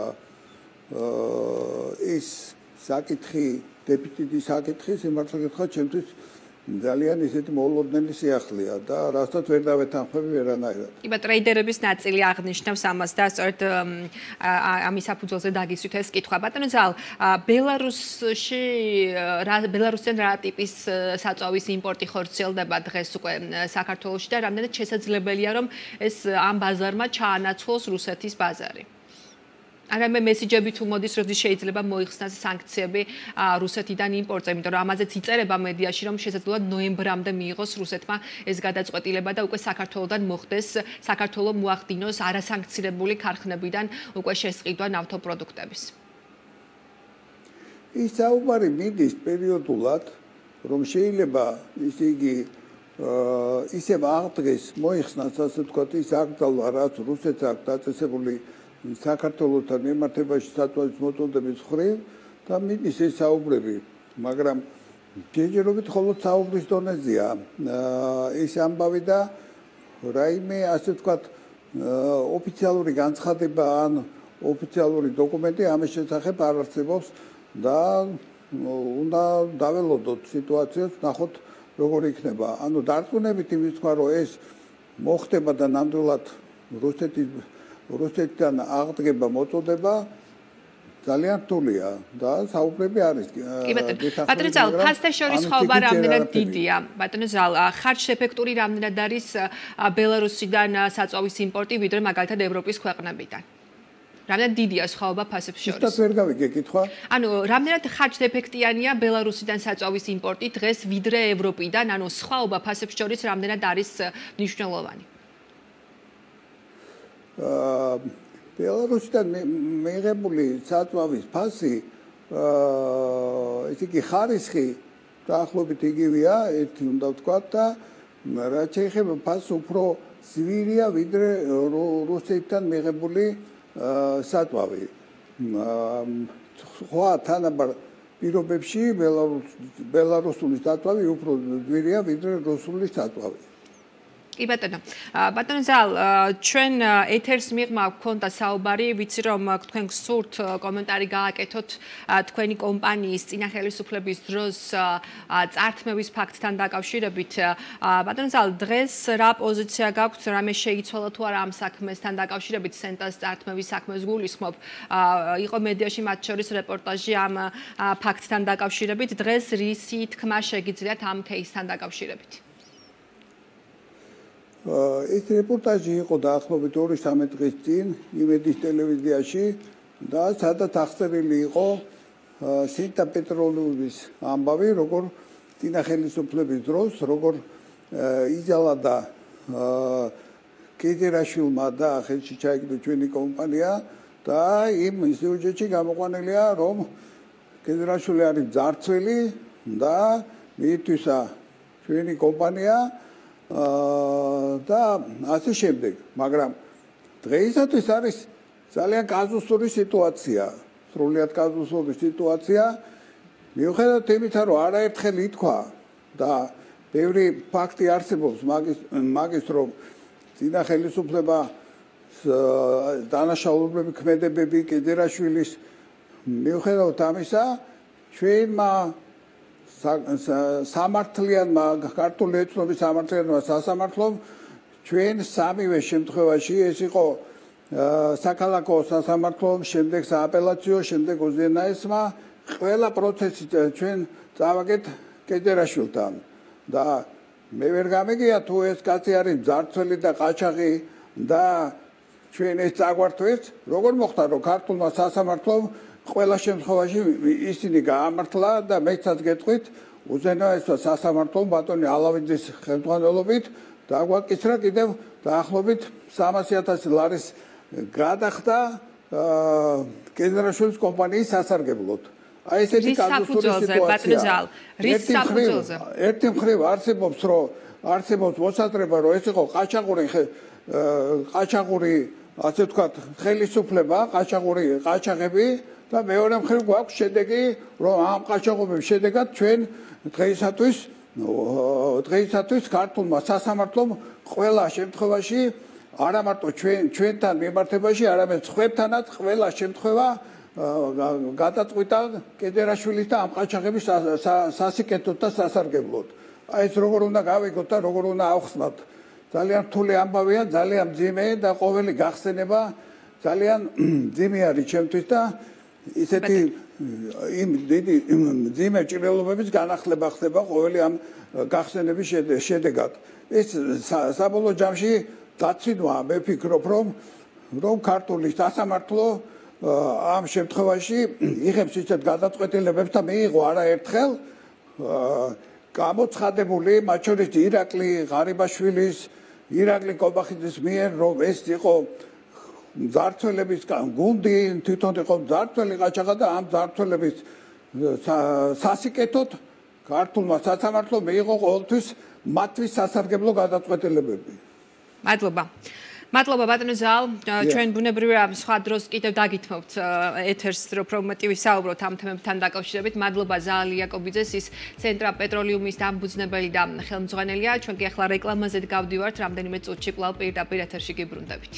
ეს საკითხი დეფიციტის საკითხი სიმართლე გითხრათ ჩემთვის ძალიან ისეთი მოულოდნელი სიახლეა და რასაც ვერ დავეთანხმები ვერანაირად. იბა ტრეიდერების ნაწილი აღნიშნავს ამას და სწორედ ამის საფუძველზე დაგისვით ეს კითხვა. ბატონო ზალ, ბელარუსში ბელარუსიდან რა ტიპის საწვავის იმპორტი ხორციელდება დღეს უკვე საქართველოში და რამდენად შესაძლებელია რომ ეს ამ ბაზარმა ჩაანაცვლოს რუსეთის ბაზარი? არამე მესიჯები თუ მოდის, როდის შეიძლება მოიხსნას სანქციები რუსეთიდან იმპორტზე, იმიტომ რომ ამაზეც იწერება მედიაში, რომ შესაძლოა ნოემბრამდე მიიღოს რუსეთმა ეს გადაწყვეტილება და უკვე საქართველოსთან მოხდეს, საქართველოს მოახდინოს არასანქცირებული ქარხნებიდან უკვე შესყიდვა ნავთობპროდუქტების. ის საუბარი მიდის პერიოდულად, რომ შეიძლება ისე იგი ისევ აღდგეს, მოიხსნას ასე ვთქვათ, ის აკრძალვა, რაც რუსეთს აქვს დაწესებული საქართველოსთან მიმართებაში საწვავის მოწოდების მხრივ და მიდის ეს საუბრები, მაგრამ ჯერჯერობით მხოლოდ საუბრის დონეზეა ეს ამბავი და რაიმე ასე ვთქვათ ოფიციალური განცხადება ან ოფიციალური დოკუმენტი ამის შესახებ არ არსებობს და უნდა დაველოდოთ სიტუაციას, ნახოთ როგორ იქნება. ანუ დარწმუნებით იმის თქვა, რომ ეს მოხდება და ნამდვილად რუსეთის რუსეთიდან აღდგება მოწოდება ძალიან რთულია და საუბრები არის. კი ბატონო, ბატონო ზალ, ფასთა შორის ხაობა რამდენად დიდია? ბატონო ზალ, ხარჯ-ეფექტური რამდენად არის ბელარუსიდან საწვავის იმპორტი, ვიდრე მაგალითად ევროპის ქვეყნებიდან? რამდენად დიდია ხაობა ფასებს შორის? ზუსტად ვერ გავიგე კითხვა. ანუ რამდენად ხარჯ-ეფექტიანია ბელარუსიდან საწვავის იმპორტი დღეს ვიდრე ევროპიდან? ანუ ხაობა ფასებს შორის რამდენად არის მნიშვნელოვანი? ბელარუსიდან მიღებული საწვავის ფასი ისე კი ხარისხი დაახლოებით იგივეა, ერთი უნდა ვთქვათ და რაც შეეხება ფასს უფრო ზვირია ვიდრე რუსეთიდან მიღებული საწვავი. სხვა თანაბარ პირობებში ბელარუსული საწვავი უფრო ზვირია ვიდრე რუსული საწვავი. კი ბატონო. ბატონო ზალ, ჩვენ ეთერს მიღმა გქონდა საუბარი, ვიცი რომ თქვენ გსურთ კომენტარი გააკეთოთ თქვენი კომპანიის წინა ხელისუფლების დროს წართმევის ფაქტთან დაკავშირებით. ბატონო ზალ, დღეს რა პოზიცია გაქვთ, რამე შეიცვალა თუ არა ამ საქმესთან დაკავშირებით, სენტას წართმევის საქმეს გულისხმობ. იყო მედიაში მათ შორის რეპორტაჟი ამ ფაქტთან დაკავშირებით. დღეს რისი თქმა შეგიძლიათ ამ кейსთან დაკავშირებით? ეს რეპორტაჟი იყო დაახლოებით ორი სამი დღის წინ იმედის ტელევიზიაში და სადაც აღწერილი იყო სინტა პეტროლიუმის ამბავი, როგორ წინა ხელისუფლების დროს, როგორ იზალა და კედერაშვილმა და ხელში ჩაიგდო ჩვენი კომპანია და იმ სიუჟეტში გამოყვანილია, რომ კედერაშვილი არის ძარცველი და მიითვისა ჩვენი კომპანია და ასე შემდეგ, მაგრამ დღეისათვის არის ძალიან კაზუსური სიტუაცია, სრულიად კაზუსური სიტუაცია, მიუხედავად იმისა, რომ არაერთხელ ითქვა და ბევრი ფაქტი არსებობს მაგის მაგის რომ წინა ხელისუფლება დანაშაულებები ქმედებები კედერაშვილის მიუხედავად ამისა ჩვენმა სამართლიანმა ქართული ეთნობის სამართლიანმა სასამართლომ ჩვენ სამივე შემთხვევაში ეს იყო საქალაქო სასამართლო, შემდეგ სააპელაციო, შემდეგ უზენაესმა ყველა პროცესი ჩვენ წავაგეთ კედერაშვილთან და მე ვერ გამიგია თუ ეს კაცი არის ძარცველი და ყაჩაღი და ჩვენ ეს წაგვართვეს, როგორ მოხდა რომ ქართულმა სასამართლომ ყველა შემთხვევაში ისინი გაამართლა და მეცაც გეტყვით უზენაესმა სასამართლომ ბატონი ალავიძის ხელმძღვანელობით დაგვაკისრა კიდევ დაახლოებით სამასი ათასი ლარის გადახდა კედერაშვილის კომპანიის სასარგებლოდ. აი ესეთი კაზუსური სიტუაცია. რის საფუძველზე? ერთი მხრივ არსებობს რომ არსებობს მოსაზრება რომ ეს იყო ყაჩაღური ყაჩაღური ასე ვთქვათ ხელისუფლება, ყაჩაღური ყაჩაღები და მეორე მხრივ გვაქვს შედეგი რომ ამ ყაჩაღობების შედეგად ჩვენ დღეისათვის დღეისათვის ქართულმა სასამართლომ ყველა შემთხვევაში არა მარტო ჩვენ ჩვენთან მიმართებაში, არამედ სხვებთანაც ყველა შემთხვევა გადაწყვიტა კედერაშვილის და ამ ყაჩაღების სასიკეთოდ და სასარგებლოდ. აი ეს როგორ უნდა გავიგოთ და როგორ უნდა ავხსნათ. ძალიან რთული ამბავია, ძალიან მძიმე და ყოველი გახსენება ძალიან მძიმე არის ჩემთვის და ისეთი იმ დიდი მძიმე ჭრილობების განახლება ხდება ყოველი ამ გახსენების შედეგად. ეს საბოლოო ჯამში დაცინვა მე ვფიქრობ რომ რომ ქართული სასამართლო ამ შემთხვევაში იღებს ისეთ გადაწყვეტილებებს და მიიღო არაერთხელ გამოცხადებული მათ შორის ირაკლი ღარიბაშვილის, ირაკლი კობახიძის მიერ რომ ეს იყო ძარცველების გუნდი, თვითონ იყო ძარცველი ყაჩაღა და ამ ძარცველების სასიკეთოდ ქართულმა სასამართლომ მიიღო ყოველთვის მათთვის სასარგებლო გადაწყვეტილებები. მადლობა. მადლობა ბატონო ზალ, ჩვენ ბუნებრივია სხვა დროს კიდევ დაგითმობთ ეთერს რომ პრომოტი ვისაუბროთ ამ თემებთან დაკავშირებით. მადლობა ზალ იაკობიძეს, ის ცენტრა პეტროლიუმის დამფუძნებელი და ხელმძღვანელია. ჩვენ კი ახლა რეკლამაზე გავდივართ, რამდენიმე წუთში კვლავ პირდაპირ ეთერში გიბრუნდებით.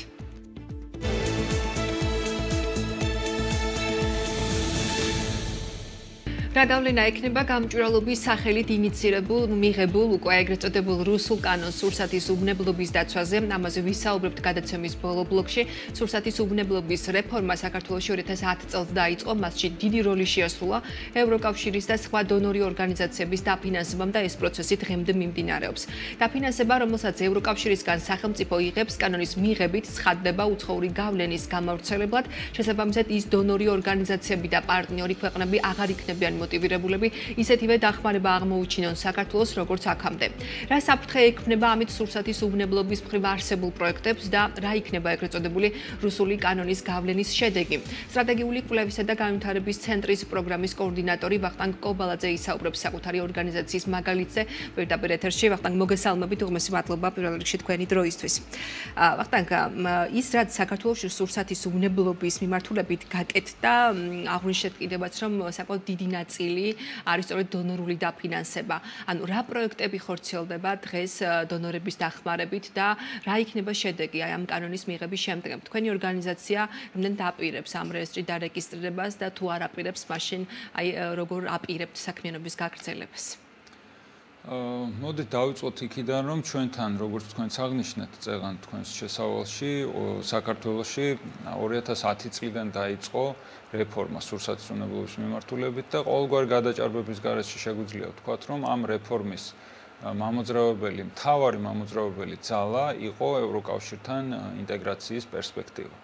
რა გავლენა ექნება გამჭვირვალობის სახელით ინიცირებულ, მიღებულ, უკვე ეგრეთ წოდებულ რუსულ კანონს სურსათის უბნებლობის დაცვაზე. ამაზე ვისაუბრებთ გადაცემის ბოლო ბლოკში. სურსათის უბნებლობის რეფორმა საქართველოში ორი ათას ათი წელს დაიწყო, მასში დიდი როლი შეასრულა ევროკავშირის და სხვა დონორი ორგანიზაციების დაფინანსებამ და ეს პროცესი დღემდე მიმდინარეობს. დაფინანსება, რომელსაც ევროკავშირისგან სახელმწიფო იღებს, კანონის მიღებით ცხადდება უცხოური გავლენის გამავრცელებლად. შესაბამისად, ის დონორი ორგანიზაციები და პარტნიორი ქვეყნები აღარ იქნებიან მოტივირებულები ისეთივე დახმარება აღმოუჩინონ საქართველოს როგორც აქამდე. რა საფრთხე ექმნება ამით სურსათის უბნებლობის მხრივ არსებულ პროექტებს და რა იქნება ეგრეთ წოდებული რუსული კანონის გავლენის შედეგი. სტრატეგიული კვლევისა და განვითარების ცენტრის პროგრამის კოორდინატორი ვახტანგ კობალაძე ისაუბრებს საკუთარი ორგანიზაციის მაგალითზე. პირდაპირ ეთერში ვახტანგ მოგესალმებით, უღმესი მადლობა პირველ რიგში თქვენი დროისთვის. ვახტანგ, ის რაც საქართველოში სურსათის უბნებლობის მიმართულებით გაკეთდა, აღვნიშნეთ კიდევაც რომ საკმაოდ დიდი ნაწილი არის სწორედ დონორული დაფინანსება. ანუ რა პროექტები ხორციელდება დღეს დონორების დახმარებით და რა იქნება შედეგი აი ამ კანონის მიღების შემდგომ? თქვენი ორგანიზაცია რამდენად აპირებს ამ რეესტრის დარეგისტრირებას და თუ არ აპირებს, მაშინ აი როგორ აპირებთ საქმიანობის გაგრძელებას? მოდით დავიწყოთ იქიდან, რომ ჩვენთან, როგორც თქვენც აღნიშნეთ, წეგან თქვენს შესავალში, საქართველოში ორი ათას ათი წლიდან დაიწყო რეფორმა სურსათის უბნებლობის მიმართულებით და ყოველგვარი გადაჭარბების გარეშე შეგვიძლია ვთქვათ, რომ ამ რეფორმის მამოძრავებელი, მთავარი მამოძრავებელი ძალა იყო ევროკავშირთან ინტეგრაციის პერსპექტივა.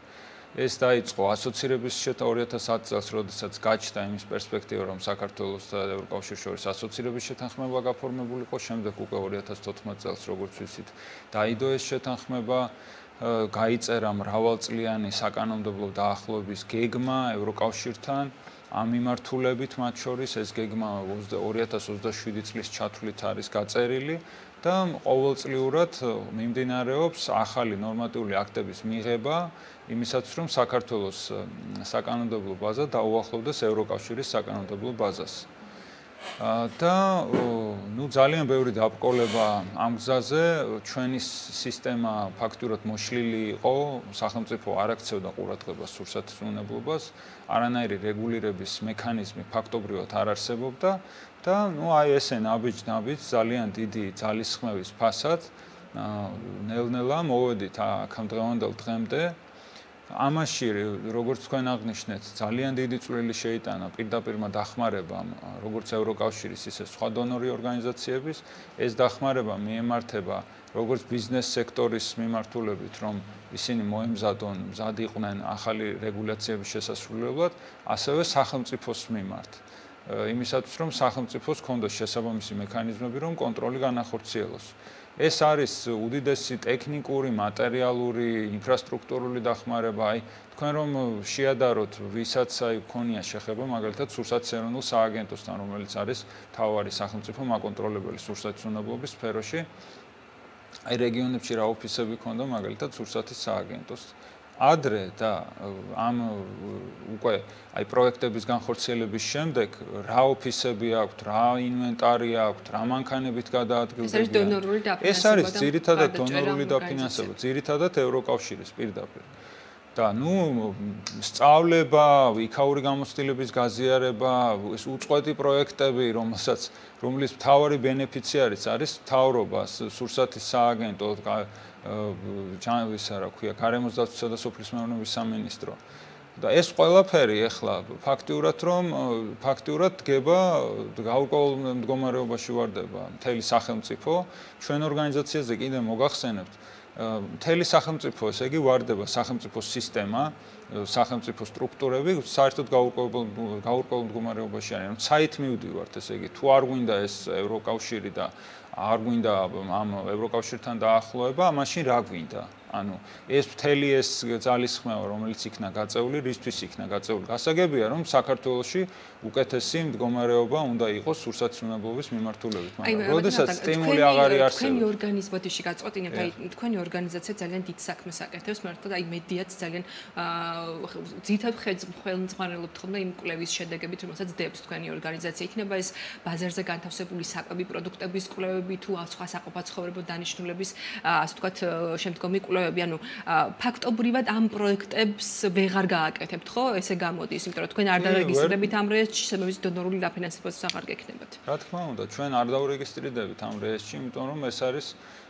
ეს დაიწყო ასოცირების შეტა ორი ათას ათი წელს, როდესაც გაჩნდა იმის პერსპექტივა, რომ საქართველოს და ევროკავშირის შორის ასოცირების შეთანხმება გაფორმებულიყო, შემდეგ უკვე ორი ათას თოთხმეტ წელს, როგორც ვიცით, დაიდო ეს შეთანხმება, გაიწერა მრავალწლიანი საკანონმდებლო დაახლოების გეგმა ევროკავშირთან, ამ მიმართულებით მათ შორის ეს გეგმა ორი ათას ოცდაშვიდი წლის ჩათვლით არის გაწერილი და ყოველწლიურად მიმდინარეობს ახალი ნორმატიული აქტების მიღება იმისათვის, რომ საქართველოს საკანონმდებლო ბაზა დაუახლოვდეს ევროკავშირის საკანონმდებლო ბაზას. და ნუ ძალიან ბევრი დაბრკოლება ამ გზაზე, ჩვენი სისტემა ფაქტურად მოშლილი იყო, სახელმწიფო არ აქცევდა ყურადღებას სურსათის უნებლობას, არანაირი რეგულირების მექანიზმი ფაქტობრივად არ არსებობდა და ნუ აი ესე ნაბიჯ-ნაბიჯ ძალიან დიდი ძალისხმევის ფასად ნელ-ნელა მოვედით აქამდე დღევანდელ დღემდე. ამაში, როგორც თქვენ აღნიშნეთ, ძალიან დიდი წვლილი შეიტანა პირდაპირმა დახმარებამ, როგორც ევროკავშირის, ისე სხვა დონორი ორგანიზაციების. ეს დახმარება მიემართება როგორც ბიზნეს სექტორის მიმართულებით, რომ ისინი მოემზადონ, მზად იყვნენ ახალი რეგულაციების შესასრულებლად, ასევე სახელმწიფოს მიმართ. იმისათვის, რომ სახელმწიფოს ჰქონდეს შესაბამისი მექანიზმები, რომ კონტროლი განახორციელოს. ეს არის უდიდესი ტექნიკური, მატერიალური, ინფრასტრუქტურული დახმარება. აი, თქვენ რომ შეადაროთ, ვისაც აი ქონია შეხება, მაგალითად, სურსათის ეროვნულ სააგენტოსთან, რომელიც არის მთავარი სახელმწიფო მაკონტროლებელი სურსათის უნებლობის სფეროში. აი, რეგიონებში რა ოფისები ქონდა, მაგალითად, სურსათის სააგენტოს. ადრე და ამ უკვე აი პროექტების განხორციელების შემდეგ რა ოფისები აქვთ, რა ინვენტარი აქვთ, რა მანქანებით გადაადგილდებიან. ეს არის დონორული დაფინანსება. ეს არის ძირითადად დონორული დაფინანსება, ძირითადად ევროკავშირის პირდაპირ. და ნუ სწავლება, იქაური გამოცდილების გაზიარება, ეს უწყვეტი პროექტები, რომელსაც რომლის მთავარი ბენეფიციარიც არის მთავრობა, სურსათის სააგენტო, ისა რა ქვია, გარემოს დაცვისა და სოფლის მეურნეობის სამინისტრო. და ეს ყველაფერი ახლა ფაქტიურად რომ ფაქტიურად დგება გაურკვეველ მდგომარეობაში ვარდება მთელი სახელმწიფო. ჩვენ ორგანიზაციაზე კიდე მოგახსენებთ, მთელი სახელმწიფო, ესე იგი ვარდება სახელმწიფო სისტემა, სახელმწიფო სტრუქტურები საერთოდ გაურკვეველ გაურკვეველ მდგომარეობაში არიან. საით მივდივართ, ესე იგი, თუ არ გვინდა ეს ევროკავშირი და არ გვინდა ამ ევროკავშირთან დაახლოება, მაშინ რა გვინდა? ანუ ეს მთელი ეს ძალისხმევა, რომელიც იქნა გაწეული, რისთვის იქნა გაწეული? გასაგებია, რომ საქართველოში უკეთესი მდგომარეობა უნდა იყოს სურსათის უნებლობის მიმართულებით, მაგრამ როდესაც სტიმული აღარ არსებობს. თქვენი ორგანიზმებში გაწყვეტინებთ, აი თქვენი ორგანიზაცია ძალიან დიდ საქმეს აკეთებს, მართლა აი მედიაც ძალიან ძირითადად ხელმძღვანელობთ ხოლმე იმ კვლევის შედეგებით, რომელსაც დებს თქვენი ორგანიზაცია. იქნება ეს ბაზარზე განთავსებული საკვები პროდუქტების კვლევები თუ სხვა საყოფაცხოვრებო დანიშნულების, ასე ვთქვათ, შემდგომი კვლევები, ანუ ფაქტობრივად ამ პროექტებს ვეღარ გააკეთებთ, ხო? ესე გამოდის, იმიტომ რომ თქვენ არ დარეგისტრირებით ამ რეესტრში, შემოვიძით დონორული დაფინანსებაც აღარ გექნებათ. რა თქმა უნდა, ჩვენ არ დავრეგისტრირდებით ამ რეესტრში, იმიტომ რომ ეს არის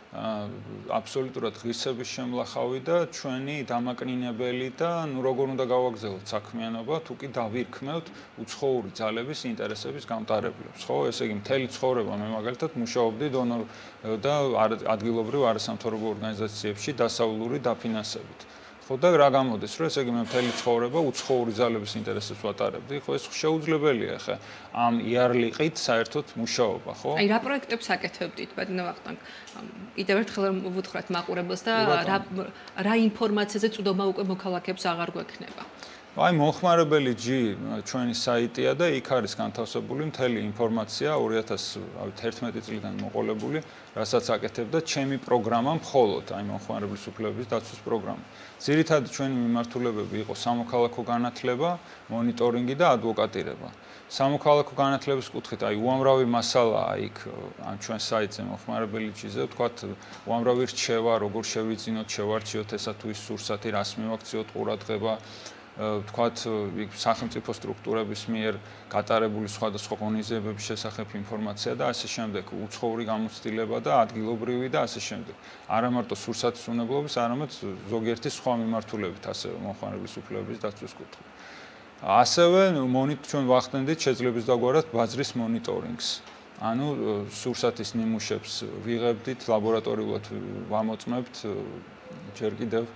აბსოლუტურად ღირსების შემლახავი და ჩვენი დამაკნინებელი და ნუ როგორ უნდა გავაგზავნოთ საქმიანობა, თუ კი დავირქმევთ უცხოური ძალების ინტერესების გამტარებლებს, ხო? ესე იგი, მთელი ცხოვრება მე მაგალითად მუშაობდი დონორ და ადგილობრივ არასამთავრობო ორგანიზაციებში დასავლური დაფინანსებით. ხო და რა გამოდის, რომ ესე იგი მე მთელი ცხოვრება უცხოური ძალების ინტერესებს ვატარებდი, ხო ეს შეუძლებელია ხა ამ იარლიყით საერთოდ მუშაობა, ხო? აი რა პროექტებს აკეთებდით, ბატონო ვახტანგ? კიდევ ერთხელ ვუთხრათ მაყურებელს და რა რა ინფორმაციაზე წვდომა უკვე მოქალაქეებს აღარ გვექნება? აი მომხმარებელი ჯი ჩვენი საიტია და იქ არის განთავსებული მთელი ინფორმაცია ორი ათას ერთმეტი წლიდან მოყოლებული, რასაც აკეთებდა ჩემი პროგრამა მხოლოდ, აი მომხმარებლის უფლებების დაცვის პროგრამა. ძირითადად ჩვენი მიმართულებები იყო სამოქალაქო განათლება, მონიტორინგი და ადვოკატირება. სამოქალაქო განათლების კუთხით, აი უამრავი მასალაა იქ ამ ჩვენ საიტზე მომხმარებელი ჯიზე, ვთქვათ, უამრავი რჩევა, როგორ შევიძინოთ, შევარჩიოთ ესა თუ ის სურსათი, რას მივაქციოთ ყურადღება, ვთქვათ, სახელმწიფო სტრუქტურების მიერ გატარებული სხვადასხვა ღონისძიებების შესახებ ინფორმაცია და ასე შემდეგ, უცხოური გამოცდილება და ადგილობრივი და ასე შემდეგ. არა მარტო სურსათის უნებლობის, არამედ ზოგიერთი სხვა მიმართულებით, ასევე მომხმარებლის უფლებების დაცვის კუთხით. ასევე მონიტორინგ ჩვენ ვახდენდით შეძლებს დაგვარად ბაზრის მონიტორინგს. ანუ სურსათის ნიმუშებს ვიღებდით, ლაბორატორიულად ვამოწმებთ ჯერ კიდევ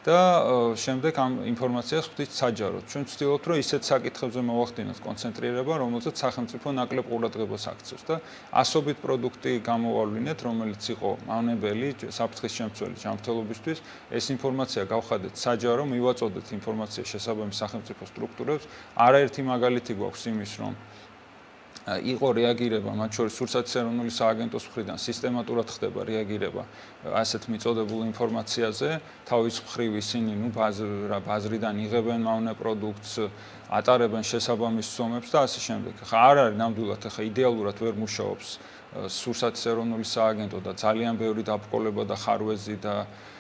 და შემდეგ ამ ინფორმაციას ხვდით საჯაროდ. ჩვენ ვცდილობთ, რომ ისეთ საკითხებზე მოვახდინოთ კონცენტრირება, რომელზეც სახელმწიფო ნაკლებ ყურადღებას აქცევს და ასობით პროდუქტი გამოვავლინეთ, რომელიც იყო მავნებელი, საფრთხის შემცველი ჯანმრთელობისთვის. ეს ინფორმაცია გავხადეთ საჯარო, მივაწოდეთ ინფორმაცია შესაბამის სახელმწიფო სტრუქტურებს. არაერთი მაგალითი გვაქვს იმის, რომ იყო რეაგირება, მათ შორის სურსათის ეროვნული სააგენტოს მხრიდან სისტემატურად ხდება რეაგირება ასეთ მიწოდებულ ინფორმაციაზე, თავის მხრივ ისინი, ნუ ბაზრიდან იღებენ მავნე პროდუქტს, ატარებენ შესაბამის ზომებს და ასე შემდეგ. ხა არ არის ნამდვილად, ხა იდეალურად ვერ მუშაობს სურსათის ეროვნული სააგენტო და ძალიან ბევრი დაბრკოლება და ხარვეზი და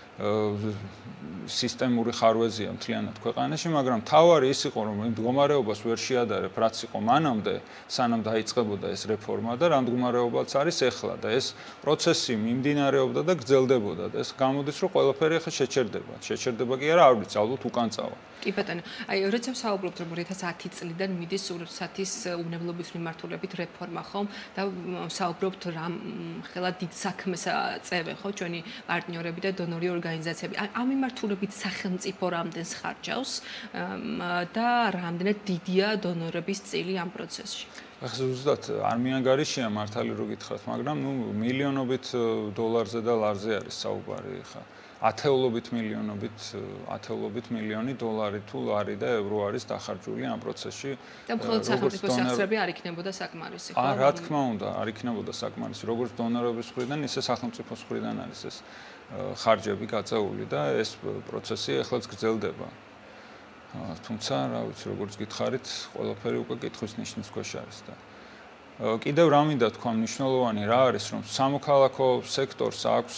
სისტემური ხარვეზია მთლიანად ქვეყანაში, მაგრამ თავარი ის იყო, რომ მდგომარეობას ვერ შეადარებ, რაც იყო მანამდე, სანამ დაიწყებოდა ეს რეფორმა და რა მდგომარეობაც არის ახლა და ეს პროცესი მიმდინარეობდა და გრძელდებოდა და ეს გამოდის, რომ ყველაფერი ახლა შეჩერდება. შეჩერდება კი არა, არ ვიცი, ალბათ უკან წავა. კი ბატონო, აი როცა ვსაუბრობთ, რომ ორი ათას ათი წლიდან მიდის სურსათის უნებლობის მიმართულებით რეფორმა, ხომ? და ვსაუბრობთ რა ხელა დიდ საქმეს აწევენ, ხო, ჩვენი პარტნიორები და დონორი ორგანიზაციები. ამ მიმართულებით სახელმწიფო რამდენს ხარჯავს და რამდენად დიდია დონორების წილი ამ პროცესში? ახლა ზუსტად არ მიანგარიშია მართალი რო გითხრათ, მაგრამ ნუ მილიონობით დოლარზე და ლარზე არის საუბარი ხა. ათეულობით მილიონობით, ათეულობით მილიონი დოლარი თუ ლარი და ევრო არის დახარჯული ამ პროცესში. და მხოლოდ სახელმწიფო სახსრები არ იქნებოდა საკმარისი, ხო? რა თქმა უნდა, არ იქნებოდა საკმარისი. როგორც დონორების მხრიდან, ისე სახელმწიფოს მხრიდან არის ეს ხარჯები გაწეული და ეს პროცესი ახლაც გრძელდება. თუმცა, რა ვიცი, როგორც გითხარით, ყველაფერი უკვე კითხვის ნიშნის ქვეშ არის და კიდევ რა მინდა თქვა მნიშვნელოვანი რა არის, რომ სამოქალაქო სექტორს აქვს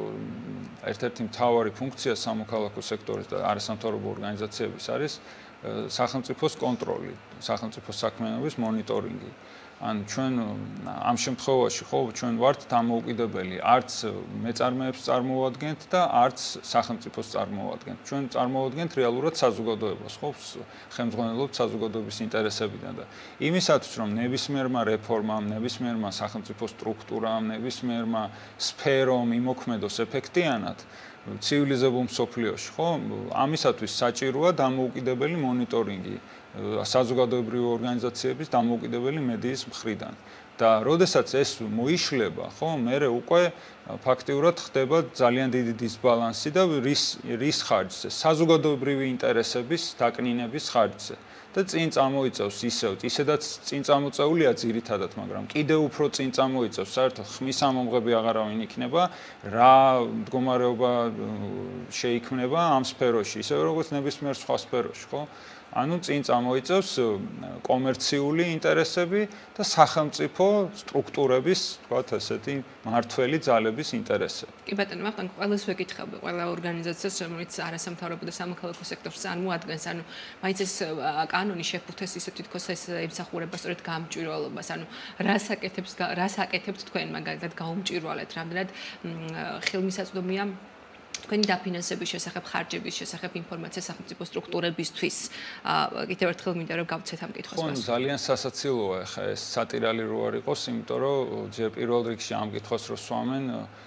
ერთ-ერთი მთავარი ფუნქცია სამოქალაქო სექტორის და არასამთავრობო ორგანიზაციების არის სახელმწიფოს კონტროლი, სახელმწიფოს საქმიანობის მონიტორინგი. ან ჩვენ ამ შემთხვევაში ხო ჩვენ ვართ დამოუკიდებელი, არც მეწარმეებს წარმოვადგენთ და არც სახელმწიფოს წარმოვადგენთ. ჩვენ წარმოვადგენთ რეალურად საზოგადოებას, ხო, ხელმძღვანელობთ საზოგადოების ინტერესებიდან და იმისათვის, რომ ნებისმიერმა რეფორმამ, ნებისმიერმა სახელმწიფო სტრუქტურამ, ნებისმიერმა სფერომ იმოქმედოს ეფექტიანად ცივილიზებულ მსოფლიოში, ხო? ამისათვის საჭიროა დამოუკიდებელი მონიტორინგი საზოგადოებრივი ორგანიზაციების დამოუკიდებელი მედიის მხრიდან. და როდესაც ეს მოიშლება, ხო, მერე უკვე ფაქტიურად ხდება ძალიან დიდი დისბალანსი და რის რის ხარჯზე? საზოგადოებრივი ინტერესების დაკნინების ხარჯზე. და წინ წამოიწევს ისევ, ისედაც წინ წამოწეულია ძირითადად, მაგრამ კიდევ უფრო წინ წამოიწევს, საერთოდ ხმის ამომღები აღარავინ იქნება, რა მდგომარეობა შეიქმნება ამ სფეროში, ისე როგორც ნებისმიერ სხვა სფეროში, ხო? ანუ წინ წამოიწევს კომერციული ინტერესები და სახელმწიფო სტრუქტურების, თქვათ ესეთი, მართველი ძალების ინტერესები. კი ბატონო, მაგან ყველას ვეკითხავ, ყველა ორგანიზაციას, რომელიც არასამთავრობო და სამოქალაქო სექტორს წარმოადგენს, ანუ მაინც ეს კანონი შეფუთეს ისე თვითონ ეს ემსახურება სწორედ გამჭვირვალობას, ანუ რას აკეთებს რას აკეთებთ თქვენ მაგალითად გაუმჭვირვალეთ, რამდენად ხელმისაწვდომია თქვენი დაფინანსების შესახებ, ხარჯების შესახებ ინფორმაცია სახელმწიფო სტრუქტურებისთვის. კიდევ ერთხელ მინდა რომ გავცეთ ამ კითხვას. ხო, ძალიან სასაცილოა ხა ეს სატირალი რო არ იყოს, იმიტომ რომ ჯერ პირველ რიგში ამ კითხვას რო სვამენ,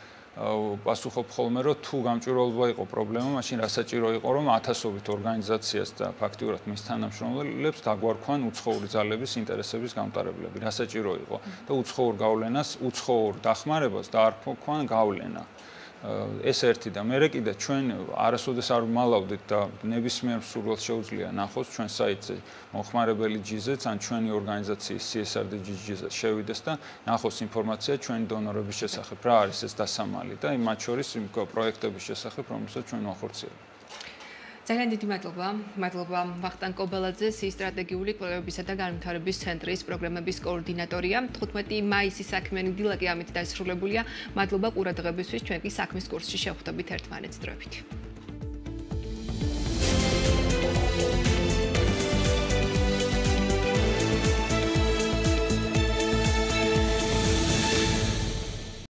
პასუხობ ხოლმე რომ თუ გამჭვირვალობა იყო პრობლემა, მაშინ რა საჭირო იყო რომ ათასობით ორგანიზაციას და ფაქტიურად მის თანამშრომლებს დაგვარქვან უცხოური ძალების ინტერესების გამტარებლები. რა საჭირო იყო და უცხოურ გავლენას, უცხოურ დახმარებას დაარქვან გავლენა. ეს ერთი და მერე კიდე ჩვენ არასოდეს არ მალავდით და ნებისმიერ სურვილს შეუძლია ნახოს ჩვენ საიტზე მოხმარებელი ჯიზეც ან ჩვენი ორგანიზაციის C S R D ჯიზეც შევიდეს და ნახოს ინფორმაცია ჩვენი დონორების შესახებ, რა არის ეს დასამალი და იმ მათ შორის იმ პროექტების შესახებ, რომელსაც ჩვენ ვახორციელებთ. ძალიან დიდი მადლობა. მადლობა ვახტანგ კობელაძეს, სტრატეგიული კვლევებისა და განვითარების ცენტრის პროგრამების კოორდინატორია. თხუთმეტი მაისის საქმიანი დილაკი ამით დასრულებულია. მადლობა ყურადღებისთვის. ჩვენ კი საქმის კურსში შევხვდებით ერთმანეთს დროებით.